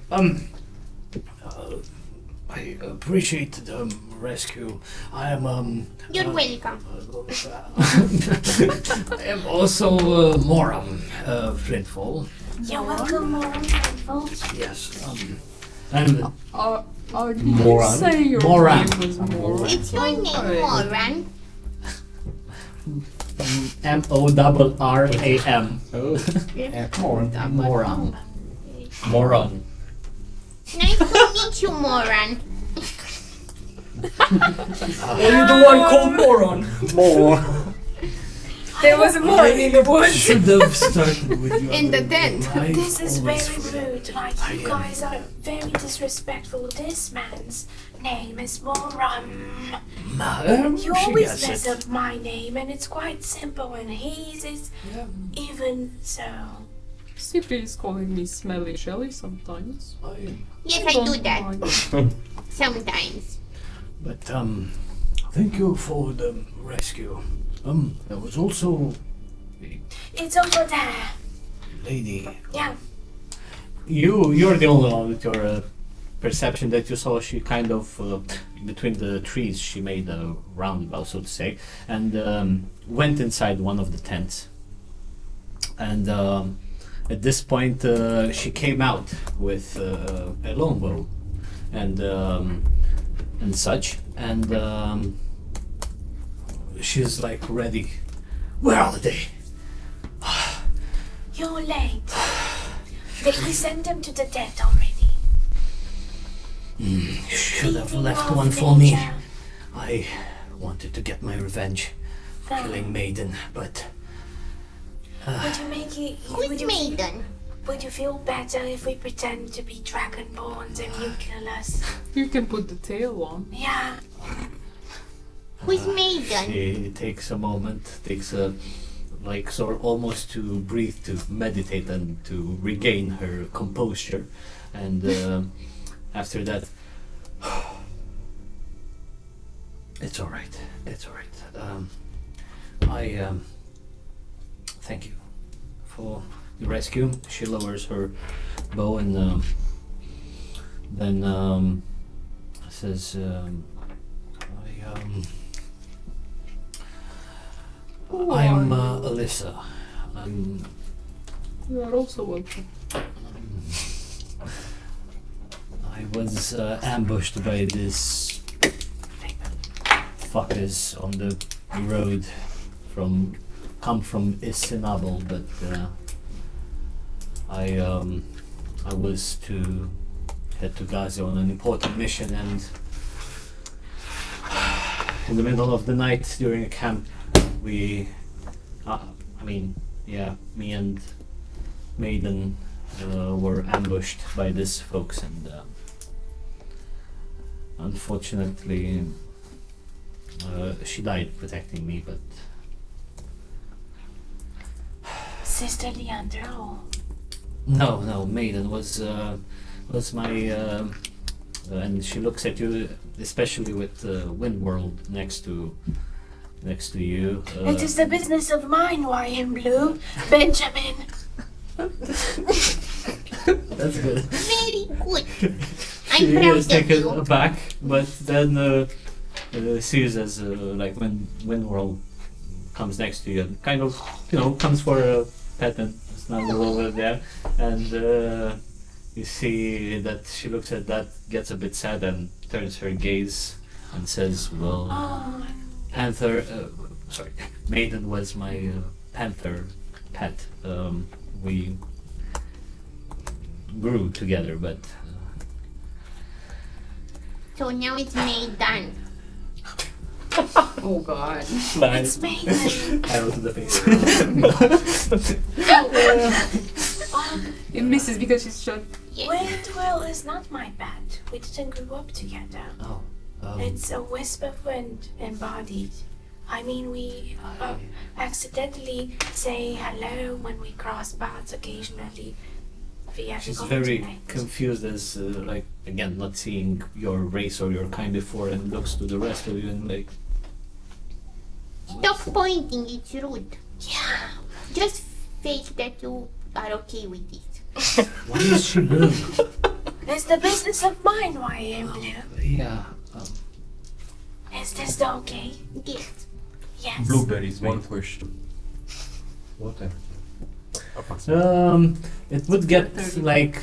Speaker 1: I appreciate the rescue. I am
Speaker 6: You're welcome.
Speaker 1: I am also more Flintfall.
Speaker 2: You're welcome, Moran Handful.
Speaker 1: Yes. And
Speaker 7: Did you
Speaker 8: Moran.
Speaker 7: say your
Speaker 1: Moran.
Speaker 7: name was Moran?
Speaker 6: It's your name, Moran.
Speaker 1: M-O-R-R-A-M.
Speaker 3: Oh, moron.
Speaker 1: Moron. Moron.
Speaker 6: Nice to meet you, moron.
Speaker 3: Oh, you're the one called moron.
Speaker 4: There was a more in the woods.
Speaker 1: Should have started with you.
Speaker 2: In the tent.
Speaker 1: I
Speaker 2: This is
Speaker 1: always
Speaker 2: very
Speaker 1: forget.
Speaker 2: rude. Like, you guys are very disrespectful. This man's name is Moron. You
Speaker 1: She
Speaker 2: always
Speaker 1: gets
Speaker 2: mess
Speaker 1: it.
Speaker 2: up my name, and it's quite simple, and his is even so.
Speaker 7: Sippy is calling me Smelly Shelly sometimes.
Speaker 6: Yes,
Speaker 7: I
Speaker 6: I do
Speaker 7: don't
Speaker 6: that
Speaker 7: mind.
Speaker 6: sometimes.
Speaker 1: But thank you for the rescue. There was also a
Speaker 2: It's over there.
Speaker 1: lady.
Speaker 2: Yeah.
Speaker 1: You're the only one with your perception that you saw. She kind of between the trees. She made a roundabout, so to say, and went inside one of the tents. And at this point, she came out with a longbow and such, and she's like ready. Where are they?
Speaker 2: You're late. They sent them to the dead already.
Speaker 1: You should have
Speaker 2: Feeding
Speaker 1: left
Speaker 2: off
Speaker 1: one for me.
Speaker 2: nature.
Speaker 1: I wanted to get my revenge for
Speaker 2: No.
Speaker 1: killing Maiden, but
Speaker 2: Would you make it?
Speaker 6: Who's Maiden?
Speaker 2: Would you feel better if we pretend to be dragonborns and you kill us?
Speaker 7: You can put the tail on.
Speaker 2: Yeah.
Speaker 6: Who's Maiden?
Speaker 1: she takes a moment, takes a like sort of almost to breathe, to meditate, and to regain her composure, and after that, it's all right. It's all right. I thank you for the rescue. She lowers her bow and then says, I'm Alyssa.
Speaker 7: You are also welcome.
Speaker 1: I was ambushed by this fuckers on the road come from Isinabel, but I was to head to Gaza on an important mission, and in the middle of the night during a camp, me and Maiden were ambushed by these folks, and unfortunately she died protecting me, but
Speaker 2: Sister Leandra. Oh.
Speaker 1: no, Maiden was my and she looks at you, especially with Windworld next to you.
Speaker 2: It is the business of mine, why in blue, Benjamin.
Speaker 1: That's good.
Speaker 6: Very good.
Speaker 1: She
Speaker 6: I'm proud
Speaker 1: is
Speaker 6: of
Speaker 1: taken
Speaker 6: you.
Speaker 1: aback, but then sees as like when Windworld comes next to you, and kind of comes for a pet and snuggle over there, and you see that she looks at that, gets a bit sad, and turns her gaze and says, "Well,
Speaker 2: Oh,
Speaker 1: Maiden was my panther pet. We grew together, but."
Speaker 6: So now it's Maiden.
Speaker 4: Oh god.
Speaker 2: it's Maiden.
Speaker 1: Arrow to the face.
Speaker 7: It misses because she's short.
Speaker 2: Windwell is not my pet. We didn't grow up together.
Speaker 1: Oh,
Speaker 2: It's a wisp of wind embodied. I mean, we accidentally say hello when we cross paths occasionally. Via
Speaker 1: she's
Speaker 2: the
Speaker 1: very
Speaker 2: continent.
Speaker 1: confused as, like, again, not seeing your race or your kind before, and looks to the rest of you and like,
Speaker 6: Stop pointing, it's rude.
Speaker 2: Yeah.
Speaker 6: Just fake that you are okay with it.
Speaker 1: why is she blue?
Speaker 2: It's the business of mine why I am blue.
Speaker 1: Yeah.
Speaker 2: Is this okay?
Speaker 6: Yes.
Speaker 2: Yes.
Speaker 5: Blueberries,
Speaker 8: One
Speaker 5: mate.
Speaker 8: question. What time?
Speaker 1: It would get like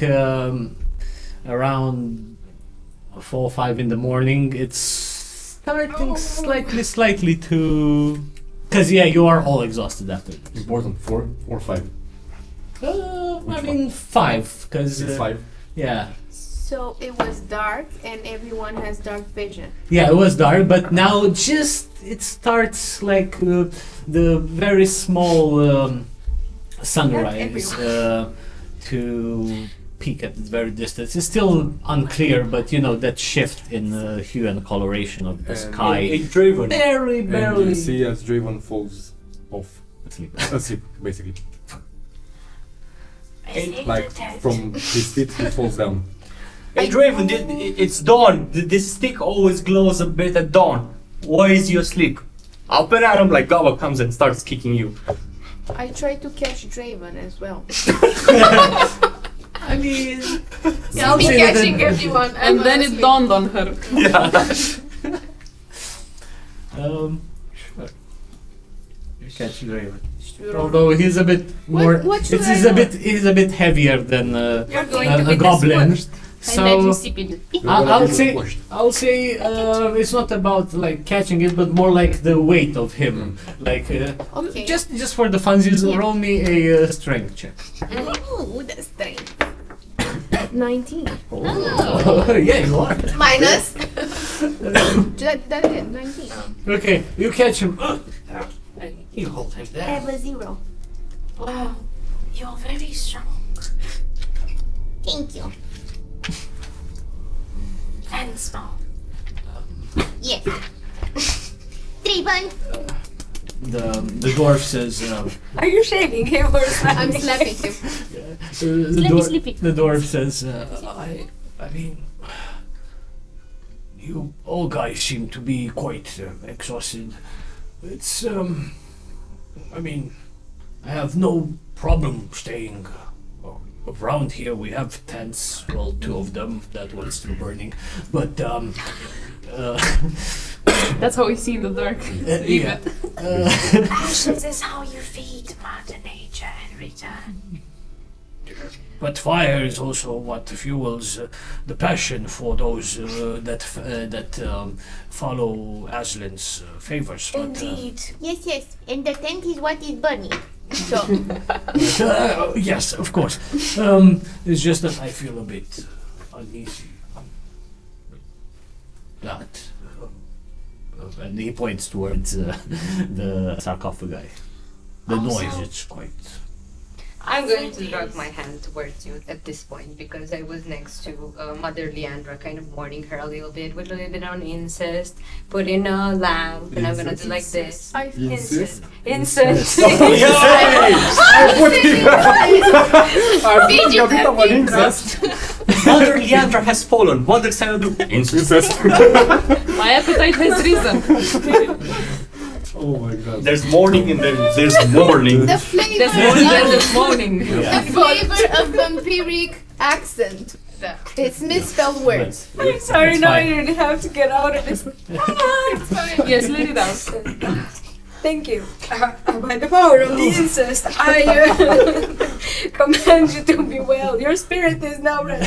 Speaker 1: around 4 or 5 in the morning. It's starting slightly to Because yeah, you are all exhausted after this.
Speaker 8: Important, 4 or 5?
Speaker 1: I mean 5, because
Speaker 8: It's 5.
Speaker 1: yeah,
Speaker 2: So it was dark and everyone has dark vision.
Speaker 1: yeah, it was dark, but now just it starts like the very small sunrise to peak at the very distance. It's still unclear, but you know that shift in hue and coloration of the
Speaker 8: And
Speaker 1: sky.
Speaker 3: It's driven.
Speaker 1: Barely,
Speaker 8: And
Speaker 1: barely.
Speaker 8: you see as Draven falls off
Speaker 1: Asleep.
Speaker 8: asleep, basically.
Speaker 2: It's
Speaker 8: Like from his feet, he falls down.
Speaker 3: Hey Draven, it's dawn. This stick always glows a bit at dawn. Why is you asleep? Open at him like Gaba comes and starts kicking you.
Speaker 2: I try to catch Draven as well.
Speaker 1: I mean,
Speaker 2: Yeah, I'll be
Speaker 1: say that
Speaker 2: catching
Speaker 1: then-
Speaker 2: everyone.
Speaker 7: And then it dawned on her.
Speaker 1: Sure. You catch Draven. Although he's a bit more,
Speaker 2: what should
Speaker 1: he's
Speaker 2: I
Speaker 1: a bit, he's a bit heavier than
Speaker 4: You're going to
Speaker 1: a
Speaker 4: be
Speaker 1: goblin.
Speaker 4: squished.
Speaker 1: So I'll say,
Speaker 8: Pushed.
Speaker 1: it's not about like catching it, but more like the weight of him. Like
Speaker 2: Okay.
Speaker 1: just for the funsies, roll me a strength check.
Speaker 6: Ooh, the strength.
Speaker 2: 19.
Speaker 1: Yeah, you are.
Speaker 6: Minus.
Speaker 2: That again, 19.
Speaker 1: Okay, you catch him. And you hold him
Speaker 6: I
Speaker 1: there.
Speaker 6: have a 0.
Speaker 2: Wow, you're very strong.
Speaker 6: Thank you.
Speaker 2: And small.
Speaker 6: Yes. Draven.
Speaker 1: The dwarf says.
Speaker 4: Are you shaving him or
Speaker 2: I'm
Speaker 4: something?
Speaker 2: slapping him.
Speaker 1: The dwarf says, I mean, you all guys seem to be quite exhausted. It's, I mean, I have no problem staying around here. We have tents, well, 2 of them, that one's still burning, but,
Speaker 7: That's how we see in the dark.
Speaker 1: yeah.
Speaker 2: Ashes is how you feed Mother Nature in return.
Speaker 1: But fire is also what fuels the passion for those that follow Aslan's favors. But,
Speaker 2: Indeed.
Speaker 6: Yes. And the tent is what is burning. So,
Speaker 1: yes, of course. It's just that I feel a bit uneasy. That. And he points towards the sarcophagi. The noise, it's quite.
Speaker 4: I'm going to drag my hand towards you at this point because I was next to Mother Leandra, kind of mourning her a little bit with a little bit on incest. Put in a lamp, and I'm gonna do like this.
Speaker 8: Incest?
Speaker 4: Incest.
Speaker 3: Mother Leandra has fallen. What does I do?
Speaker 8: Incest.
Speaker 7: My appetite has risen.
Speaker 8: Oh my god.
Speaker 3: There's morning and there's morning.
Speaker 2: The flavor,
Speaker 7: There's morning, there's morning.
Speaker 2: the flavor of vampiric accent. It's misspelled words.
Speaker 4: I'm sorry,
Speaker 1: It's
Speaker 4: now
Speaker 1: fine.
Speaker 4: I really have to get out of this.
Speaker 7: Yes, let it out.
Speaker 4: Thank you. By the power of the incest, I command you to be well. Your spirit is now rest.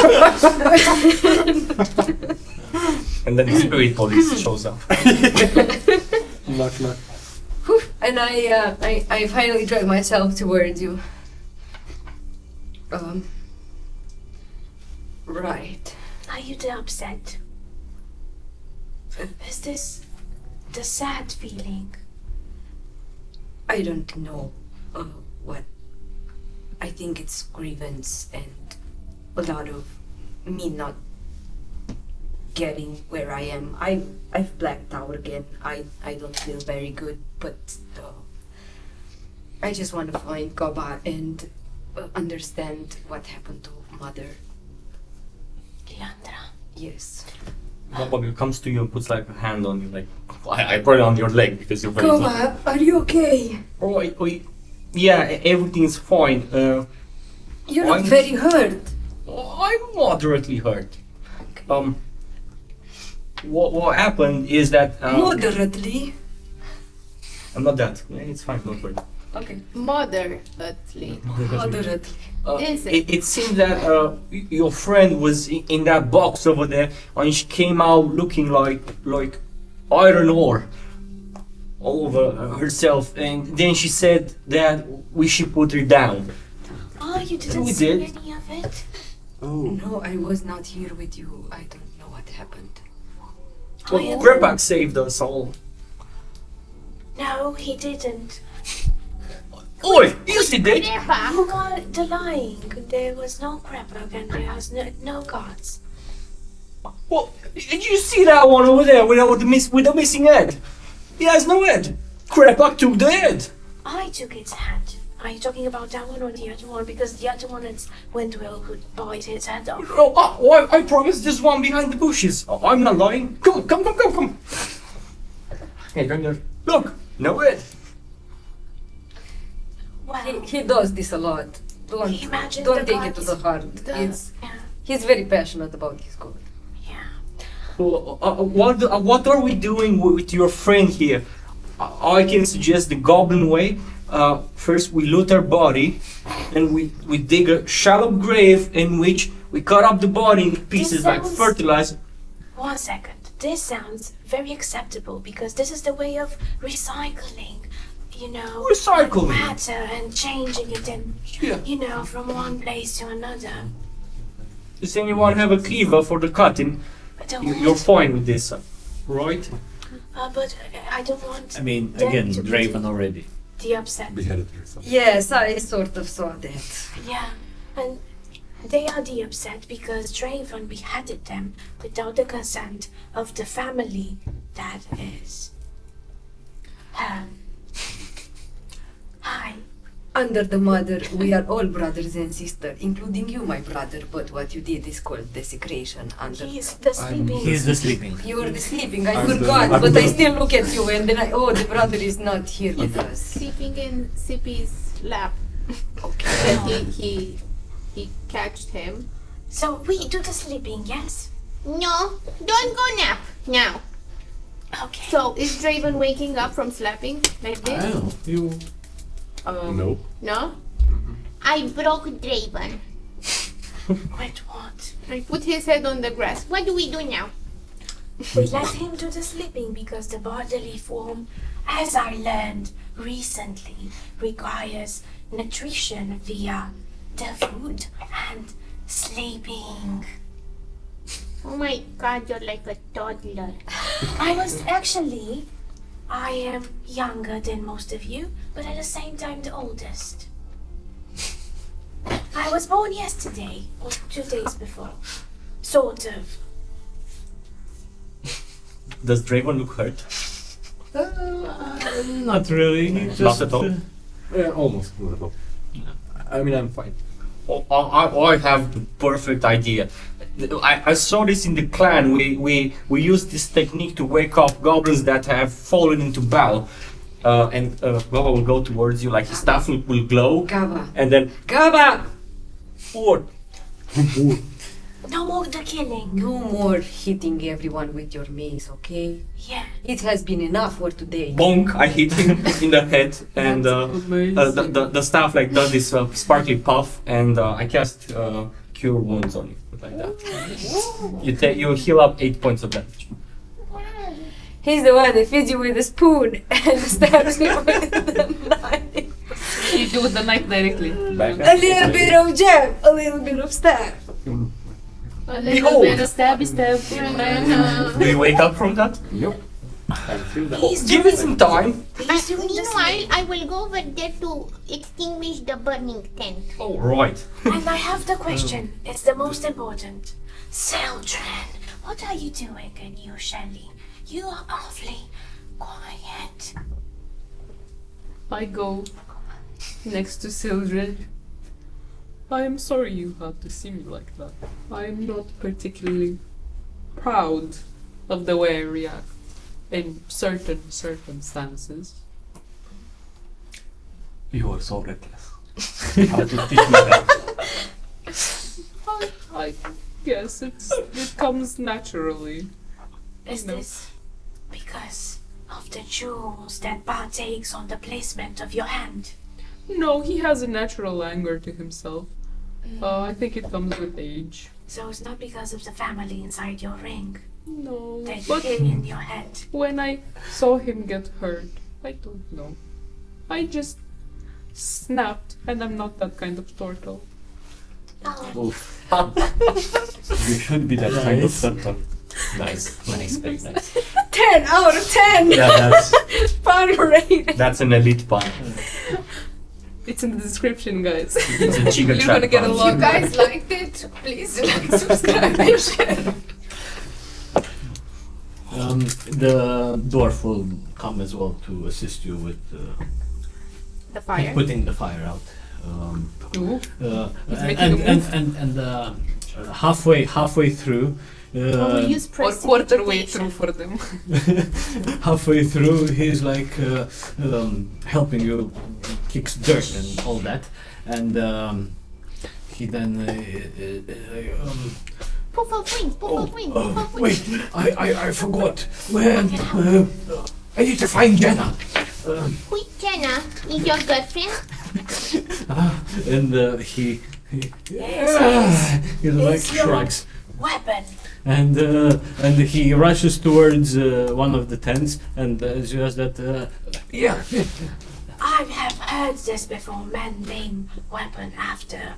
Speaker 3: And then the spirit police shows up.
Speaker 8: Knock.
Speaker 4: And I finally drag myself towards you. Right.
Speaker 2: Are you upset? Is this the sad feeling?
Speaker 4: I don't know what. I think it's grievance and a lot of me not getting where I am. I've blacked out again. I don't feel very good, but I just want to find Goba and understand what happened to Mother.
Speaker 2: Leandra.
Speaker 4: Yes.
Speaker 3: Gaba comes to you and puts like a hand on you, like I put it on your leg because you're very.
Speaker 4: Goba, are you okay?
Speaker 3: Yeah, everything's fine.
Speaker 4: You look
Speaker 3: I'm-
Speaker 4: very hurt.
Speaker 3: I'm moderately hurt. What happened is that
Speaker 4: Moderately.
Speaker 3: I'm not that. It's fine, don't worry.
Speaker 4: Okay.
Speaker 2: Moderately.
Speaker 4: Moderately.
Speaker 2: Is
Speaker 3: It seems that your friend was in that box over there, and she came out looking like iron ore. all over herself, and then she said that we should put her down.
Speaker 2: Oh, you didn't
Speaker 3: We
Speaker 2: see
Speaker 3: did.
Speaker 2: any of it?
Speaker 4: No, I was not here with you. I don't know what happened.
Speaker 3: Well, Grandpa saved us all.
Speaker 2: No, he didn't.
Speaker 3: Oi, yes he did.
Speaker 2: You got the lying. There was no Krepuk and there was no gods.
Speaker 3: Well, did you see that one over there with the missing head? He has no head. Crepak took the head.
Speaker 2: I took its head. Are you talking about that one or the other one? Because the other one is Wendell who bite its head off.
Speaker 3: Oh, I promise there's one behind the bushes. Oh, I'm not lying. Come. Hey, Dranger. Look, no head.
Speaker 2: Well,
Speaker 4: He does this a lot.
Speaker 2: imagine
Speaker 4: Don't
Speaker 2: the
Speaker 4: take it to
Speaker 2: gods.
Speaker 4: the heart. He's very passionate about his god.
Speaker 3: What are we doing with your friend here? I can suggest the goblin way. First we loot her body, and we dig a shallow grave in which we cut up the body in pieces like
Speaker 2: sounds-
Speaker 3: fertilizer.
Speaker 2: 1 second. This sounds very acceptable because this is the way of recycling. You know,
Speaker 3: Recycling?
Speaker 2: matter and changing it and
Speaker 3: Yeah.
Speaker 2: you know, from one place to another.
Speaker 3: Does anyone have a cleaver for the cutting?
Speaker 2: I don't
Speaker 3: You're
Speaker 2: want,
Speaker 3: fine with this, right?
Speaker 2: but I don't want
Speaker 1: I mean,
Speaker 2: them
Speaker 1: again,
Speaker 2: to be
Speaker 1: Draven already.
Speaker 2: the upset.
Speaker 8: Beheaded yourself.
Speaker 4: Yes, I sort of saw that.
Speaker 2: Yeah, and they are the upset because Draven beheaded them without the consent of the family that is her. Hi.
Speaker 4: Under the mother, we are all brothers and sisters, including you, my brother. But what you did is called desecration. Under
Speaker 2: He's the sleeping.
Speaker 1: He's the sleeping.
Speaker 4: you were the sleeping. I
Speaker 8: I'm the-
Speaker 4: forgot,
Speaker 8: I'm
Speaker 4: but I
Speaker 8: the-
Speaker 4: still look at you, and then the brother is not here with us.
Speaker 6: Sleeping in Sippy's lap.
Speaker 4: Okay.
Speaker 6: Then he catched him.
Speaker 2: So we do the sleeping, yes?
Speaker 6: No, don't go nap now.
Speaker 2: Okay.
Speaker 6: So is Draven waking up from slapping like this?
Speaker 1: Oh, you.
Speaker 8: No.
Speaker 6: No? I broke Draven.
Speaker 2: Wait, what?
Speaker 6: I put his head on the grass. What do we do now?
Speaker 2: We let him do the sleeping because the bodily form, as I learned recently, requires nutrition via the food and sleeping.
Speaker 6: Oh my god, you're like a toddler.
Speaker 2: I am younger than most of you, but at the same time the oldest. I was born yesterday, or 2 days before. Sort of.
Speaker 3: Does Draven look hurt?
Speaker 1: Not really.
Speaker 3: Not at all.
Speaker 8: Almost. Not at all. I mean, I'm fine.
Speaker 3: Oh, I have the perfect idea. I saw this in the clan. We use this technique to wake up goblins that have fallen into battle. And Gaba will go towards you, like his staff will glow.
Speaker 4: Gaba.
Speaker 3: And then,
Speaker 4: Gaba!
Speaker 3: what?
Speaker 2: No more the killing.
Speaker 4: No more hitting everyone with your mace, okay?
Speaker 2: Yeah.
Speaker 4: It has been enough for today.
Speaker 3: Bonk! I hit him in the head, and the staff like does this sparkly puff, and I cast cure wounds on you, like that. You heal up 8 points of damage.
Speaker 4: He's the one that feeds you with a spoon and stabs you with the knife.
Speaker 7: You do with the knife directly.
Speaker 3: Back
Speaker 4: A little bit of jab, a little bit of stab.
Speaker 6: A
Speaker 3: Behold.
Speaker 6: little bit of stabby stab.
Speaker 3: Do you wake up from that?
Speaker 8: Yep. I feel that.
Speaker 3: Give it some time.
Speaker 6: Meanwhile, I will go over there to extinguish the burning tent.
Speaker 3: All right.
Speaker 2: And I have the question. It's the most important. Sildren, what are you doing in you, Shelly? You are awfully quiet.
Speaker 7: I go next to Sildred. I am sorry you had to see me like that. I am not particularly proud of the way I react in certain circumstances.
Speaker 5: You are so reckless.
Speaker 3: How to teach me that?
Speaker 7: I guess it comes naturally.
Speaker 2: Is
Speaker 7: No.
Speaker 2: this because of the jewels that partakes on the placement of your hand?
Speaker 7: No, he has a natural anger to himself. I think it comes with age.
Speaker 2: So it's not because of the family inside your ring
Speaker 7: No,
Speaker 2: that
Speaker 7: but
Speaker 2: live in your head.
Speaker 7: when I saw him get hurt, I don't know. I just snapped, and I'm not that kind of turtle.
Speaker 1: Oof.
Speaker 5: You should be that kind of
Speaker 1: Nice.
Speaker 5: turtle.
Speaker 1: Nice, nice, very nice.
Speaker 4: 10 out of 10!
Speaker 3: Yeah,
Speaker 4: Fun rate!
Speaker 3: that's an elite pun.
Speaker 7: It's in the description, guys.
Speaker 3: It's a chicken
Speaker 7: You're
Speaker 3: trap
Speaker 7: gonna get a
Speaker 3: pun.
Speaker 7: lot.
Speaker 2: You guys liked it? Please like, subscribe, and share.
Speaker 1: The dwarf will come as well to assist you with
Speaker 2: The fire.
Speaker 1: putting the fire out.
Speaker 7: Ooh. He's
Speaker 1: And,
Speaker 7: making a move.
Speaker 1: and halfway through,
Speaker 2: We'll use
Speaker 7: Or quarter way through for them.
Speaker 1: halfway through, he's like helping you kicks dirt and all that, and he then
Speaker 6: Poof of wings, poof of wings, poof of
Speaker 1: wait,
Speaker 6: wings.
Speaker 1: I forgot. Where I need to find Jenna.
Speaker 6: Who's Jenna? Is your girlfriend?
Speaker 1: And he like
Speaker 2: It's your-
Speaker 1: shrugs.
Speaker 2: Weapon.
Speaker 1: And he rushes towards one of the tents and just that yeah.
Speaker 2: I have heard this before. Men name weapon after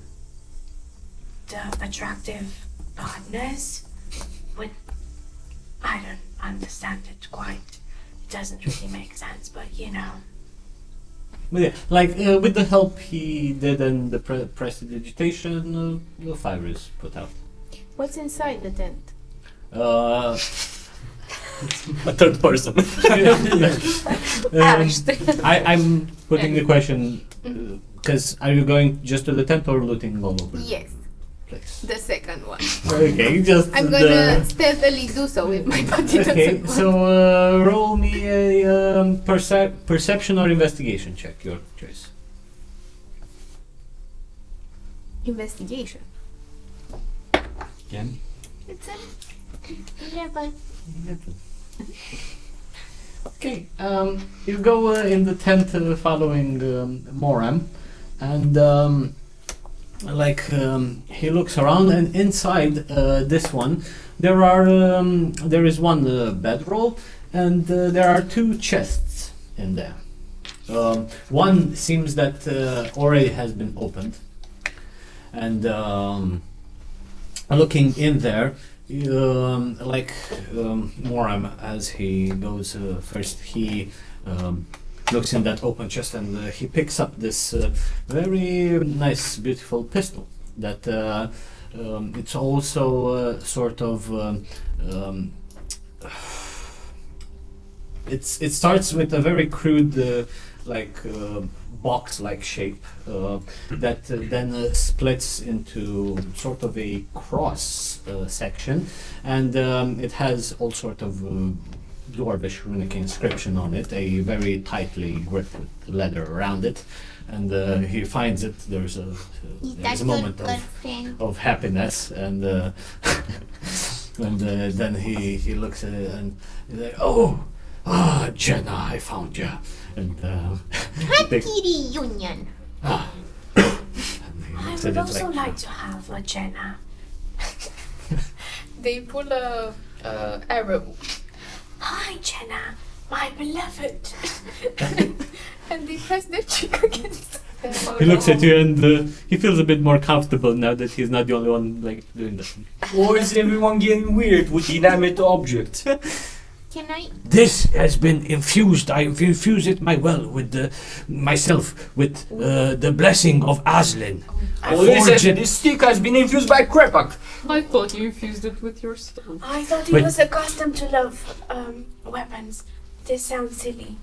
Speaker 2: the attractive partners. With I don't understand it quite. It doesn't really make sense, but you know.
Speaker 1: But yeah, like with the help he did and the prestidigitation, the fire is put out.
Speaker 2: What's inside the tent?
Speaker 3: A third person.
Speaker 1: I'm putting the question because are you going just to the tent or looting all over the
Speaker 2: Yes,
Speaker 1: place?
Speaker 2: the second one.
Speaker 1: Okay, just
Speaker 2: I'm gonna stealthily do so if my body doesn't
Speaker 1: Okay,
Speaker 2: want.
Speaker 1: so roll me a perception or investigation check, your choice.
Speaker 2: Investigation.
Speaker 5: Again?
Speaker 6: It's a 11.
Speaker 1: Okay, you go in the tent following Moram, and he looks around, and inside this one there is one bedroll, and there are two chests in there. One seems that already has been opened, and looking in there, Moram, as he goes first, he looks in that open chest and he picks up this very nice, beautiful pistol. That it's also sort of. It starts with a very crude, box-like shape that then splits into sort of a cross section, and it has all sort of dwarvish runic inscription on it, a very tightly gripped leather around it, and he finds it. There's
Speaker 6: Is
Speaker 1: a
Speaker 6: that
Speaker 1: moment
Speaker 6: your girlfriend?
Speaker 1: of happiness, and then he looks at it and he's like, Jenna, I found you. And
Speaker 6: Happy reunion.
Speaker 2: I
Speaker 1: said
Speaker 2: would
Speaker 1: it
Speaker 2: also
Speaker 1: like-
Speaker 2: like to have a Jenna.
Speaker 7: They pull a arrow.
Speaker 2: Hi, Jenna, my beloved. And they press their cheek against.
Speaker 1: He looks at you and he feels a bit more comfortable now that he's not the only one doing that.
Speaker 3: Or is everyone getting weird with inanimate objects?
Speaker 6: Can I?
Speaker 1: This has been infused. I've infused it with the blessing of Aslin.
Speaker 3: This stick has been infused by Krepak.
Speaker 7: I thought you infused it with your stone.
Speaker 2: I thought he
Speaker 1: Wait.
Speaker 2: was accustomed to love weapons. This sounds silly.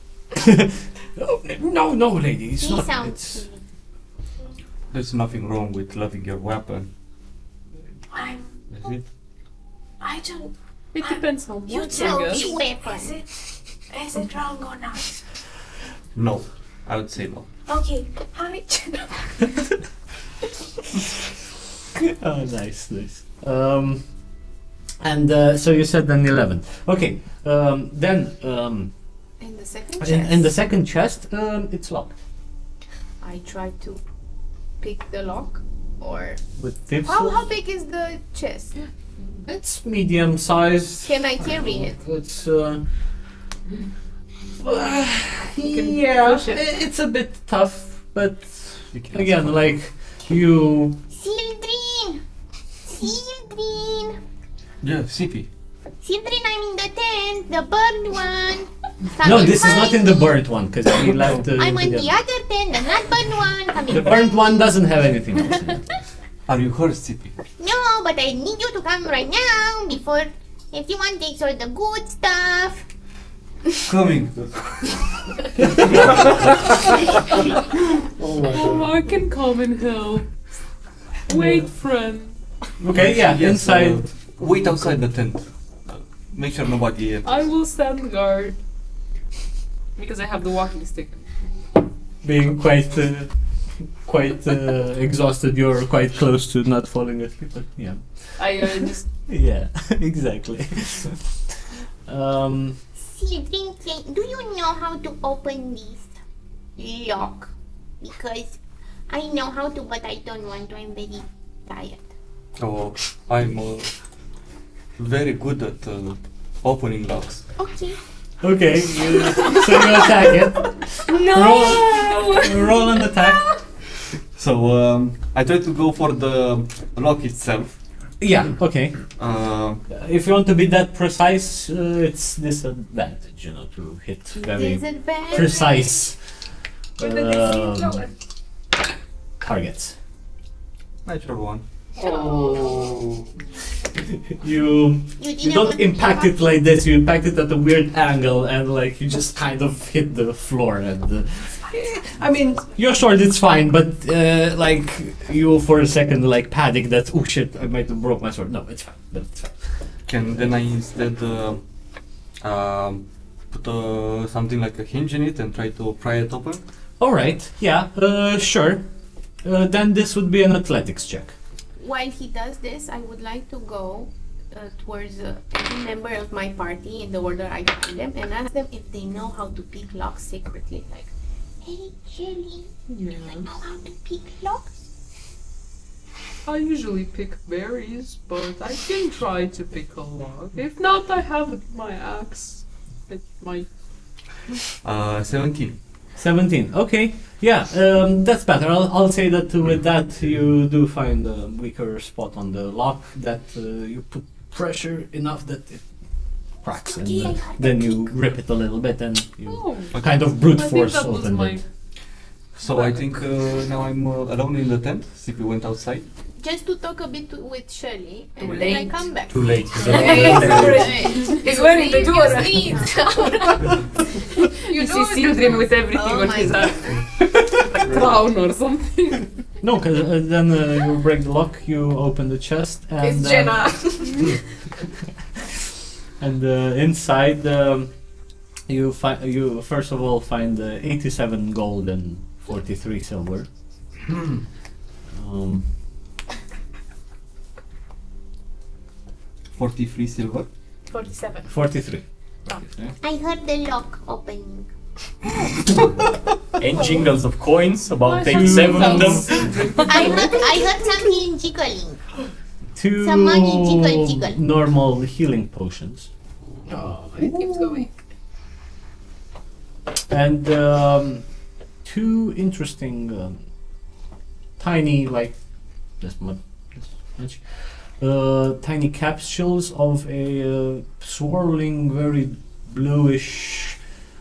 Speaker 1: No, lady, it's
Speaker 6: He
Speaker 1: not.
Speaker 6: sounds
Speaker 1: It's,
Speaker 6: silly.
Speaker 5: There's nothing wrong with loving your weapon.
Speaker 2: I'm.
Speaker 5: Is it?
Speaker 2: I don't.
Speaker 7: It depends on
Speaker 2: You
Speaker 7: what,
Speaker 2: tell
Speaker 7: I guess.
Speaker 2: me.
Speaker 6: Weapon.
Speaker 2: Is it wrong or not?
Speaker 5: No. I would say no.
Speaker 2: Okay. Hi, Jenna.
Speaker 1: oh, nice. And so you said then 11. Okay. Then
Speaker 2: In the second chest.
Speaker 1: in the second chest, it's locked
Speaker 2: I try to pick the lock, or
Speaker 1: with tips.
Speaker 2: how big is the chest?
Speaker 1: It's medium sized.
Speaker 2: Can I carry it?
Speaker 1: It's Yeah,
Speaker 7: push it.
Speaker 1: it's a bit tough, but
Speaker 5: You can
Speaker 1: again,
Speaker 5: ask
Speaker 1: like you.
Speaker 6: Sildrin! Sildrin!
Speaker 5: Yeah, Sippy.
Speaker 6: Sildrin, I'm in the tent, the burned one.
Speaker 1: No,
Speaker 6: Come
Speaker 1: this is not
Speaker 6: find
Speaker 1: in the
Speaker 6: me.
Speaker 1: burnt one because we left.
Speaker 6: I'm in
Speaker 1: the
Speaker 6: the other tent, the not burned one. Come
Speaker 1: The
Speaker 6: and
Speaker 1: burnt
Speaker 6: find
Speaker 1: one doesn't have anything else in it.
Speaker 5: Are you hurt, Sippy?
Speaker 6: No, but I need you to come right now before everyone takes all the good stuff.
Speaker 5: Coming.
Speaker 7: Oh, I can come and help. Wait, friend.
Speaker 1: Okay, yeah,
Speaker 5: Yes,
Speaker 1: inside.
Speaker 5: wait outside the tent. Make sure nobody enters.
Speaker 7: I will stand guard. Because I have the walking stick.
Speaker 1: Being quite exhausted, you're quite close to not falling asleep. But yeah,
Speaker 7: I just.
Speaker 1: yeah, exactly.
Speaker 6: Sildrin, do you know how to open this lock? Because I know how to, but I don't want to. I'm very tired.
Speaker 5: Oh, I'm very good at opening locks.
Speaker 6: Okay.
Speaker 1: Okay, so you attack it.
Speaker 4: No!
Speaker 1: Roll an attack.
Speaker 5: So I try to go for the lock itself.
Speaker 1: Yeah. Okay.
Speaker 5: Uh,
Speaker 1: If you want to be that precise, it's disadvantage, you know, to hit very
Speaker 6: Disadvantage.
Speaker 1: precise
Speaker 4: With the DC lower.
Speaker 1: targets.
Speaker 5: natural one.
Speaker 1: Oh. You
Speaker 6: didn't
Speaker 1: don't
Speaker 6: want to
Speaker 1: impact
Speaker 6: be
Speaker 1: it like this. You impact it at a weird angle, and like you just kind of hit the floor. And I mean, you're short, it's fine, but like you for a second like panic that oh shit, I might have broke my sword. No, it's fine. But it's fine.
Speaker 5: Can then I instead put something like a hinge in it and try to pry it open?
Speaker 1: All right. Yeah. Sure. Then this would be an athletics check.
Speaker 6: While he does this, I would like to go towards every member of my party in the order I find them and ask them if they know how to pick locks secretly. Like, hey, Shelly, do you know how to pick locks?
Speaker 7: I usually pick berries, but I can try to pick a lock. If not, I have my axe. It might.
Speaker 5: 17.
Speaker 1: 17. Okay. Yeah. That's better. I'll say that with that you do find a weaker spot on the lock that you put pressure enough that it cracks, and then you rip it a little bit and you
Speaker 7: Oh,
Speaker 1: kind of brute
Speaker 7: I think
Speaker 1: force
Speaker 7: that was
Speaker 1: open
Speaker 7: my.
Speaker 1: it.
Speaker 5: So I think now I'm alone in the tent. Sippy went outside.
Speaker 6: Just to talk a bit with Shirley, and
Speaker 4: Too
Speaker 6: then I
Speaker 4: late.
Speaker 6: come back.
Speaker 3: Too late.
Speaker 4: He's wearing the door.
Speaker 7: You see children with everything
Speaker 6: Oh
Speaker 7: on
Speaker 6: my
Speaker 7: his crown or something.
Speaker 1: No, because then you break the lock, you open the chest, and
Speaker 2: It's Jenna.
Speaker 1: and inside you first of all find 87 gold and 43 silver.
Speaker 5: 43 silver.
Speaker 2: 47.
Speaker 1: 43.
Speaker 6: I heard the lock opening.
Speaker 3: And jingles of coins, about
Speaker 7: I
Speaker 3: 87 of them.
Speaker 6: I heard something jiggling.
Speaker 1: Two
Speaker 6: Some money, jiggle, jiggle.
Speaker 1: normal healing potions.
Speaker 2: Oh, it keeps going.
Speaker 1: And two interesting tiny, like this much, tiny capsules of a swirling, very bluish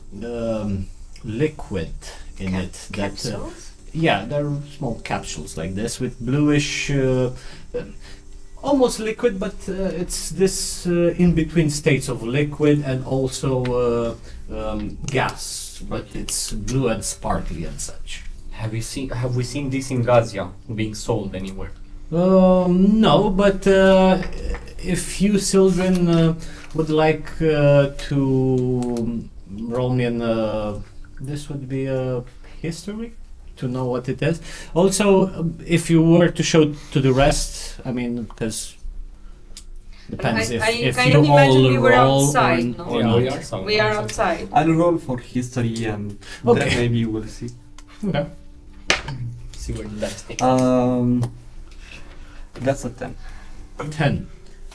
Speaker 1: liquid in it.
Speaker 2: Capsules?
Speaker 1: Yeah, they're small capsules like this with bluish, almost liquid, but it's this in-between states of liquid and also gas, but it's blue and sparkly and such.
Speaker 3: Have we seen this in Gazia being sold anywhere?
Speaker 1: No, but if you children would like to roll me in, this would be a history to know what it is. Also, if you were to show to the rest, I mean, because depends
Speaker 4: I
Speaker 1: if
Speaker 4: kind
Speaker 1: you
Speaker 4: of imagine
Speaker 1: all
Speaker 4: we were
Speaker 1: roll
Speaker 4: outside,
Speaker 1: or,
Speaker 4: no?
Speaker 1: or
Speaker 3: Yeah,
Speaker 1: not.
Speaker 3: we are some.
Speaker 4: We are outside.
Speaker 5: I'll roll for history and
Speaker 1: Okay.
Speaker 5: then maybe you will see.
Speaker 1: Okay.
Speaker 3: See where the dice take.
Speaker 5: That's a 10.
Speaker 1: 10.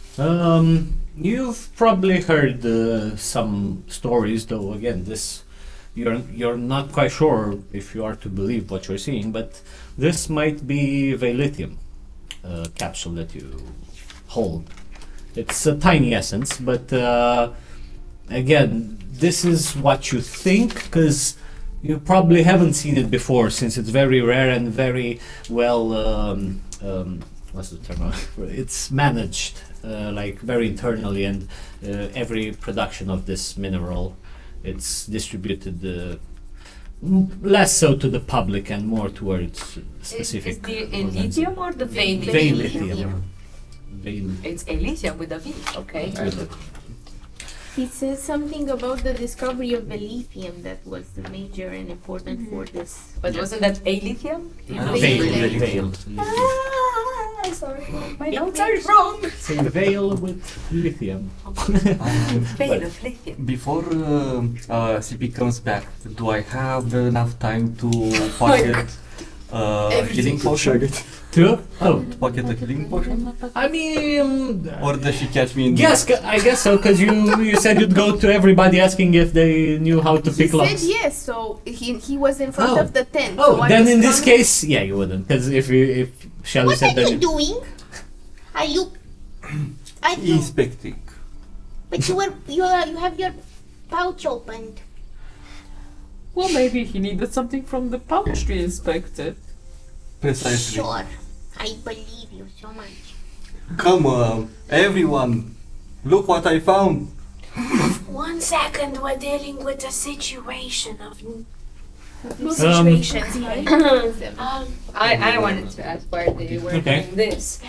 Speaker 1: You've probably heard some stories, though. Again, this you're not quite sure if you are to believe what you're seeing, but this might be Veilithium capsule that you hold. It's a tiny essence, but again, this is what you think, because you probably haven't seen it before, since it's very rare and very well. What's the term? It's managed, like very internally, and every production of this mineral, it's distributed less so to the public and more towards specific.
Speaker 4: Is the lithium or the vein?
Speaker 1: Veilithium.
Speaker 4: It's lithium with a V. Okay.
Speaker 6: He says something about the discovery of the lithium that was the major and important for this.
Speaker 4: But wasn't that a lithium?
Speaker 1: Veil.
Speaker 4: Sorry, my notes are wrong.
Speaker 1: Say veil with lithium.
Speaker 4: Veil of lithium.
Speaker 5: Before CP comes back, do I have enough time to pocket healing potion?
Speaker 1: Two? Oh.
Speaker 5: Pocket a healing potion?
Speaker 1: I mean...
Speaker 5: Or does she catch me in
Speaker 1: Yes, I guess so, because you said you'd go to everybody asking if they knew how to
Speaker 6: He
Speaker 1: pick
Speaker 6: said
Speaker 1: locks.
Speaker 6: yes, so he was in front
Speaker 1: Oh.
Speaker 6: of the tent.
Speaker 1: Oh,
Speaker 6: so I
Speaker 1: then
Speaker 6: was
Speaker 1: in this
Speaker 6: coming-
Speaker 1: case, yeah, you wouldn't, because if Shelly
Speaker 6: What
Speaker 1: said
Speaker 6: are
Speaker 1: that...
Speaker 6: you doing? Are you? Are you?
Speaker 5: inspecting?
Speaker 6: But you have your pouch opened.
Speaker 7: Well, maybe he needed something from the pouch to inspect it.
Speaker 5: Precisely.
Speaker 6: Sure, I believe you so much.
Speaker 5: Come on, everyone, look what I found.
Speaker 2: 1 second, we're dealing with a situation of
Speaker 6: Situations, right?
Speaker 4: I wanted to ask why they were
Speaker 1: Okay.
Speaker 4: doing this.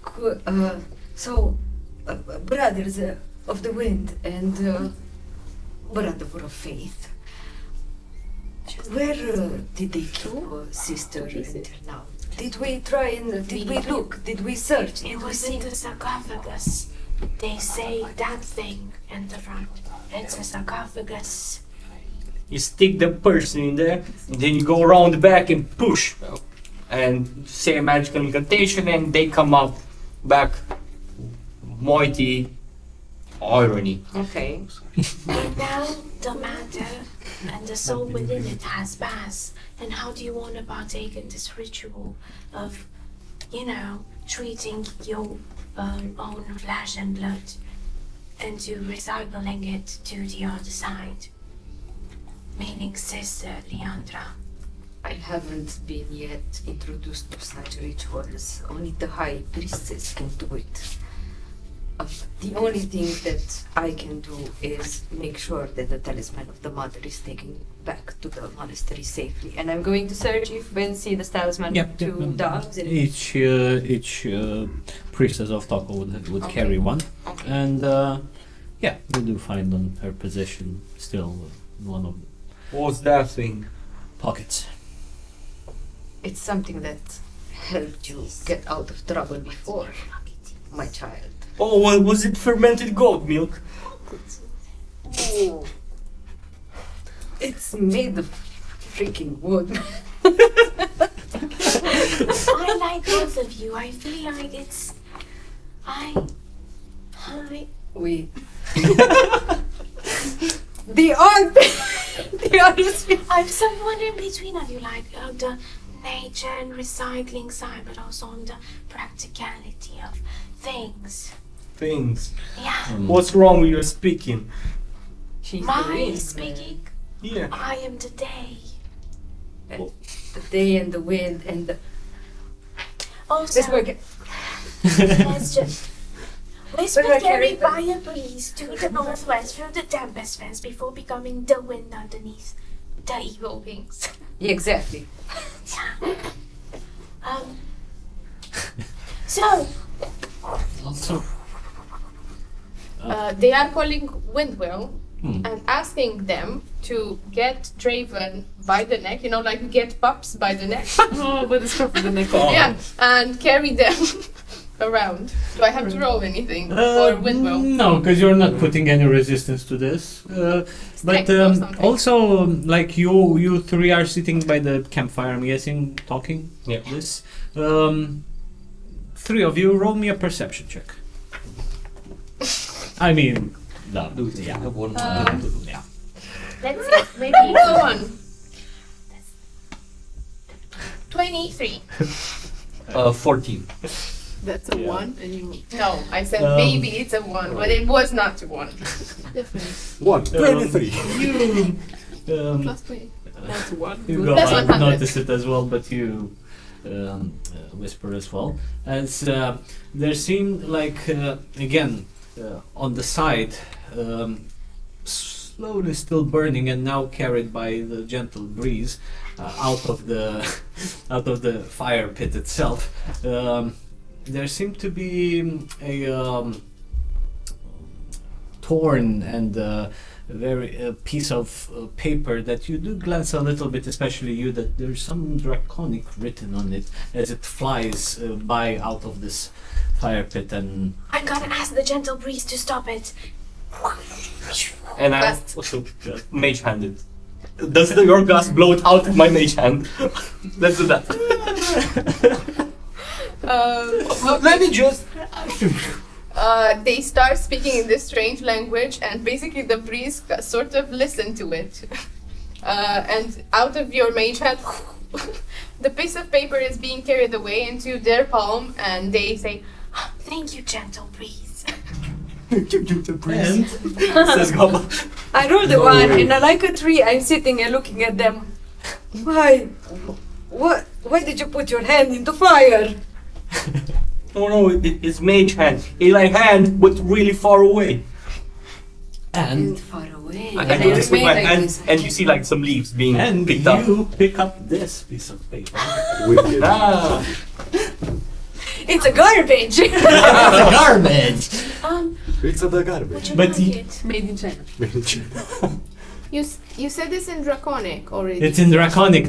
Speaker 4: Brothers of the wind and brother of faith. Where did they keep sister until now? Did we try and did we look? Did we search?
Speaker 2: It was in the sarcophagus. They say that thing in the front. It's a sarcophagus.
Speaker 3: You stick the person in there, and then you go around the back and push, and say a magical incantation, and they come up back. Mighty irony.
Speaker 4: Okay.
Speaker 2: But now the matter and the soul within it has passed. And how do you want to partake in this ritual of, treating your own flesh and blood and to recycling it to the other side? Meaning Sister Leandra.
Speaker 4: I haven't been yet introduced to such rituals. Only the high priestess can do it. The only thing that I can do is make sure that the talisman of the mother is taken back to the monastery safely. And I'm going to search if and see the talisman to dogs. And
Speaker 1: Each priestess of Taco would carry one.
Speaker 4: Okay.
Speaker 1: And you do find on her possession still one of the
Speaker 3: What's that thing?
Speaker 1: pockets.
Speaker 4: It's something that helped you get out of trouble before, my child.
Speaker 3: Oh, well, was it fermented goat milk?
Speaker 4: It's made of freaking wood.
Speaker 2: I like both of you. I feel like it's...
Speaker 4: We... the art... the artist...
Speaker 2: I'm somewhere in between of you, like the nature and recycling side, but also on the practicality of things.
Speaker 3: Things.
Speaker 2: Yeah.
Speaker 3: What's wrong with your speaking?
Speaker 4: She's
Speaker 2: My
Speaker 4: the wind,
Speaker 2: speaking,
Speaker 3: Yeah.
Speaker 2: I am the day.
Speaker 4: man. The day and the wind and the...
Speaker 2: Also,
Speaker 4: Let's work it.
Speaker 2: let's just whisper
Speaker 4: But I
Speaker 2: carried
Speaker 4: carry
Speaker 2: by a breeze to the northwest through the tempest fence before becoming the wind underneath the evil wings.
Speaker 4: Yeah, exactly.
Speaker 2: So,
Speaker 6: They are calling Windwell and asking them to get Draven by the neck, like you get pups by the neck.
Speaker 7: Oh, but it's for the neck.
Speaker 6: Yeah, and carry them around. Do I have to roll anything for Windwell?
Speaker 1: No, because you're not putting any resistance to this. But
Speaker 6: Strength or something.
Speaker 1: also, like you three are sitting by the campfire, I'm guessing, talking.
Speaker 3: Yeah.
Speaker 1: This. Three of you, roll me a perception check. I mean, no.
Speaker 5: Yeah, have one.
Speaker 1: Yeah.
Speaker 2: Let's see. Maybe it's a 1. 23.
Speaker 3: 14.
Speaker 2: That's a
Speaker 1: Yeah.
Speaker 2: 1, and you. No, I said
Speaker 1: Um,
Speaker 2: maybe it's a 1, but it was not a 1. Definitely.
Speaker 8: 23.
Speaker 1: You,
Speaker 2: Plus 20. That's 1.
Speaker 1: you go
Speaker 2: That's
Speaker 1: on,
Speaker 2: 100.
Speaker 1: notice it as well, but you whisper as well. As there seemed like, again, on the side, slowly still burning and now carried by the gentle breeze out of the fire pit itself. There seemed to be a torn and very piece of paper that you do glance a little bit, especially you, that there's some draconic written on it as it flies by out of this fire pit. And
Speaker 2: I'm gonna ask the gentle breeze to stop it.
Speaker 3: And I
Speaker 2: Gust.
Speaker 3: also mage handed. Does your gust blow it out of my mage hand? Let's do that. Let me just.
Speaker 2: They start speaking in this strange language, and basically the breeze sort of listen to it. And out of your mage hand, the piece of paper is being carried away into their palm, and they say, "Thank you, gentle breeze."
Speaker 3: Says Gobba.
Speaker 4: I rolled a 1 and like a 3, I'm sitting and looking at them. Why? Why did you put your hand into fire?
Speaker 3: Oh no, it's mage hand. It's like hand, but really far away.
Speaker 1: and
Speaker 4: Far away.
Speaker 3: I do this with my hand, and you see like some leaves being picked up.
Speaker 1: you pick up this piece of paper.
Speaker 8: Wicked.
Speaker 3: Ah,
Speaker 4: It's a garbage!
Speaker 1: It's a garbage.
Speaker 8: It's a
Speaker 2: Would
Speaker 8: garbage.
Speaker 2: you
Speaker 1: But
Speaker 2: like
Speaker 1: you-
Speaker 2: it?
Speaker 7: Made in China.
Speaker 2: You said this in Draconic already.
Speaker 1: It's in Draconic.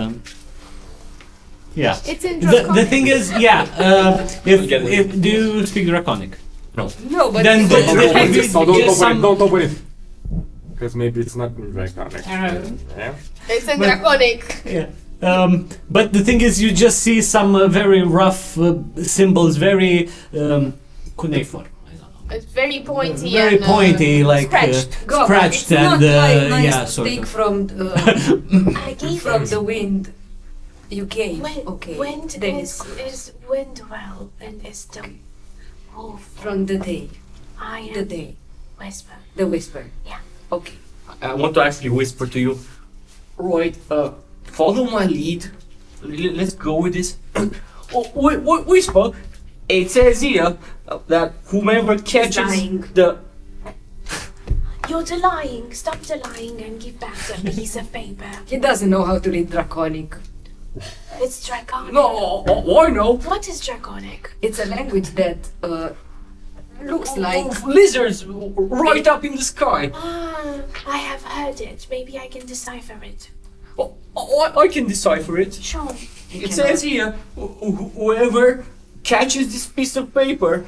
Speaker 1: Yeah.
Speaker 2: It's in
Speaker 1: The
Speaker 2: Draconic.
Speaker 1: thing is, if do you speak Draconic?
Speaker 4: No, but
Speaker 1: Then
Speaker 4: it's
Speaker 1: the-
Speaker 8: Don't
Speaker 1: if you
Speaker 8: open
Speaker 1: just some-
Speaker 8: it, don't open it. Because maybe it's not draconic. Yeah.
Speaker 2: It's in
Speaker 1: But-
Speaker 2: Draconic.
Speaker 1: Yeah. But the thing is, you just see some very rough symbols, very cuneiform. I don't know.
Speaker 2: It's very pointy.
Speaker 1: Very
Speaker 2: and,
Speaker 1: pointy, like
Speaker 2: scratched.
Speaker 4: Go,
Speaker 1: scratched
Speaker 4: it's
Speaker 1: and
Speaker 4: not like nice
Speaker 1: yeah, sort
Speaker 4: take
Speaker 1: of.
Speaker 4: from
Speaker 2: I gave
Speaker 4: from
Speaker 2: it.
Speaker 4: the wind. You came.
Speaker 2: Wind,
Speaker 4: Okay.
Speaker 2: wind
Speaker 4: Then
Speaker 2: is wind well and is the wolf.
Speaker 4: from the day.
Speaker 2: I
Speaker 4: The
Speaker 2: am
Speaker 4: day.
Speaker 2: whisper.
Speaker 4: The whisper.
Speaker 2: Yeah.
Speaker 4: Okay.
Speaker 3: I want to actually whisper to you. Right, follow my lead. Let's go with this. Whisper. It says here that whomever catches
Speaker 4: lying.
Speaker 3: the.
Speaker 2: You're lying. Stop the lying and give back the piece of paper.
Speaker 4: He doesn't know how to read Draconic.
Speaker 2: It's Draconic.
Speaker 3: No, I know.
Speaker 2: What is Draconic?
Speaker 4: It's a language that looks like
Speaker 3: Lizards right up in the sky.
Speaker 2: I have heard it. Maybe I can decipher it.
Speaker 3: I can decipher it.
Speaker 2: Sure.
Speaker 3: It says here, whoever catches this piece of paper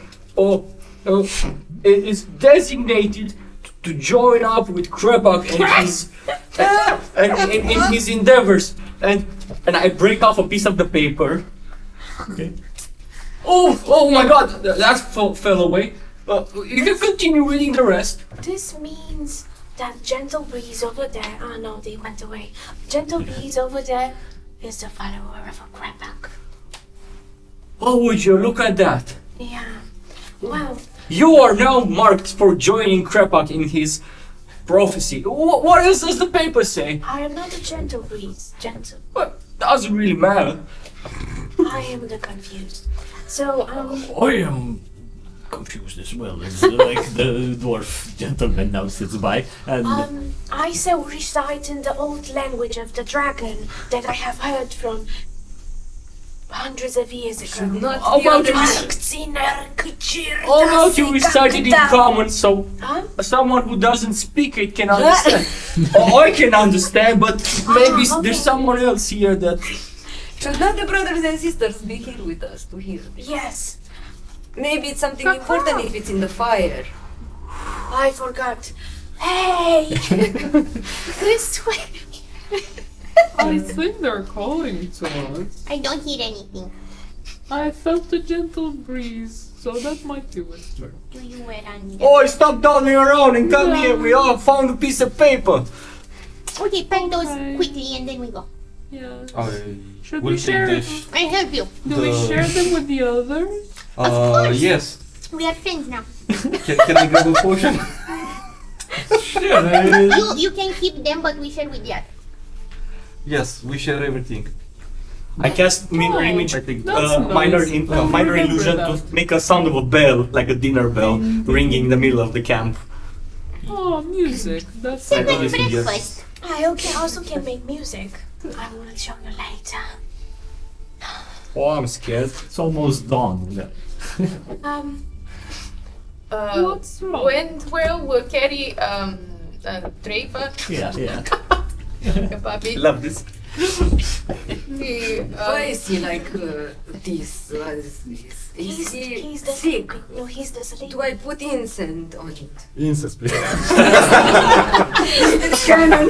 Speaker 3: is designated to join up with Krebak and in his endeavors. And I break off a piece of the paper.
Speaker 1: Okay.
Speaker 3: Oh my God, that fell away. You can continue reading the rest.
Speaker 2: This means that gentle breeze over there. Oh no, they went away. Gentle breeze over there is the follower of a Krebak.
Speaker 3: Oh, would you look at that?
Speaker 2: Yeah. Well,
Speaker 3: You are now marked for joining Krebak in his prophecy. What else does the paper say?
Speaker 2: I am not a gentle breeze. Gentle.
Speaker 3: Well, doesn't really matter.
Speaker 2: I am the confused. So,
Speaker 1: I am confused as well. It's like the dwarf gentleman now sits by and
Speaker 2: I shall recite in the old language of the dragon that I have heard from hundreds of years ago.
Speaker 4: not
Speaker 3: How
Speaker 4: the
Speaker 3: about
Speaker 4: other.
Speaker 3: How about you recite it in common so
Speaker 2: Huh?
Speaker 3: someone who doesn't speak it can understand? I can understand, but maybe
Speaker 2: okay.
Speaker 3: there's someone else here that...
Speaker 4: Should not the brothers and sisters be here with us to hear?
Speaker 2: Yes,
Speaker 4: Maybe it's something important if it's in the fire.
Speaker 2: I forgot. Hey! This way.
Speaker 7: I think they're calling to us.
Speaker 6: I don't hear anything.
Speaker 7: I felt a gentle breeze, so that might be whisper.
Speaker 6: Do you wear on?
Speaker 3: Oh, stop dawdling around and come here. We all found a piece of paper.
Speaker 6: Okay, pack those
Speaker 7: Alright.
Speaker 6: quickly and then we go.
Speaker 7: Yeah.
Speaker 5: I
Speaker 7: Should
Speaker 5: will
Speaker 7: we share?
Speaker 5: take this.
Speaker 6: I help you.
Speaker 7: Do we
Speaker 5: the-
Speaker 7: share them with the others?
Speaker 6: course.
Speaker 5: Yes.
Speaker 6: We are friends now.
Speaker 5: Can I grab a potion?
Speaker 6: You can keep them, but we share with the others.
Speaker 5: Yes, we share everything.
Speaker 3: I cast mirror image,
Speaker 5: I think
Speaker 7: That's
Speaker 3: minor,
Speaker 7: nice. I'll
Speaker 3: minor
Speaker 7: remember
Speaker 3: illusion
Speaker 7: that.
Speaker 3: to make a sound of a bell, like a dinner bell, ringing in the middle of the camp.
Speaker 7: Oh, music. That's
Speaker 5: I got
Speaker 6: Even
Speaker 5: this in yes.
Speaker 6: breakfast.
Speaker 2: I also can make music. I will show you later.
Speaker 3: Oh, I'm scared.
Speaker 1: It's almost dawn. Yeah.
Speaker 7: What's wrong?
Speaker 2: Wendwell will carry a draper,
Speaker 1: Yeah.
Speaker 2: a puppy.
Speaker 3: Love this.
Speaker 4: Why is he like this? What is this? Is he
Speaker 2: He's the
Speaker 4: sick?
Speaker 2: No, he's the sleep.
Speaker 4: Do I put incense on it?
Speaker 8: Incest, please.
Speaker 4: Cannon!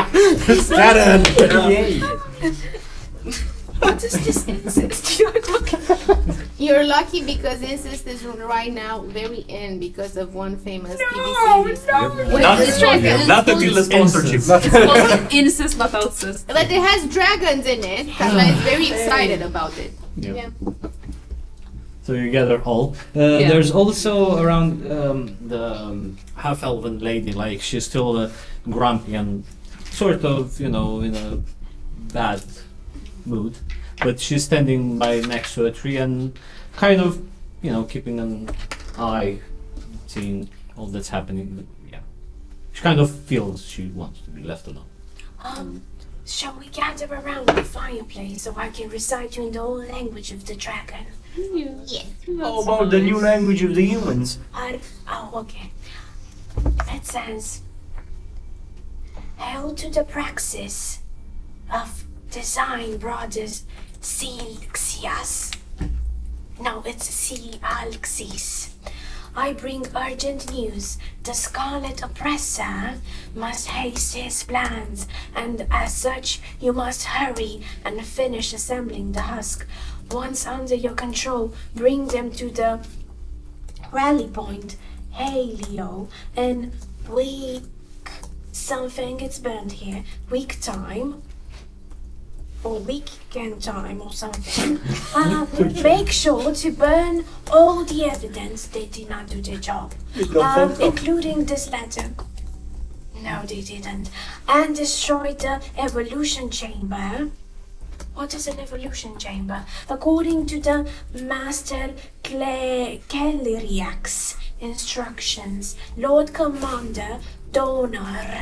Speaker 2: What is this incest?
Speaker 6: You're lucky because incest is right now very in because of one famous TV series.
Speaker 3: Not,
Speaker 6: With the dragons.
Speaker 3: not until the sponsorship.
Speaker 7: Incest, not incest.
Speaker 6: But it has dragons in it. Carla is very excited about it.
Speaker 1: Yeah. So you gather all. There's also around the half-elven lady, like she's still grumpy and sort of, in a bad mood. But she's standing by next to a tree and kind of, keeping an eye, seeing all that's happening. But yeah, she kind of feels she wants to be left alone.
Speaker 2: Shall we gather around the fireplace so I can recite you in the old language of the dragon?
Speaker 6: Yes.
Speaker 3: How about the new language of the humans?
Speaker 2: Okay. It says, "Hail to the praxis of design brothers Silxias." No, it's Alxis. I bring urgent news. The Scarlet Oppressor must haste his plans, and as such, you must hurry and finish assembling the Husk. Once under your control, bring them to the rally point, Halio, in week something gets burned here. Week time. Or weekend time or something. Make sure to burn all the evidence they did not do their job, including this letter. No, they didn't. And destroy the evolution chamber. What is an evolution chamber? According to the Master Kelleriak's instructions, Lord Commander Donor.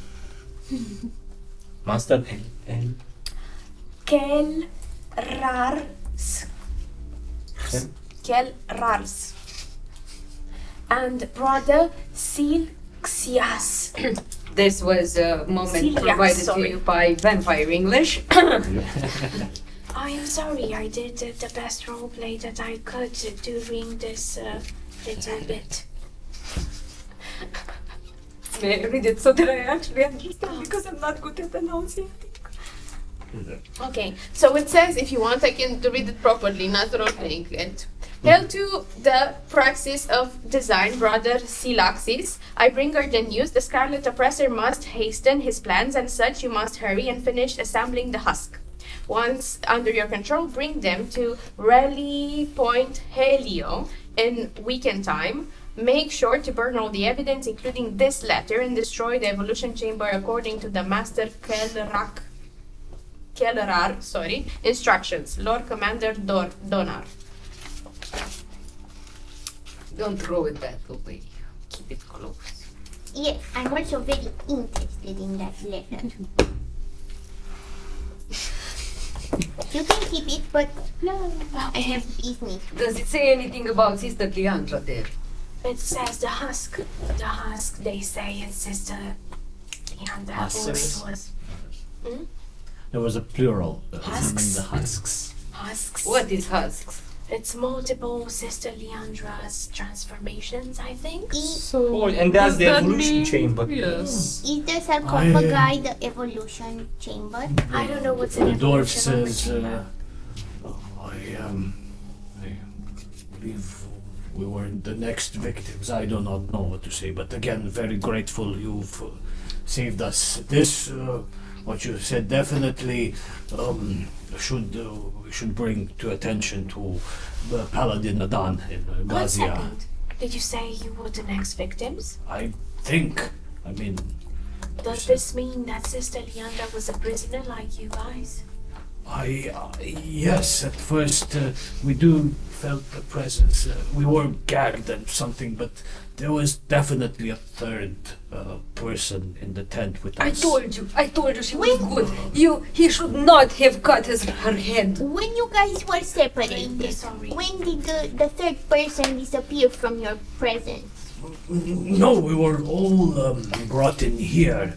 Speaker 3: Master
Speaker 2: Kelrars and brother Silxias.
Speaker 4: This was a moment
Speaker 2: Celiac,
Speaker 4: provided
Speaker 2: sorry.
Speaker 4: to you by Vampire English.
Speaker 2: I am sorry, I did the best roleplay that I could during this little bit.
Speaker 4: May I read it so that I actually understand because I'm not good at announcing.
Speaker 6: Okay, so it says, if you want, I can read it properly, not role-playing it. Hail to the praxis of design, brother Silaxis. I bring her the news. The Scarlet Oppressor must hasten his plans, and such you must hurry and finish assembling the Husk. Once under your control, bring them to Rally Point Helio in weekend time. Make sure to burn all the evidence, including this letter, and destroy the evolution chamber according to the Master Kellerar, instructions. Lord Commander Donar.
Speaker 4: Don't throw it that away. Keep it close.
Speaker 6: Yes, I'm also very interested in that letter. You can keep it, but no, I have business.
Speaker 4: Does it say anything about Sister Leandra there?
Speaker 2: It says the Husk. The Husk, they say it's Sister Leandra.
Speaker 1: Husks.
Speaker 2: Always was.
Speaker 1: There was a plural.
Speaker 2: Husks.
Speaker 1: The husks.
Speaker 2: Husks.
Speaker 4: What is husks?
Speaker 2: It's multiple Sister Leandra's transformations, I think.
Speaker 7: So,
Speaker 3: and that's
Speaker 7: does
Speaker 3: the
Speaker 7: that
Speaker 3: evolution
Speaker 7: mean-
Speaker 3: chamber.
Speaker 7: Yes.
Speaker 6: Is the sarcophagi the evolution chamber?
Speaker 2: I don't know what's
Speaker 1: The
Speaker 2: an
Speaker 1: dwarf
Speaker 2: evolution
Speaker 1: says,
Speaker 2: chamber.
Speaker 1: believe we were the next victims. I do not know what to say, but again, very grateful you've saved us. This, what you said, definitely should bring to attention to the Paladin Adan in
Speaker 2: 1
Speaker 1: Gazia.
Speaker 2: second. Did you say you were the next victims?
Speaker 1: I think. I mean,
Speaker 2: Does this mean that Sister Leandra was a prisoner like you guys?
Speaker 1: Yes, at first we do felt the presence. We were gagged and something, but there was definitely a third person in the tent with us.
Speaker 4: I told you she was good. He should not have cut her head.
Speaker 6: When you guys were separated,
Speaker 2: Sorry.
Speaker 6: when did the third person disappear from your presence?
Speaker 1: No, we were all brought in here.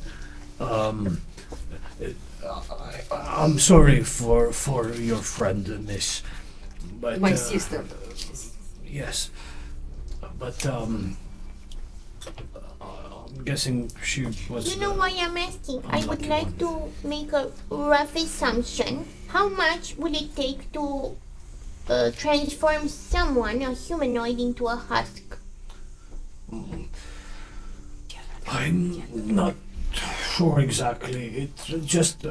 Speaker 1: I'm sorry for your friend, Miss. But,
Speaker 4: My sister.
Speaker 1: Yes, but I'm guessing she was.
Speaker 6: You know why I'm asking? I would
Speaker 1: unlucky
Speaker 6: like
Speaker 1: one.
Speaker 6: to make a rough assumption. How much will it take to transform someone, a humanoid, into a husk?
Speaker 1: I'm not sure exactly. It's just.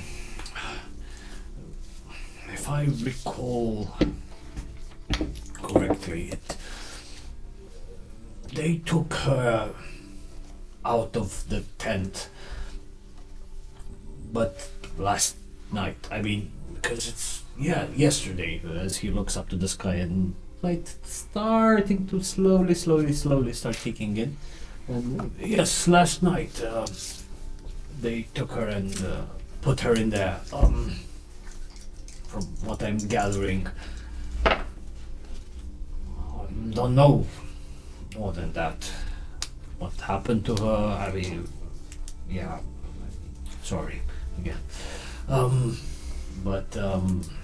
Speaker 1: If I recall correctly, they took her out of the tent. But last night, I mean, because it's, yesterday, as he looks up to the sky and light starting to slowly start kicking in. And yes, last night, they took her and put her in there. From what I'm gathering, don't know more than that. What happened to her? I mean, sorry again. But I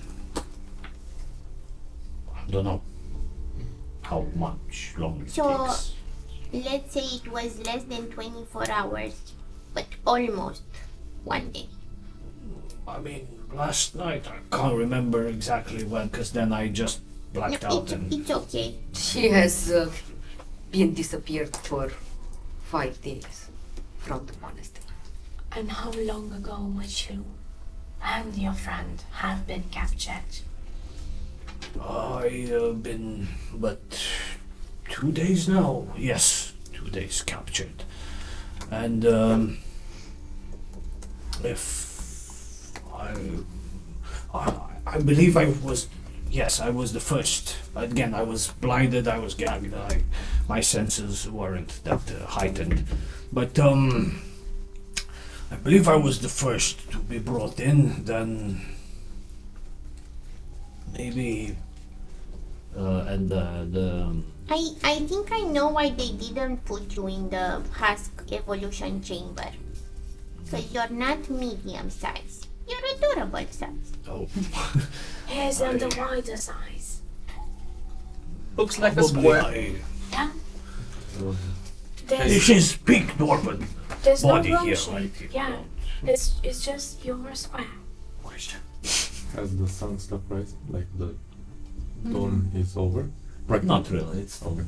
Speaker 1: don't know how much longer it
Speaker 6: So,
Speaker 1: takes.
Speaker 6: let's say it was less than 24 hours, but almost one day.
Speaker 1: I mean, last night I can't remember exactly when, because then I just blacked out and.
Speaker 6: It's okay.
Speaker 4: She has been disappeared for 5 days from the monastery.
Speaker 2: And how long ago would you and your friend have been captured?
Speaker 1: I've been, but 2 days now. Yes, 2 days captured, and if I believe I was. Yes, I was the first. Again, I was blinded. I was gagged. My senses weren't that heightened, but I believe I was the first to be brought in. Then maybe, and the.
Speaker 6: I think I know why they didn't put you in the husk evolution chamber. Because you're not medium size. You're adorable size.
Speaker 1: Oh.
Speaker 2: Here's on the wider size.
Speaker 3: Looks like a
Speaker 1: Probably
Speaker 3: square.
Speaker 2: Yeah. There's,
Speaker 1: She's big, Norman.
Speaker 2: there's no
Speaker 1: Body
Speaker 2: wrong
Speaker 1: here,
Speaker 2: shape.
Speaker 1: right here.
Speaker 2: Yeah. It's just you're a square.
Speaker 8: Has the sun stopped rising? Like the dawn is over? Right.
Speaker 1: Not really. It's
Speaker 8: Okay.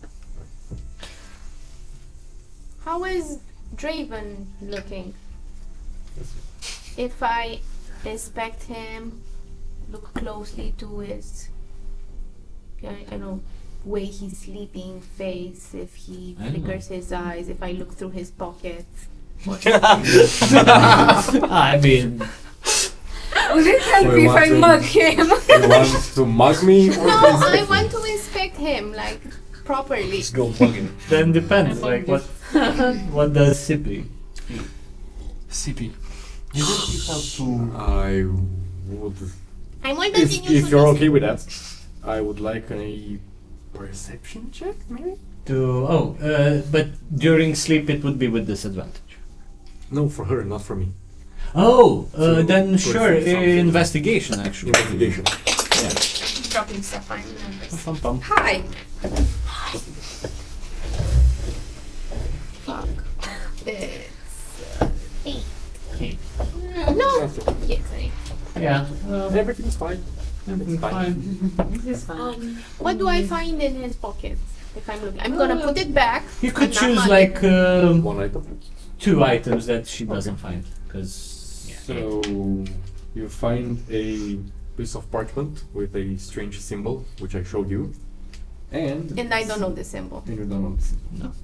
Speaker 2: How is Draven looking?
Speaker 8: Yes.
Speaker 2: If I inspect him, look closely to his, I know, way he's sleeping face, if he
Speaker 1: I don't
Speaker 2: flickers his eyes, if I look through his pockets.
Speaker 1: I mean,
Speaker 4: Would it help
Speaker 8: So you
Speaker 4: if
Speaker 8: want
Speaker 4: I
Speaker 8: to-
Speaker 4: mug him?
Speaker 8: You want to mug me? Or
Speaker 2: No,
Speaker 8: to
Speaker 2: I
Speaker 8: inspect
Speaker 2: want
Speaker 8: me?
Speaker 2: to inspect him, like, properly.
Speaker 3: Let's go bugging.
Speaker 1: then depends. Like what does Sippy?
Speaker 5: CP. You really have to.
Speaker 8: I would.
Speaker 6: I'm older than you.
Speaker 8: If
Speaker 6: so
Speaker 8: you're
Speaker 6: this-
Speaker 8: okay with that, I would like a perception check, maybe?
Speaker 1: But during sleep it would be with disadvantage.
Speaker 8: No, for her, not for me.
Speaker 1: Oh,
Speaker 8: So,
Speaker 1: then
Speaker 8: to
Speaker 1: sure.
Speaker 8: see something.
Speaker 1: Investigation, actually.
Speaker 8: Investigation.
Speaker 2: Dropping stuff, I remember.
Speaker 1: Pum, pum.
Speaker 4: Hi.
Speaker 2: Fuck. It's...
Speaker 6: Hey.
Speaker 2: No! Yes, I...
Speaker 1: Yeah.
Speaker 8: Everything's fine. It's fine.
Speaker 7: This is fine.
Speaker 2: What do I find in his pockets? If I'm looking, I'm gonna put it back.
Speaker 1: You could
Speaker 2: I'm not
Speaker 1: choose
Speaker 2: money.
Speaker 1: like
Speaker 8: One item.
Speaker 1: 2 items that she doesn't find, because
Speaker 8: So you find a piece of parchment with a strange symbol, which I showed you, and
Speaker 2: And I don't know the symbol.
Speaker 8: you don't know this.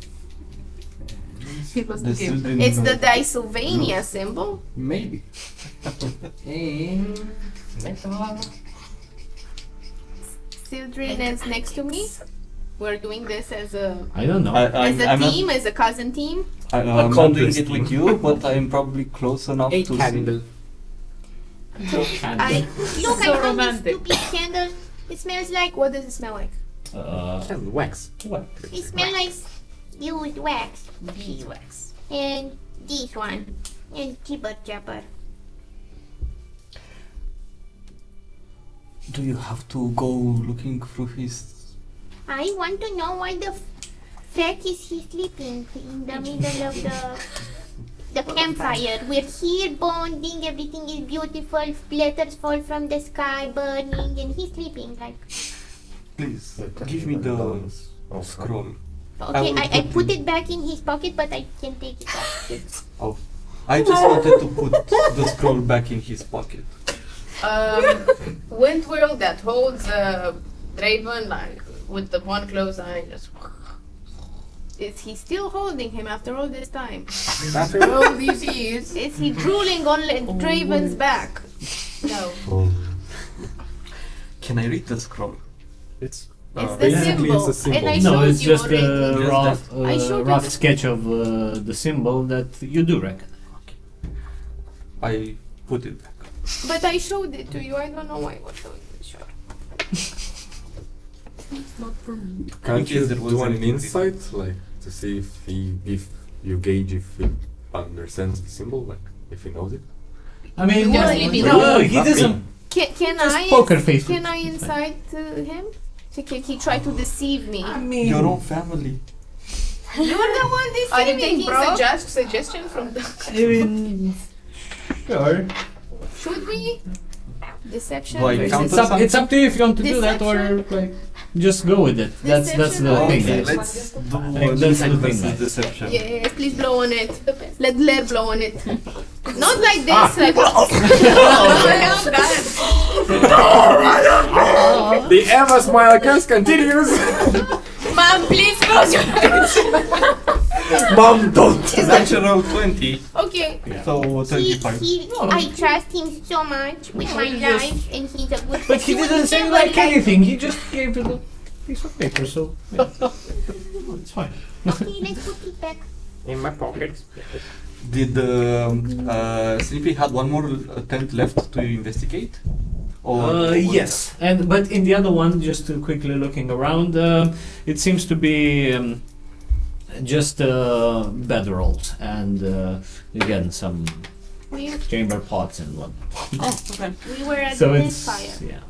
Speaker 7: It was the
Speaker 5: This
Speaker 7: gift.
Speaker 5: is
Speaker 2: It's the Dicesylvania symbol.
Speaker 8: Maybe.
Speaker 2: Sildren is next to me. We're doing this as a
Speaker 1: I don't know.
Speaker 2: as a
Speaker 5: I'm not-
Speaker 2: team, as a cousin team.
Speaker 5: I'm not doing it with you, but I'm probably close enough to see.
Speaker 6: I look,
Speaker 7: So
Speaker 6: I found
Speaker 7: romantic.
Speaker 6: this stupid candle. It smells like
Speaker 2: What does it smell like?
Speaker 8: Wax.
Speaker 1: What?
Speaker 6: it smells like used wax. Beeswax. And this one is jibber jabber.
Speaker 5: Do you have to go looking through his?
Speaker 6: I want to know why the feck is he sleeping in the middle of the campfire. We're here bonding, everything is beautiful, splatters fall from the sky, burning, and he's sleeping like.
Speaker 5: Please give me the scroll.
Speaker 6: Okay,
Speaker 5: will
Speaker 6: I
Speaker 5: put
Speaker 6: put
Speaker 5: it-
Speaker 6: it back in his pocket, but I can take it off.
Speaker 5: Oh, I just wanted to put the scroll back in his pocket.
Speaker 2: Windwhirl that holds Draven like with the one closed eye. Just is he still holding him after all this time?
Speaker 7: After all these years.
Speaker 2: Is he drooling on Draven's back? No.
Speaker 5: Can I read the scroll?
Speaker 8: It's
Speaker 2: It's the
Speaker 8: basically
Speaker 2: symbol.
Speaker 8: it's a symbol.
Speaker 2: And I
Speaker 1: No,
Speaker 2: showed
Speaker 1: it's
Speaker 2: you
Speaker 1: just
Speaker 2: already.
Speaker 1: a
Speaker 5: Yes,
Speaker 1: rough,
Speaker 2: I showed you
Speaker 1: rough
Speaker 2: the-
Speaker 1: sketch of the symbol that you do recognize.
Speaker 5: I put it back.
Speaker 2: But I showed it to you. I don't know why I was showing it. Sure.
Speaker 8: Can't you
Speaker 5: Yes, there was
Speaker 8: do an
Speaker 5: anything
Speaker 8: insight, like to see if you gauge if he understands the symbol, like if he knows it?
Speaker 1: I mean,
Speaker 2: Yeah,
Speaker 1: no, he
Speaker 8: not
Speaker 1: doesn't.
Speaker 2: Can
Speaker 1: Just
Speaker 2: I
Speaker 1: poker face.
Speaker 2: can I incite him? So can he try to deceive me?
Speaker 1: I mean,
Speaker 5: Your own family.
Speaker 2: You're the one
Speaker 7: Are you
Speaker 2: deceiving,
Speaker 7: taking
Speaker 2: bro.
Speaker 7: suggestion from the...
Speaker 1: I mean, sure.
Speaker 2: Should we? Deception.
Speaker 5: Do I
Speaker 2: versus-
Speaker 5: count
Speaker 1: It's up to you if you want to do that or like just go with it. That's the
Speaker 2: Deception.
Speaker 1: thing.
Speaker 5: Okay,
Speaker 1: guys.
Speaker 5: let's do
Speaker 1: Like, that's the
Speaker 5: insight
Speaker 1: thing,
Speaker 5: versus
Speaker 1: guys.
Speaker 5: deception.
Speaker 2: Yes, please blow on it. Let Blair blow on it. Not like this,
Speaker 1: Ah.
Speaker 2: like.
Speaker 8: The ever smile cast continues.
Speaker 2: Mom, please close your eyes.
Speaker 8: Mom, don't.
Speaker 5: Natural 20,
Speaker 2: Okay.
Speaker 5: so 25.
Speaker 6: I trust him so much with my life, and he's a good.
Speaker 1: But he didn't say like anything. He just gave you the piece of paper, so yeah. It's fine.
Speaker 6: Okay, let's put it back.
Speaker 8: In my pocket.
Speaker 5: Did Sleepy had one more attempt left to investigate? Or
Speaker 1: Yes, but in the other one, just quickly looking around, it seems to be just bedrolls and again some
Speaker 2: We,
Speaker 1: chamber pots and what.
Speaker 7: Oh, okay.
Speaker 2: we were at
Speaker 1: So
Speaker 2: the
Speaker 1: it's
Speaker 2: fire.
Speaker 1: yeah.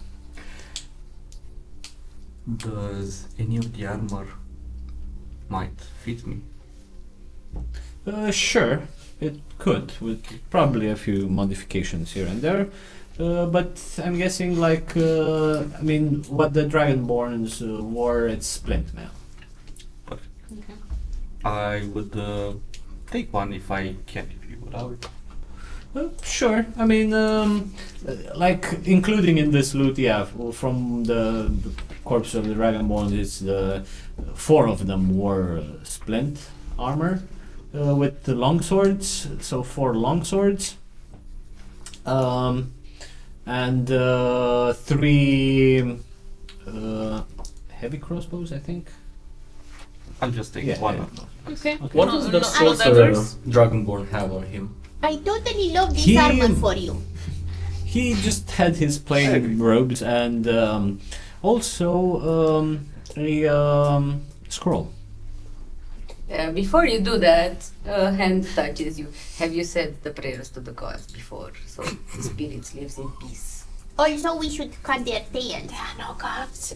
Speaker 5: Does any of the armor might fit me?
Speaker 1: Sure, it could with probably a few modifications here and there. But I'm guessing like I mean what the dragonborns wore, it's splint mail.
Speaker 5: I would take one if I can, if you allow it.
Speaker 1: Sure. I mean, like including in this loot, yeah. From the corpse of the dragonborn, it's the 4 of them wore splint armor with the long swords. So 4 long swords, and 3 heavy crossbows, I think.
Speaker 5: I'll just take
Speaker 1: Yeah,
Speaker 5: one
Speaker 1: yeah.
Speaker 5: of them.
Speaker 7: Okay.
Speaker 3: What does the sorcerer dragonborn have on him?
Speaker 6: I totally love this
Speaker 1: He-
Speaker 6: armor for you.
Speaker 1: He just had his plain robes and also a scroll.
Speaker 4: Before you do that, a hand touches you. Have you said the prayers to the gods before? So the spirits lives in peace.
Speaker 6: Also, we should cut their tails.
Speaker 2: No gods.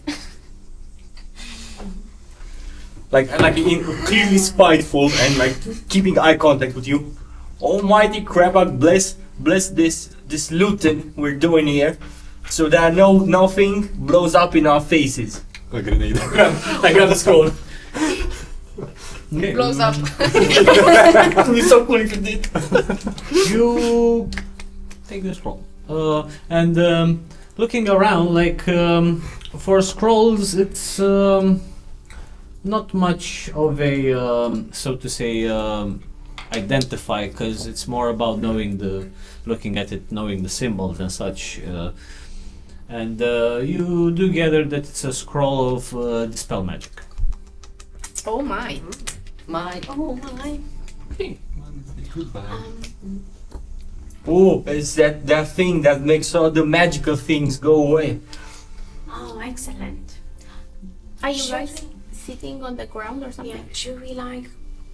Speaker 3: Like clearly spiteful and like keeping eye contact with you. Almighty Krabak, bless this looting we're doing here. so that nothing blows up in our faces.
Speaker 8: A grenade.
Speaker 3: I grab the scroll.
Speaker 1: Okay.
Speaker 2: Blows up.
Speaker 3: It would be so cool if you did.
Speaker 1: You take the scroll. And looking around, like for scrolls, it's not much of a so to say identify, because it's more about knowing looking at it, knowing the symbols and such. And you do gather that it's a scroll of dispel magic.
Speaker 2: Oh my.
Speaker 4: Oh my.
Speaker 5: Goodbye.
Speaker 3: Oh, it's that thing that makes all the magical things go away.
Speaker 6: Oh, excellent. Are you
Speaker 2: Should
Speaker 6: guys sitting on the ground or something?
Speaker 2: Yeah, should we like,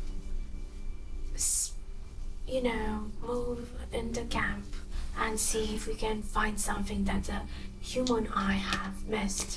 Speaker 2: move in the camp and see if we can find something that the human eye have missed?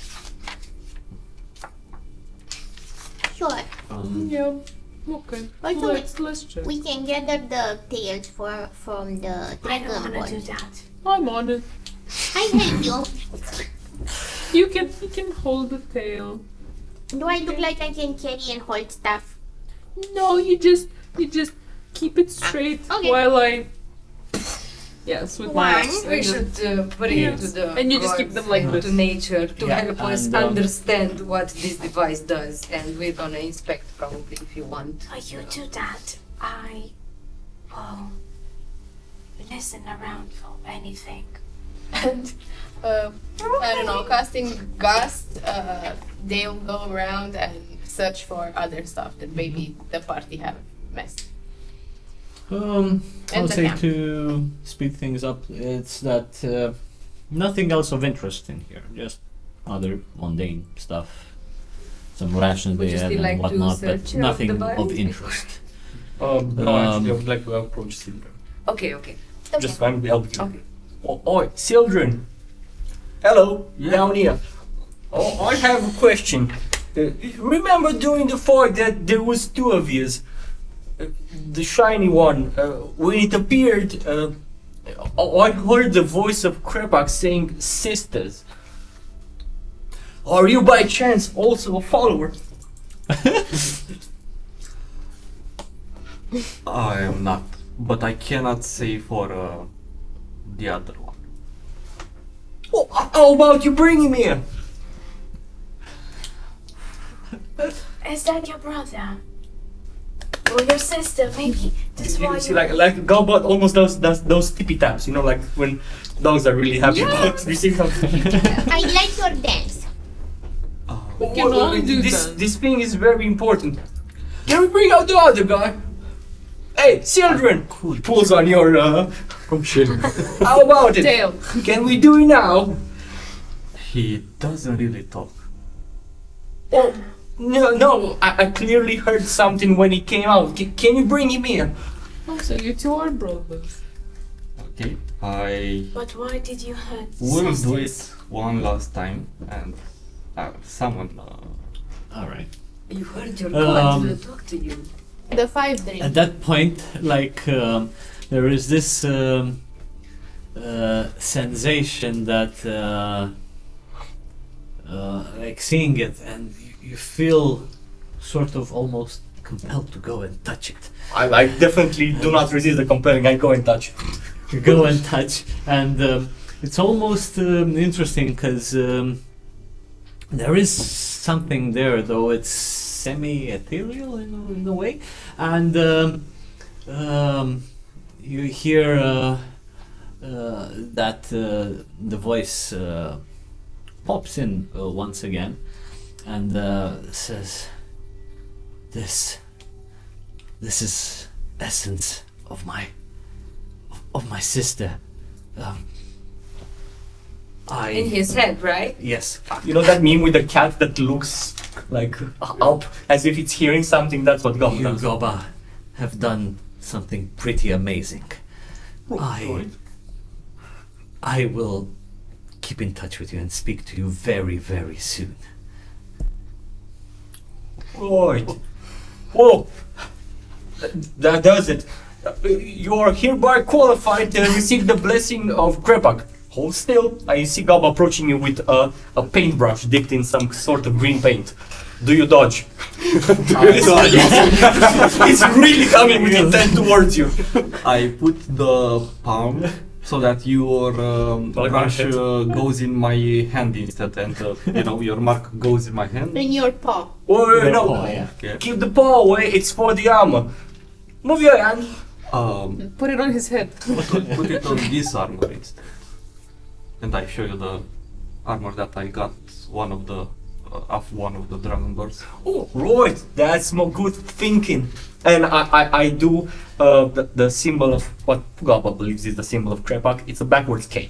Speaker 6: Sure.
Speaker 7: Yeah. Okay.
Speaker 6: Also,
Speaker 7: Let's check.
Speaker 6: we can gather the tails from the
Speaker 2: I don't want to do
Speaker 6: dragonborn.
Speaker 2: that.
Speaker 7: I'm on it.
Speaker 6: I help you.
Speaker 7: You can hold the tail.
Speaker 6: Do I look like I can carry and hold stuff?
Speaker 7: No, you just keep it straight
Speaker 6: okay.
Speaker 7: while I. Yes, with my axe.
Speaker 4: We should bring it to the
Speaker 7: And you just keep
Speaker 4: gods
Speaker 7: them like
Speaker 4: and
Speaker 7: this.
Speaker 4: to nature to
Speaker 1: Yeah,
Speaker 4: help us
Speaker 1: and,
Speaker 4: understand what this device does, and we're gonna inspect probably if you want.
Speaker 2: You do that. I will listen around for anything.
Speaker 10: And I don't know, casting Gust, they'll go around and search for other stuff that maybe the party have missed.
Speaker 1: I'll
Speaker 10: And the
Speaker 1: say
Speaker 10: camp.
Speaker 1: to speed things up, it's that nothing else of interest in here, just other mundane stuff. Some rations
Speaker 4: Would
Speaker 1: they
Speaker 4: you
Speaker 1: had
Speaker 4: still
Speaker 1: and
Speaker 4: like to
Speaker 1: whatnot, but
Speaker 4: search
Speaker 1: nothing
Speaker 4: the
Speaker 1: of
Speaker 4: body?
Speaker 1: interest.
Speaker 3: No, actually, I would like to approach Sildren.
Speaker 4: Okay.
Speaker 3: Just I'm helping you.
Speaker 4: Okay.
Speaker 3: Oi, Sildren. Hello, down here. Oh, I have a question. Remember during the fight that there was two of yous? The shiny one, when it appeared, I heard the voice of Krepak saying sisters. Are you by chance also a follower?
Speaker 5: I am not, but I cannot say for the other one.
Speaker 3: Oh, how about you bringing me here?
Speaker 2: Is that your brother? Or your sister? Maybe that's why
Speaker 3: You see, like Galbot almost does those tippy taps, like when dogs are really happy about receiving something.
Speaker 6: I like your dance.
Speaker 7: We can all do that.
Speaker 3: This thing is very important. Can we bring out the other guy? Hey, children! Pulls on your shit. How about it?
Speaker 7: Tail.
Speaker 3: Can we do it now?
Speaker 5: He doesn't really talk.
Speaker 3: Oh, no, I clearly heard something when he came out. Can you bring him in?
Speaker 7: Oh, so you two are brothers.
Speaker 5: Okay, I
Speaker 2: But why did you hurt
Speaker 5: will do it
Speaker 2: sisters?
Speaker 5: one last time, and someone.
Speaker 1: Alright.
Speaker 4: You heard your god
Speaker 1: Um,
Speaker 4: talk to you.
Speaker 10: The 5 dream.
Speaker 1: At that point, there is this sensation that, like seeing it, and you feel sort of almost compelled to go and touch it.
Speaker 3: I definitely do not resist the compelling. I go and touch.
Speaker 1: You go and touch, and it's almost interesting because there is something there, though it's semi-ethereal in a way, and you hear that the voice pops in once again and says, "This is essence of my sister.
Speaker 4: In his head, right?
Speaker 1: Yes,
Speaker 3: You know that meme with the cat that looks like up as if it's hearing something? That's what God
Speaker 1: you
Speaker 3: does.
Speaker 1: Goba have done something pretty amazing. I will keep in touch with you and speak to you very, very soon."
Speaker 3: Right. Whoa. That does it. You are hereby qualified to receive the blessing of Krepak. Hold still. I see Gob approaching you with a paintbrush dipped in some sort of green paint. Do you dodge? It's really coming with intent towards you.
Speaker 5: I put the palm so that your brush goes in my hand instead, and your mark goes in my hand.
Speaker 6: In your paw.
Speaker 3: Oh, no.
Speaker 1: paw, yeah.
Speaker 5: Okay.
Speaker 3: Keep the paw away. It's for the armor. Move your hand.
Speaker 7: Put it on his head.
Speaker 5: Put it on this armor instead. And I show you the armor that I got one of the dragonborns.
Speaker 3: Oh, right. That's more good thinking. And I do the symbol of what Gaba believes is the symbol of Krepak. It's a backwards K.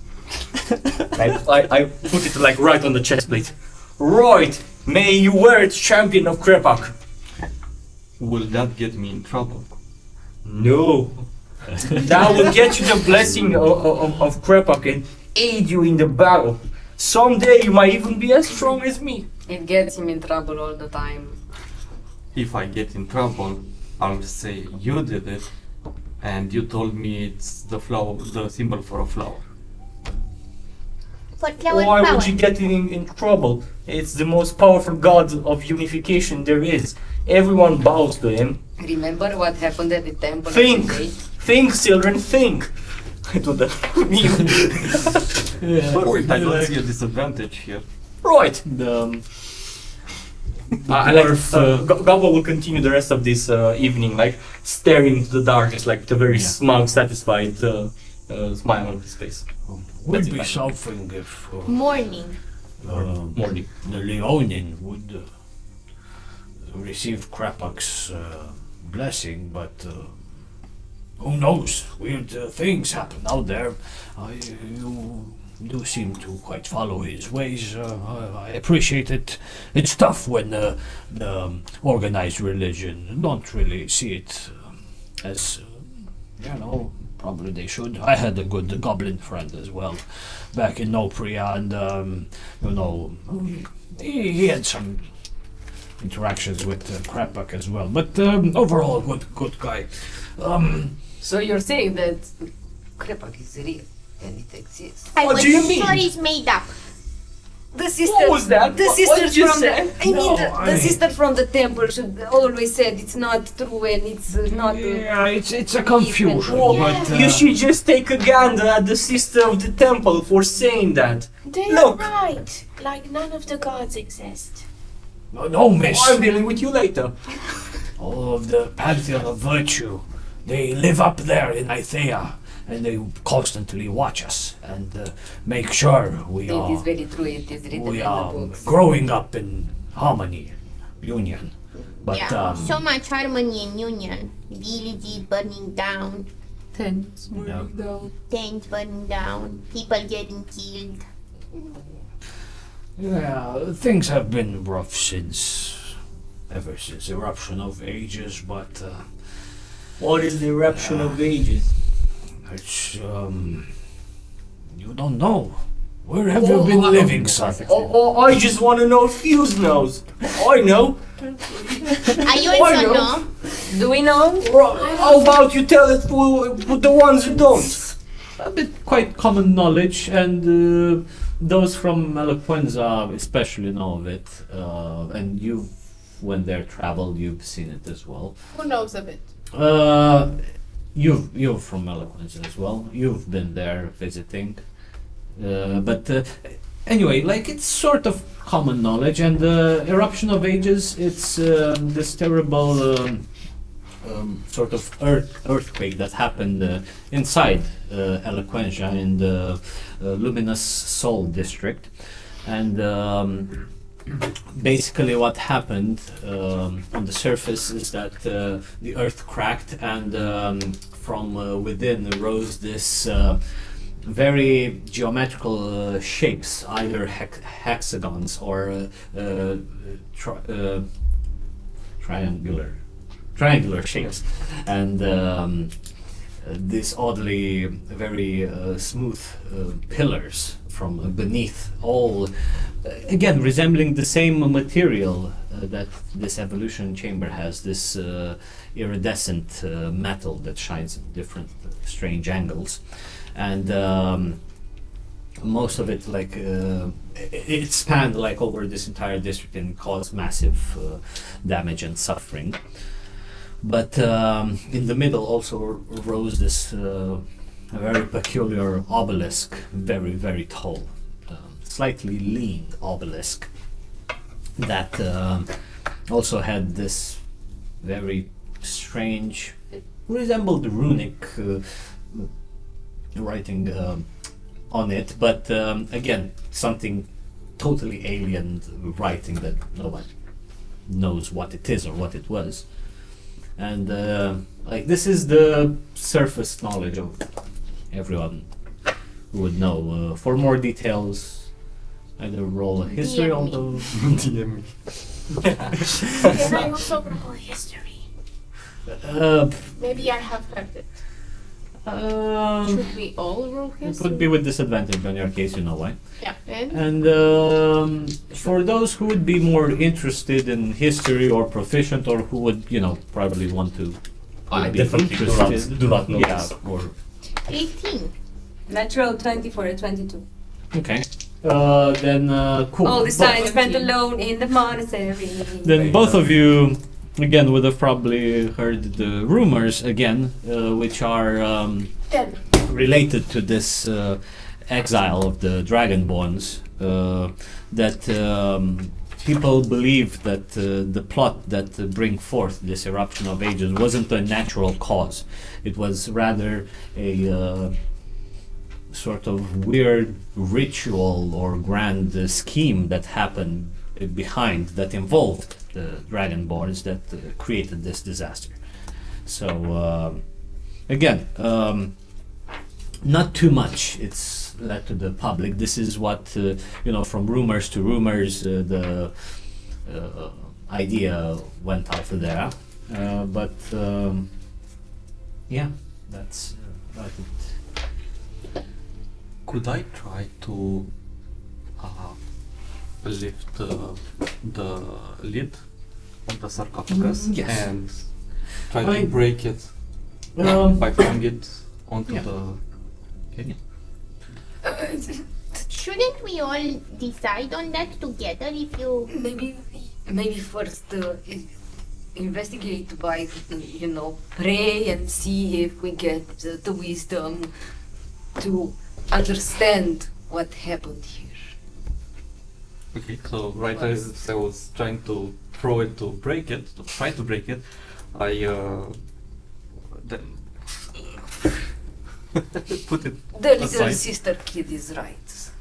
Speaker 3: I put it like right on the chest plate. Right. May you wear it, champion of Krepak.
Speaker 5: Will that get me in trouble?
Speaker 3: No. That will get you the blessing of Krepak and aid you in the battle. Someday you might even be as strong as me.
Speaker 4: It gets him in trouble all the time.
Speaker 5: If I get in trouble, I'll say you did it, and you told me it's the symbol for a flower.
Speaker 6: For flower
Speaker 3: Why
Speaker 6: power.
Speaker 3: would you get in trouble? It's the most powerful god of unification there is. Everyone bows to him.
Speaker 4: Remember what happened at the temple?
Speaker 3: Think!
Speaker 4: Of the day?
Speaker 3: Think, children, think! I do the
Speaker 5: Perfect, I don't see a disadvantage here.
Speaker 3: Right!
Speaker 1: The
Speaker 3: Gabo will continue the rest of this evening, like staring into the darkness, like with a very smug, satisfied smile on his face.
Speaker 1: would
Speaker 3: That's
Speaker 1: be
Speaker 3: fine.
Speaker 1: something if
Speaker 6: Morning.
Speaker 3: Morning.
Speaker 1: the Leonin would receive Krapak's blessing, but who knows? Weird things happen out there. You do seem to quite follow his ways. I appreciate it. It's tough when the organized religion don't really see it as, probably they should. I had a good goblin friend as well back in Nopria, and he had some interactions with Krapak as well. But overall, good guy.
Speaker 4: So you're saying that Krepak is real and it exists?
Speaker 6: I
Speaker 3: What
Speaker 6: was
Speaker 3: do you mean?
Speaker 6: sure it's made up.
Speaker 4: The sister.
Speaker 3: What was that?
Speaker 4: The
Speaker 3: What
Speaker 4: sisters
Speaker 3: did you
Speaker 4: from
Speaker 3: say?
Speaker 4: the. I mean, the sister from the temple should always said it's not true and it's not.
Speaker 1: Yeah, it's a confusion.
Speaker 3: Oh,
Speaker 1: but,
Speaker 3: you should just take a gander at the sister of the temple for saying that.
Speaker 2: They're
Speaker 3: Look.
Speaker 2: right. Like none of the gods exist.
Speaker 1: No, miss.
Speaker 3: I'm dealing with you later.
Speaker 1: All of the pantheon of virtue, they live up there in Eyceras, and they constantly watch us and make sure we
Speaker 4: It is
Speaker 1: are
Speaker 4: very true. It is written in the books.
Speaker 1: growing up in harmony, union. But
Speaker 6: Yeah, so much harmony and union. Villages burning down,
Speaker 7: Tents burning down.
Speaker 6: tents burning down, people getting killed.
Speaker 1: yeah, things have been rough ever since eruption of ages. But
Speaker 3: What is the eruption of ages?
Speaker 1: it's you don't know. Where have you been living, son?
Speaker 3: I just want to know if Fuse knows. I know.
Speaker 6: I also
Speaker 3: know.
Speaker 6: know.
Speaker 4: Do we know?
Speaker 3: How about you tell it for the ones who don't?
Speaker 1: A bit quite common knowledge, and those from Eloquenza especially know of it. And when they're traveled, you've seen it as well.
Speaker 10: Who knows of it?
Speaker 1: You're from Eloquenza as well. You've been there visiting. But anyway, like it's sort of common knowledge, and the eruption of ages, it's this terrible sort of earthquake that happened inside Eloquenza in the Luminous Soul district, and basically what happened on the surface is that the earth cracked, and from within rose this very geometrical shapes, either hexagons or triangular shapes, and these oddly very smooth pillars from beneath, all again resembling the same material that this evolution chamber has, this iridescent metal that shines at different strange angles. And most of it like it spanned like over this entire district and caused massive damage and suffering. But in the middle also rose this a very peculiar obelisk, very, very tall, slightly lean obelisk that also had this very strange, it resembled runic writing on it, but again, something totally alien writing that no one knows what it is or what it was. And like this is the surface knowledge of everyone who would know. For more details, either roll a history, although
Speaker 8: DM.
Speaker 2: Can I also roll history? Maybe I have heard it.
Speaker 10: Should we all roll
Speaker 1: it
Speaker 10: history?
Speaker 1: would be with disadvantage on your case, you know why.
Speaker 2: Yeah.
Speaker 1: And for those who would be more interested in history or proficient, or who would, you know, probably want to
Speaker 3: I
Speaker 1: be
Speaker 3: definitely do not know
Speaker 1: yeah,
Speaker 3: this.
Speaker 1: or
Speaker 6: 18.
Speaker 4: Natural 20 for a 22.
Speaker 1: okay. Then cool.
Speaker 4: All this time spent alone in the monastery.
Speaker 1: Then both of you, again, would have probably heard the rumors again, which are related to this exile of the dragonborns. That people believe that the plot that bring forth this eruption of ages wasn't a natural cause. It was rather a sort of weird ritual or grand scheme that happened behind, that involved the dragonborns, that created this disaster. So again, not too much it's led to the public. This is what you know, from rumors to rumors, the idea went out there, but yeah, that's about it.
Speaker 5: Could I try to lift the lid of the sarcophagus
Speaker 1: yes.
Speaker 5: and try
Speaker 1: I-
Speaker 5: to break it by throwing it onto
Speaker 1: yeah.
Speaker 5: the... Okay.
Speaker 6: Shouldn't we all decide on that together if you...
Speaker 4: Maybe first investigate by, you know, pray and see if we get the wisdom to understand what happened here.
Speaker 5: Okay, so right as I was trying to throw it to break it, to try to break it, I then put it
Speaker 4: The little
Speaker 5: aside.
Speaker 4: sister kid is right.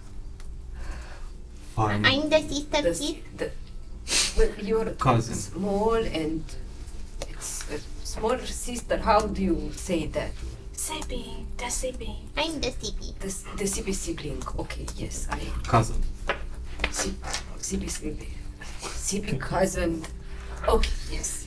Speaker 5: Fine.
Speaker 6: I'm the sister
Speaker 4: The,
Speaker 6: kid?
Speaker 4: well, you're
Speaker 5: Cousin.
Speaker 4: small and it's a smaller sister. How do you say that?
Speaker 2: Sippy, the sippy.
Speaker 6: I'm the CP.
Speaker 4: The CP sibling. Okay, yes, I
Speaker 5: Cousin.
Speaker 4: CP sibling. CP cousin. Okay, yes.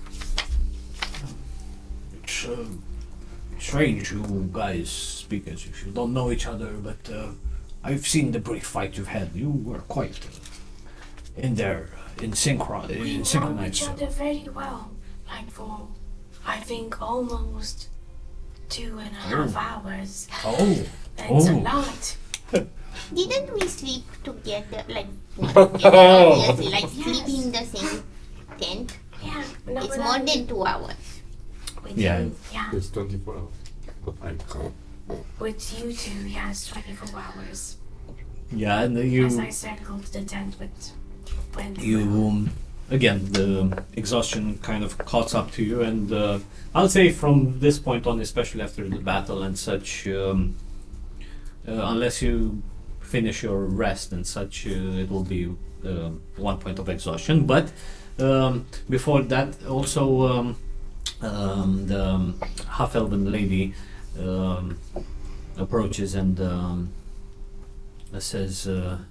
Speaker 1: It's strange you guys speak as if you don't know each other, but I've seen the brief fight you've had. You were quite in there,
Speaker 2: We know each
Speaker 1: synchronized.
Speaker 2: other very well. Like for, I think, almost 2.5 hours.
Speaker 1: Oh,
Speaker 2: That's a
Speaker 1: oh.
Speaker 2: lot.
Speaker 6: Didn't we sleep together? Like, not together, obviously, like sleep in the same tent?
Speaker 2: Yeah. No,
Speaker 6: It's
Speaker 2: but
Speaker 6: more
Speaker 2: I-
Speaker 6: than 2 hours.
Speaker 2: with
Speaker 1: Yeah.
Speaker 2: you, yeah.
Speaker 8: It's 24 hours. But I can't.
Speaker 2: With you two, yes, 24 hours.
Speaker 1: Yeah, and
Speaker 2: As I circled the tent with went well.
Speaker 1: Again, the exhaustion kind of caught up to you, and I'll say from this point on, especially after the battle and such, unless you finish your rest and such, it will be 1 point of exhaustion. But before that, also the half-elven lady approaches and says,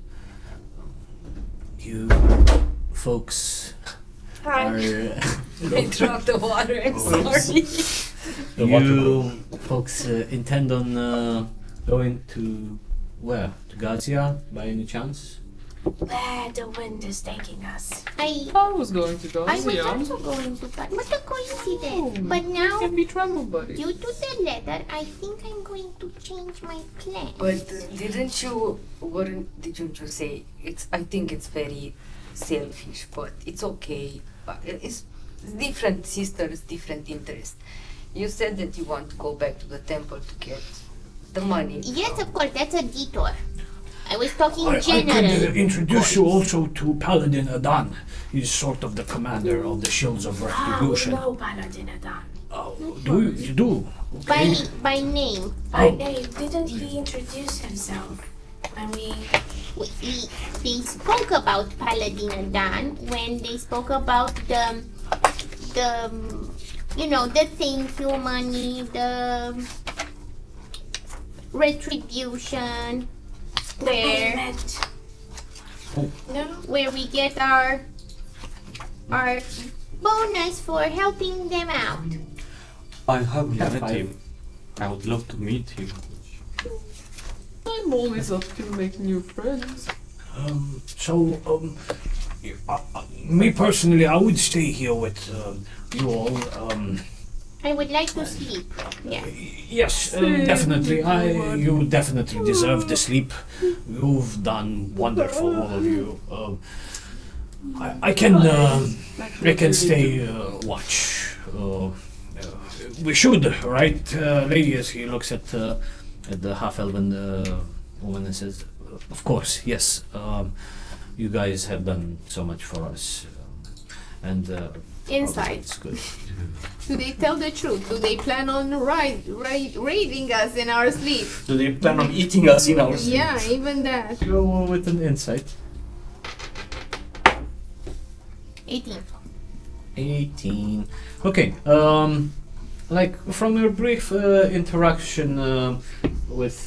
Speaker 1: "You folks are
Speaker 4: I dropped the water. I'm sorry.
Speaker 1: you folks intend on going to where? To Gazia by any chance?"
Speaker 2: where the wind is taking us.
Speaker 6: I
Speaker 7: was going to go.
Speaker 6: I was
Speaker 7: yeah.
Speaker 6: also going to cut. What a coincidence! But now,
Speaker 7: Can be trouble, buddy.
Speaker 6: due to the letter, I think I'm going to change my plan.
Speaker 4: But didn't you say it's? I think it's very selfish, but it's okay. It's different sisters, different interests. You said that you want to go back to the temple to get the money.
Speaker 6: Yes, of course, that's a detour. I was talking
Speaker 1: I
Speaker 6: generally.
Speaker 1: could introduce you also to Paladin Adan. He's sort of the commander of the Shields of Retribution.
Speaker 2: No, Paladin Adan.
Speaker 1: Oh, you do?
Speaker 6: By name.
Speaker 2: By name, didn't he introduce himself? When
Speaker 6: They spoke about Paladin Adan when they spoke about the thank you money, the retribution, where we get our bonus for helping them out.
Speaker 5: I have met him. I would love to meet him.
Speaker 7: I'm always up to make new friends.
Speaker 1: Me personally, I would stay here with you all.
Speaker 6: I would like to sleep. Yeah.
Speaker 1: Yes, definitely. You definitely deserve the sleep. You've done wonderful, all of you. I can stay watch. We should, right, lady? As he looks at the half-elven woman and says, "Of course, yes. You guys have done so much for us, and
Speaker 2: inside.
Speaker 1: it's good."
Speaker 2: Do they tell the truth? Do they plan on raiding us in our sleep?
Speaker 3: Do they plan on eating us in our sleep?
Speaker 2: Yeah, even that.
Speaker 1: Go with an insight.
Speaker 6: 18.
Speaker 1: 18. Okay. Like from your brief interaction with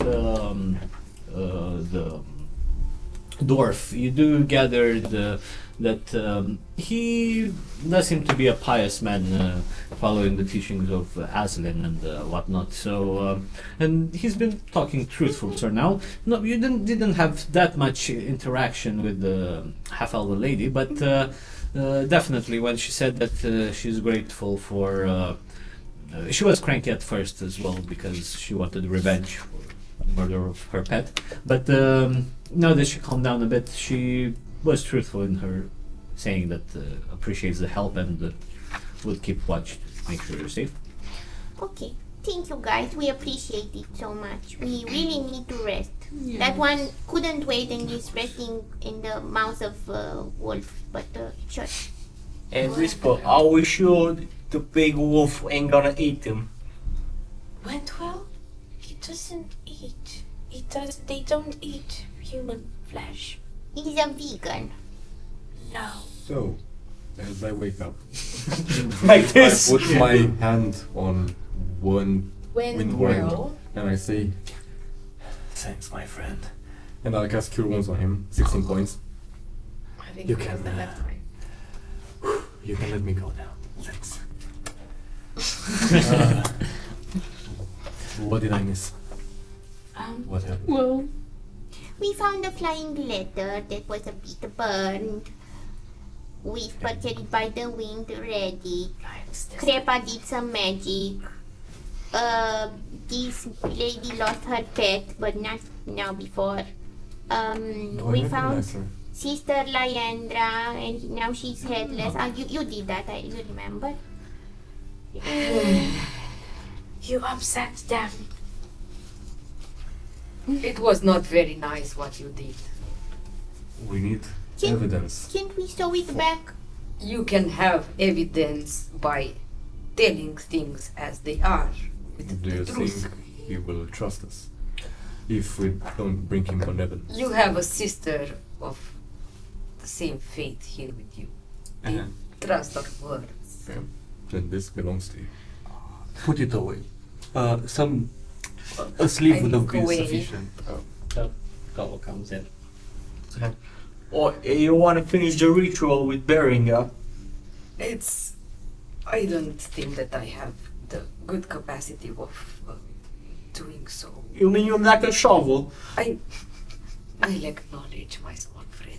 Speaker 1: the dwarf, you do gather that he does seem to be a pious man, following the teachings of Aslan and whatnot. So, and he's been talking truthful till now. No, you didn't have that much interaction with the half-elven lady, but definitely when she said that she's grateful for. She was cranky at first as well because she wanted revenge for the murder of her pet. But now that she calmed down a bit, she was truthful in her saying that appreciates the help and would keep watch to make sure you're safe.
Speaker 6: Okay. Thank you guys. We appreciate it so much. We really need to rest.
Speaker 7: Yeah.
Speaker 6: That one couldn't wait and is resting in the mouth of wolf, but sure.
Speaker 3: And whisper, are we sure the big wolf ain't gonna eat him?
Speaker 2: Wentwell? He doesn't eat. They don't eat human flesh.
Speaker 6: He's a vegan.
Speaker 2: No.
Speaker 8: So, as I wake up,
Speaker 3: Like this.
Speaker 8: I put my hand on one
Speaker 2: Wentwell.
Speaker 8: and I say, "Thanks, my friend." And I'll cast Cure Wounds on him, 16 points.
Speaker 2: I think
Speaker 8: You
Speaker 2: he has
Speaker 8: can,
Speaker 2: the left way.
Speaker 8: You can let me go now. Thanks. What did I miss? What happened?
Speaker 7: Well,
Speaker 6: We found a flying letter that was a bit burned. Whisper carried by the wind read it. Crepa did some magic. This lady lost her pet, but not now before. We found Sister Leandra, and now she's headless. You did that, you remember?
Speaker 2: You upset them.
Speaker 4: It was not very nice what you did.
Speaker 8: We need
Speaker 6: Can-
Speaker 8: evidence.
Speaker 6: Can't we sew it back?
Speaker 4: You can have evidence by telling things as they are. With
Speaker 8: Do you
Speaker 4: the truth.
Speaker 8: think he will trust us if we don't bring him on evidence?
Speaker 4: You have a sister of the same fate here with you. They trust our words.
Speaker 8: Yeah. Then this belongs to you.
Speaker 5: Put it away. A sleep would have been
Speaker 4: Away.
Speaker 5: sufficient.
Speaker 1: Gobble comes in.
Speaker 3: Or you wanna finish the ritual with burying her?
Speaker 4: I don't think that I have the good capacity of doing so.
Speaker 3: You mean you lack a shovel?
Speaker 4: I lack knowledge, my small friend.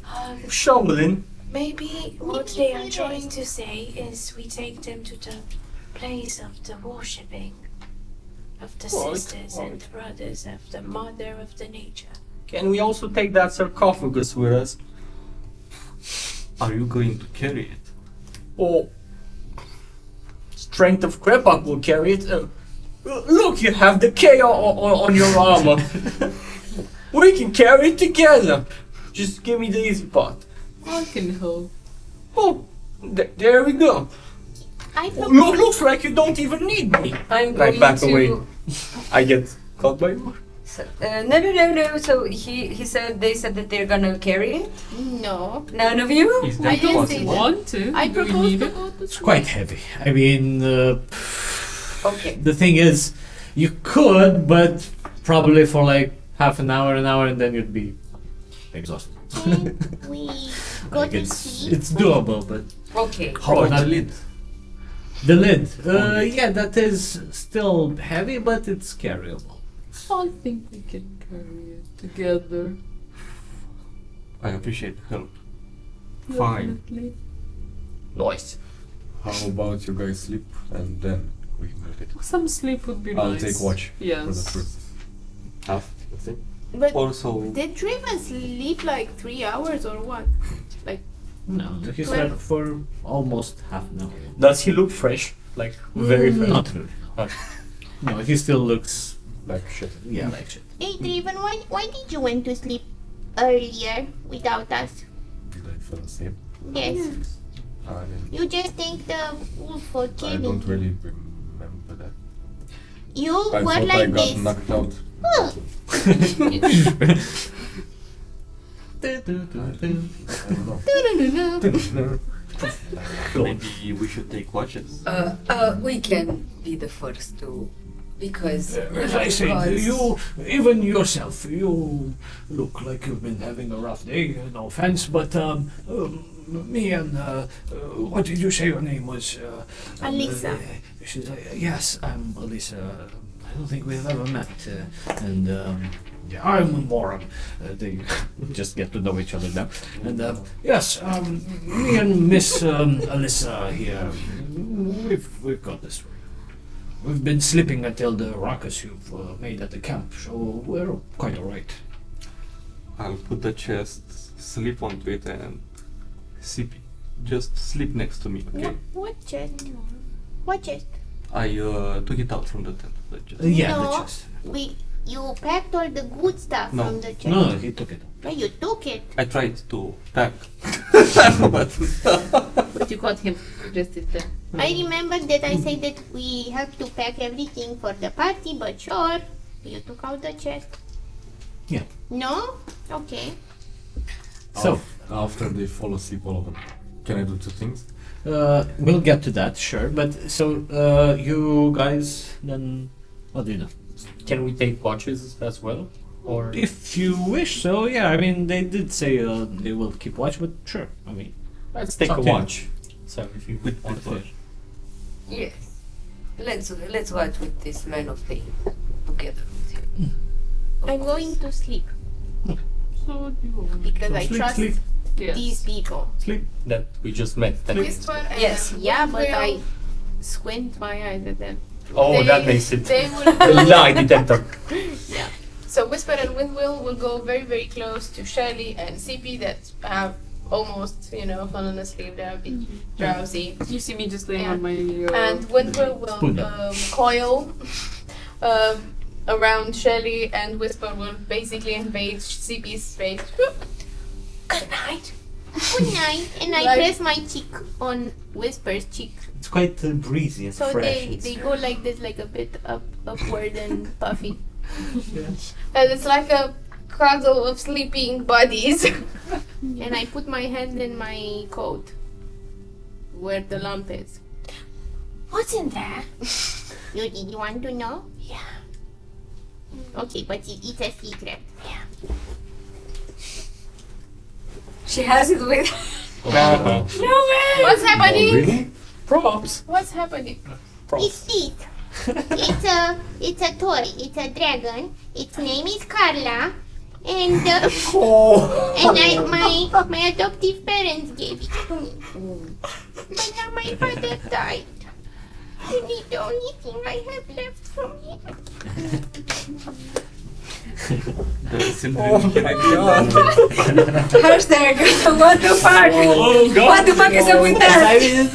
Speaker 3: shoveling.
Speaker 2: Maybe what they are trying to say is we take them to the place of the worshipping of the sisters and brothers of the mother of the nature.
Speaker 3: Can we also take that sarcophagus with us?
Speaker 5: Are you going to carry it?
Speaker 3: Or strength of Krepak will carry it. Look, you have the K on your armor. We can carry it together. Just give me the easy part.
Speaker 7: I can help.
Speaker 3: Oh, there we go. Looks like you don't even need me.
Speaker 4: I'm
Speaker 3: Right
Speaker 4: going
Speaker 3: back
Speaker 4: to...
Speaker 3: away. I get caught by you.
Speaker 4: So, no. So he said they said that they're gonna carry it.
Speaker 2: No.
Speaker 4: None of you.
Speaker 5: Is
Speaker 2: I
Speaker 5: that
Speaker 2: didn't
Speaker 5: possible?
Speaker 2: say that.
Speaker 7: Want to?
Speaker 2: I
Speaker 7: Do we
Speaker 2: propose
Speaker 7: need
Speaker 2: to
Speaker 7: it?
Speaker 2: go to
Speaker 1: It's quite heavy. I mean,
Speaker 4: Okay.
Speaker 1: the thing is, you could, but probably for like half an hour, and then you'd be exhausted.
Speaker 6: Can we go
Speaker 1: Like
Speaker 6: to
Speaker 1: it's
Speaker 6: sleep?
Speaker 1: doable, but
Speaker 4: Okay.
Speaker 1: how
Speaker 5: Oh,
Speaker 1: about
Speaker 5: the lid.
Speaker 1: the lid? Yeah, that is still heavy, but it's carryable.
Speaker 7: I think we can carry it together.
Speaker 5: I appreciate the help. Fine.
Speaker 7: Definitely.
Speaker 3: Nice.
Speaker 8: How about you guys sleep and then we can get it.
Speaker 7: Some sleep would be
Speaker 8: I'll
Speaker 7: nice.
Speaker 8: take watch for the
Speaker 7: Yes.
Speaker 8: first half, let's say.
Speaker 2: But
Speaker 5: Also,
Speaker 2: did Draven sleep like 3 hours or what?
Speaker 1: No, he slept for almost half an hour.
Speaker 3: Does he look fresh? Like very fresh?
Speaker 1: Not really. No, he still looks
Speaker 8: Like shit.
Speaker 1: like shit.
Speaker 6: Hey, Draven, why did you went to sleep earlier without us?
Speaker 8: Did I fall asleep?
Speaker 6: Yes.
Speaker 8: I
Speaker 6: You just thank the wolf for
Speaker 8: I
Speaker 6: killing
Speaker 8: don't
Speaker 6: you.
Speaker 8: really remember that.
Speaker 6: You
Speaker 8: I
Speaker 6: were
Speaker 8: thought I
Speaker 6: like
Speaker 8: got
Speaker 6: this.
Speaker 8: knocked out.
Speaker 6: Huh.
Speaker 8: I don't know.
Speaker 5: maybe we should take watches.
Speaker 4: We can be the first to, because
Speaker 1: As I said,
Speaker 4: gods-
Speaker 1: you, even yourself, you look like you've been having a rough day. No offense, but me and what did you say your name was?
Speaker 2: Alyssa.
Speaker 1: Yes, I'm Alyssa. I don't think we've ever met, and yeah, I'm Moran. They just get to know each other now. And yes, me and Miss Alyssa here, we've got this. We've been sleeping until the ruckus you've made at the camp, so we're quite alright.
Speaker 5: I'll put the chest, sleep onto it, and sip it. Just sleep next to me, okay?
Speaker 6: What chest? What chest?
Speaker 5: I took it out from the tent. The chest.
Speaker 1: Yeah,
Speaker 6: No.
Speaker 1: the chest.
Speaker 6: You packed all the good stuff
Speaker 5: No.
Speaker 6: from the chest.
Speaker 1: No, he took it.
Speaker 6: No, you took it.
Speaker 5: I tried to pack, but
Speaker 10: But you got him suggested that.
Speaker 6: I remember that I said that we have to pack everything for the party, but sure, you took out the chest.
Speaker 1: Yeah.
Speaker 6: No? Okay.
Speaker 1: So,
Speaker 8: After they fall asleep, all of them. Can I do two things?
Speaker 1: we'll get to that, sure. But so, you guys, then, what do you know?
Speaker 3: Can we take watches as well? Or
Speaker 1: If you wish so, yeah. I mean, they did say they will keep watch, but sure. I mean,
Speaker 3: let's take a
Speaker 1: Okay.
Speaker 3: watch. So if you
Speaker 5: with
Speaker 3: want to.
Speaker 5: pleasure.
Speaker 4: Yes. Let's watch with this man of faith together with him.
Speaker 6: I'm going to sleep
Speaker 7: So what do you want?
Speaker 2: Because I
Speaker 1: sleep,
Speaker 2: trust
Speaker 1: sleep,
Speaker 7: Yes.
Speaker 2: these people.
Speaker 1: sleep.
Speaker 3: That we just met.
Speaker 2: Whisper and
Speaker 4: Yes.
Speaker 2: yeah, but I squint my eyes at them.
Speaker 3: Oh,
Speaker 2: They-
Speaker 3: that makes it
Speaker 2: They will
Speaker 3: a lie detector.
Speaker 2: yeah. So Whisper and Windwheel will go very, very close to Shelly and CP that have almost, fallen asleep. They're a bit drowsy.
Speaker 7: You see me just laying
Speaker 2: Yeah.
Speaker 7: on my.
Speaker 2: And Windwheel
Speaker 1: Spoon.
Speaker 2: will coil around Shelly, and Whisper will basically invade CP's space. Good night.
Speaker 6: Good night. And I
Speaker 2: Like-
Speaker 6: press my cheek on Whisper's cheek.
Speaker 1: It's quite breezy and
Speaker 6: So
Speaker 1: fresh.
Speaker 6: they go like this, like a bit upward and puffy.
Speaker 2: And it's like a cuddle of sleeping bodies.
Speaker 6: And I put my hand in my coat where the lump is.
Speaker 2: What's in there?
Speaker 6: You want to know?
Speaker 2: Yeah.
Speaker 6: Okay, but it's a secret.
Speaker 4: She has it with.
Speaker 2: No way! What's happening?
Speaker 8: really?
Speaker 3: Props.
Speaker 2: What's happening?
Speaker 6: It's it. It's a toy. It's a dragon. Its name is Carla. And my adoptive parents gave it to me. But now my father died. You need the only thing I have left from him.
Speaker 4: Hashtag, what the fuck?
Speaker 1: Oh God!
Speaker 4: What the fuck is up with that?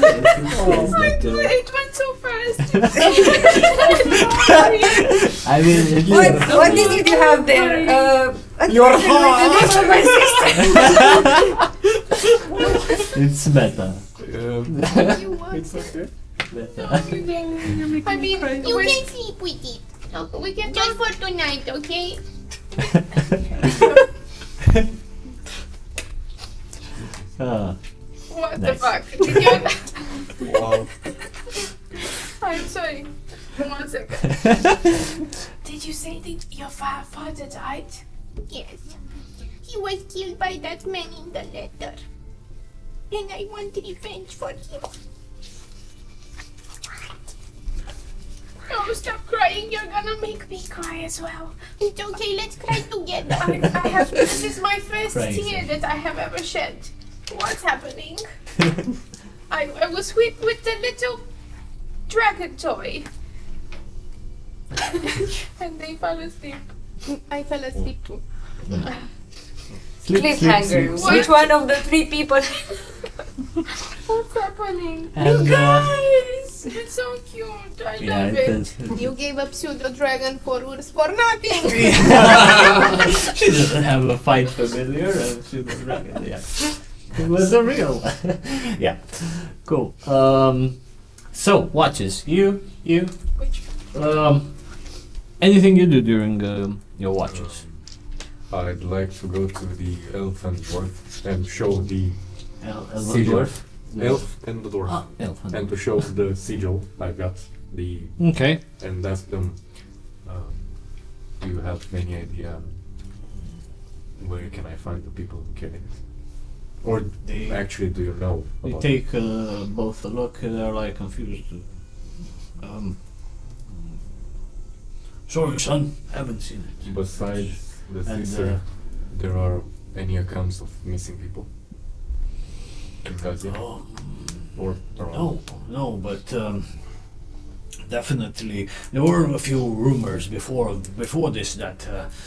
Speaker 2: It went so fast.
Speaker 1: I mean,
Speaker 4: What is it you have there?
Speaker 3: Your heart!
Speaker 1: it's meta.
Speaker 8: It's okay.
Speaker 1: Meta.
Speaker 2: I mean,
Speaker 6: You can sleep with it.
Speaker 2: we can
Speaker 6: Just for tonight, okay?
Speaker 1: Ah,
Speaker 2: What the
Speaker 1: Nice.
Speaker 2: fuck? Did you?
Speaker 8: Wow.
Speaker 2: I'm sorry. 1 second. Did you say that your father died?
Speaker 6: Yes. He was killed by that man in the letter. And I want revenge for him.
Speaker 2: Oh, stop crying. You're gonna make me cry as well.
Speaker 6: It's okay, let's cry together.
Speaker 2: I have. This is my first
Speaker 1: Crazy.
Speaker 2: tear that I have ever shed. What's happening? I was with the little dragon toy. And they fell asleep. I fell asleep too.
Speaker 4: Cliffhanger.
Speaker 2: sleep.
Speaker 4: Which one of the three people?
Speaker 2: What's happening?
Speaker 1: And,
Speaker 2: Guys, it's so cute. I
Speaker 1: yeah,
Speaker 2: love
Speaker 1: it
Speaker 2: it.
Speaker 1: is.
Speaker 2: You gave up pseudo dragon for Urs for nothing.
Speaker 1: She doesn't have a fight familiar and she was dragon, yeah. It was a real. Yeah. Cool. So watches. You anything you do during your watches?
Speaker 8: I'd like to go to the elf and dwarf and show the
Speaker 1: Elven
Speaker 8: sigil.
Speaker 1: dwarf?
Speaker 8: Elf and the dwarf.
Speaker 1: Ah, elf and
Speaker 8: And to show the sigil I got the
Speaker 1: okay.
Speaker 8: and ask them, do you have any idea where can I find the people who killed it? Or
Speaker 1: They-
Speaker 8: actually, do you know?
Speaker 1: They
Speaker 8: about
Speaker 1: take both a look and they're like confused. Sorry, son, haven't seen it.
Speaker 8: it? Besides the
Speaker 1: And,
Speaker 8: sister, there are any accounts of missing people in Gazi
Speaker 1: Oh,
Speaker 8: or around?
Speaker 1: no, but definitely there were a few rumors before this that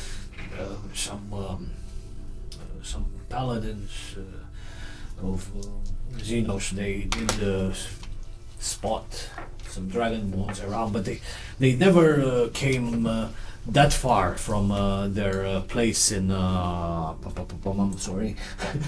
Speaker 1: some paladins of Xenos, they did spot some dragonborns around, but they never came that far from their place in I'm sorry.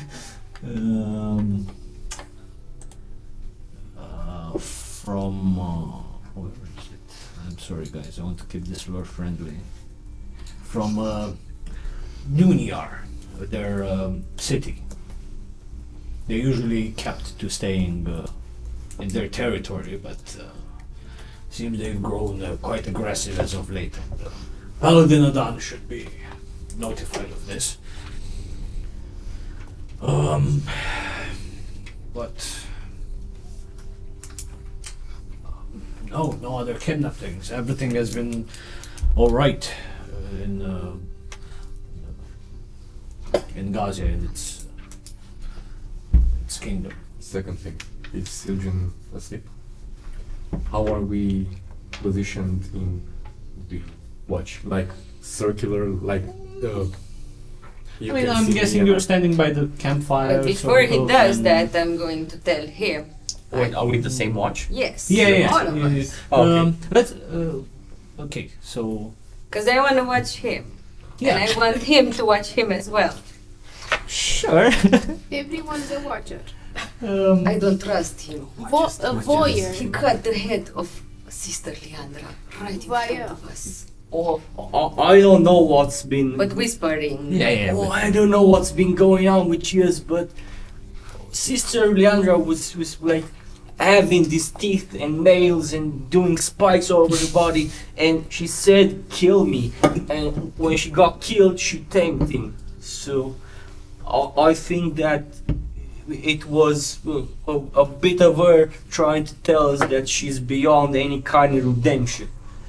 Speaker 1: From where is it? I'm sorry guys, I want to keep this lore friendly. From Nuniar, their city. They usually kept to staying in their territory, but seems they've grown quite aggressive as of late. And, Paladin Adan should be notified of this. But no other kidnappings. Everything has been all right in Gaza and its kingdom.
Speaker 8: Second thing, is Siljan asleep? How are we positioned in the watch? Like circular, like you
Speaker 1: I mean,
Speaker 8: can
Speaker 1: I'm
Speaker 8: see
Speaker 1: guessing
Speaker 8: the
Speaker 1: you're
Speaker 8: other-
Speaker 1: standing by the campfire.
Speaker 4: But before he
Speaker 1: sort of,
Speaker 4: does
Speaker 1: and-
Speaker 4: that, I'm going to tell him.
Speaker 3: Wait, are we the same watch?
Speaker 4: Yes.
Speaker 1: Yeah.
Speaker 4: All of us.
Speaker 3: Okay.
Speaker 1: Let's. Okay, so.
Speaker 4: Because I want to watch him.
Speaker 1: Yeah.
Speaker 4: And I want him to watch him as well.
Speaker 1: Sure.
Speaker 2: Everyone's a watcher.
Speaker 4: I don't trust him.
Speaker 2: A voyeur.
Speaker 4: He cut the head of Sister Leandra right in front
Speaker 2: Voyeur.
Speaker 4: of us.
Speaker 3: Oh, I don't know what's been.
Speaker 4: But whispering.
Speaker 1: Yeah.
Speaker 3: Oh, I don't know what's been going on with you, but Sister Leandra was like having these teeth and nails and doing spikes all over the body, and she said, "Kill me." And when she got killed, she tamed him. So I think that it was a bit of her trying to tell us that she's beyond any kind of redemption.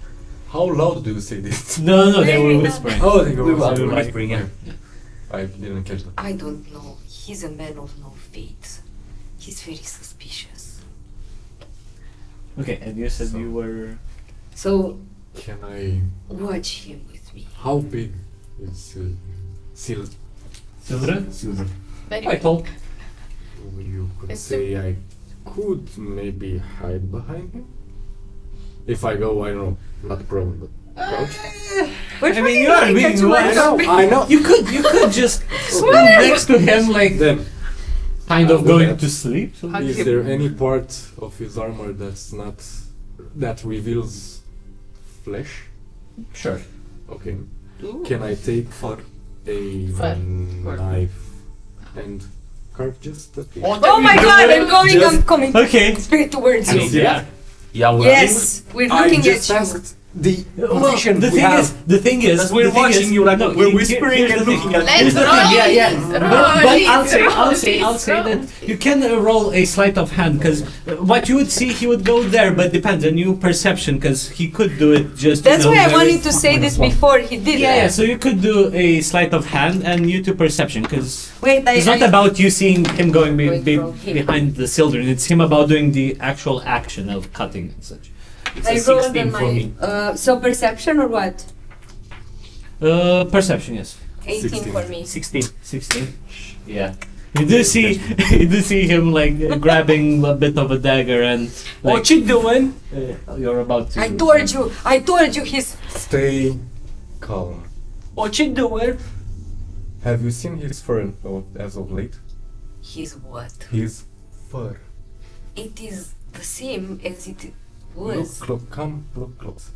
Speaker 8: How loud do you say this?
Speaker 1: No, they were whispering.
Speaker 8: Oh, they
Speaker 3: We
Speaker 8: were
Speaker 3: were whispering, yeah.
Speaker 8: I didn't catch that.
Speaker 4: I don't know. He's a man of no faith. He's very suspicious.
Speaker 1: Okay, and you said you were.
Speaker 4: So
Speaker 8: Can I?
Speaker 4: watch him with me.
Speaker 8: How big is Silver?
Speaker 1: Silver?
Speaker 10: Very
Speaker 3: I told.
Speaker 8: You could
Speaker 10: It's
Speaker 8: say I could maybe hide behind him. If I go, I don't know, not prone, but crouch.
Speaker 1: I mean, you are being
Speaker 8: I know.
Speaker 1: You could just stand next to him, like
Speaker 8: Then,
Speaker 1: kind of
Speaker 8: I'll do
Speaker 1: going
Speaker 8: that.
Speaker 1: to sleep. So
Speaker 7: Hug
Speaker 8: is
Speaker 7: him.
Speaker 8: there any part of his armor that reveals flesh?
Speaker 1: Sure.
Speaker 8: Okay. Can I take
Speaker 3: For
Speaker 8: a
Speaker 10: Fur.
Speaker 8: knife and carve just a piece?
Speaker 4: Oh my god, I'm coming
Speaker 1: Okay.
Speaker 4: straight towards you.
Speaker 1: Yeah.
Speaker 3: Yeah, we're
Speaker 4: Yes, we're
Speaker 8: I
Speaker 4: looking
Speaker 8: just
Speaker 4: at you.
Speaker 8: asked the
Speaker 1: Well,
Speaker 8: position
Speaker 1: the
Speaker 8: we
Speaker 1: thing
Speaker 8: have.
Speaker 1: is, the thing is,
Speaker 3: Because we're
Speaker 1: the thing
Speaker 3: watching
Speaker 1: is-
Speaker 3: you like
Speaker 1: no,
Speaker 3: we're
Speaker 1: here-
Speaker 3: whispering
Speaker 1: here's
Speaker 3: and
Speaker 1: the thing.
Speaker 3: looking at
Speaker 10: Let's
Speaker 1: Here's the
Speaker 10: roll
Speaker 1: thing, yeah,
Speaker 10: it.
Speaker 1: yeah.
Speaker 10: Roll
Speaker 1: But
Speaker 10: it,
Speaker 1: I'll say
Speaker 10: roll
Speaker 1: that
Speaker 10: it.
Speaker 1: you can roll a sleight of hand because what you would see, he would go there, but depends on your perception because he could do it just.
Speaker 4: That's
Speaker 1: you know,
Speaker 4: why I
Speaker 1: very-
Speaker 4: wanted to say this before he did
Speaker 1: Yeah,
Speaker 4: that.
Speaker 1: so you could do a sleight of hand and you to perception because
Speaker 4: Wait,
Speaker 1: it's not about you seeing him going
Speaker 4: Going from him.
Speaker 1: behind the children. It's him about doing the actual action of cutting and such.
Speaker 3: It's
Speaker 4: I
Speaker 3: a
Speaker 4: rolled
Speaker 3: 16
Speaker 4: on
Speaker 3: for
Speaker 4: my.
Speaker 3: me.
Speaker 4: So perception or what?
Speaker 1: Perception, yes.
Speaker 4: 18
Speaker 8: 16.
Speaker 4: for me.
Speaker 1: 16. Yeah. You do see him like grabbing a bit of a dagger and like,
Speaker 3: What you doing?
Speaker 1: you're about to.
Speaker 4: I told you he's.
Speaker 8: Stay calm.
Speaker 3: What you doing?
Speaker 8: Have you seen his fur as of late?
Speaker 4: He's what?
Speaker 8: His fur.
Speaker 4: It is the same as it
Speaker 8: Look
Speaker 4: was.
Speaker 8: close. Come, look close.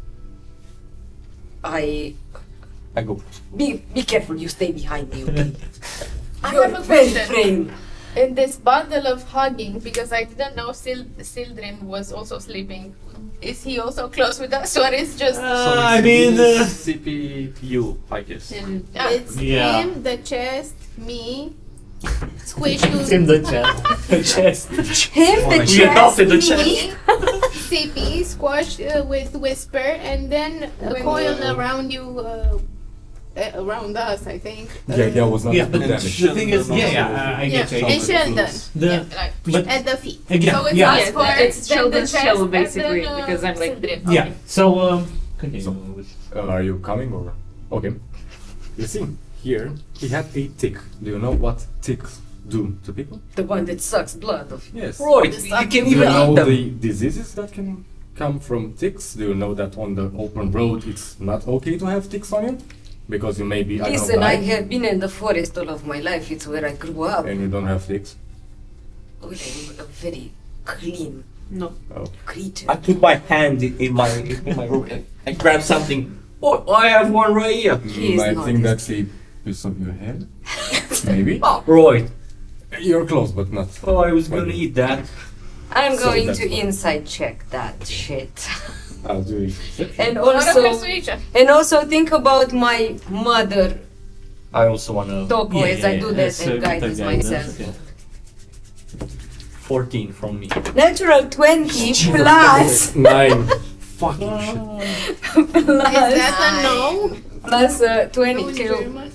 Speaker 4: I.
Speaker 3: I go.
Speaker 4: Be careful, you stay behind me, okay?
Speaker 10: I
Speaker 4: You're
Speaker 10: have a
Speaker 4: very
Speaker 10: question.
Speaker 4: frail.
Speaker 10: In this bundle of hugging, because I didn't know Sildren was also sleeping. Is he also close with us, or is just?
Speaker 1: I mean,
Speaker 3: CPU, I guess.
Speaker 6: It's
Speaker 1: Yeah.
Speaker 6: him, the chest, me, Squish
Speaker 1: it's in the chest. The chest.
Speaker 4: Him, the
Speaker 3: You get off
Speaker 4: chest,
Speaker 3: in the
Speaker 4: me.
Speaker 3: chest.
Speaker 6: CP, squash with Whisper, and then a coil around you, around us, I think.
Speaker 8: The idea was not
Speaker 1: Yeah,
Speaker 8: to
Speaker 1: but
Speaker 8: do
Speaker 1: the
Speaker 8: damage.
Speaker 1: thing is, I get you. I
Speaker 6: And
Speaker 1: get you.
Speaker 6: Sheldon,
Speaker 1: The,
Speaker 10: Like,
Speaker 1: but
Speaker 6: at the feet.
Speaker 1: again,
Speaker 10: so it's
Speaker 1: yeah,
Speaker 10: us first,
Speaker 7: it's
Speaker 10: then the
Speaker 7: children's
Speaker 10: chest,
Speaker 7: show
Speaker 10: and
Speaker 7: basically
Speaker 10: then,
Speaker 7: because I'm like
Speaker 10: Sildren.
Speaker 1: yeah. So continue
Speaker 8: So-
Speaker 1: with.
Speaker 8: Are you coming or? Okay. You see, here he had a tick. Do you know what ticks do to people?
Speaker 4: The one that sucks blood of.
Speaker 8: Yes.
Speaker 3: Right, you can
Speaker 8: Do you
Speaker 3: even
Speaker 8: know
Speaker 3: eat them.
Speaker 8: the diseases that can come from ticks? Do you know that on the open road it's not okay to have ticks on you? Because you may be, I don't know,
Speaker 4: Listen, I
Speaker 8: blind
Speaker 4: have been in the forest all of my life. It's where I grew up.
Speaker 8: and you don't have ticks.
Speaker 4: Oh, I'm a very clean
Speaker 7: no.
Speaker 8: Oh.
Speaker 4: creature.
Speaker 3: I put my hand in my room and I grab something. Oh, I have one right here.
Speaker 4: He is
Speaker 8: I
Speaker 4: not
Speaker 8: think
Speaker 4: this-
Speaker 8: that's a piece of your head. Maybe.
Speaker 3: Oh, right.
Speaker 8: You're close, but not.
Speaker 3: Oh, I was gonna eat that.
Speaker 4: I'm
Speaker 8: So
Speaker 4: going
Speaker 8: that's
Speaker 4: to
Speaker 8: fine.
Speaker 4: inside check that shit.
Speaker 8: I'll do it.
Speaker 4: And
Speaker 10: What a
Speaker 4: also,
Speaker 10: persuasion.
Speaker 4: and also think about my mother,
Speaker 3: I also wanna.
Speaker 4: Toko, as I do that
Speaker 1: that's a
Speaker 4: and
Speaker 1: bit
Speaker 4: guide
Speaker 1: of
Speaker 4: as
Speaker 1: guidance,
Speaker 4: myself.
Speaker 1: yeah.
Speaker 3: 14 from me.
Speaker 4: Natural 20 plus
Speaker 8: 9. Fucking shit.
Speaker 6: Is that a no?
Speaker 4: plus
Speaker 6: No in
Speaker 4: 22.
Speaker 6: German?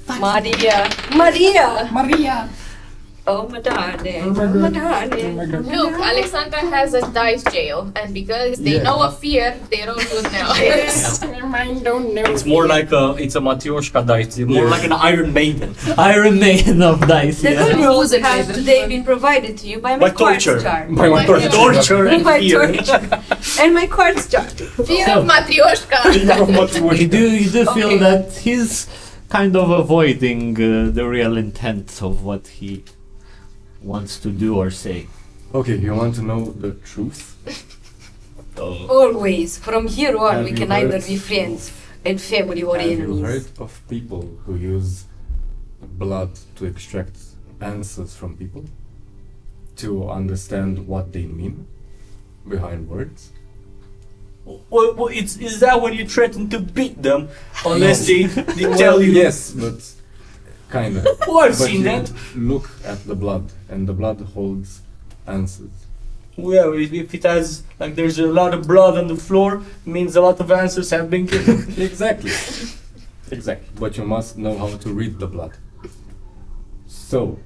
Speaker 4: Maria. Oh my darling. Oh my darling.
Speaker 10: Look, Alexandra has a dice jail, and because they know of fear, they roll good now.
Speaker 3: It's more like it's a Matryoshka dice. It's more like an Iron Maiden.
Speaker 1: Iron Maiden of dice.
Speaker 4: The
Speaker 1: Yeah.
Speaker 4: good news
Speaker 7: Music
Speaker 4: have
Speaker 7: maiden.
Speaker 4: today been provided to you by my
Speaker 3: By
Speaker 4: quartz
Speaker 3: torture.
Speaker 4: jar.
Speaker 8: By my torture.
Speaker 3: Torture and
Speaker 4: My
Speaker 3: fear.
Speaker 4: torture. And my quartz jar.
Speaker 10: Fear of Matryoshka.
Speaker 1: You do feel
Speaker 4: Okay.
Speaker 1: that he's kind of avoiding the real intent of what he wants to do or say.
Speaker 8: Okay, you want to know the truth?
Speaker 4: Always. From here on,
Speaker 8: Have
Speaker 4: we
Speaker 8: you
Speaker 4: can either
Speaker 8: heard
Speaker 4: be friends and family or
Speaker 8: Have you
Speaker 4: enemies.
Speaker 8: heard of people who use blood to extract answers from people? To understand what they mean behind words?
Speaker 3: Well, is that when you threaten to beat them unless they tell you?
Speaker 8: Yes, but kinda.
Speaker 3: Oh, I've
Speaker 8: But
Speaker 3: seen
Speaker 8: you
Speaker 3: that.
Speaker 8: look at the blood, and the blood holds answers.
Speaker 3: Well, if it has, like, there's a lot of blood on the floor, means a lot of answers have been given.
Speaker 8: Exactly. Exactly. But you must know how to read the blood. So,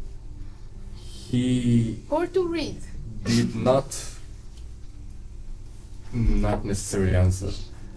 Speaker 8: he
Speaker 2: Or to read.
Speaker 8: did not necessarily answer.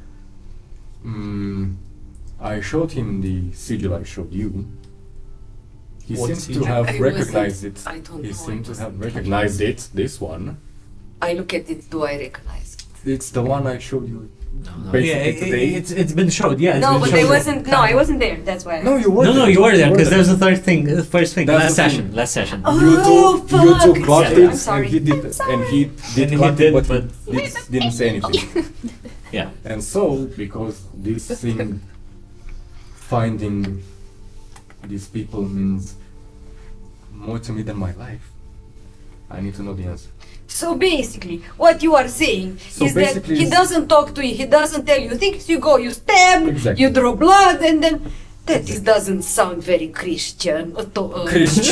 Speaker 8: I showed him the sigil I showed you. He
Speaker 3: What
Speaker 8: seems
Speaker 3: sigil?
Speaker 8: to have
Speaker 4: I
Speaker 8: recognized it.
Speaker 4: I don't
Speaker 8: He
Speaker 4: know.
Speaker 8: seems to have recognized it, this one.
Speaker 4: I look at it, do I recognize it?
Speaker 8: It's the one I showed you.
Speaker 1: Yeah,
Speaker 8: Basically today.
Speaker 1: it's been showed. Yeah, it's
Speaker 4: No,
Speaker 1: been
Speaker 4: but
Speaker 1: showed.
Speaker 4: I wasn't there, that's why.
Speaker 8: No, you were.
Speaker 1: No, you were there because there's the third thing, the first thing,
Speaker 8: That's
Speaker 1: last
Speaker 8: the
Speaker 1: session,
Speaker 8: thing.
Speaker 1: last session.
Speaker 4: Oh,
Speaker 8: You
Speaker 4: fuck!
Speaker 8: two got
Speaker 1: Yeah,
Speaker 8: it,
Speaker 1: I'm
Speaker 4: sorry.
Speaker 8: and he did,
Speaker 4: I'm
Speaker 8: and he did,
Speaker 1: And he
Speaker 8: got
Speaker 1: did,
Speaker 8: it, but
Speaker 1: but-
Speaker 8: he didn't say anything.
Speaker 1: Yeah.
Speaker 8: And so, because this thing, finding these people means more to me than my life, I need to know the answer.
Speaker 4: So basically, what you are saying
Speaker 8: So
Speaker 4: is that
Speaker 8: basically
Speaker 4: he
Speaker 8: is-
Speaker 4: doesn't talk to you, he doesn't tell you things, you go, you stab,
Speaker 8: Exactly.
Speaker 4: you draw blood, and then that is, doesn't sound very Christian.
Speaker 8: Christian.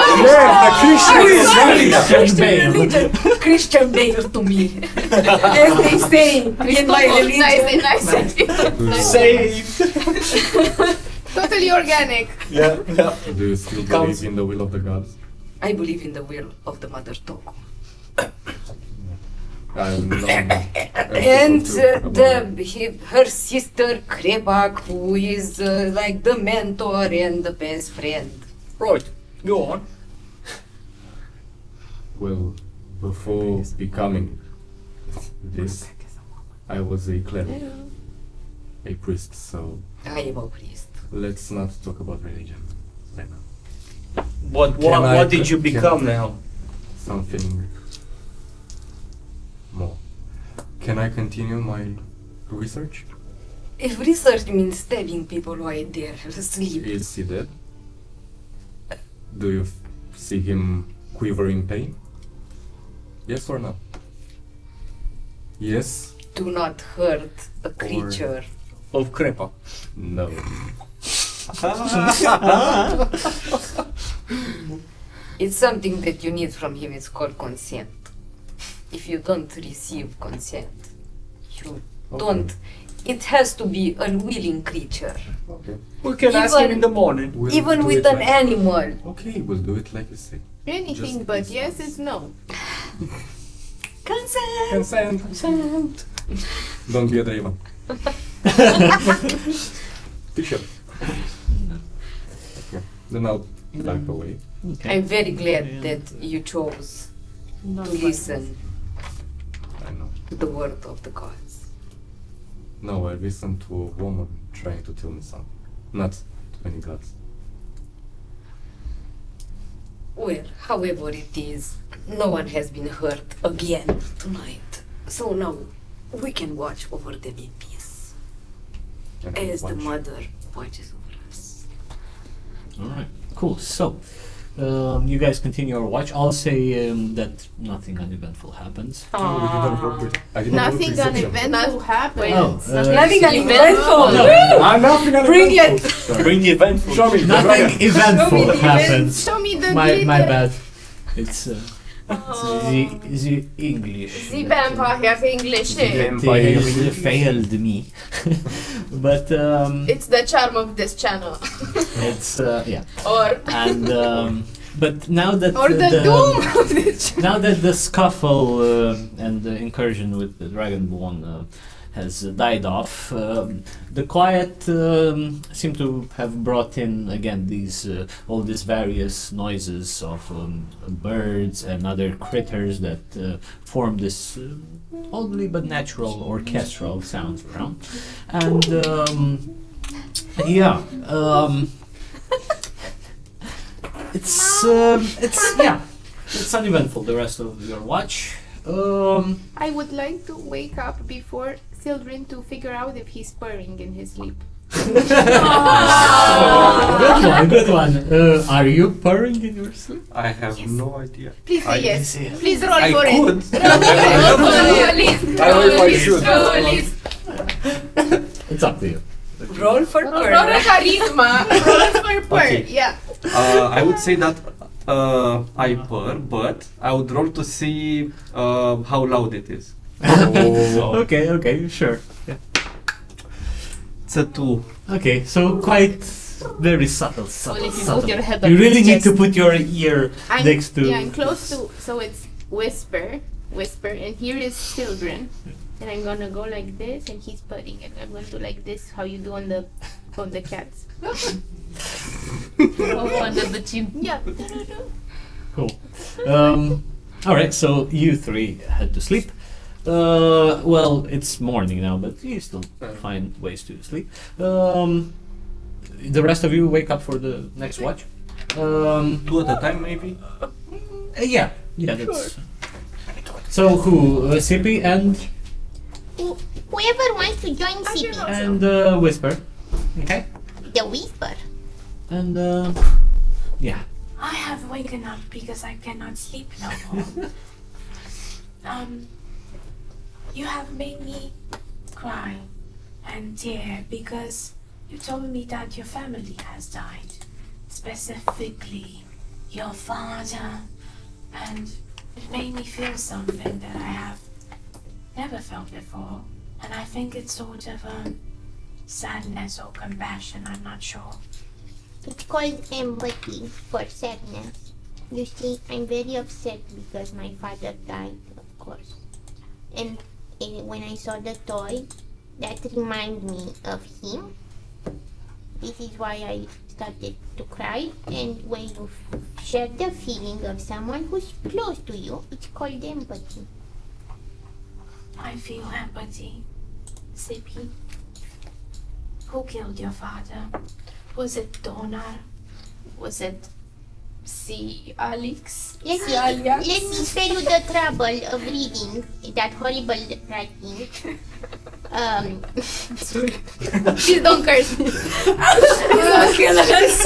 Speaker 1: Christian Bale.
Speaker 4: religion. Christian Bale to me. As they say in my religion.
Speaker 2: Nice.
Speaker 3: Saved!
Speaker 2: Totally organic.
Speaker 3: Yeah, yeah.
Speaker 8: Do you still
Speaker 3: Counts.
Speaker 8: believe in the will of the gods?
Speaker 4: I believe in the will of the Mother Toku.
Speaker 8: I'm not
Speaker 4: And her sister Krepak, who is like the mentor and the best friend.
Speaker 3: Right, go on.
Speaker 8: Well, before becoming this, I was a cleric, a priest, so
Speaker 4: I am a priest.
Speaker 8: let's not talk about religion right now.
Speaker 3: What did you become now?
Speaker 8: Something more. Can I continue my research?
Speaker 4: If research means stabbing people while they're asleep,
Speaker 8: Is he dead? Do you see him quiver in pain? Yes or no? Yes?
Speaker 4: do not hurt a creature.
Speaker 3: Of Crepa.
Speaker 8: No.
Speaker 4: It's something that you need from him, it's called consent. If you don't receive consent, you don't. It has to be a willing creature.
Speaker 8: Okay.
Speaker 3: We can ask him in the morning.
Speaker 8: We'll
Speaker 4: Even
Speaker 8: do
Speaker 4: with
Speaker 8: it
Speaker 4: an
Speaker 8: like-
Speaker 4: animal.
Speaker 8: Okay, we'll do it like you say.
Speaker 2: Anything
Speaker 8: Just
Speaker 2: but
Speaker 8: this
Speaker 2: yes
Speaker 8: once.
Speaker 2: is no.
Speaker 4: Consent!
Speaker 8: Consent. Consent. Don't be a dragon. T-shirt. Okay. Then I'll back away.
Speaker 4: I'm very glad that you chose to listen
Speaker 8: I know.
Speaker 4: to the word of the gods.
Speaker 8: No, I listened to a woman trying to tell me something. Not to any gods.
Speaker 4: Well, however it is, no one has been hurt again tonight. So now we can watch over them in peace.
Speaker 8: And I
Speaker 4: As the
Speaker 8: watch.
Speaker 4: mother watches over us.
Speaker 1: Alright, cool. So, you guys continue your watch. I'll say that nothing uneventful happens.
Speaker 8: Oh, we didn't roll with- I didn't roll
Speaker 2: Nothing
Speaker 8: perception.
Speaker 2: uneventful happened.
Speaker 1: Oh,
Speaker 4: Nothing uneventful!
Speaker 8: Nothing
Speaker 4: Bring it!
Speaker 8: Sorry.
Speaker 3: Bring the eventful.
Speaker 8: Show me.
Speaker 1: Nothing eventful
Speaker 4: Show me the
Speaker 1: happens.
Speaker 2: Show me the
Speaker 1: My
Speaker 2: glitter.
Speaker 1: bad. It's the English.
Speaker 2: The vampire English.
Speaker 1: They failed me. But
Speaker 2: It's the charm of this channel.
Speaker 1: it's yeah.
Speaker 2: Or
Speaker 1: But now that
Speaker 2: or the doom of this channel.
Speaker 1: now that the scuffle and the incursion with the dragonborn has died off, the quiet seem to have brought in again these all these various noises of birds and other critters that form this oddly but natural orchestral sounds around, and yeah. It's yeah, it's uneventful the rest of your watch.
Speaker 2: I would like to wake up before Sildren to figure out if he's purring in his sleep.
Speaker 1: Good one. Are you purring in your sleep?
Speaker 5: I have no idea.
Speaker 2: Please say yes.
Speaker 1: see.
Speaker 2: Please roll
Speaker 5: I
Speaker 2: for it.
Speaker 5: could.
Speaker 2: Roll
Speaker 8: I don't know if I should.
Speaker 1: It's up to you.
Speaker 4: Roll for
Speaker 2: Roll
Speaker 4: purr.
Speaker 2: charisma. Roll for purr.
Speaker 5: Okay.
Speaker 2: Yeah.
Speaker 5: I would say that I purr, but I would roll to see how loud it is.
Speaker 1: Okay, sure. Yeah.
Speaker 5: It's a 2.
Speaker 1: Okay, so quite very subtle.
Speaker 7: Well, if you
Speaker 1: subtle.
Speaker 7: put your head
Speaker 1: You
Speaker 7: up
Speaker 1: really
Speaker 7: his
Speaker 1: need to
Speaker 7: chest.
Speaker 1: put your ear
Speaker 2: I'm,
Speaker 1: next to.
Speaker 2: Yeah, I'm close to. So it's whisper, and here is children. And I'm gonna go like this, and he's putting it. I'm gonna do like this, how you do on the cats.
Speaker 7: Oh, under the chin.
Speaker 2: Yeah.
Speaker 1: Cool. All right, so you three had to sleep. Well, it's morning now, but you still find ways to sleep. The rest of you wake up for the next watch.
Speaker 5: 2 at a time, maybe?
Speaker 1: Yeah, that's. So who? Sippy and
Speaker 6: Whoever wants to join CP.
Speaker 1: and Whisper. Okay.
Speaker 6: The Whisper.
Speaker 1: And yeah.
Speaker 2: I have waken up because I cannot sleep no more. You have made me cry and tear because you told me that your family has died. Specifically, your father. And it made me feel something that I have never felt before. And I think it's sort of sadness or compassion, I'm not sure.
Speaker 6: It's called empathy for sadness. You see, I'm very upset because my father died, of course. And when I saw the toy, that reminded me of him. This is why I started to cry. And when you share the feeling of someone who's close to you, it's called empathy.
Speaker 2: I feel empathy. Sippy, who killed your father? Was it Donar? Was it Alex?
Speaker 6: Let me tell you the trouble of reading that horrible writing.
Speaker 2: Please don't curse me. Don't kill us.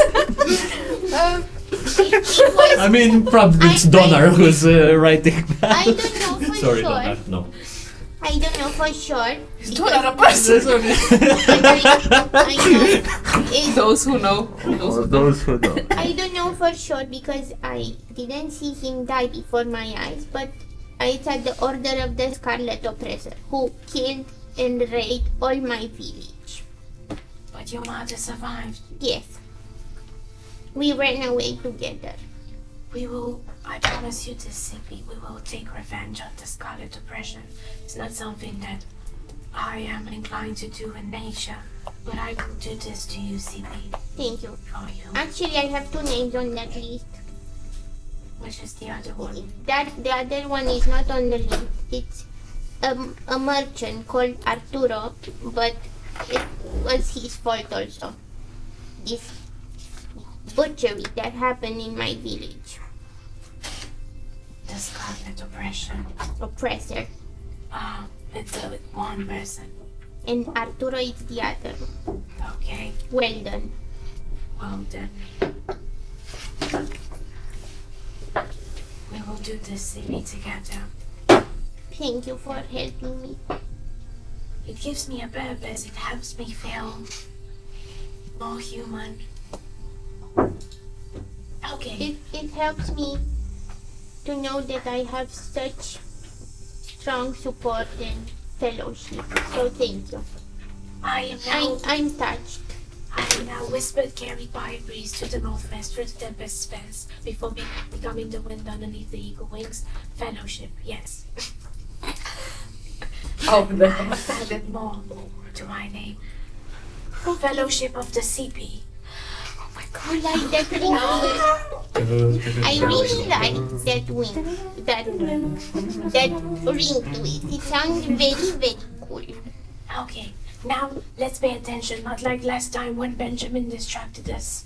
Speaker 1: I mean, probably it's Donar who's writing that.
Speaker 6: I don't know for
Speaker 1: Sorry,
Speaker 6: sure.
Speaker 1: Donar. No.
Speaker 6: I don't know for sure.
Speaker 2: Is Donar a person?
Speaker 6: I know.
Speaker 7: Those who know.
Speaker 1: Those who know.
Speaker 6: I don't know for sure because I didn't see him die before my eyes, but it's at the order of the Scarlet Oppressor, who killed and raped all my village.
Speaker 2: But your mother survived.
Speaker 6: Yes. We ran away together.
Speaker 2: We will, I promise you this, Sippy, we will take revenge on the Scarlet Oppression. It's not something that I am inclined to do in nature, but I will do this to you, Sippy.
Speaker 6: Thank you.
Speaker 2: For you.
Speaker 6: Actually, I have 2 names on that list.
Speaker 2: Which is the other one?
Speaker 6: The other one is not on the list. It's a merchant called Arturo, but it was his fault also. This butchery that happened in my village.
Speaker 2: The Scarlet Oppression.
Speaker 6: Oppressor.
Speaker 2: It's one person.
Speaker 6: And Arturo is the other.
Speaker 2: Okay.
Speaker 6: Well done.
Speaker 2: Well then. We will do this, Sippy, together.
Speaker 6: Thank you for helping me.
Speaker 2: It gives me a purpose. It helps me feel more human. Okay.
Speaker 6: It helps me to know that I have such strong support and fellowship. So thank you. I'm touched.
Speaker 2: I am now whispered, carried by a breeze to the northwest through the tempest's fence, before becoming the wind underneath the eagle wings. Fellowship, yes. I've added more to my name. Fellowship of the CP.
Speaker 6: Oh my god, I like that ring. I really like that wing. That ring to it. It sounds very, very cool.
Speaker 2: Okay, now let's pay attention, not like last time when Benjamin distracted us.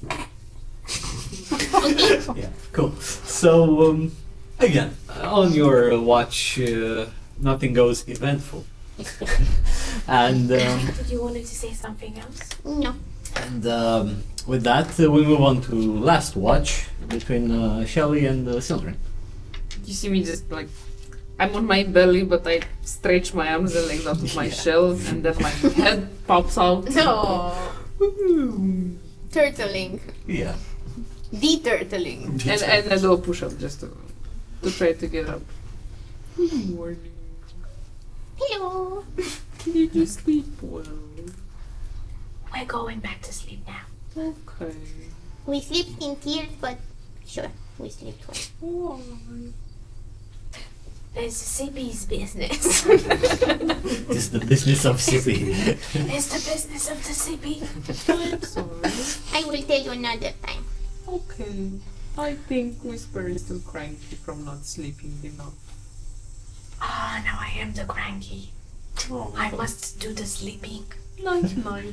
Speaker 1: Yeah, cool. So, again, on your watch, nothing goes eventful. And
Speaker 2: Did you wanted to say something else?
Speaker 6: No.
Speaker 1: and with that, we move on to last watch between Shelly and Sildren.
Speaker 7: You see me just like, I'm on my belly, but I stretch my arms and legs out of my shell, and then my head pops out.
Speaker 2: No. Turtling.
Speaker 1: Yeah.
Speaker 2: De-turtling.
Speaker 7: And I do a push-up just to try to get up. Good morning.
Speaker 6: Hello.
Speaker 7: Did you sleep well?
Speaker 6: We're going back to sleep now.
Speaker 7: Okay.
Speaker 6: We slept in tears, but sure, we slept well.
Speaker 7: Why?
Speaker 6: It's Sippy's business.
Speaker 1: It's the business of Sippy.
Speaker 6: It's the business of the Sippy.
Speaker 7: I'm sorry.
Speaker 6: I will tell you another time.
Speaker 7: Okay. I think Whisper is still cranky from not sleeping enough.
Speaker 6: Ah, now I am the cranky.
Speaker 7: Oh,
Speaker 6: I must do the sleeping.
Speaker 7: nice, nice.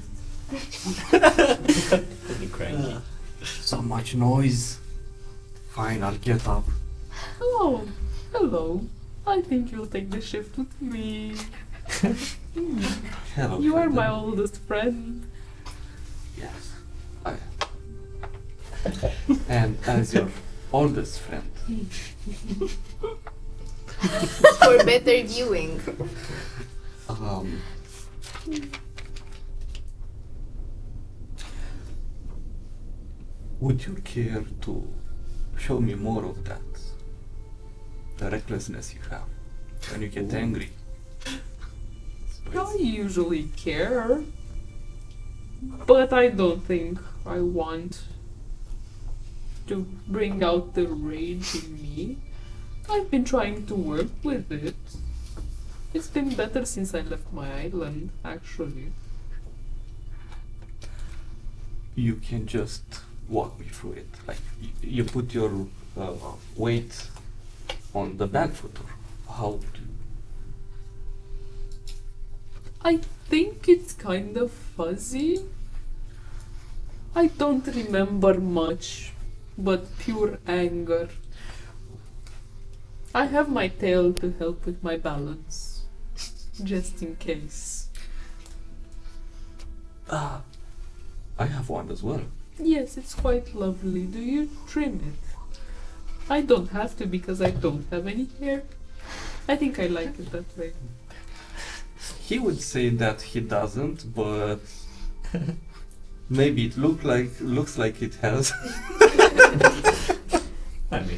Speaker 1: Pretty cranky.
Speaker 5: So much noise. Fine, I'll get up.
Speaker 7: Oh, hello. I think you'll take the shift with me.
Speaker 5: Hello.
Speaker 7: You are
Speaker 5: Sheldon.
Speaker 7: my oldest friend.
Speaker 5: Yes. I. And as your oldest friend,
Speaker 2: For better viewing.
Speaker 5: would you care to show me more of that? The recklessness you have when you get angry.
Speaker 7: I usually care. But I don't think I want to bring out the rage in me. I've been trying to work with it. It's been better since I left my island, actually.
Speaker 5: You can just walk me through it. Like you put your weight on the back foot, or how do
Speaker 7: I think it's kind of fuzzy. I don't remember much, but pure anger. I have my tail to help with my balance, just in case.
Speaker 5: I have one as well.
Speaker 7: Yes, it's quite lovely. Do you trim it? I don't have to because I don't have any hair. I think I like it that way.
Speaker 5: He would say that he doesn't, but maybe it looks like it has.
Speaker 1: I mean,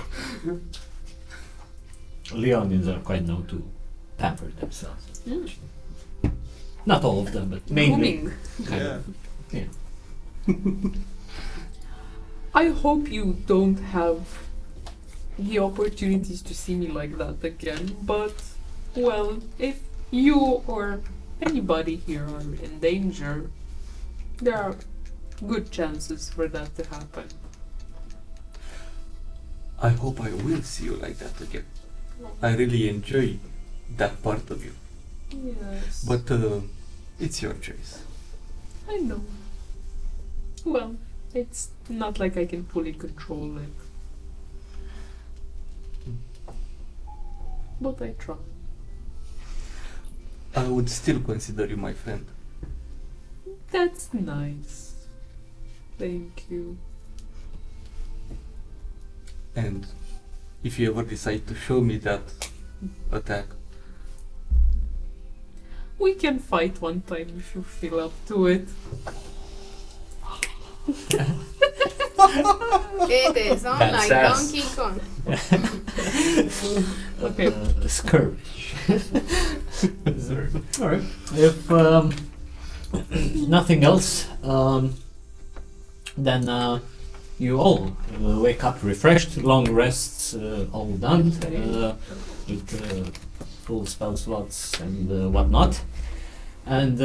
Speaker 1: Leonids are quite known to pamper themselves.
Speaker 7: Mm.
Speaker 1: Not all of them, but mainly.
Speaker 7: Grooming.
Speaker 1: Kind of. Yeah.
Speaker 7: I hope you don't have the opportunities to see me like that again, but, well, if you or anybody here are in danger, there are good chances for that to happen.
Speaker 5: I hope I will see you like that again. I really enjoy that part of you.
Speaker 7: Yes.
Speaker 5: But it's your choice.
Speaker 7: I know. Well, it's not like I can fully control it. But I try.
Speaker 5: I would still consider you my friend.
Speaker 7: That's nice. Thank you.
Speaker 5: And if you ever decide to show me that attack,
Speaker 7: We can fight one time if you feel up to it.
Speaker 2: It is on
Speaker 1: That's
Speaker 2: like
Speaker 1: us.
Speaker 2: Donkey Kong.
Speaker 7: Okay.
Speaker 1: Skirmish. Alright. If nothing else, then you all wake up refreshed, long rests all done, with full spell slots and whatnot. And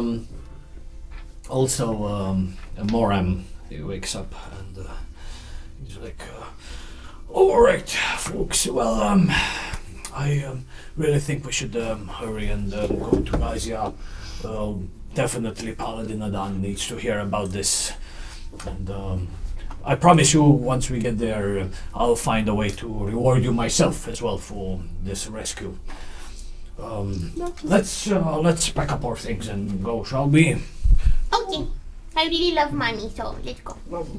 Speaker 1: also Moram, he wakes up and he's like, alright folks, well I really think we should hurry and go to Gazia. Definitely Paladin Adan needs to hear about this, and I promise you once we get there I'll find a way to reward you myself as well for this rescue. Let's pack up our things and go, shall we?
Speaker 6: Okay. I really love mommy, so let's go.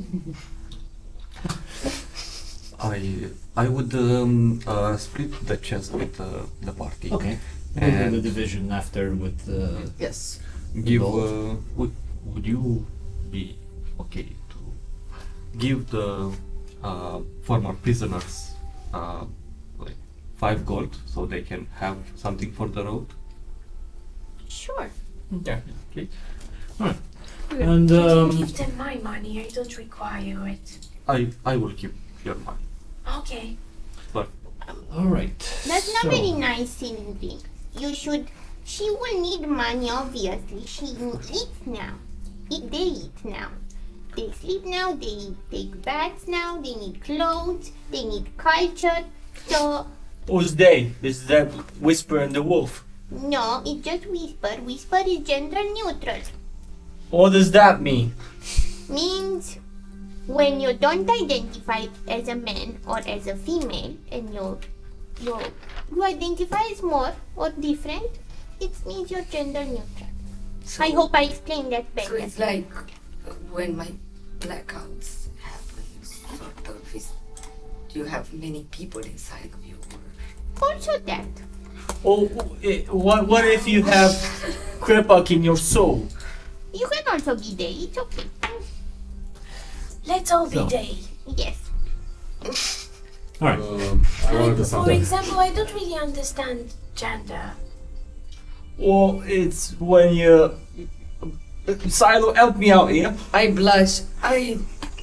Speaker 5: I would split the chest with the party.
Speaker 1: Okay. We'll do
Speaker 5: And
Speaker 1: the division after with
Speaker 7: Yes.
Speaker 5: give.
Speaker 1: Gold.
Speaker 5: Would you be okay to give the former prisoners like 5 gold so they can have something for the road.
Speaker 6: Sure.
Speaker 3: Yeah.
Speaker 5: Okay.
Speaker 1: Alright. And
Speaker 2: Give them my money. I don't require it.
Speaker 5: I will keep your money.
Speaker 2: Okay.
Speaker 5: But
Speaker 1: alright.
Speaker 6: That's not very nice, Sylvie. You should. She will need money, obviously. She eats now. They eat now. They sleep now. They take baths now. They need clothes. They need culture. So
Speaker 3: Who's they? Is that Whisper and the Wolf?
Speaker 6: no, it's just Whisper. Whisper is gender neutral.
Speaker 3: What does that mean?
Speaker 6: Means when you don't identify as a man or as a female and you identify as more or different, it means you're gender neutral.
Speaker 4: So,
Speaker 6: I hope I explained that better.
Speaker 4: so it's like when my blackouts happen, sort of. You have many people inside of you.
Speaker 6: Also that.
Speaker 3: Oh, what if you have Krepak in your soul?
Speaker 6: You can also be gay, it's okay.
Speaker 2: Let's all be
Speaker 1: So.
Speaker 2: gay.
Speaker 6: Yes.
Speaker 1: Alright.
Speaker 8: I wanted to
Speaker 2: For
Speaker 8: something.
Speaker 2: example, I don't really understand gender.
Speaker 3: Well, it's when you... Silo, help me out here.
Speaker 4: I blush. I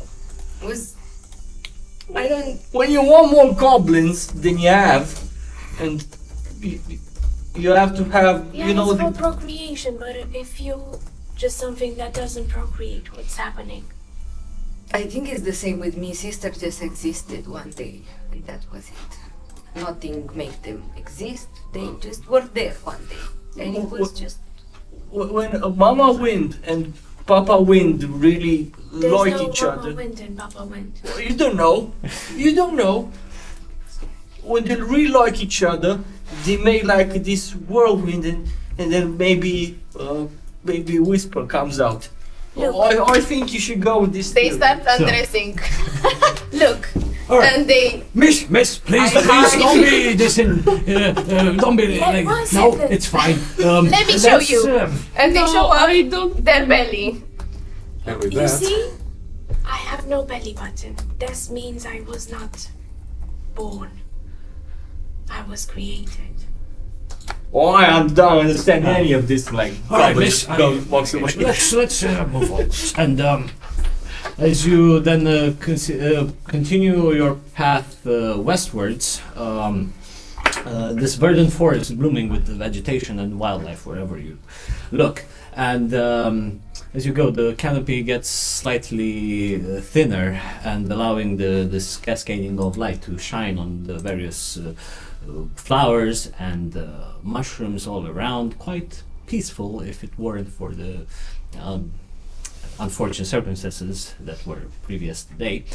Speaker 4: don't.
Speaker 3: When you want more goblins than you have, and you have to have,
Speaker 2: Yeah,
Speaker 3: you know,
Speaker 2: it's for
Speaker 3: the,
Speaker 2: procreation, but if you just something that doesn't procreate, what's happening?
Speaker 4: I think it's the same with me. Sister just existed one day, and that was it. Nothing made them exist. They just were there one day, and it was just.
Speaker 3: when Mama Wind and Papa Wind really
Speaker 2: There's
Speaker 3: like
Speaker 2: no
Speaker 3: each
Speaker 2: Mama
Speaker 3: other.
Speaker 2: Wind and Papa Wind.
Speaker 3: You don't know. You don't know. When they really like each other, they make like this whirlwind, and then maybe Whisper comes out.
Speaker 2: Look.
Speaker 3: I think you should go with this.
Speaker 10: They
Speaker 3: theory.
Speaker 10: start undressing. Look.
Speaker 1: Alright.
Speaker 10: And they.
Speaker 1: Miss, please, don't be this don't be like,
Speaker 2: one
Speaker 1: no,
Speaker 2: second.
Speaker 1: it's fine.
Speaker 10: Let me show
Speaker 1: let's,
Speaker 10: you. And they
Speaker 7: No,
Speaker 10: show up
Speaker 7: I don't.
Speaker 10: their belly.
Speaker 8: And with
Speaker 2: You
Speaker 8: that,
Speaker 2: see? I have no belly button. This means I was not born. I was created.
Speaker 3: Oh, I don't understand any of this. Like,
Speaker 1: Alright,
Speaker 3: garbage
Speaker 1: miss,
Speaker 3: goes walks away.
Speaker 1: let's move on. And as you then continue your path westwards, this verdant forest is blooming with the vegetation and wildlife wherever you look. And as you go, the canopy gets slightly thinner and allowing this cascading of light to shine on the various flowers and mushrooms all around. Quite peaceful if it weren't for the unfortunate circumstances that were previous today.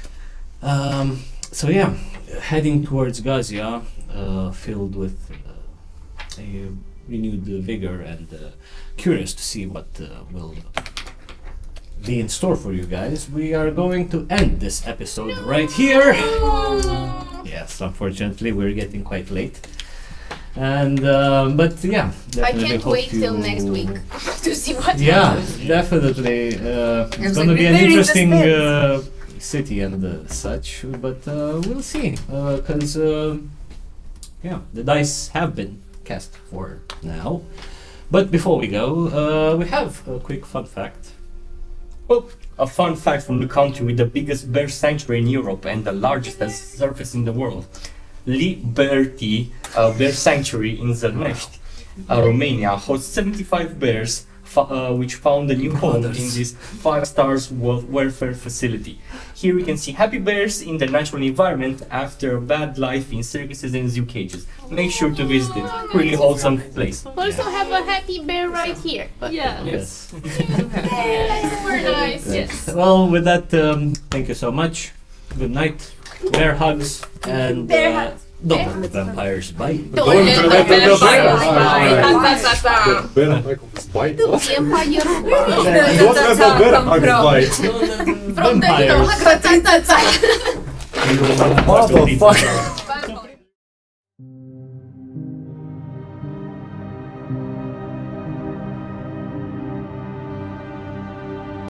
Speaker 1: So yeah, heading towards Gazia, filled with a renewed vigor and curious to see what will be in store for you guys. We are going to end this episode right here. Yes, unfortunately, we're getting quite late. And but yeah,
Speaker 10: I
Speaker 1: definitely
Speaker 10: can't
Speaker 1: hope
Speaker 10: wait till
Speaker 1: you-
Speaker 10: next week to see what
Speaker 1: Yeah,
Speaker 10: happens.
Speaker 1: definitely. It's
Speaker 4: was
Speaker 1: going to
Speaker 4: like,
Speaker 1: be an
Speaker 4: very
Speaker 1: interesting
Speaker 4: suspense.
Speaker 1: city and such, but we'll see. Because yeah, the dice have been cast for now. But before we go, we have a quick fun fact.
Speaker 3: Well, a fun fact from the country with the biggest bear sanctuary in Europe and the largest surface in the world. Liberty Bear Sanctuary in Zălnești, Romania, hosts 75 bears which found a new home in this 5-star welfare facility. Here we can see happy bears in the natural environment after a bad life in circuses and zoo cages. Make sure to visit it. Really wholesome place.
Speaker 6: Also have a happy bear right here.
Speaker 7: Yeah.
Speaker 1: Yes.
Speaker 10: Super nice.
Speaker 7: Yes.
Speaker 1: Well, with that, thank you so much. Good night. Bear hugs and don't let the vampires bite.
Speaker 10: Don't let the
Speaker 8: let the
Speaker 10: bears
Speaker 8: bears
Speaker 10: bite.
Speaker 8: the bear Michael's bite. What?
Speaker 6: Empire.
Speaker 8: What has the bear Michael's bite?
Speaker 10: From the
Speaker 1: Vampires.
Speaker 10: dog.
Speaker 3: What the fuck?